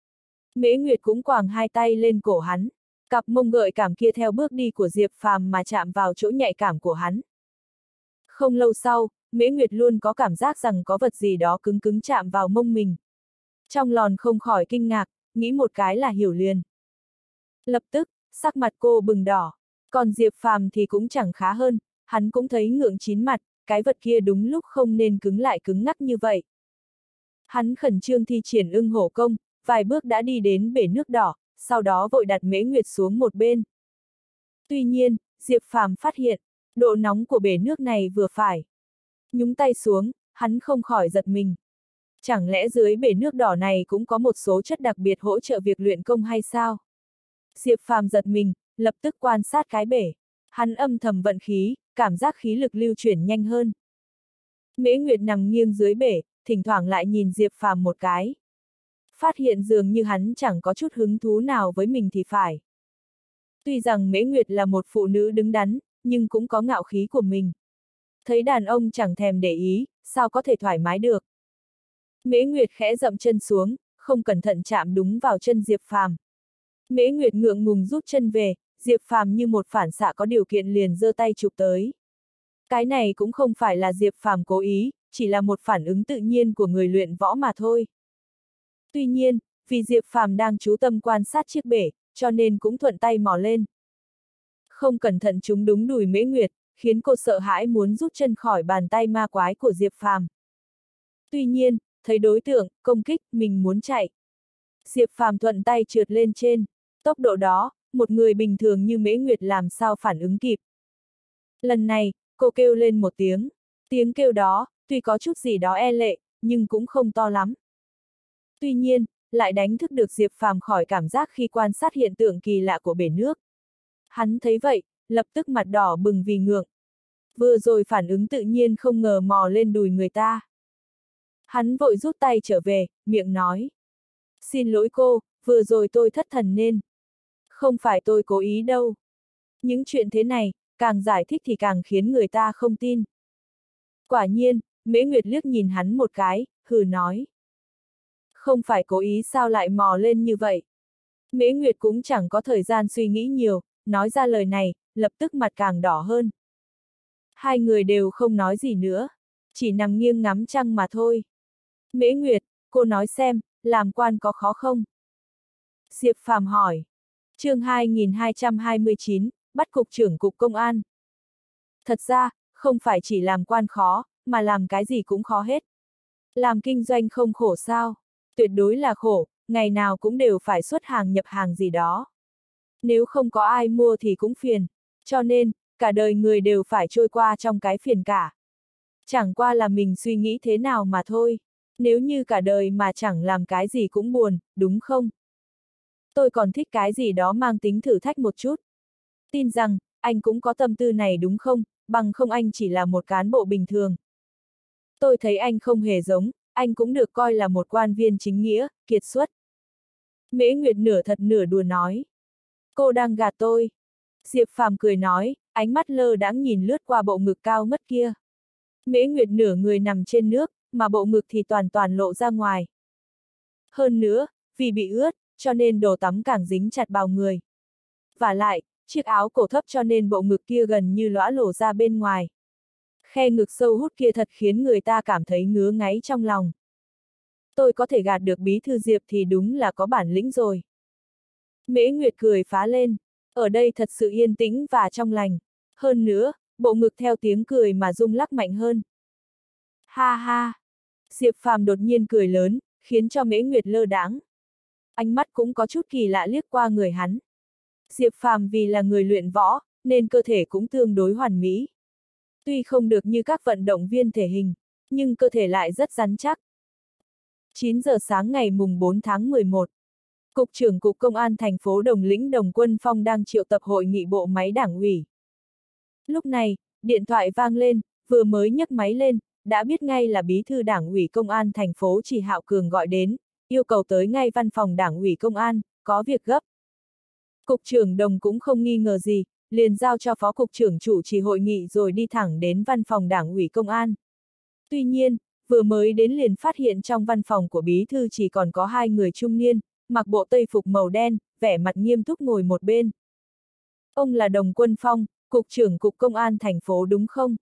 Mễ Nguyệt cũng quàng hai tay lên cổ hắn, cặp mông gợi cảm kia theo bước đi của Diệp Phàm mà chạm vào chỗ nhạy cảm của hắn. Không lâu sau, Mễ Nguyệt luôn có cảm giác rằng có vật gì đó cứng cứng chạm vào mông mình. Trong lòng không khỏi kinh ngạc, nghĩ một cái là hiểu liền. Lập tức, sắc mặt cô bừng đỏ, còn Diệp Phàm thì cũng chẳng khá hơn, hắn cũng thấy ngượng chín mặt, cái vật kia đúng lúc không nên cứng lại cứng ngắc như vậy. Hắn khẩn trương thi triển ưng hổ công, vài bước đã đi đến bể nước đỏ, sau đó vội đặt Mễ Nguyệt xuống một bên. Tuy nhiên, Diệp Phàm phát hiện, độ nóng của bể nước này vừa phải. Nhúng tay xuống, hắn không khỏi giật mình. Chẳng lẽ dưới bể nước đỏ này cũng có một số chất đặc biệt hỗ trợ việc luyện công hay sao? Diệp Phàm giật mình, lập tức quan sát cái bể. Hắn âm thầm vận khí, cảm giác khí lực lưu chuyển nhanh hơn. Mễ Nguyệt nằm nghiêng dưới bể, thỉnh thoảng lại nhìn Diệp Phàm một cái. Phát hiện dường như hắn chẳng có chút hứng thú nào với mình thì phải. Tuy rằng Mễ Nguyệt là một phụ nữ đứng đắn, nhưng cũng có ngạo khí của mình. Thấy đàn ông chẳng thèm để ý, sao có thể thoải mái được. Mễ Nguyệt khẽ dậm chân xuống, không cẩn thận chạm đúng vào chân Diệp Phàm. Mễ Nguyệt ngượng ngùng rút chân về, Diệp Phàm như một phản xạ có điều kiện liền giơ tay chụp tới. Cái này cũng không phải là Diệp Phàm cố ý, chỉ là một phản ứng tự nhiên của người luyện võ mà thôi. Tuy nhiên, vì Diệp Phàm đang chú tâm quan sát chiếc bể, cho nên cũng thuận tay mò lên. Không cẩn thận trúng đúng đùi Mễ Nguyệt, khiến cô sợ hãi muốn rút chân khỏi bàn tay ma quái của Diệp Phàm. Tuy nhiên, thấy đối tượng công kích, mình muốn chạy. Diệp Phàm thuận tay trượt lên trên. Tốc độ đó, một người bình thường như Mễ Nguyệt làm sao phản ứng kịp. Lần này, cô kêu lên một tiếng. Tiếng kêu đó, tuy có chút gì đó e lệ, nhưng cũng không to lắm. Tuy nhiên, lại đánh thức được Diệp Phàm khỏi cảm giác khi quan sát hiện tượng kỳ lạ của bể nước. Hắn thấy vậy, lập tức mặt đỏ bừng vì ngượng. Vừa rồi phản ứng tự nhiên không ngờ mò lên đùi người ta. Hắn vội rút tay trở về, miệng nói. Xin lỗi cô, vừa rồi tôi thất thần nên. Không phải tôi cố ý đâu. Những chuyện thế này, càng giải thích thì càng khiến người ta không tin. Quả nhiên, Mễ Nguyệt liếc nhìn hắn một cái, hừ nói. Không phải cố ý sao lại mò lên như vậy. Mễ Nguyệt cũng chẳng có thời gian suy nghĩ nhiều, nói ra lời này, lập tức mặt càng đỏ hơn. Hai người đều không nói gì nữa, chỉ nằm nghiêng ngắm trăng mà thôi. Mễ Nguyệt, cô nói xem, làm quan có khó không? Diệp Phàm hỏi. Chương hai nghìn hai trăm hai mươi chín, bắt cục trưởng cục công an. Thật ra, không phải chỉ làm quan khó, mà làm cái gì cũng khó hết. Làm kinh doanh không khổ sao? Tuyệt đối là khổ, ngày nào cũng đều phải xuất hàng nhập hàng gì đó. Nếu không có ai mua thì cũng phiền, cho nên, cả đời người đều phải trôi qua trong cái phiền cả. Chẳng qua là mình suy nghĩ thế nào mà thôi. Nếu như cả đời mà chẳng làm cái gì cũng buồn, đúng không? Tôi còn thích cái gì đó mang tính thử thách một chút. Tin rằng, anh cũng có tâm tư này đúng không, bằng không anh chỉ là một cán bộ bình thường. Tôi thấy anh không hề giống, anh cũng được coi là một quan viên chính nghĩa, kiệt xuất. Mễ Nguyệt nửa thật nửa đùa nói. Cô đang gạt tôi. Diệp Phàm cười nói, ánh mắt lơ đãng nhìn lướt qua bộ ngực cao ngất kia. Mễ Nguyệt nửa người nằm trên nước, mà bộ ngực thì toàn toàn lộ ra ngoài. Hơn nữa, vì bị ướt, cho nên đồ tắm càng dính chặt vào người. Vả lại, chiếc áo cổ thấp cho nên bộ ngực kia gần như lõa lổ ra bên ngoài. Khe ngực sâu hút kia thật khiến người ta cảm thấy ngứa ngáy trong lòng. Tôi có thể gạt được bí thư Diệp thì đúng là có bản lĩnh rồi. Mễ Nguyệt cười phá lên. Ở đây thật sự yên tĩnh và trong lành. Hơn nữa, bộ ngực theo tiếng cười mà rung lắc mạnh hơn. Ha ha! Diệp Phàm đột nhiên cười lớn, khiến cho Mễ Nguyệt lơ đãng. Ánh mắt cũng có chút kỳ lạ liếc qua người hắn. Diệp Phàm vì là người luyện võ, nên cơ thể cũng tương đối hoàn mỹ. Tuy không được như các vận động viên thể hình, nhưng cơ thể lại rất rắn chắc. chín giờ sáng ngày mùng bốn tháng mười một, Cục trưởng Cục Công an thành phố Đồng Lĩnh Đồng Quân Phong đang triệu tập hội nghị bộ máy đảng ủy. Lúc này, điện thoại vang lên, vừa mới nhấc máy lên, đã biết ngay là bí thư đảng ủy công an thành phố Trì Hạo Cường gọi đến, yêu cầu tới ngay văn phòng đảng ủy công an, có việc gấp. Cục trưởng Đồng cũng không nghi ngờ gì, liền giao cho phó cục trưởng chủ trì hội nghị rồi đi thẳng đến văn phòng đảng ủy công an. Tuy nhiên, vừa mới đến liền phát hiện trong văn phòng của bí thư chỉ còn có hai người trung niên, mặc bộ tây phục màu đen, vẻ mặt nghiêm túc ngồi một bên. Ông là Đồng Quân Phong, cục trưởng cục công an thành phố đúng không?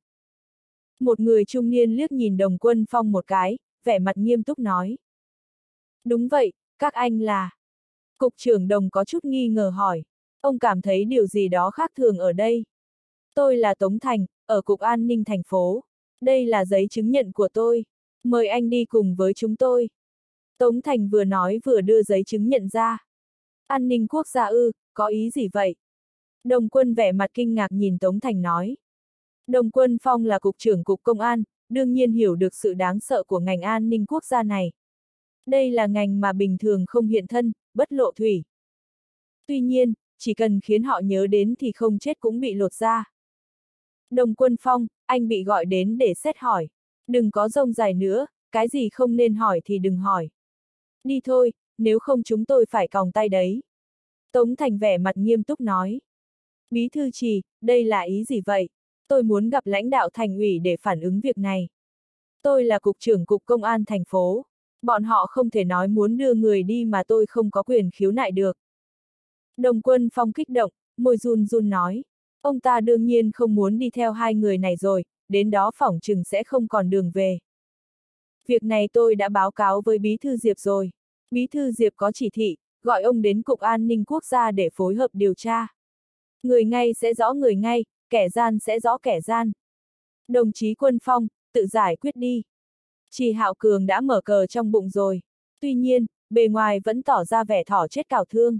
Một người trung niên liếc nhìn Đồng Quân Phong một cái, vẻ mặt nghiêm túc nói. Đúng vậy, các anh là... Cục trưởng Đồng có chút nghi ngờ hỏi. Ông cảm thấy điều gì đó khác thường ở đây. Tôi là Tống Thành, ở Cục An ninh thành phố. Đây là giấy chứng nhận của tôi. Mời anh đi cùng với chúng tôi. Tống Thành vừa nói vừa đưa giấy chứng nhận ra. An ninh quốc gia ư, có ý gì vậy? Đồng Quân vẻ mặt kinh ngạc nhìn Tống Thành nói. Đồng Quân Phong là cục trưởng cục công an, đương nhiên hiểu được sự đáng sợ của ngành an ninh quốc gia này. Đây là ngành mà bình thường không hiện thân, bất lộ thủy. Tuy nhiên, chỉ cần khiến họ nhớ đến thì không chết cũng bị lột da. Đồng Quân Phong, anh bị gọi đến để xét hỏi. Đừng có rông dài nữa, cái gì không nên hỏi thì đừng hỏi. Đi thôi, nếu không chúng tôi phải còng tay đấy. Tống Thành vẻ mặt nghiêm túc nói. Bí thư Trì, đây là ý gì vậy? Tôi muốn gặp lãnh đạo thành ủy để phản ứng việc này. Tôi là cục trưởng cục công an thành phố. Bọn họ không thể nói muốn đưa người đi mà tôi không có quyền khiếu nại được. Đồng Quân Phong kích động, môi run run nói. Ông ta đương nhiên không muốn đi theo hai người này rồi, đến đó phỏng chừng sẽ không còn đường về. Việc này tôi đã báo cáo với Bí thư Diệp rồi. Bí thư Diệp có chỉ thị, gọi ông đến Cục An ninh Quốc gia để phối hợp điều tra. Người ngay sẽ rõ người ngay, kẻ gian sẽ rõ kẻ gian. Đồng chí Quân Phong, tự giải quyết đi. Trì Hạo Cường đã mở cờ trong bụng rồi. Tuy nhiên, bề ngoài vẫn tỏ ra vẻ thỏ chết cào thương.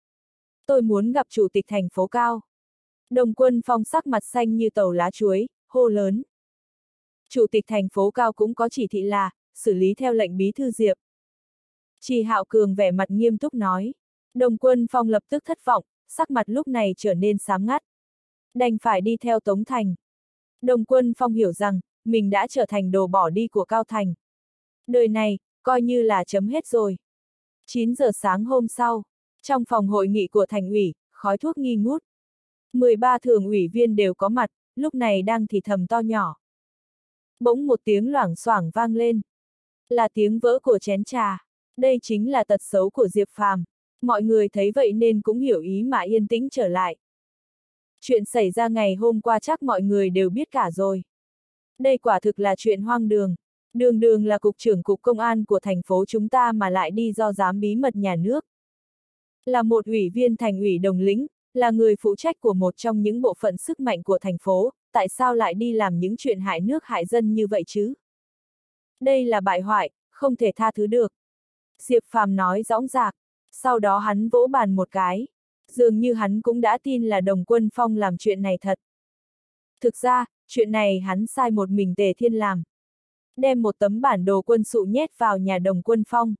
Tôi muốn gặp chủ tịch thành phố Cao. Đồng Quân Phong sắc mặt xanh như tàu lá chuối, hô lớn. Chủ tịch thành phố Cao cũng có chỉ thị là, xử lý theo lệnh Bí thư Diệp. Trì Hạo Cường vẻ mặt nghiêm túc nói. Đồng Quân Phong lập tức thất vọng, sắc mặt lúc này trở nên xám ngắt. Đành phải đi theo Tống Thành. Đồng Quân Phong hiểu rằng, mình đã trở thành đồ bỏ đi của Cao Thành. Đời này, coi như là chấm hết rồi. chín giờ sáng hôm sau, trong phòng hội nghị của thành ủy, khói thuốc nghi ngút. mười ba thường ủy viên đều có mặt, lúc này đang thì thầm to nhỏ. Bỗng một tiếng loảng xoảng vang lên. Là tiếng vỡ của chén trà. Đây chính là tật xấu của Diệp Phàm. Mọi người thấy vậy nên cũng hiểu ý mà yên tĩnh trở lại. Chuyện xảy ra ngày hôm qua chắc mọi người đều biết cả rồi. Đây quả thực là chuyện hoang đường. Đường đường là cục trưởng cục công an của thành phố chúng ta mà lại đi do giám bí mật nhà nước. Là một ủy viên thành ủy Đồng Lĩnh, là người phụ trách của một trong những bộ phận sức mạnh của thành phố, tại sao lại đi làm những chuyện hại nước hại dân như vậy chứ? Đây là bại hoại, không thể tha thứ được. Diệp Phàm nói dõng dạc, sau đó hắn vỗ bàn một cái. Dường như hắn cũng đã tin là Đồng Quân Phong làm chuyện này thật. Thực ra, chuyện này hắn sai một mình Tề Thiên làm. Đem một tấm bản đồ quân sự nhét vào nhà Đồng Quân Phong.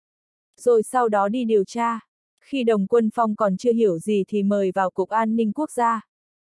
Rồi sau đó đi điều tra. Khi Đồng Quân Phong còn chưa hiểu gì thì mời vào Cục An ninh Quốc gia.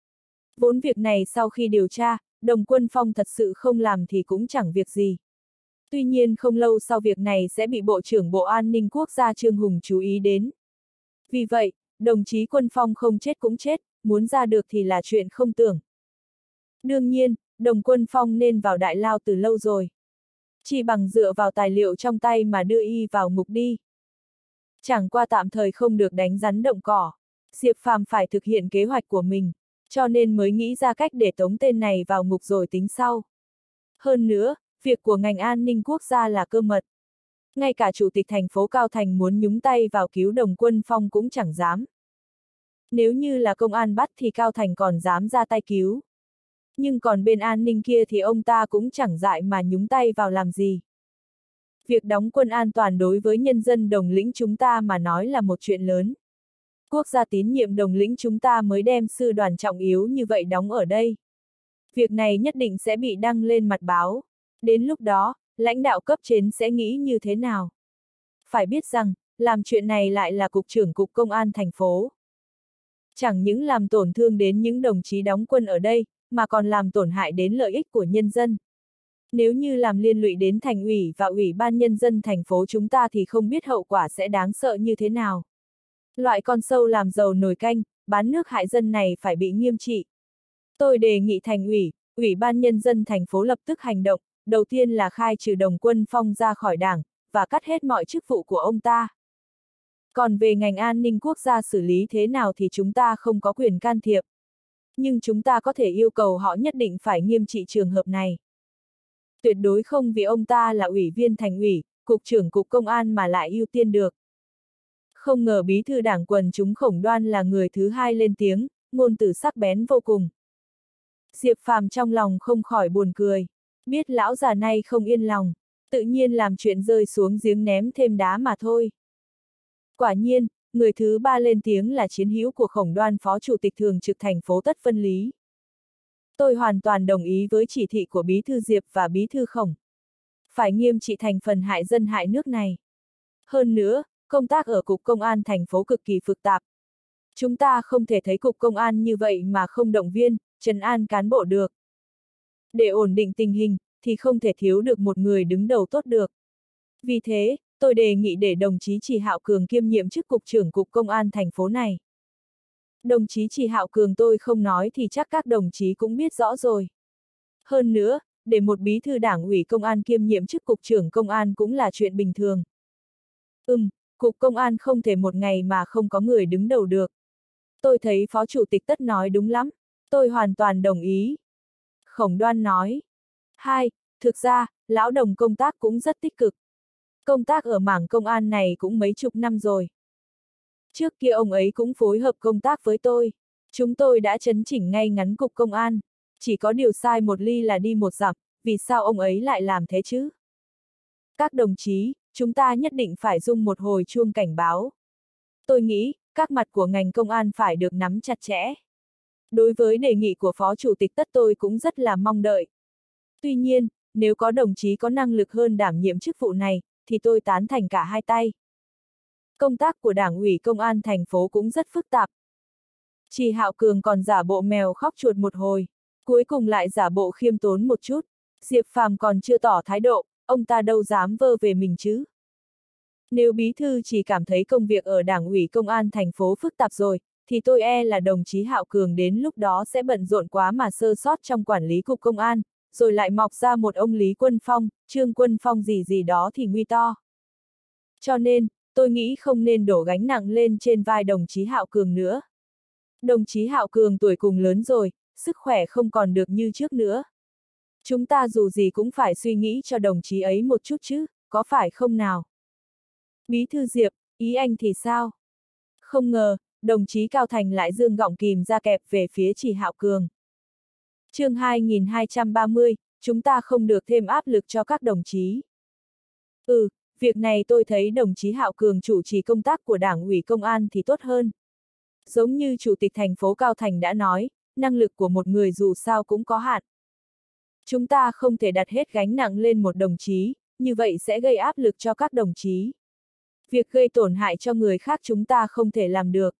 Vốn việc này sau khi điều tra, Đồng Quân Phong thật sự không làm thì cũng chẳng việc gì. Tuy nhiên không lâu sau việc này sẽ bị Bộ trưởng Bộ An ninh Quốc gia Trương Hùng chú ý đến. Vì vậy, đồng chí Quân Phong không chết cũng chết, muốn ra được thì là chuyện không tưởng. Đương nhiên, Đồng Quân Phong nên vào đại lao từ lâu rồi. Chỉ bằng dựa vào tài liệu trong tay mà đưa y vào ngục đi. Chẳng qua tạm thời không được đánh rắn động cỏ. Diệp Phàm phải thực hiện kế hoạch của mình, cho nên mới nghĩ ra cách để tống tên này vào ngục rồi tính sau. Hơn nữa, việc của ngành an ninh quốc gia là cơ mật. Ngay cả chủ tịch thành phố Cao Thành muốn nhúng tay vào cứu Đồng Quân Phong cũng chẳng dám. Nếu như là công an bắt thì Cao Thành còn dám ra tay cứu. Nhưng còn bên an ninh kia thì ông ta cũng chẳng dại mà nhúng tay vào làm gì. Việc đóng quân an toàn đối với nhân dân Đồng Lĩnh chúng ta mà nói là một chuyện lớn. Quốc gia tín nhiệm Đồng Lĩnh chúng ta mới đem sư đoàn trọng yếu như vậy đóng ở đây. Việc này nhất định sẽ bị đăng lên mặt báo. Đến lúc đó, lãnh đạo cấp trên sẽ nghĩ như thế nào? Phải biết rằng, làm chuyện này lại là cục trưởng cục công an thành phố. Chẳng những làm tổn thương đến những đồng chí đóng quân ở đây, mà còn làm tổn hại đến lợi ích của nhân dân. Nếu như làm liên lụy đến thành ủy và ủy ban nhân dân thành phố chúng ta thì không biết hậu quả sẽ đáng sợ như thế nào. Loại con sâu làm dầu nồi canh, bán nước hại dân này phải bị nghiêm trị. Tôi đề nghị thành ủy, ủy ban nhân dân thành phố lập tức hành động, đầu tiên là khai trừ Đồng Quân Phong ra khỏi đảng, và cắt hết mọi chức vụ của ông ta. Còn về ngành an ninh quốc gia xử lý thế nào thì chúng ta không có quyền can thiệp. Nhưng chúng ta có thể yêu cầu họ nhất định phải nghiêm trị trường hợp này. Tuyệt đối không vì ông ta là ủy viên thành ủy, cục trưởng cục công an mà lại ưu tiên được. Không ngờ bí thư đảng quần chúng Khổng Đoan là người thứ hai lên tiếng, ngôn từ sắc bén vô cùng. Diệp Phàm trong lòng không khỏi buồn cười, biết lão già này không yên lòng, tự nhiên làm chuyện rơi xuống giếng ném thêm đá mà thôi. Quả nhiên, người thứ ba lên tiếng là chiến hữu của Khổng Đoan phó chủ tịch thường trực thành phố Tất Vân Lý. Tôi hoàn toàn đồng ý với chỉ thị của bí thư Diệp và bí thư Khổng. Phải nghiêm trị thành phần hại dân hại nước này. Hơn nữa, công tác ở cục công an thành phố cực kỳ phức tạp. Chúng ta không thể thấy cục công an như vậy mà không động viên, trấn an cán bộ được. Để ổn định tình hình, thì không thể thiếu được một người đứng đầu tốt được. Vì thế, tôi đề nghị để đồng chí Trì Hạo Cường kiêm nhiệm chức cục trưởng cục công an thành phố này. Đồng chí Trì Hạo Cường tôi không nói thì chắc các đồng chí cũng biết rõ rồi. Hơn nữa, để một bí thư đảng ủy công an kiêm nhiệm chức cục trưởng công an cũng là chuyện bình thường. Ừm, cục công an không thể một ngày mà không có người đứng đầu được. Tôi thấy phó chủ tịch Tất nói đúng lắm, tôi hoàn toàn đồng ý. Khổng Đoan nói. Hai, thực ra, lão Đồng công tác cũng rất tích cực. Công tác ở mảng công an này cũng mấy chục năm rồi. Trước kia ông ấy cũng phối hợp công tác với tôi. Chúng tôi đã chấn chỉnh ngay ngắn cục công an. Chỉ có điều sai một ly là đi một dặm, vì sao ông ấy lại làm thế chứ? Các đồng chí, chúng ta nhất định phải rung một hồi chuông cảnh báo. Tôi nghĩ, các mặt của ngành công an phải được nắm chặt chẽ. Đối với đề nghị của Phó Chủ tịch Tất tôi cũng rất là mong đợi. Tuy nhiên, nếu có đồng chí có năng lực hơn đảm nhiệm chức vụ này, thì tôi tán thành cả hai tay. Công tác của Đảng ủy công an thành phố cũng rất phức tạp. Trì Hạo Cường còn giả bộ mèo khóc chuột một hồi, cuối cùng lại giả bộ khiêm tốn một chút. Diệp Phàm còn chưa tỏ thái độ, ông ta đâu dám vơ về mình chứ. Nếu bí thư chỉ cảm thấy công việc ở Đảng ủy công an thành phố phức tạp rồi, thì tôi e là đồng chí Hạo Cường đến lúc đó sẽ bận rộn quá mà sơ sót trong quản lý cục công an, rồi lại mọc ra một ông Lý Quân Phong, Trương Quân Phong gì gì đó thì nguy to. Cho nên, tôi nghĩ không nên đổ gánh nặng lên trên vai đồng chí Hạo Cường nữa. Đồng chí Hạo Cường tuổi cùng lớn rồi, sức khỏe không còn được như trước nữa. Chúng ta dù gì cũng phải suy nghĩ cho đồng chí ấy một chút chứ, có phải không nào? Bí thư Diệp, ý anh thì sao? Không ngờ, đồng chí Cao Thành lại dương gọng kìm ra kẹp về phía Trì Hạo Cường. Chương hai nghìn hai trăm ba mươi, chúng ta không được thêm áp lực cho các đồng chí. Ừ, việc này tôi thấy đồng chí Hạo Cường chủ trì công tác của Đảng ủy công an thì tốt hơn. Giống như Chủ tịch thành phố Cao Thành đã nói, năng lực của một người dù sao cũng có hạn. Chúng ta không thể đặt hết gánh nặng lên một đồng chí, như vậy sẽ gây áp lực cho các đồng chí. Việc gây tổn hại cho người khác chúng ta không thể làm được.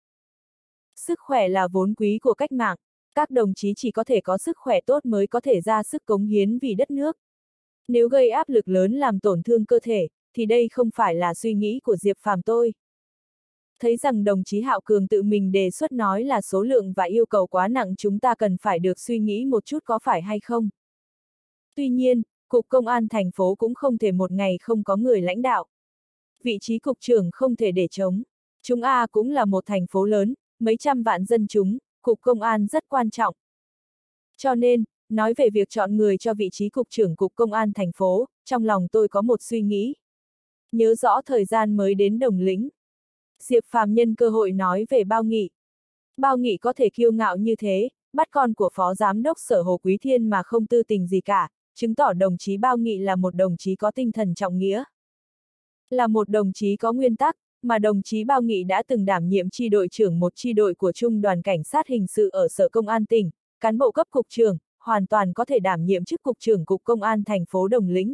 Sức khỏe là vốn quý của cách mạng, các đồng chí chỉ có thể có sức khỏe tốt mới có thể ra sức cống hiến vì đất nước. Nếu gây áp lực lớn làm tổn thương cơ thể, thì đây không phải là suy nghĩ của Diệp Phàm tôi. Thấy rằng đồng chí Hạo Cường tự mình đề xuất nói là số lượng và yêu cầu quá nặng, chúng ta cần phải được suy nghĩ một chút có phải hay không. Tuy nhiên, Cục Công an thành phố cũng không thể một ngày không có người lãnh đạo. Vị trí cục trưởng không thể để trống. Chúng A cũng là một thành phố lớn, mấy trăm vạn dân chúng, Cục Công an rất quan trọng. Cho nên, nói về việc chọn người cho vị trí cục trưởng Cục Công an thành phố, trong lòng tôi có một suy nghĩ. Nhớ rõ thời gian mới đến Đồng Lĩnh. Diệp Phàm nhân cơ hội nói về Bao Nghị. Bao Nghị có thể kiêu ngạo như thế, bắt con của Phó Giám đốc Sở Hồ Quý Thiên mà không tư tình gì cả, chứng tỏ đồng chí Bao Nghị là một đồng chí có tinh thần trọng nghĩa. Là một đồng chí có nguyên tắc, mà đồng chí Bao Nghị đã từng đảm nhiệm chi đội trưởng một chi đội của Trung đoàn Cảnh sát hình sự ở Sở Công an tỉnh, cán bộ cấp cục trưởng, hoàn toàn có thể đảm nhiệm chức cục trưởng Cục Công an thành phố Đồng Lĩnh.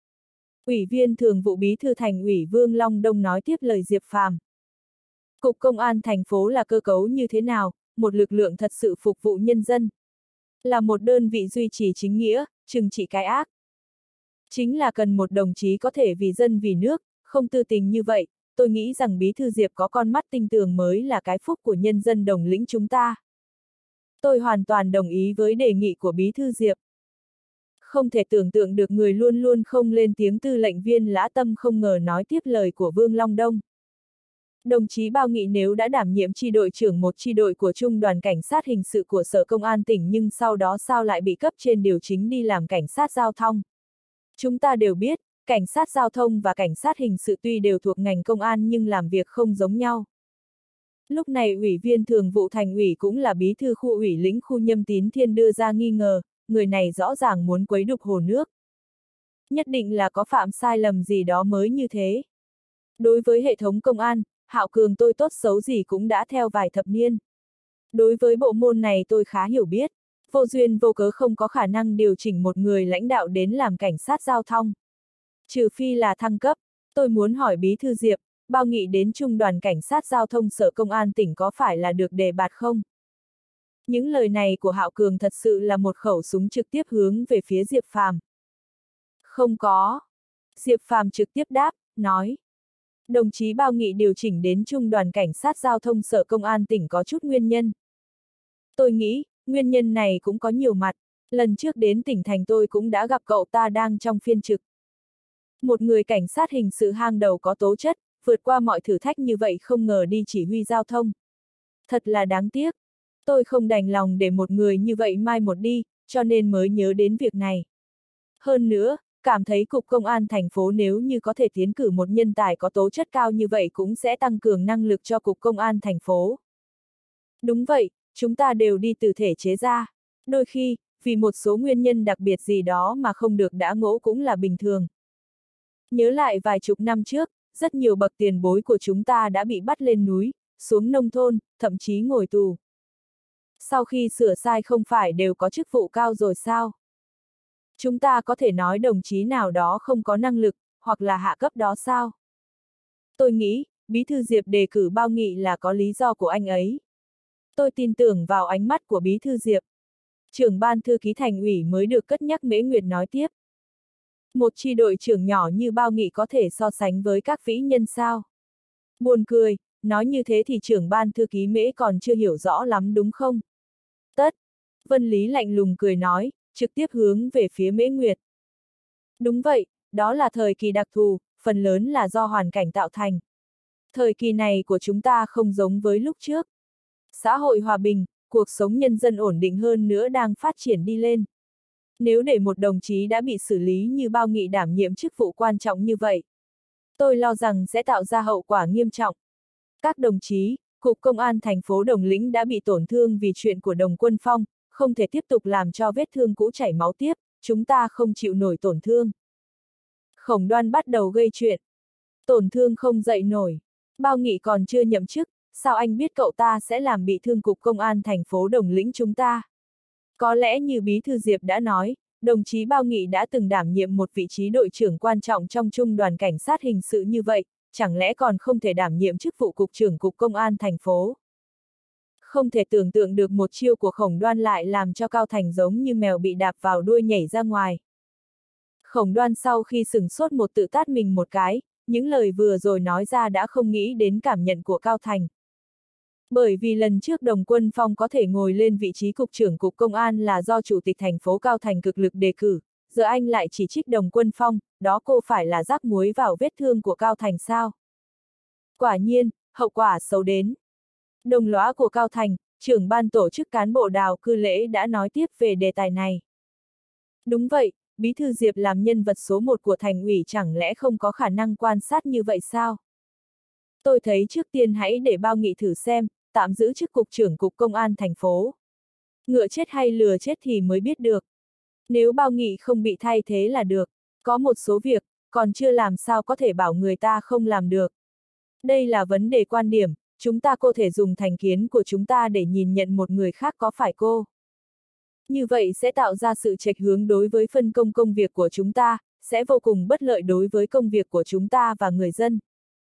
Ủy viên Thường vụ Bí thư Thành ủy Vương Long Đông nói tiếp lời Diệp Phàm. Cục Công an thành phố là cơ cấu như thế nào, một lực lượng thật sự phục vụ nhân dân. Là một đơn vị duy trì chính nghĩa, trừng trị cái ác. Chính là cần một đồng chí có thể vì dân vì nước, không tư tình như vậy, tôi nghĩ rằng Bí thư Diệp có con mắt tinh tường mới là cái phúc của nhân dân Đồng Lĩnh chúng ta. Tôi hoàn toàn đồng ý với đề nghị của Bí thư Diệp. Không thể tưởng tượng được người luôn luôn không lên tiếng tư lệnh viên Lã Tâm không ngờ nói tiếp lời của Vương Long Đông. Đồng chí Bao Nghị nếu đã đảm nhiệm chi đội trưởng một chi đội của Trung đoàn Cảnh sát hình sự của Sở Công an tỉnh nhưng sau đó sao lại bị cấp trên điều chính đi làm cảnh sát giao thông? Chúng ta đều biết, cảnh sát giao thông và cảnh sát hình sự tuy đều thuộc ngành công an nhưng làm việc không giống nhau. Lúc này Ủy viên Thường vụ Thành ủy cũng là bí thư khu ủy lĩnh khu Nhâm Tín Thiên đưa ra nghi ngờ, người này rõ ràng muốn quấy đục hồ nước. Nhất định là có phạm sai lầm gì đó mới như thế. Đối với hệ thống công an, Hạo Cường tôi tốt xấu gì cũng đã theo vài thập niên. Đối với bộ môn này tôi khá hiểu biết, vô duyên vô cớ không có khả năng điều chỉnh một người lãnh đạo đến làm cảnh sát giao thông. Trừ phi là thăng cấp, tôi muốn hỏi Bí thư Diệp, Bao Nghị đến Trung đoàn Cảnh sát giao thông Sở Công an tỉnh có phải là được đề bạt không? Những lời này của Hạo Cường thật sự là một khẩu súng trực tiếp hướng về phía Diệp Phàm. Không có. Diệp Phàm trực tiếp đáp, nói. Đồng chí Bao Nghị điều chỉnh đến Trung đoàn Cảnh sát giao thông Sở Công an tỉnh có chút nguyên nhân. Tôi nghĩ, nguyên nhân này cũng có nhiều mặt, lần trước đến tỉnh thành tôi cũng đã gặp cậu ta đang trong phiên trực. Một người cảnh sát hình sự hang đầu có tố chất, vượt qua mọi thử thách như vậy không ngờ đi chỉ huy giao thông. Thật là đáng tiếc. Tôi không đành lòng để một người như vậy mai một đi, cho nên mới nhớ đến việc này. Hơn nữa, cảm thấy Cục Công an thành phố nếu như có thể tiến cử một nhân tài có tố chất cao như vậy cũng sẽ tăng cường năng lực cho Cục Công an thành phố. Đúng vậy, chúng ta đều đi từ thể chế ra. Đôi khi, vì một số nguyên nhân đặc biệt gì đó mà không được đã ngỗ cũng là bình thường. Nhớ lại vài chục năm trước, rất nhiều bậc tiền bối của chúng ta đã bị bắt lên núi, xuống nông thôn, thậm chí ngồi tù. Sau khi sửa sai không phải đều có chức vụ cao rồi sao? Chúng ta có thể nói đồng chí nào đó không có năng lực, hoặc là hạ cấp đó sao? Tôi nghĩ, Bí thư Diệp đề cử Bao Nghị là có lý do của anh ấy. Tôi tin tưởng vào ánh mắt của Bí thư Diệp. Trưởng ban thư ký Thành ủy mới được cất nhắc Mễ Nguyệt nói tiếp. Một chi đội trưởng nhỏ như Bao Nghị có thể so sánh với các vĩ nhân sao? Buồn cười, nói như thế thì trưởng ban thư ký Mễ còn chưa hiểu rõ lắm đúng không? Tất. Vân Lý lạnh lùng cười nói, trực tiếp hướng về phía Mễ Nguyệt. Đúng vậy, đó là thời kỳ đặc thù, phần lớn là do hoàn cảnh tạo thành. Thời kỳ này của chúng ta không giống với lúc trước. Xã hội hòa bình, cuộc sống nhân dân ổn định hơn nữa đang phát triển đi lên. Nếu để một đồng chí đã bị xử lý như Bao Nghị đảm nhiệm chức vụ quan trọng như vậy, tôi lo rằng sẽ tạo ra hậu quả nghiêm trọng. Các đồng chí, Cục Công an thành phố Đồng Lĩnh đã bị tổn thương vì chuyện của Đồng Quân Phong, không thể tiếp tục làm cho vết thương cũ chảy máu tiếp, chúng ta không chịu nổi tổn thương. Khổng Đoan bắt đầu gây chuyện. Tổn thương không dậy nổi. Bao Nghị còn chưa nhậm chức, sao anh biết cậu ta sẽ làm bị thương Cục Công an thành phố Đồng Lĩnh chúng ta? Có lẽ như Bí thư Diệp đã nói, đồng chí Bao Nghị đã từng đảm nhiệm một vị trí đội trưởng quan trọng trong Trung đoàn Cảnh sát hình sự như vậy, chẳng lẽ còn không thể đảm nhiệm chức vụ Cục trưởng Cục Công an thành phố? Không thể tưởng tượng được một chiêu của Khổng Đoan lại làm cho Cao Thành giống như mèo bị đạp vào đuôi nhảy ra ngoài. Khổng Đoan sau khi sửng sốt một tự tát mình một cái, những lời vừa rồi nói ra đã không nghĩ đến cảm nhận của Cao Thành. Bởi vì lần trước Đồng Quân Phong có thể ngồi lên vị trí Cục trưởng Cục Công an là do Chủ tịch thành phố Cao Thành cực lực đề cử, giờ anh lại chỉ trích Đồng Quân Phong, đó cô phải là rắc muối vào vết thương của Cao Thành sao? Quả nhiên, hậu quả xấu đến. Đồng lõa của Cao Thành, trưởng ban tổ chức cán bộ Đào Cư Lễ đã nói tiếp về đề tài này. Đúng vậy, Bí thư Diệp làm nhân vật số một của Thành ủy chẳng lẽ không có khả năng quan sát như vậy sao? Tôi thấy trước tiên hãy để Bao Nghị thử xem, tạm giữ chức cục trưởng cục công an thành phố. Ngựa chết hay lừa chết thì mới biết được. Nếu Bao Nghị không bị thay thế là được, có một số việc, còn chưa làm sao có thể bảo người ta không làm được. Đây là vấn đề quan điểm, chúng ta có thể dùng thành kiến của chúng ta để nhìn nhận một người khác có phải cô. Như vậy sẽ tạo ra sự chệch hướng đối với phân công công việc của chúng ta, sẽ vô cùng bất lợi đối với công việc của chúng ta và người dân.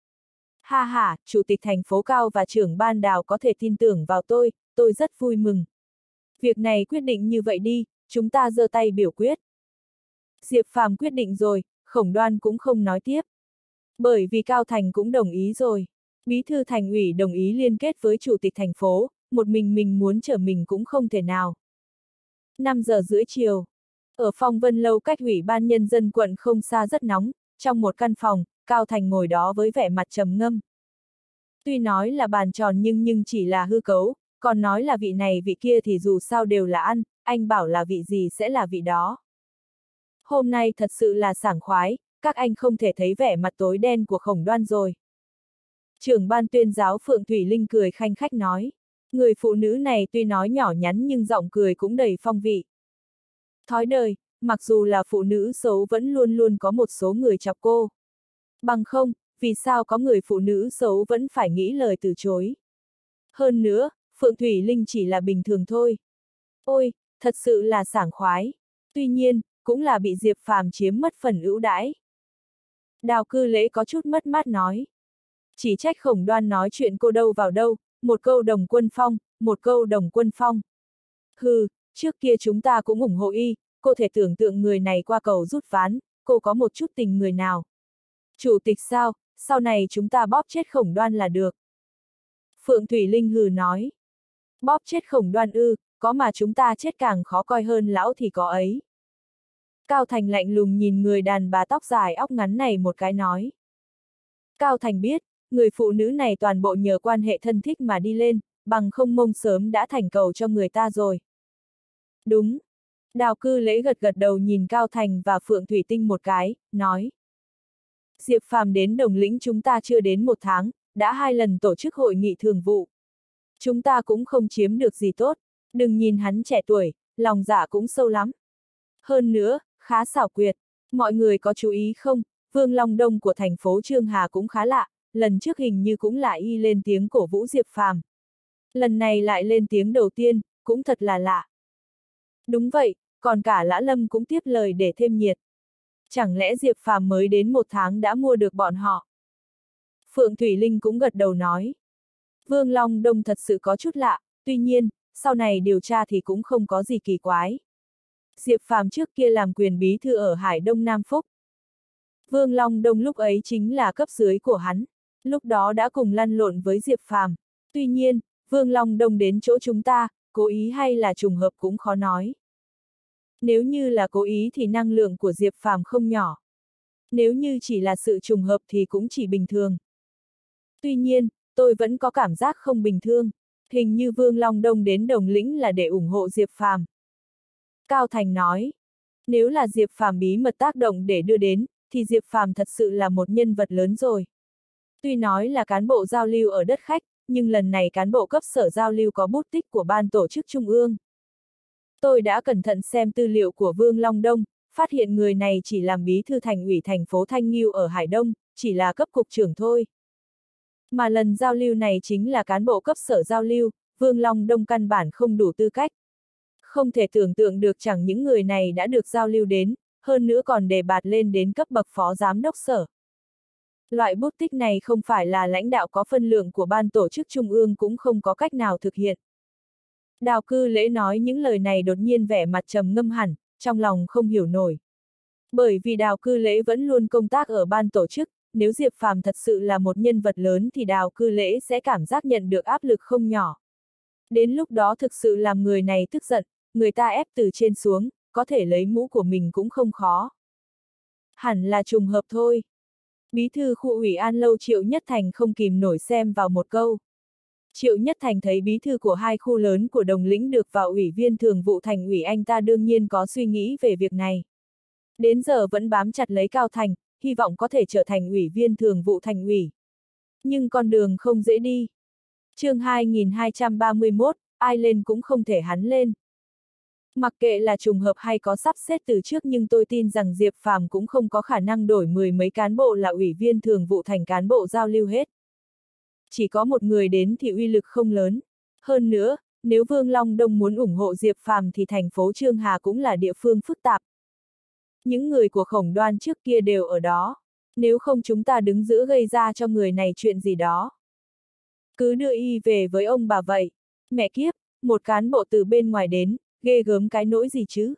Ha ha, Chủ tịch thành phố Cao và trưởng ban Đào có thể tin tưởng vào tôi, tôi rất vui mừng. Việc này quyết định như vậy đi, chúng ta giơ tay biểu quyết. Diệp Phàm quyết định rồi, Khổng Đoan cũng không nói tiếp. Bởi vì Cao Thành cũng đồng ý rồi. Bí thư thành ủy đồng ý liên kết với chủ tịch thành phố, một mình mình muốn trở mình cũng không thể nào. năm giờ rưỡi chiều. Ở Phong Vân Lâu cách Ủy ban Nhân dân quận không xa rất nóng, trong một căn phòng, Cao Thành ngồi đó với vẻ mặt trầm ngâm. Tuy nói là bàn tròn nhưng nhưng chỉ là hư cấu, còn nói là vị này vị kia thì dù sao đều là ăn, anh bảo là vị gì sẽ là vị đó. Hôm nay thật sự là sảng khoái, các anh không thể thấy vẻ mặt tối đen của Khổng Đoan rồi. Trưởng ban tuyên giáo Phượng Thủy Linh cười khanh khách nói. Người phụ nữ này tuy nói nhỏ nhắn nhưng giọng cười cũng đầy phong vị. Thói đời, mặc dù là phụ nữ xấu vẫn luôn luôn có một số người chọc cô. Bằng không, vì sao có người phụ nữ xấu vẫn phải nghĩ lời từ chối. Hơn nữa, Phượng Thủy Linh chỉ là bình thường thôi. Ôi, thật sự là sảng khoái. Tuy nhiên, cũng là bị Diệp Phàm chiếm mất phần ưu đãi. Đào Cư Lễ có chút mất mát nói. Chỉ trách Khổng Đoan nói chuyện cô đâu vào đâu, một câu đồng quân phong, một câu đồng quân phong. Hừ, trước kia chúng ta cũng ủng hộ y, cô thể tưởng tượng người này qua cầu rút ván, cô có một chút tình người nào. Chủ tịch sao, sau này chúng ta bóp chết Khổng Đoan là được. Phượng Thủy Linh hừ nói. Bóp chết Khổng Đoan ư, có mà chúng ta chết càng khó coi hơn lão thì có ấy. Cao Thành lạnh lùng nhìn người đàn bà tóc dài óc ngắn này một cái nói. Cao Thành biết, người phụ nữ này toàn bộ nhờ quan hệ thân thích mà đi lên, bằng không mông sớm đã thành cầu cho người ta rồi. Đúng. Đào Cư Lễ gật gật đầu nhìn Cao Thành và Phượng Thủy Tinh một cái, nói. Diệp Phàm đến Đồng Lĩnh chúng ta chưa đến một tháng, đã hai lần tổ chức hội nghị thường vụ. Chúng ta cũng không chiếm được gì tốt, đừng nhìn hắn trẻ tuổi, lòng dạ cũng sâu lắm. Hơn nữa, khá xảo quyệt, mọi người có chú ý không, Vương Long Đông của thành phố Trương Hà cũng khá lạ, lần trước hình như cũng lại y lên tiếng cổ vũ Diệp Phàm. Lần này lại lên tiếng đầu tiên, cũng thật là lạ. Đúng vậy, còn cả Lã Lâm cũng tiếp lời để thêm nhiệt. Chẳng lẽ Diệp Phàm mới đến một tháng đã mua được bọn họ? Phượng Thủy Linh cũng gật đầu nói. Vương Long Đông thật sự có chút lạ, tuy nhiên, sau này điều tra thì cũng không có gì kỳ quái. Diệp Phàm trước kia làm quyền bí thư ở Hải Đông Nam Phúc. Vương Long Đông lúc ấy chính là cấp dưới của hắn, lúc đó đã cùng lăn lộn với Diệp Phàm. Tuy nhiên, Vương Long Đông đến chỗ chúng ta, cố ý hay là trùng hợp cũng khó nói. Nếu như là cố ý thì năng lượng của Diệp Phàm không nhỏ. Nếu như chỉ là sự trùng hợp thì cũng chỉ bình thường. Tuy nhiên, tôi vẫn có cảm giác không bình thường. Hình như Vương Long Đông đến Đồng Lĩnh là để ủng hộ Diệp Phàm. Cao Thành nói, nếu là Diệp Phàm bí mật tác động để đưa đến, thì Diệp Phàm thật sự là một nhân vật lớn rồi. Tuy nói là cán bộ giao lưu ở đất khách, nhưng lần này cán bộ cấp sở giao lưu có bút tích của ban tổ chức trung ương. Tôi đã cẩn thận xem tư liệu của Vương Long Đông, phát hiện người này chỉ làm bí thư thành ủy thành phố Thanh Nghiêu ở Hải Đông, chỉ là cấp cục trưởng thôi. Mà lần giao lưu này chính là cán bộ cấp sở giao lưu, Vương Long Đông căn bản không đủ tư cách. Không thể tưởng tượng được chẳng những người này đã được giao lưu đến, hơn nữa còn đề bạt lên đến cấp bậc phó giám đốc sở. Loại bút tích này không phải là lãnh đạo có phân lượng của ban tổ chức trung ương cũng không có cách nào thực hiện. Đào Cư Lễ nói những lời này đột nhiên vẻ mặt trầm ngâm hẳn, trong lòng không hiểu nổi. Bởi vì Đào Cư Lễ vẫn luôn công tác ở ban tổ chức, nếu Diệp Phàm thật sự là một nhân vật lớn thì Đào Cư Lễ sẽ cảm giác nhận được áp lực không nhỏ. Đến lúc đó thực sự làm người này tức giận, người ta ép từ trên xuống, có thể lấy mũ của mình cũng không khó. Hẳn là trùng hợp thôi. Bí thư khu ủy An Lâu Triệu Nhất Thành không kìm nổi xem vào một câu. Triệu Nhất Thành thấy bí thư của hai khu lớn của Đồng Lĩnh được vào ủy viên thường vụ thành ủy, anh ta đương nhiên có suy nghĩ về việc này. Đến giờ vẫn bám chặt lấy Cao Thành, hy vọng có thể trở thành ủy viên thường vụ thành ủy. Nhưng con đường không dễ đi. Chương hai nghìn hai trăm ba mươi mốt, ai lên cũng không thể hắn lên. Mặc kệ là trùng hợp hay có sắp xếp từ trước, nhưng tôi tin rằng Diệp Phàm cũng không có khả năng đổi mười mấy cán bộ là ủy viên thường vụ thành cán bộ giao lưu hết. Chỉ có một người đến thì uy lực không lớn. Hơn nữa, nếu Vương Long Đông muốn ủng hộ Diệp Phàm thì thành phố Chương Hà cũng là địa phương phức tạp. Những người của Khổng Đoan trước kia đều ở đó. Nếu không chúng ta đứng giữa gây ra cho người này chuyện gì đó. Cứ đưa y về với ông bà vậy. Mẹ kiếp, một cán bộ từ bên ngoài đến, ghê gớm cái nỗi gì chứ.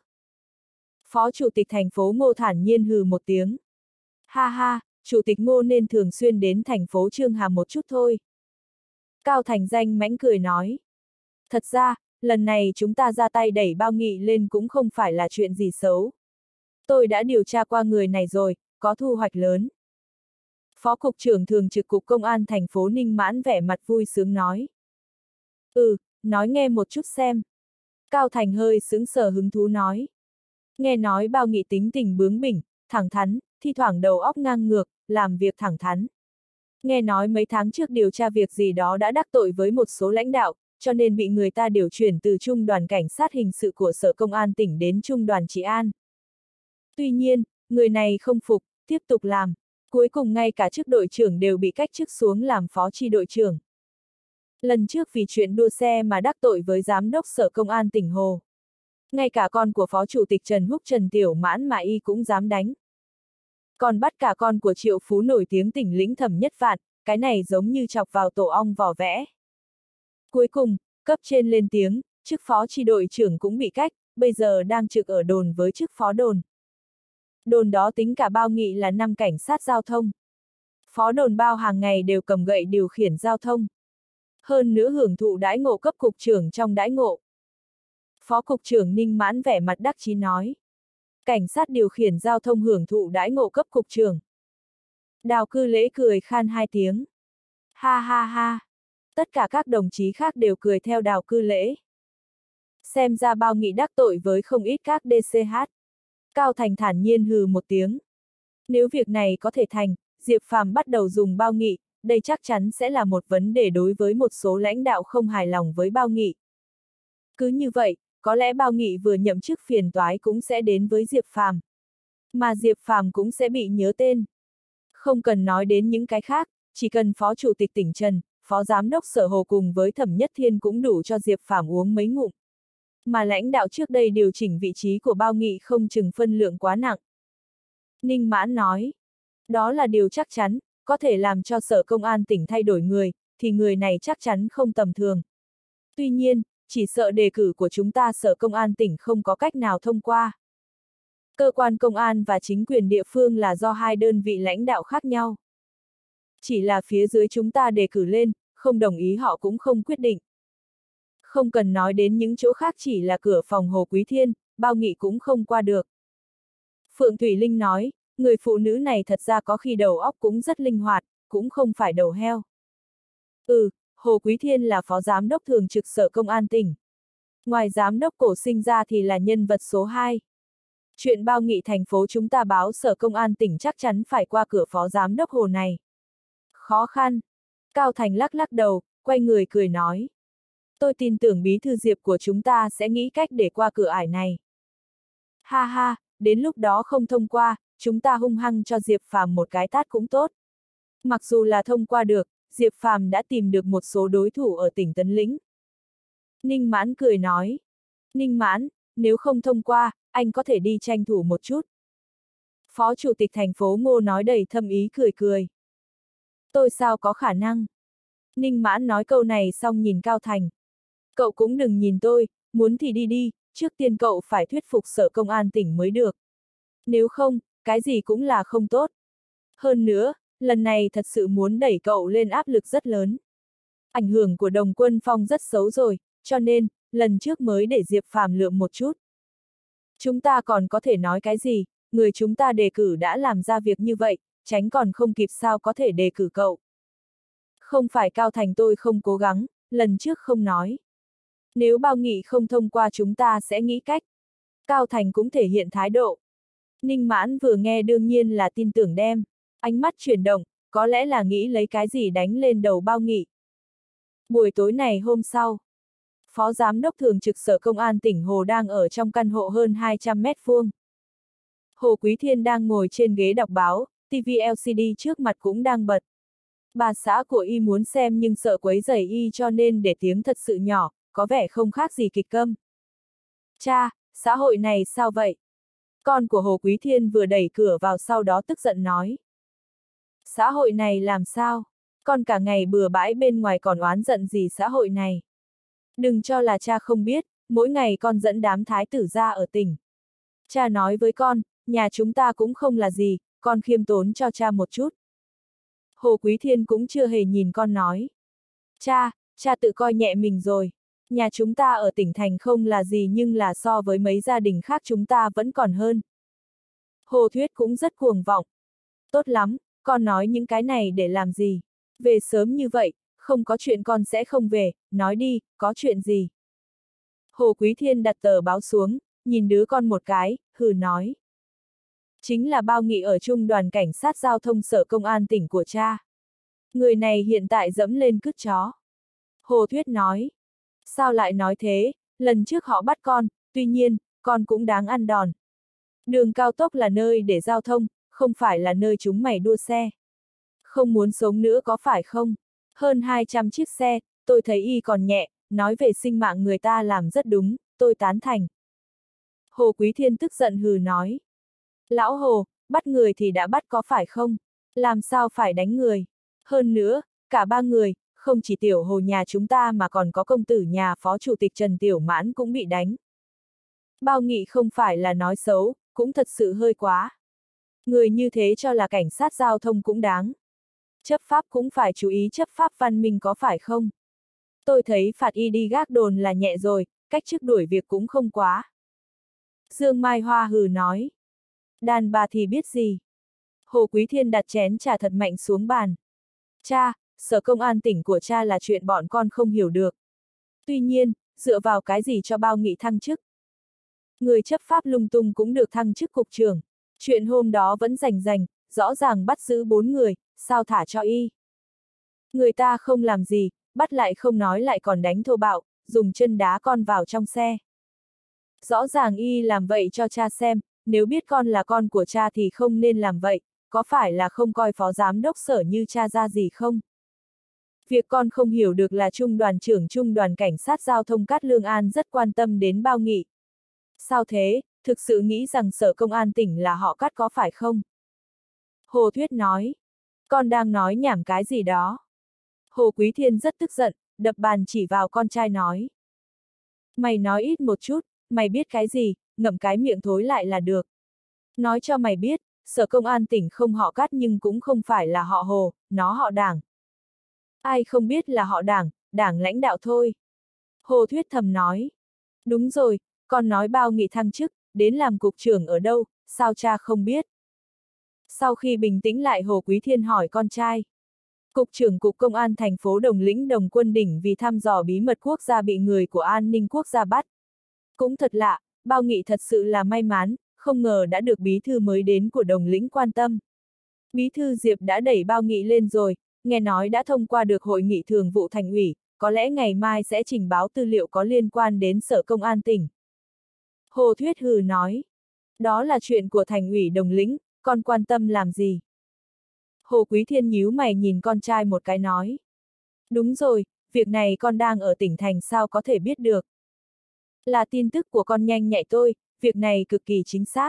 Phó Chủ tịch thành phố Ngô thản nhiên hừ một tiếng. Ha ha, Chủ tịch Ngô nên thường xuyên đến thành phố Chương Hà một chút thôi. Cao Thành Danh mãnh cười nói. Thật ra, lần này chúng ta ra tay đẩy Bao Nghị lên cũng không phải là chuyện gì xấu. Tôi đã điều tra qua người này rồi, có thu hoạch lớn. Phó Cục trưởng Thường trực Cục Công an thành phố Ninh Mãn vẻ mặt vui sướng nói. Ừ, nói nghe một chút xem. Cao Thành hơi sững sờ hứng thú nói. Nghe nói Bao Nghị tính tình bướng bỉnh, thẳng thắn, thi thoảng đầu óc ngang ngược, làm việc thẳng thắn. Nghe nói mấy tháng trước điều tra việc gì đó đã đắc tội với một số lãnh đạo, cho nên bị người ta điều chuyển từ Trung đoàn Cảnh sát hình sự của Sở Công an tỉnh đến Trung đoàn Trị an. Tuy nhiên, người này không phục, tiếp tục làm. Cuối cùng ngay cả chức đội trưởng đều bị cách chức xuống làm phó chi đội trưởng. Lần trước vì chuyện đua xe mà đắc tội với giám đốc Sở Công an tỉnh Hồ. Ngay cả con của phó chủ tịch Trần Húc Trần Tiểu Mãn mà y cũng dám đánh. Còn bắt cả con của triệu phú nổi tiếng tỉnh lĩnh Thẩm Nhất Vạn, cái này giống như chọc vào tổ ong vỏ vẽ. Cuối cùng, cấp trên lên tiếng, chức phó chi đội trưởng cũng bị cách, bây giờ đang trực ở đồn với chức phó đồn. Đồn đó tính cả Bao Nghị là năm cảnh sát giao thông. Phó đồn Bao hàng ngày đều cầm gậy điều khiển giao thông. Hơn nữa hưởng thụ đãi ngộ cấp cục trưởng trong đãi ngộ. Phó cục trưởng Ninh Mãn vẻ mặt đắc chí nói. Cảnh sát điều khiển giao thông hưởng thụ đãi ngộ cấp cục trưởng. Đào Cư Lễ cười khan hai tiếng. Ha ha ha. Tất cả các đồng chí khác đều cười theo Đào Cư Lễ. Xem ra Bao Nghị đắc tội với không ít các đê xê hát. Cao Thành thản nhiên hừ một tiếng. Nếu việc này có thể thành, Diệp Phàm bắt đầu dùng Bao Nghị, đây chắc chắn sẽ là một vấn đề đối với một số lãnh đạo không hài lòng với Bao Nghị. Cứ như vậy, có lẽ Bao Nghị vừa nhậm chức phiền toái cũng sẽ đến với Diệp Phàm. Mà Diệp Phàm cũng sẽ bị nhớ tên. Không cần nói đến những cái khác, chỉ cần Phó Chủ tịch tỉnh Trần, Phó Giám đốc Sở Hồ cùng với Thẩm Nhất Thiên cũng đủ cho Diệp Phàm uống mấy ngụm. Mà lãnh đạo trước đây điều chỉnh vị trí của Bao Nghị không chừng phân lượng quá nặng. Ninh Mãn nói, đó là điều chắc chắn, có thể làm cho Sở Công an tỉnh thay đổi người, thì người này chắc chắn không tầm thường. Tuy nhiên, chỉ sợ đề cử của chúng ta Sở Công an tỉnh không có cách nào thông qua. Cơ quan công an và chính quyền địa phương là do hai đơn vị lãnh đạo khác nhau. Chỉ là phía dưới chúng ta đề cử lên, không đồng ý họ cũng không quyết định. Không cần nói đến những chỗ khác, chỉ là cửa phòng Hồ Quý Thiên, Bao Nghị cũng không qua được. Phượng Thủy Linh nói, người phụ nữ này thật ra có khi đầu óc cũng rất linh hoạt, cũng không phải đầu heo. Ừ, Hồ Quý Thiên là phó giám đốc thường trực Sở Công an tỉnh. Ngoài giám đốc Cổ Sinh ra thì là nhân vật số hai. Chuyện Bao Nghị thành phố chúng ta báo Sở Công an tỉnh chắc chắn phải qua cửa phó giám đốc Hồ này. Khó khăn. Cao Thành lắc lắc đầu, quay người cười nói. Tôi tin tưởng bí thư Diệp của chúng ta sẽ nghĩ cách để qua cửa ải này. Ha ha, đến lúc đó không thông qua, chúng ta hung hăng cho Diệp Phàm một cái tát cũng tốt. Mặc dù là thông qua được, Diệp Phàm đã tìm được một số đối thủ ở tỉnh Tấn Lĩnh. Ninh Mãn cười nói. Ninh Mãn, nếu không thông qua, anh có thể đi tranh thủ một chút. Phó Chủ tịch thành phố Ngô nói đầy thâm ý cười cười. Tôi sao có khả năng? Ninh Mãn nói câu này xong nhìn Cao Thành. Cậu cũng đừng nhìn tôi, muốn thì đi đi, trước tiên cậu phải thuyết phục Sở Công an tỉnh mới được. Nếu không, cái gì cũng là không tốt. Hơn nữa, lần này thật sự muốn đẩy cậu lên áp lực rất lớn. Ảnh hưởng của Đồng Quân Phong rất xấu rồi, cho nên, lần trước mới để Diệp Phàm lượm một chút. Chúng ta còn có thể nói cái gì, người chúng ta đề cử đã làm ra việc như vậy, tránh còn không kịp sao có thể đề cử cậu. Không phải Cao Thành tôi không cố gắng, lần trước không nói. Nếu Bao Nghị không thông qua chúng ta sẽ nghĩ cách. Cao Thành cũng thể hiện thái độ. Ninh Mãn vừa nghe đương nhiên là tin tưởng đem. Ánh mắt chuyển động, có lẽ là nghĩ lấy cái gì đánh lên đầu Bao Nghị. Buổi tối này hôm sau, Phó Giám đốc Thường trực Sở Công an tỉnh Hồ đang ở trong căn hộ hơn hai trăm mét vuông. Hồ Quý Thiên đang ngồi trên ghế đọc báo, ti vi lờ xê đê trước mặt cũng đang bật. Bà xã của y muốn xem nhưng sợ quấy rầy y cho nên để tiếng thật sự nhỏ, có vẻ không khác gì kịch câm. Cha, xã hội này sao vậy? Con của Hồ Quý Thiên vừa đẩy cửa vào sau đó tức giận nói. Xã hội này làm sao? Con cả ngày bừa bãi bên ngoài còn oán giận gì xã hội này? Đừng cho là cha không biết, mỗi ngày con dẫn đám thái tử ra ở tỉnh. Cha nói với con, nhà chúng ta cũng không là gì, con khiêm tốn cho cha một chút. Hồ Quý Thiên cũng chưa hề nhìn con nói. Cha, cha tự coi nhẹ mình rồi. Nhà chúng ta ở tỉnh thành không là gì nhưng là so với mấy gia đình khác chúng ta vẫn còn hơn. Hồ Thuyết cũng rất cuồng vọng. Tốt lắm, con nói những cái này để làm gì? Về sớm như vậy, không có chuyện con sẽ không về, nói đi, có chuyện gì? Hồ Quý Thiên đặt tờ báo xuống, nhìn đứa con một cái, hừ nói. Chính là Bao Nghị ở Trung đoàn Cảnh sát Giao thông Sở Công an tỉnh của cha. Người này hiện tại dẫm lên cứt chó. Hồ Thuyết nói. Sao lại nói thế, lần trước họ bắt con, tuy nhiên, con cũng đáng ăn đòn. Đường cao tốc là nơi để giao thông, không phải là nơi chúng mày đua xe. Không muốn sống nữa có phải không? Hơn hai trăm chiếc xe, tôi thấy y còn nhẹ, nói về sinh mạng người ta làm rất đúng, tôi tán thành. Hồ Quý Thiên tức giận hừ nói. Lão Hồ, bắt người thì đã bắt có phải không? Làm sao phải đánh người? Hơn nữa, cả ba người, không chỉ tiểu Hồ nhà chúng ta mà còn có công tử nhà Phó Chủ tịch Trần Tiểu Mãn cũng bị đánh. Bao Nghị không phải là nói xấu, cũng thật sự hơi quá. Người như thế cho là cảnh sát giao thông cũng đáng. Chấp pháp cũng phải chú ý chấp pháp văn minh có phải không? Tôi thấy phạt y đi gác đồn là nhẹ rồi, cách chức đuổi việc cũng không quá. Dương Mai Hoa hừ nói. Đàn bà thì biết gì? Hồ Quý Thiên đặt chén trà thật mạnh xuống bàn. Cha, Sở Công an tỉnh của cha là chuyện bọn con không hiểu được. Tuy nhiên, dựa vào cái gì cho Bao Nghị thăng chức? Người chấp pháp lung tung cũng được thăng chức cục trưởng. Chuyện hôm đó vẫn rành rành, rõ ràng bắt giữ bốn người, sao thả cho y? Người ta không làm gì, bắt lại không nói lại còn đánh thô bạo, dùng chân đá con vào trong xe. Rõ ràng y làm vậy cho cha xem, nếu biết con là con của cha thì không nên làm vậy, có phải là không coi phó giám đốc sở như cha ra gì không? Việc con không hiểu được là Trung đoàn trưởng Trung đoàn Cảnh sát Giao thông Cát Lương An rất quan tâm đến Bao Nghị. Sao thế, thực sự nghĩ rằng Sở Công an tỉnh là họ Cát có phải không? Hồ Thuyết nói. Con đang nói nhảm cái gì đó. Hồ Quý Thiên rất tức giận, đập bàn chỉ vào con trai nói. Mày nói ít một chút, mày biết cái gì, ngậm cái miệng thối lại là được. Nói cho mày biết, Sở Công an tỉnh không họ Cát nhưng cũng không phải là họ Hồ, nó họ Đảng. Ai không biết là họ Đảng, Đảng lãnh đạo thôi. Hồ Thuyết thầm nói. Đúng rồi, con nói Bao Nghị thăng chức, đến làm cục trưởng ở đâu, sao cha không biết? Sau khi bình tĩnh lại Hồ Quý Thiên hỏi con trai. Cục trưởng Cục Công an thành phố Đồng Lĩnh Đồng Quân Đỉnh vì thăm dò bí mật quốc gia bị người của an ninh quốc gia bắt. Cũng thật lạ, Bao Nghị thật sự là may mắn, không ngờ đã được bí thư mới đến của Đồng Lĩnh quan tâm. Bí thư Diệp đã đẩy Bao Nghị lên rồi, nghe nói đã thông qua được hội nghị thường vụ thành ủy, có lẽ ngày mai sẽ trình báo tư liệu có liên quan đến Sở Công an tỉnh. Hồ Thuyết hừ nói. Đó là chuyện của thành ủy Đồng Lĩnh, con quan tâm làm gì? Hồ Quý Thiên nhíu mày nhìn con trai một cái nói. Đúng rồi, việc này con đang ở tỉnh thành sao có thể biết được. Là tin tức của con nhanh nhạy tôi, việc này cực kỳ chính xác.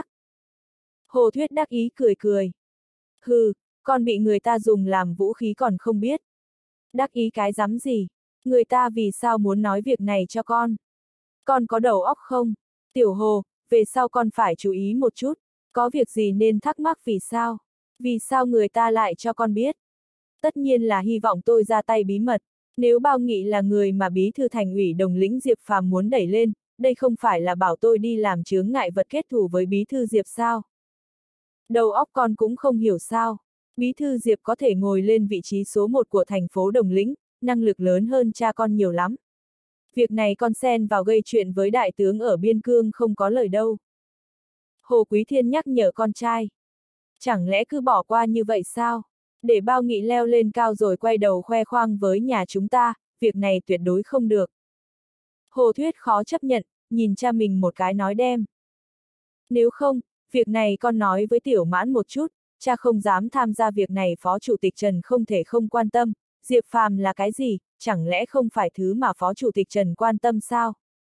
Hồ Thuyết đắc ý cười cười. Hừ, con bị người ta dùng làm vũ khí còn không biết. Đắc ý cái dám gì? Người ta vì sao muốn nói việc này cho con? Con có đầu óc không? Tiểu Hồ, về sau con phải chú ý một chút. Có việc gì nên thắc mắc vì sao? Vì sao người ta lại cho con biết? Tất nhiên là hy vọng tôi ra tay bí mật. Nếu Bao Nghị là người mà bí thư thành ủy Đồng Lĩnh Diệp Phàm muốn đẩy lên, đây không phải là bảo tôi đi làm chướng ngại vật kết thù với bí thư Diệp sao? Đầu óc con cũng không hiểu sao. Bí thư Diệp có thể ngồi lên vị trí số một của thành phố Đồng Lĩnh, năng lực lớn hơn cha con nhiều lắm. Việc này con xen vào gây chuyện với đại tướng ở Biên Cương không có lời đâu. Hồ Quý Thiên nhắc nhở con trai. Chẳng lẽ cứ bỏ qua như vậy sao? Để Bao Nghị leo lên cao rồi quay đầu khoe khoang với nhà chúng ta, việc này tuyệt đối không được. Hồ Thuyết khó chấp nhận, nhìn cha mình một cái nói đem. Nếu không, việc này con nói với Tiểu Mãn một chút, cha không dám tham gia việc này, Phó Chủ tịch Trần không thể không quan tâm. Diệp Phàm là cái gì, chẳng lẽ không phải thứ mà Phó Chủ tịch Trần quan tâm sao?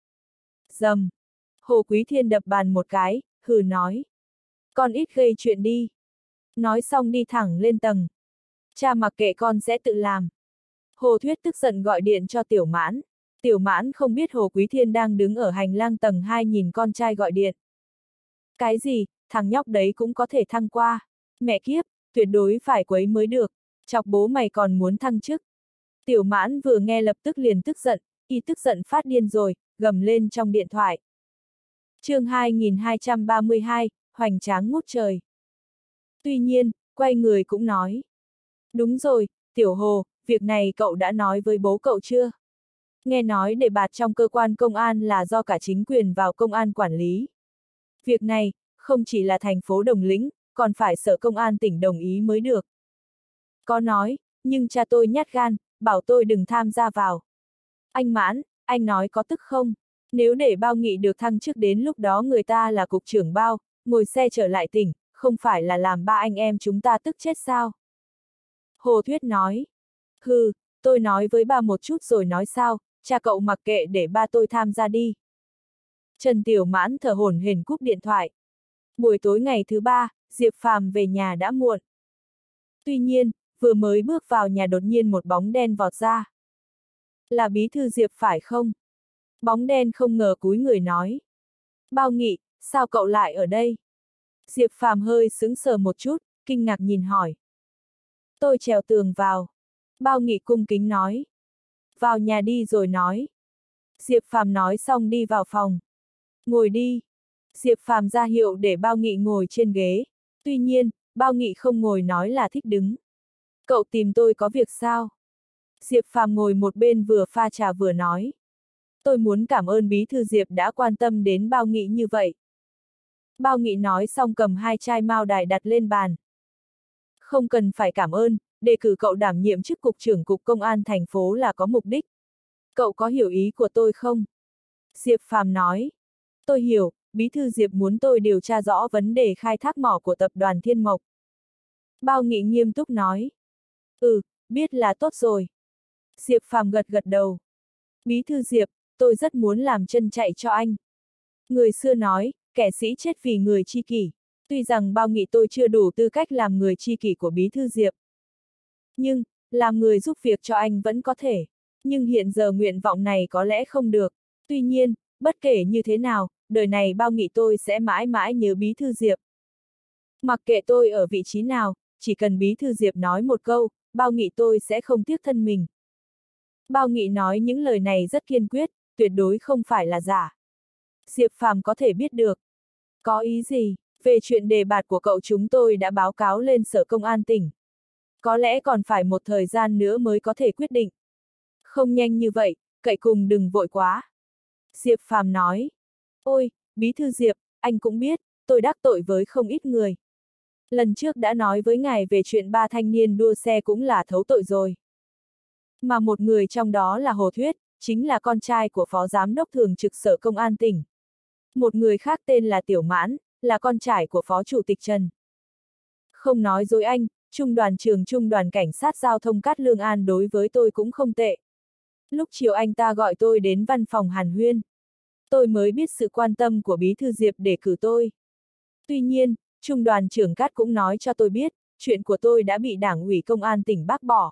Dầm! Hồ Quý Thiên đập bàn một cái, hừ nói. Con ít gây chuyện đi. Nói xong đi thẳng lên tầng. Cha mặc kệ, con sẽ tự làm. Hồ Thuyết tức giận gọi điện cho Tiểu Mãn. Tiểu Mãn không biết Hồ Quý Thiên đang đứng ở hành lang tầng hai nhìn con trai gọi điện. Cái gì, thằng nhóc đấy cũng có thể thăng qua. Mẹ kiếp, tuyệt đối phải quấy mới được. Chọc bố mày còn muốn thăng chức. Tiểu Mãn vừa nghe lập tức liền tức giận, y tức giận phát điên rồi, gầm lên trong điện thoại. chương hai nghìn hai trăm ba mươi hai, hoành tráng ngút trời. Tuy nhiên, quay người cũng nói. Đúng rồi, Tiểu Hồ, việc này cậu đã nói với bố cậu chưa? Nghe nói đề bạt trong cơ quan công an là do cả chính quyền vào công an quản lý. Việc này, không chỉ là thành phố Đồng Lĩnh, còn phải sở công an tỉnh đồng ý mới được. Có nói, nhưng cha tôi nhát gan, bảo tôi đừng tham gia vào. Anh Mãn, anh nói có tức không? Nếu để Bao Nghị được thăng chức, đến lúc đó người ta là cục trưởng Bao, ngồi xe trở lại tỉnh, không phải là làm ba anh em chúng ta tức chết sao? Hồ Thuyết nói. Hừ, tôi nói với ba một chút rồi nói sao, cha cậu mặc kệ, để ba tôi tham gia đi. Trần Tiểu Mãn thở hổn hển cúp điện thoại. Buổi tối ngày thứ ba, Diệp Phàm về nhà đã muộn. Tuy nhiên, vừa mới bước vào nhà đột nhiên một bóng đen vọt ra. Là bí thư Diệp phải không? Bóng đen không ngờ cúi người nói. Bao Nghị, sao cậu lại ở đây? Diệp Phàm hơi sững sờ một chút, kinh ngạc nhìn hỏi. Tôi trèo tường vào. Bao Nghị cung kính nói. Vào nhà đi rồi nói. Diệp Phàm nói xong đi vào phòng. Ngồi đi. Diệp Phàm ra hiệu để Bao Nghị ngồi trên ghế. Tuy nhiên, Bao Nghị không ngồi, nói là thích đứng. Cậu tìm tôi có việc sao? Diệp Phàm ngồi một bên vừa pha trà vừa nói. Tôi muốn cảm ơn bí thư Diệp đã quan tâm đến Bao Nghị như vậy. Bao Nghị nói xong cầm hai chai mao đài đặt lên bàn. Không cần phải cảm ơn, đề cử cậu đảm nhiệm chức cục trưởng cục công an thành phố là có mục đích. Cậu có hiểu ý của tôi không? Diệp Phàm nói. Tôi hiểu, bí thư Diệp muốn tôi điều tra rõ vấn đề khai thác mỏ của tập đoàn Thiên Mộc. Bao Nghị nghiêm túc nói. Ừ, biết là tốt rồi. Diệp Phàm gật gật đầu. Bí thư Diệp, tôi rất muốn làm chân chạy cho anh. Người xưa nói, kẻ sĩ chết vì người tri kỷ. Tuy rằng Bao Nghị tôi chưa đủ tư cách làm người tri kỷ của bí thư Diệp. Nhưng, làm người giúp việc cho anh vẫn có thể. Nhưng hiện giờ nguyện vọng này có lẽ không được. Tuy nhiên, bất kể như thế nào, đời này Bao Nghị tôi sẽ mãi mãi nhớ bí thư Diệp. Mặc kệ tôi ở vị trí nào, chỉ cần bí thư Diệp nói một câu, Bao Nghị tôi sẽ không tiếc thân mình. Bao Nghị nói những lời này rất kiên quyết, tuyệt đối không phải là giả. Diệp Phàm có thể biết được. Có ý gì? Về chuyện đề bạt của cậu chúng tôi đã báo cáo lên sở công an tỉnh. Có lẽ còn phải một thời gian nữa mới có thể quyết định. Không nhanh như vậy, cậy cùng đừng vội quá. Diệp Phàm nói. Ôi, bí thư Diệp, anh cũng biết, tôi đắc tội với không ít người. Lần trước đã nói với ngài về chuyện ba thanh niên đua xe cũng là thấu tội rồi. Mà một người trong đó là Hồ Thuyết, chính là con trai của phó giám đốc thường trực sở công an tỉnh. Một người khác tên là Tiểu Mãn, là con trai của phó chủ tịch Trần. Không nói dối anh, trung đoàn trưởng trung đoàn cảnh sát giao thông Cát Lương An đối với tôi cũng không tệ. Lúc chiều anh ta gọi tôi đến văn phòng hàn huyên. Tôi mới biết sự quan tâm của bí thư Diệp để cử tôi. Tuy nhiên, trung đoàn trưởng Cát cũng nói cho tôi biết, chuyện của tôi đã bị đảng ủy công an tỉnh bác bỏ.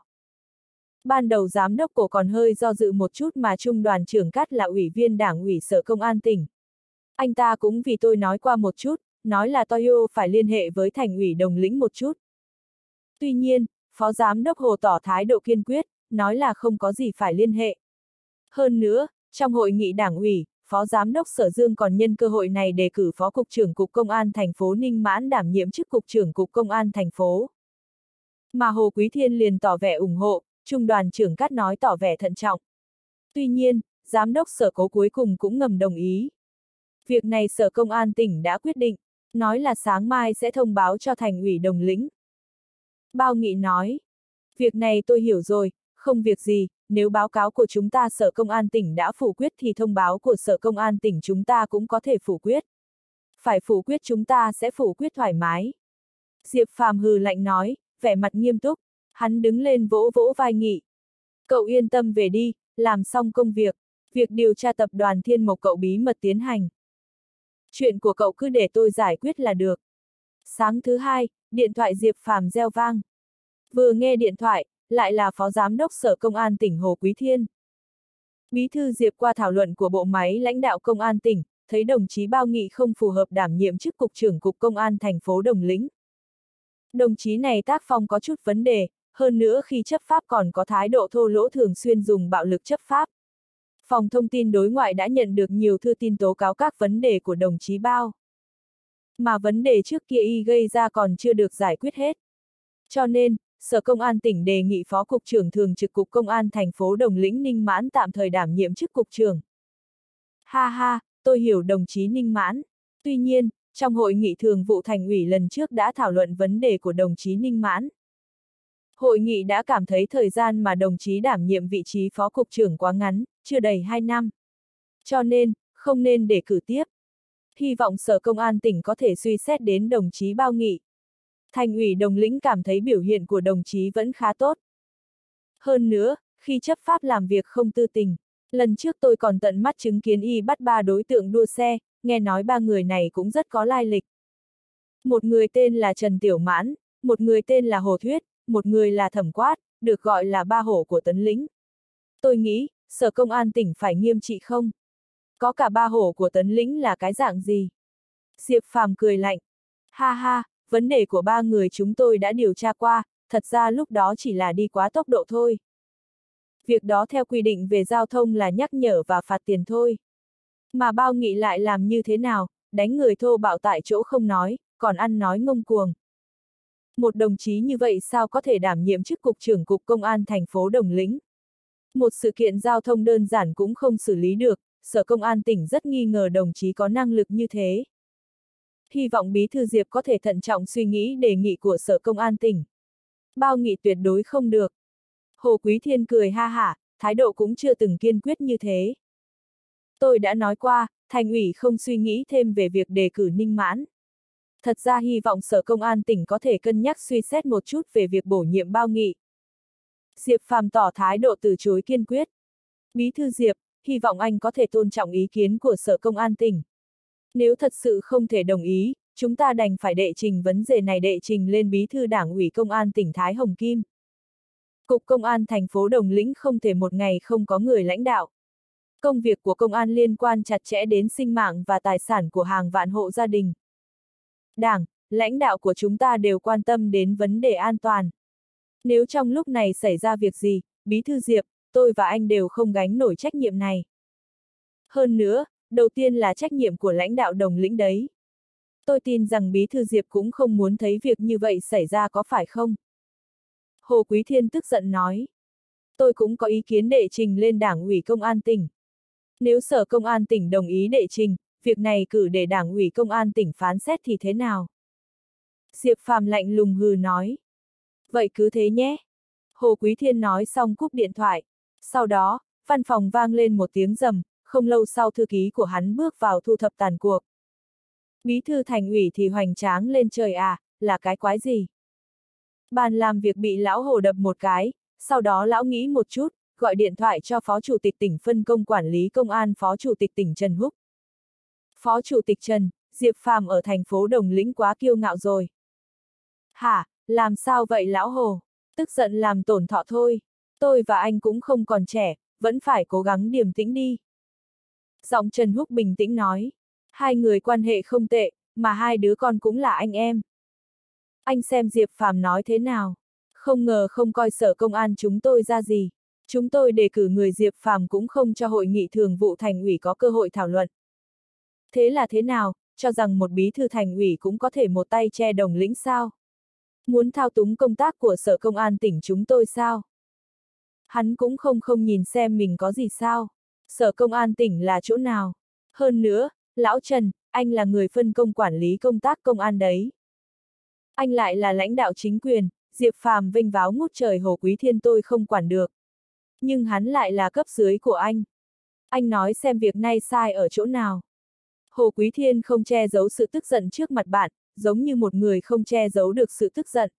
Ban đầu giám đốc cổ còn hơi do dự một chút, mà trung đoàn trưởng Cát là ủy viên đảng ủy sở công an tỉnh. Anh ta cũng vì tôi nói qua một chút, nói là Toyo phải liên hệ với thành ủy Đồng Lĩnh một chút. Tuy nhiên, phó giám đốc Hồ tỏ thái độ kiên quyết, nói là không có gì phải liên hệ. Hơn nữa, trong hội nghị đảng ủy, phó giám đốc Sở Dương còn nhân cơ hội này đề cử phó cục trưởng cục công an thành phố Ninh Mãn đảm nhiệm chức cục trưởng cục công an thành phố. Mà Hồ Quý Thiên liền tỏ vẻ ủng hộ, trung đoàn trưởng Cát nói tỏ vẻ thận trọng. Tuy nhiên, giám đốc Sở Cố cuối cùng cũng ngầm đồng ý. Việc này Sở Công an tỉnh đã quyết định, nói là sáng mai sẽ thông báo cho thành ủy Đồng Lĩnh. Bao Nghị nói, việc này tôi hiểu rồi, không việc gì, nếu báo cáo của chúng ta Sở Công an tỉnh đã phủ quyết thì thông báo của Sở Công an tỉnh chúng ta cũng có thể phủ quyết. Phải phủ quyết chúng ta sẽ phủ quyết thoải mái. Diệp Phàm hừ lạnh nói, vẻ mặt nghiêm túc, hắn đứng lên vỗ vỗ vai Nghị. Cậu yên tâm về đi, làm xong công việc, việc điều tra tập đoàn Thiên Mộc cậu bí mật tiến hành. Chuyện của cậu cứ để tôi giải quyết là được. Sáng thứ hai, điện thoại Diệp Phàm reo vang. Vừa nghe điện thoại, lại là Phó Giám đốc Sở Công an tỉnh Hồ Quý Thiên. Bí thư Diệp qua thảo luận của bộ máy lãnh đạo Công an tỉnh, thấy đồng chí Bao Nghị không phù hợp đảm nhiệm chức Cục trưởng Cục Công an thành phố Đồng Lĩnh. Đồng chí này tác phong có chút vấn đề, hơn nữa khi chấp pháp còn có thái độ thô lỗ thường xuyên dùng bạo lực chấp pháp. Phòng thông tin đối ngoại đã nhận được nhiều thư tin tố cáo các vấn đề của đồng chí Bao. Mà vấn đề trước kia y gây ra còn chưa được giải quyết hết. Cho nên, Sở Công an tỉnh đề nghị Phó Cục trưởng Thường trực Cục Công an thành phố Đồng Lĩnh Ninh Mãn tạm thời đảm nhiệm chức Cục trưởng. Ha ha, tôi hiểu đồng chí Ninh Mãn. Tuy nhiên, trong hội nghị thường vụ thành ủy lần trước đã thảo luận vấn đề của đồng chí Ninh Mãn. Hội nghị đã cảm thấy thời gian mà đồng chí đảm nhiệm vị trí Phó Cục trưởng quá ngắn, chưa đầy hai năm. Cho nên, không nên để cử tiếp. Hy vọng Sở Công an tỉnh có thể suy xét đến đồng chí Bao Nghị. Thành ủy Đồng Lĩnh cảm thấy biểu hiện của đồng chí vẫn khá tốt. Hơn nữa, khi chấp pháp làm việc không tư tình, lần trước tôi còn tận mắt chứng kiến y bắt ba đối tượng đua xe, nghe nói ba người này cũng rất có lai lịch. Một người tên là Trần Tiểu Mãn, một người tên là Hồ Thuyết, một người là Thẩm Quát, được gọi là ba hổ của Tấn Lĩnh. Tôi nghĩ, Sở Công an tỉnh phải nghiêm trị không? Có cả ba hổ của Tấn Lĩnh là cái dạng gì? Diệp Phàm cười lạnh. Ha ha, vấn đề của ba người chúng tôi đã điều tra qua, thật ra lúc đó chỉ là đi quá tốc độ thôi. Việc đó theo quy định về giao thông là nhắc nhở và phạt tiền thôi. Mà Bao Nghị lại làm như thế nào, đánh người thô bạo tại chỗ không nói, còn ăn nói ngông cuồng. Một đồng chí như vậy sao có thể đảm nhiệm chức Cục trưởng Cục Công an thành phố Đồng Lĩnh? Một sự kiện giao thông đơn giản cũng không xử lý được, Sở Công an tỉnh rất nghi ngờ đồng chí có năng lực như thế. Hy vọng Bí thư Diệp có thể thận trọng suy nghĩ đề nghị của Sở Công an tỉnh. Bao Nghị tuyệt đối không được. Hồ Quý Thiên cười ha hả, thái độ cũng chưa từng kiên quyết như thế. Tôi đã nói qua, thành ủy không suy nghĩ thêm về việc đề cử Ninh Mãn. Thật ra hy vọng Sở Công an tỉnh có thể cân nhắc suy xét một chút về việc bổ nhiệm Bao Nghị. Diệp Phàm tỏ thái độ từ chối kiên quyết. Bí thư Diệp, hy vọng anh có thể tôn trọng ý kiến của Sở Công an tỉnh. Nếu thật sự không thể đồng ý, chúng ta đành phải đệ trình vấn đề này đệ trình lên Bí thư Đảng ủy Công an tỉnh Thái Hồng Kim. Cục Công an thành phố Đồng Lĩnh không thể một ngày không có người lãnh đạo. Công việc của công an liên quan chặt chẽ đến sinh mạng và tài sản của hàng vạn hộ gia đình. Đảng, lãnh đạo của chúng ta đều quan tâm đến vấn đề an toàn. Nếu trong lúc này xảy ra việc gì, Bí thư Diệp, tôi và anh đều không gánh nổi trách nhiệm này. Hơn nữa, đầu tiên là trách nhiệm của lãnh đạo Đồng Lĩnh đấy. Tôi tin rằng Bí thư Diệp cũng không muốn thấy việc như vậy xảy ra có phải không? Hồ Quý Thiên tức giận nói. Tôi cũng có ý kiến đệ trình lên Đảng ủy Công an tỉnh. Nếu Sở Công an tỉnh đồng ý đệ trình, việc này cử để Đảng ủy Công an tỉnh phán xét thì thế nào? Diệp Phàm lạnh lùng hừ nói. Vậy cứ thế nhé. Hồ Quý Thiên nói xong cúp điện thoại. Sau đó, văn phòng vang lên một tiếng rầm, không lâu sau thư ký của hắn bước vào thu thập tàn cuộc. Bí thư thành ủy thì hoành tráng lên trời à, là cái quái gì? Bàn làm việc bị lão Hồ đập một cái, sau đó lão nghĩ một chút, gọi điện thoại cho Phó Chủ tịch tỉnh phân công quản lý công an Phó Chủ tịch tỉnh Trần Húc. Phó Chủ tịch Trần, Diệp Phàm ở thành phố Đồng Lĩnh quá kiêu ngạo rồi. Hả, làm sao vậy lão Hồ? Tức giận làm tổn thọ thôi. Tôi và anh cũng không còn trẻ, vẫn phải cố gắng điềm tĩnh đi. Giọng Trần Húc bình tĩnh nói. Hai người quan hệ không tệ, mà hai đứa con cũng là anh em. Anh xem Diệp Phàm nói thế nào? Không ngờ không coi Sở Công an chúng tôi ra gì. Chúng tôi đề cử người Diệp Phàm cũng không cho hội nghị thường vụ thành ủy có cơ hội thảo luận. Thế là thế nào, cho rằng một bí thư thành ủy cũng có thể một tay che Đồng Lĩnh sao? Muốn thao túng công tác của Sở Công an tỉnh chúng tôi sao? Hắn cũng không không nhìn xem mình có gì sao? Sở Công an tỉnh là chỗ nào? Hơn nữa, lão Trần, anh là người phân công quản lý công tác công an đấy. Anh lại là lãnh đạo chính quyền, Diệp Phàm vênh váo ngút trời Hồ Quý Thiên tôi không quản được. Nhưng hắn lại là cấp dưới của anh. Anh nói xem việc này sai ở chỗ nào. Hồ Quý Thiên không che giấu sự tức giận trước mặt bạn, giống như một người không che giấu được sự tức giận.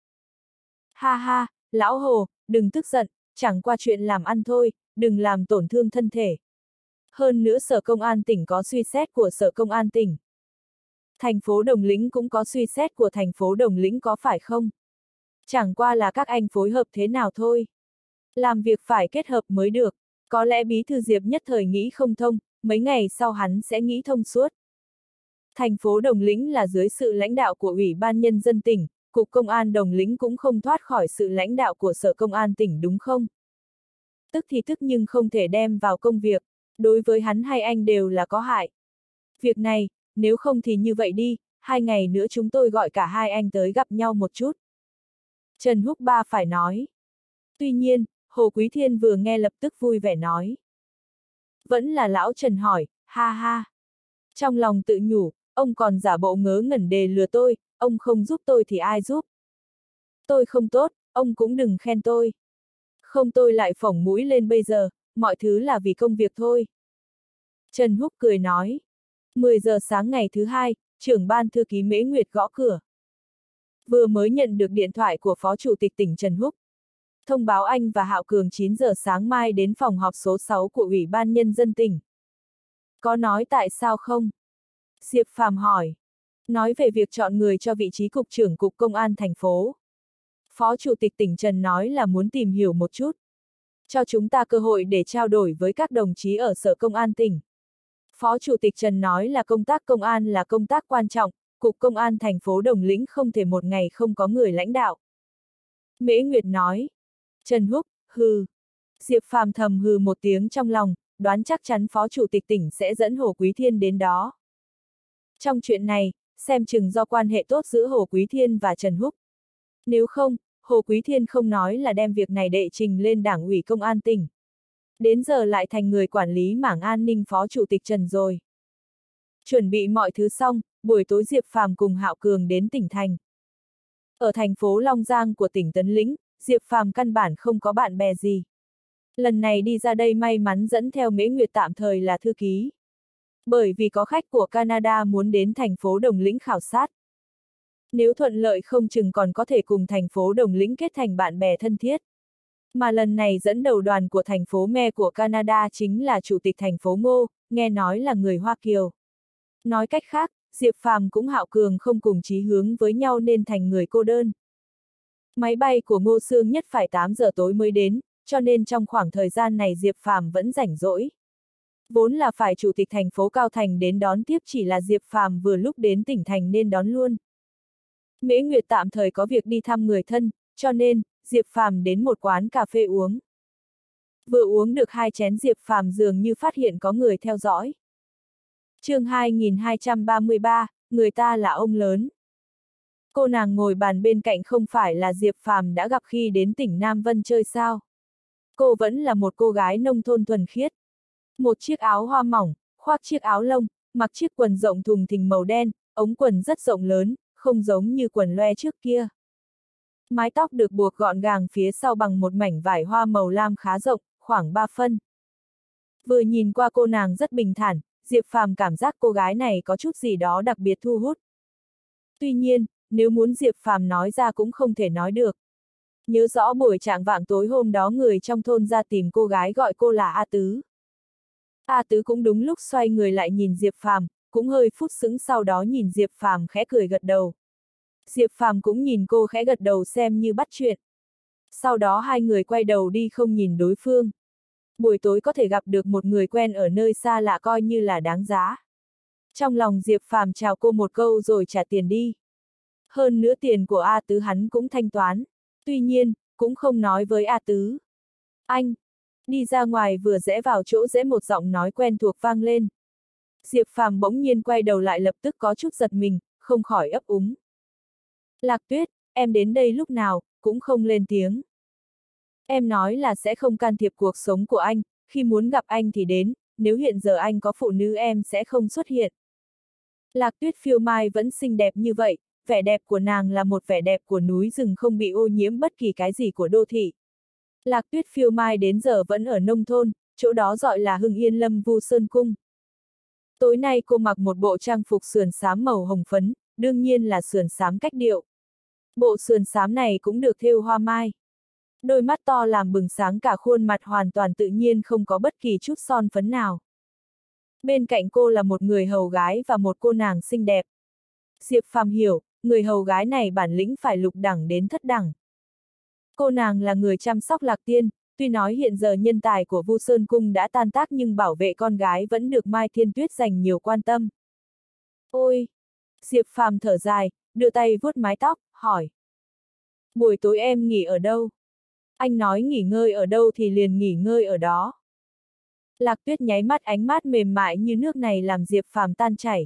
Ha ha, lão Hồ, đừng tức giận, chẳng qua chuyện làm ăn thôi, đừng làm tổn thương thân thể. Hơn nữa Sở Công an tỉnh có suy xét của Sở Công an tỉnh. Thành phố Đồng Lĩnh cũng có suy xét của thành phố Đồng Lĩnh có phải không? Chẳng qua là các anh phối hợp thế nào thôi. Làm việc phải kết hợp mới được. Có lẽ Bí thư Diệp nhất thời nghĩ không thông, mấy ngày sau hắn sẽ nghĩ thông suốt. Thành phố Đồng Lĩnh là dưới sự lãnh đạo của Ủy ban Nhân dân tỉnh, Cục Công an Đồng Lĩnh cũng không thoát khỏi sự lãnh đạo của Sở Công an tỉnh đúng không? Tức thì tức nhưng không thể đem vào công việc, đối với hắn hay anh đều là có hại. Việc này, nếu không thì như vậy đi, hai ngày nữa chúng tôi gọi cả hai anh tới gặp nhau một chút. Trần Húc Ba phải nói. Tuy nhiên, Hồ Quý Thiên vừa nghe lập tức vui vẻ nói. Vẫn là lão Trần hỏi, ha ha. Trong lòng tự nhủ, ông còn giả bộ ngớ ngẩn đề lừa tôi, ông không giúp tôi thì ai giúp. Tôi không tốt, ông cũng đừng khen tôi. Không tôi lại phỏng mũi lên bây giờ, mọi thứ là vì công việc thôi. Trần Húc cười nói. mười giờ sáng ngày thứ hai, trưởng ban thư ký Mễ Nguyệt gõ cửa. Vừa mới nhận được điện thoại của Phó Chủ tịch tỉnh Trần Húc. Thông báo anh và Hạo Cường chín giờ sáng mai đến phòng họp số sáu của Ủy ban Nhân dân tỉnh. Có nói tại sao không? Diệp Phàm hỏi. Nói về việc chọn người cho vị trí cục trưởng cục công an thành phố. Phó Chủ tịch tỉnh Trần nói là muốn tìm hiểu một chút. Cho chúng ta cơ hội để trao đổi với các đồng chí ở Sở Công an tỉnh. Phó Chủ tịch Trần nói là công tác công an là công tác quan trọng, Cục Công an thành phố Đồng Lĩnh không thể một ngày không có người lãnh đạo. Mễ Nguyệt nói. Trần Húc, hừ. Diệp Phàm thầm hừ một tiếng trong lòng, đoán chắc chắn Phó Chủ tịch tỉnh sẽ dẫn Hồ Quý Thiên đến đó. Trong chuyện này, xem chừng do quan hệ tốt giữa Hồ Quý Thiên và Trần Húc. Nếu không, Hồ Quý Thiên không nói là đem việc này đệ trình lên Đảng ủy Công an tỉnh. Đến giờ lại thành người quản lý mảng an ninh Phó Chủ tịch Trần rồi. Chuẩn bị mọi thứ xong, buổi tối Diệp Phàm cùng Hạo Cường đến tỉnh thành. Ở thành phố Long Giang của tỉnh Tấn Lĩnh, Diệp Phàm căn bản không có bạn bè gì. Lần này đi ra đây may mắn dẫn theo Mễ Nguyệt tạm thời là thư ký. Bởi vì có khách của Canada muốn đến thành phố Đồng Lĩnh khảo sát. Nếu thuận lợi không chừng còn có thể cùng thành phố Đồng Lĩnh kết thành bạn bè thân thiết. Mà lần này dẫn đầu đoàn của thành phố Maine của Canada chính là Chủ tịch thành phố Ngô, nghe nói là người Hoa Kiều. Nói cách khác, Diệp Phàm cũng Hạo Cường không cùng chí hướng với nhau nên thành người cô đơn. Máy bay của Ngô Sương Nhất phải tám giờ tối mới đến, cho nên trong khoảng thời gian này Diệp Phàm vẫn rảnh rỗi. Vốn là phải Chủ tịch thành phố Cao Thành đến đón tiếp chỉ là Diệp Phàm vừa lúc đến tỉnh thành nên đón luôn. Mễ Nguyệt tạm thời có việc đi thăm người thân, cho nên, Diệp Phàm đến một quán cà phê uống. Vừa uống được hai chén Diệp Phàm dường như phát hiện có người theo dõi. Chương hai nghìn hai trăm ba mươi ba, người ta là ông lớn. Cô nàng ngồi bàn bên cạnh không phải là Diệp Phàm đã gặp khi đến tỉnh Nam Vân chơi sao. Cô vẫn là một cô gái nông thôn thuần khiết. Một chiếc áo hoa mỏng, khoác chiếc áo lông, mặc chiếc quần rộng thùng thình màu đen, ống quần rất rộng lớn, không giống như quần loe trước kia. Mái tóc được buộc gọn gàng phía sau bằng một mảnh vải hoa màu lam khá rộng, khoảng ba phân. Vừa nhìn qua cô nàng rất bình thản, Diệp Phàm cảm giác cô gái này có chút gì đó đặc biệt thu hút. Tuy nhiên, nếu muốn Diệp Phàm nói ra cũng không thể nói được. Nhớ rõ buổi trạng vạng tối hôm đó người trong thôn ra tìm cô gái gọi cô là A Tứ. A Tứ cũng đúng lúc xoay người lại nhìn Diệp Phàm, cũng hơi phút sững sau đó nhìn Diệp Phàm khẽ cười gật đầu. Diệp Phàm cũng nhìn cô khẽ gật đầu xem như bắt chuyện. Sau đó hai người quay đầu đi không nhìn đối phương. Buổi tối có thể gặp được một người quen ở nơi xa lạ coi như là đáng giá. Trong lòng Diệp Phàm chào cô một câu rồi trả tiền đi. Hơn nữa tiền của A Tứ hắn cũng thanh toán. Tuy nhiên, cũng không nói với A Tứ. Anh! Đi ra ngoài vừa rẽ vào chỗ rẽ một giọng nói quen thuộc vang lên. Diệp Phàm bỗng nhiên quay đầu lại lập tức có chút giật mình, không khỏi ấp úng. Lạc Tuyết, em đến đây lúc nào, cũng không lên tiếng. Em nói là sẽ không can thiệp cuộc sống của anh, khi muốn gặp anh thì đến, nếu hiện giờ anh có phụ nữ em sẽ không xuất hiện. Lạc Tuyết phiêu mai vẫn xinh đẹp như vậy, vẻ đẹp của nàng là một vẻ đẹp của núi rừng không bị ô nhiễm bất kỳ cái gì của đô thị. Lạc Tuyết phiêu mai đến giờ vẫn ở nông thôn, chỗ đó gọi là Hưng Yên Lâm Vu Sơn Cung. Tối nay cô mặc một bộ trang phục sườn xám màu hồng phấn, đương nhiên là sườn xám cách điệu. Bộ sườn xám này cũng được thêu hoa mai. Đôi mắt to làm bừng sáng cả khuôn mặt hoàn toàn tự nhiên không có bất kỳ chút son phấn nào. Bên cạnh cô là một người hầu gái và một cô nàng xinh đẹp. Diệp Phàm hiểu, người hầu gái này bản lĩnh phải lục đẳng đến thất đẳng. Cô nàng là người chăm sóc Lạc Tiên, tuy nói hiện giờ nhân tài của Vu Sơn Cung đã tan tác nhưng bảo vệ con gái vẫn được Mai Thiên Tuyết dành nhiều quan tâm. Ôi! Diệp Phàm thở dài, đưa tay vuốt mái tóc, hỏi. Buổi tối em nghỉ ở đâu? Anh nói nghỉ ngơi ở đâu thì liền nghỉ ngơi ở đó. Lạc Tuyết nháy mắt, ánh mắt mềm mại như nước này làm Diệp Phàm tan chảy.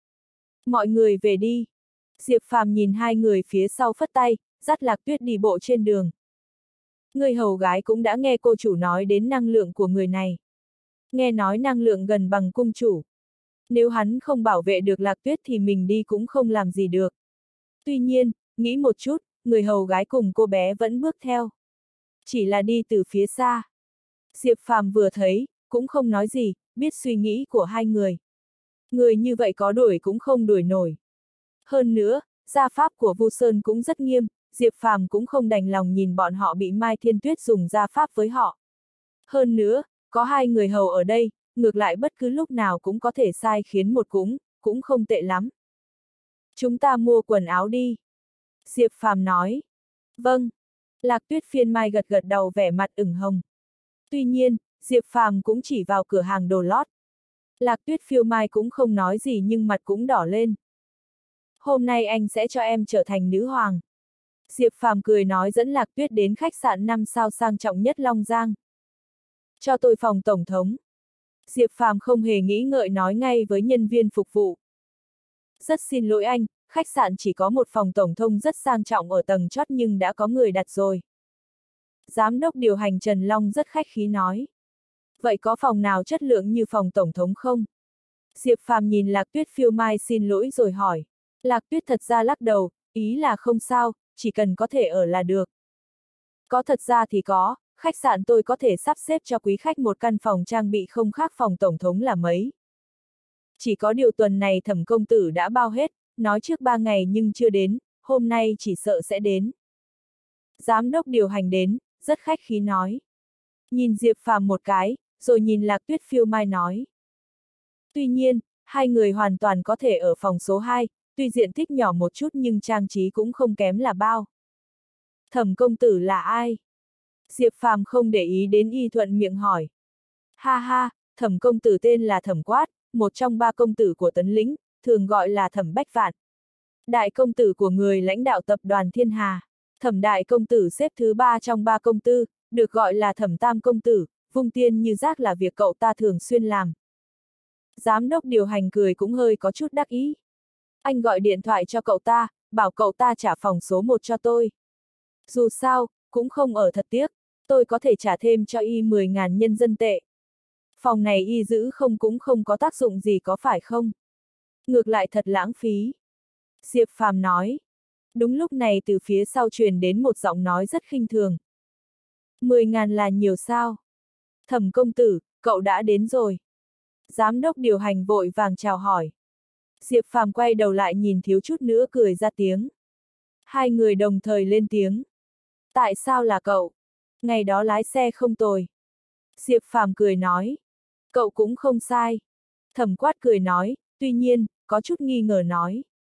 Mọi người về đi. Diệp Phàm nhìn hai người phía sau phất tay, dắt Lạc Tuyết đi bộ trên đường. Người hầu gái cũng đã nghe cô chủ nói đến năng lượng của người này. Nghe nói năng lượng gần bằng cung chủ. Nếu hắn không bảo vệ được Lạc Tuyết thì mình đi cũng không làm gì được. Tuy nhiên, nghĩ một chút, người hầu gái cùng cô bé vẫn bước theo. Chỉ là đi từ phía xa. Diệp Phàm vừa thấy, cũng không nói gì, biết suy nghĩ của hai người. Người như vậy có đuổi cũng không đuổi nổi. Hơn nữa, gia pháp của Vu Sơn cũng rất nghiêm, Diệp Phàm cũng không đành lòng nhìn bọn họ bị Mai Thiên Tuyết dùng gia pháp với họ. Hơn nữa, có hai người hầu ở đây, ngược lại bất cứ lúc nào cũng có thể sai khiến một cũng, cũng không tệ lắm. Chúng ta mua quần áo đi. Diệp Phàm nói. Vâng. Lạc Tuyết phiên mai gật gật đầu vẻ mặt ửng hồng. Tuy nhiên, Diệp Phàm cũng chỉ vào cửa hàng đồ lót. Lạc Tuyết phiêu mai cũng không nói gì nhưng mặt cũng đỏ lên. Hôm nay anh sẽ cho em trở thành nữ hoàng. Diệp Phàm cười nói dẫn Lạc Tuyết đến khách sạn năm sao sang trọng nhất Long Giang. Cho tôi phòng tổng thống. Diệp Phàm không hề nghĩ ngợi nói ngay với nhân viên phục vụ. Rất xin lỗi anh, khách sạn chỉ có một phòng tổng thống rất sang trọng ở tầng chót nhưng đã có người đặt rồi. Giám đốc điều hành Trần Long rất khách khí nói. Vậy có phòng nào chất lượng như phòng tổng thống không? Diệp Phàm nhìn Lạc Tuyết phiêu mai xin lỗi rồi hỏi. Lạc Tuyết thật ra lắc đầu, ý là không sao, chỉ cần có thể ở là được. Có thật ra thì có, khách sạn tôi có thể sắp xếp cho quý khách một căn phòng trang bị không khác phòng tổng thống là mấy. Chỉ có điều tuần này Thẩm công tử đã bao hết, nói trước ba ngày nhưng chưa đến, hôm nay chỉ sợ sẽ đến. Giám đốc điều hành đến, rất khách khí nói. Nhìn Diệp Phàm một cái, rồi nhìn Lạc Tuyết phiêu mai nói. Tuy nhiên, hai người hoàn toàn có thể ở phòng số hai, tuy diện tích nhỏ một chút nhưng trang trí cũng không kém là bao. Thẩm công tử là ai? Diệp Phàm không để ý đến y thuận miệng hỏi. Ha ha, Thẩm công tử tên là Thẩm Quát, một trong ba công tử của Tấn Lĩnh, thường gọi là Thẩm Bách Vạn. Đại công tử của người lãnh đạo tập đoàn Thiên Hà. Thẩm đại công tử xếp thứ ba trong ba công tử, được gọi là Thẩm tam công tử, vung tiền như rác là việc cậu ta thường xuyên làm. Giám đốc điều hành cười cũng hơi có chút đắc ý. Anh gọi điện thoại cho cậu ta, bảo cậu ta trả phòng số một cho tôi. Dù sao, cũng không ở thật tiếc, tôi có thể trả thêm cho y mười ngàn nhân dân tệ. Phòng này y giữ không cũng không có tác dụng gì có phải không? Ngược lại thật lãng phí. Diệp Phàm nói. Đúng lúc này từ phía sau truyền đến một giọng nói rất khinh thường. Mười ngàn là nhiều sao? Thẩm công tử, cậu đã đến rồi. Giám đốc điều hành vội vàng chào hỏi. Diệp Phàm quay đầu lại nhìn thiếu chút nữa cười ra tiếng. Hai người đồng thời lên tiếng. Tại sao là cậu? Ngày đó lái xe không tồi. Diệp Phàm cười nói. Cậu cũng không sai. Thẩm Quát cười nói, tuy nhiên, có chút nghi ngờ nói.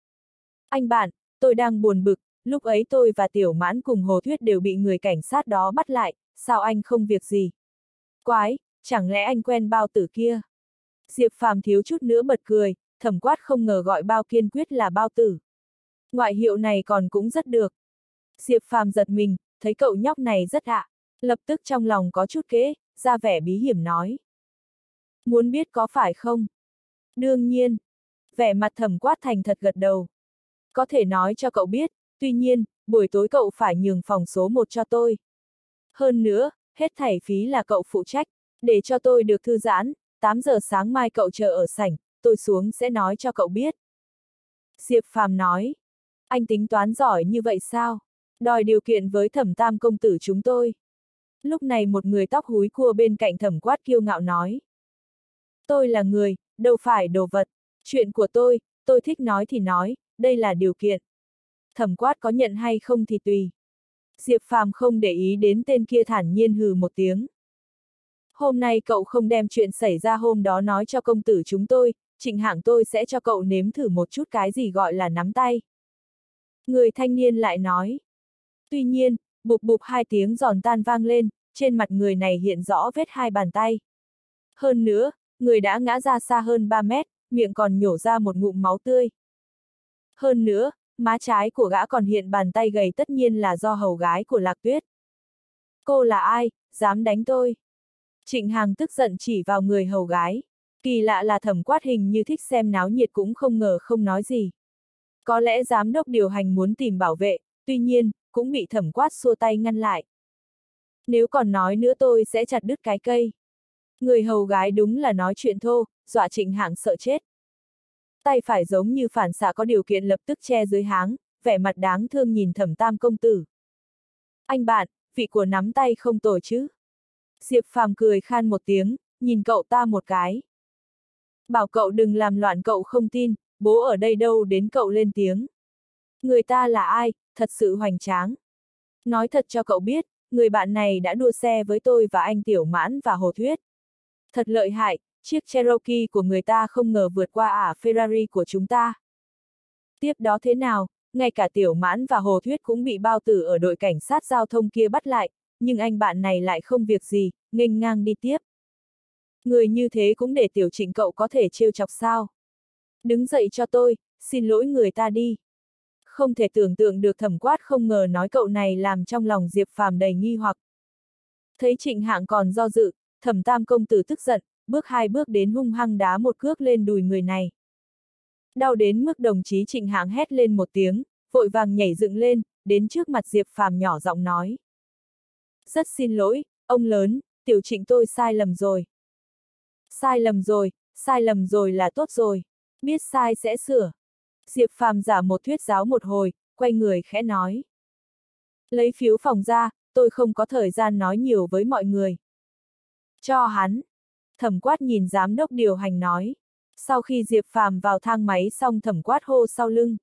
Anh bạn, tôi đang buồn bực, lúc ấy tôi và Tiểu Mãn cùng Hồ Thuyết đều bị người cảnh sát đó bắt lại, sao anh không việc gì? Quái, chẳng lẽ anh quen bao tử kia? Diệp Phàm thiếu chút nữa bật cười, Thẩm Quát không ngờ gọi bao kiên quyết là bao tử. Ngoại hiệu này còn cũng rất được. Diệp Phàm giật mình, thấy cậu nhóc này rất ạ, lập tức trong lòng có chút kế, ra vẻ bí hiểm nói. Muốn biết có phải không? Đương nhiên. Vẻ mặt Thẩm Quát thành thật gật đầu. Có thể nói cho cậu biết, tuy nhiên, buổi tối cậu phải nhường phòng số một cho tôi. Hơn nữa, hết thảy phí là cậu phụ trách, để cho tôi được thư giãn, tám giờ sáng mai cậu chờ ở sảnh, tôi xuống sẽ nói cho cậu biết. Diệp Phàm nói, anh tính toán giỏi như vậy sao? Đòi điều kiện với Thẩm tam công tử chúng tôi. Lúc này một người tóc húi cua bên cạnh Thẩm Quát kiêu ngạo nói. Tôi là người, đâu phải đồ vật. Chuyện của tôi, tôi thích nói thì nói, đây là điều kiện. Thẩm Quát có nhận hay không thì tùy. Diệp Phàm không để ý đến tên kia, thản nhiên hừ một tiếng. Hôm nay cậu không đem chuyện xảy ra hôm đó nói cho công tử chúng tôi, Trịnh Hạng tôi sẽ cho cậu nếm thử một chút cái gì gọi là nắm tay. Người thanh niên lại nói. Tuy nhiên, bụp bụp hai tiếng giòn tan vang lên, trên mặt người này hiện rõ vết hai bàn tay. Hơn nữa, người đã ngã ra xa hơn ba mét, miệng còn nhổ ra một ngụm máu tươi. Hơn nữa, má trái của gã còn hiện bàn tay gầy, tất nhiên là do hầu gái của Lạc Tuyết. Cô là ai, dám đánh tôi? Trịnh Hằng tức giận chỉ vào người hầu gái. Kỳ lạ là Thẩm Quát hình như thích xem náo nhiệt, cũng không ngờ không nói gì. Có lẽ giám đốc điều hành muốn tìm bảo vệ, tuy nhiên, cũng bị Thẩm Quát xua tay ngăn lại. Nếu còn nói nữa tôi sẽ chặt đứt cái cây. Người hầu gái đúng là nói chuyện thô, dọa Trịnh Hằng sợ chết. Tay phải giống như phản xạ có điều kiện lập tức che dưới háng, vẻ mặt đáng thương nhìn Thẩm Tam công tử. Anh bạn, vị của nắm tay không tồi chứ? Diệp Phàm cười khan một tiếng, nhìn cậu ta một cái. Bảo cậu đừng làm loạn, cậu không tin, bố ở đây đâu đến cậu lên tiếng. Người ta là ai, thật sự hoành tráng. Nói thật cho cậu biết, người bạn này đã đua xe với tôi và anh Tiểu Mãn và Hồ Thuyết. Thật lợi hại, chiếc Cherokee của người ta không ngờ vượt qua ả Ferrari của chúng ta. Tiếp đó thế nào, ngay cả Tiểu Mãn và Hồ Thuyết cũng bị bao tử ở đội cảnh sát giao thông kia bắt lại, nhưng anh bạn này lại không việc gì, nghênh ngang đi tiếp. Người như thế cũng để Tiểu Trịnh cậu có thể trêu chọc sao? Đứng dậy cho tôi, xin lỗi người ta đi. Không thể tưởng tượng được Thẩm Quát không ngờ nói cậu này làm trong lòng Diệp Phàm đầy nghi hoặc. Thấy Trịnh Hạng còn do dự, Thẩm Tam công tử tức giận, bước hai bước đến hung hăng đá một cước lên đùi người này. Đau đến mức đồng chí Trịnh Hạng hét lên một tiếng, vội vàng nhảy dựng lên, đến trước mặt Diệp Phàm nhỏ giọng nói. Rất xin lỗi, ông lớn, Tiểu Trịnh tôi sai lầm rồi. Sai lầm rồi, sai lầm rồi là tốt rồi, biết sai sẽ sửa. Diệp Phàm giả một thuyết giáo một hồi, quay người khẽ nói. Lấy phiếu phòng ra, tôi không có thời gian nói nhiều với mọi người. Cho hắn. Thẩm Quát nhìn giám đốc điều hành nói. Sau khi Diệp Phàm vào thang máy xong, Thẩm Quát hô sau lưng.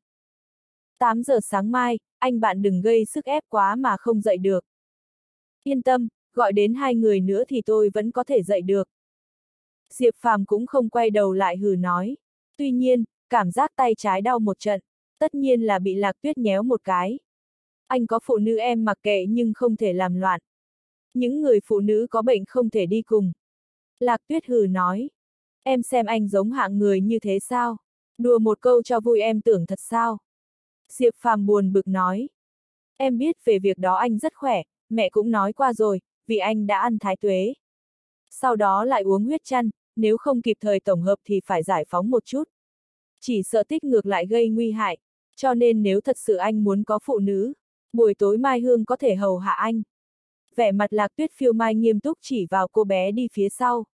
tám giờ sáng mai, anh bạn đừng gây sức ép quá mà không dậy được. Yên tâm, gọi đến hai người nữa thì tôi vẫn có thể dậy được. Diệp Phàm cũng không quay đầu lại hừ nói. Tuy nhiên, cảm giác tay trái đau một trận, tất nhiên là bị Lạc Tuyết nhéo một cái. Anh có phụ nữ em mặc kệ nhưng không thể làm loạn. Những người phụ nữ có bệnh không thể đi cùng. Lạc Tuyết hừ nói. Em xem anh giống hạng người như thế sao? Đùa một câu cho vui em tưởng thật sao? Diệp Phàm buồn bực nói. Em biết về việc đó anh rất khỏe, mẹ cũng nói qua rồi, vì anh đã ăn thái tuế. Sau đó lại uống huyết chăn, nếu không kịp thời tổng hợp thì phải giải phóng một chút. Chỉ sợ tích ngược lại gây nguy hại, cho nên nếu thật sự anh muốn có phụ nữ, buổi tối Mai Hương có thể hầu hạ anh. Vẻ mặt Lạc Tuyết phiêu mai nghiêm túc chỉ vào cô bé đi phía sau.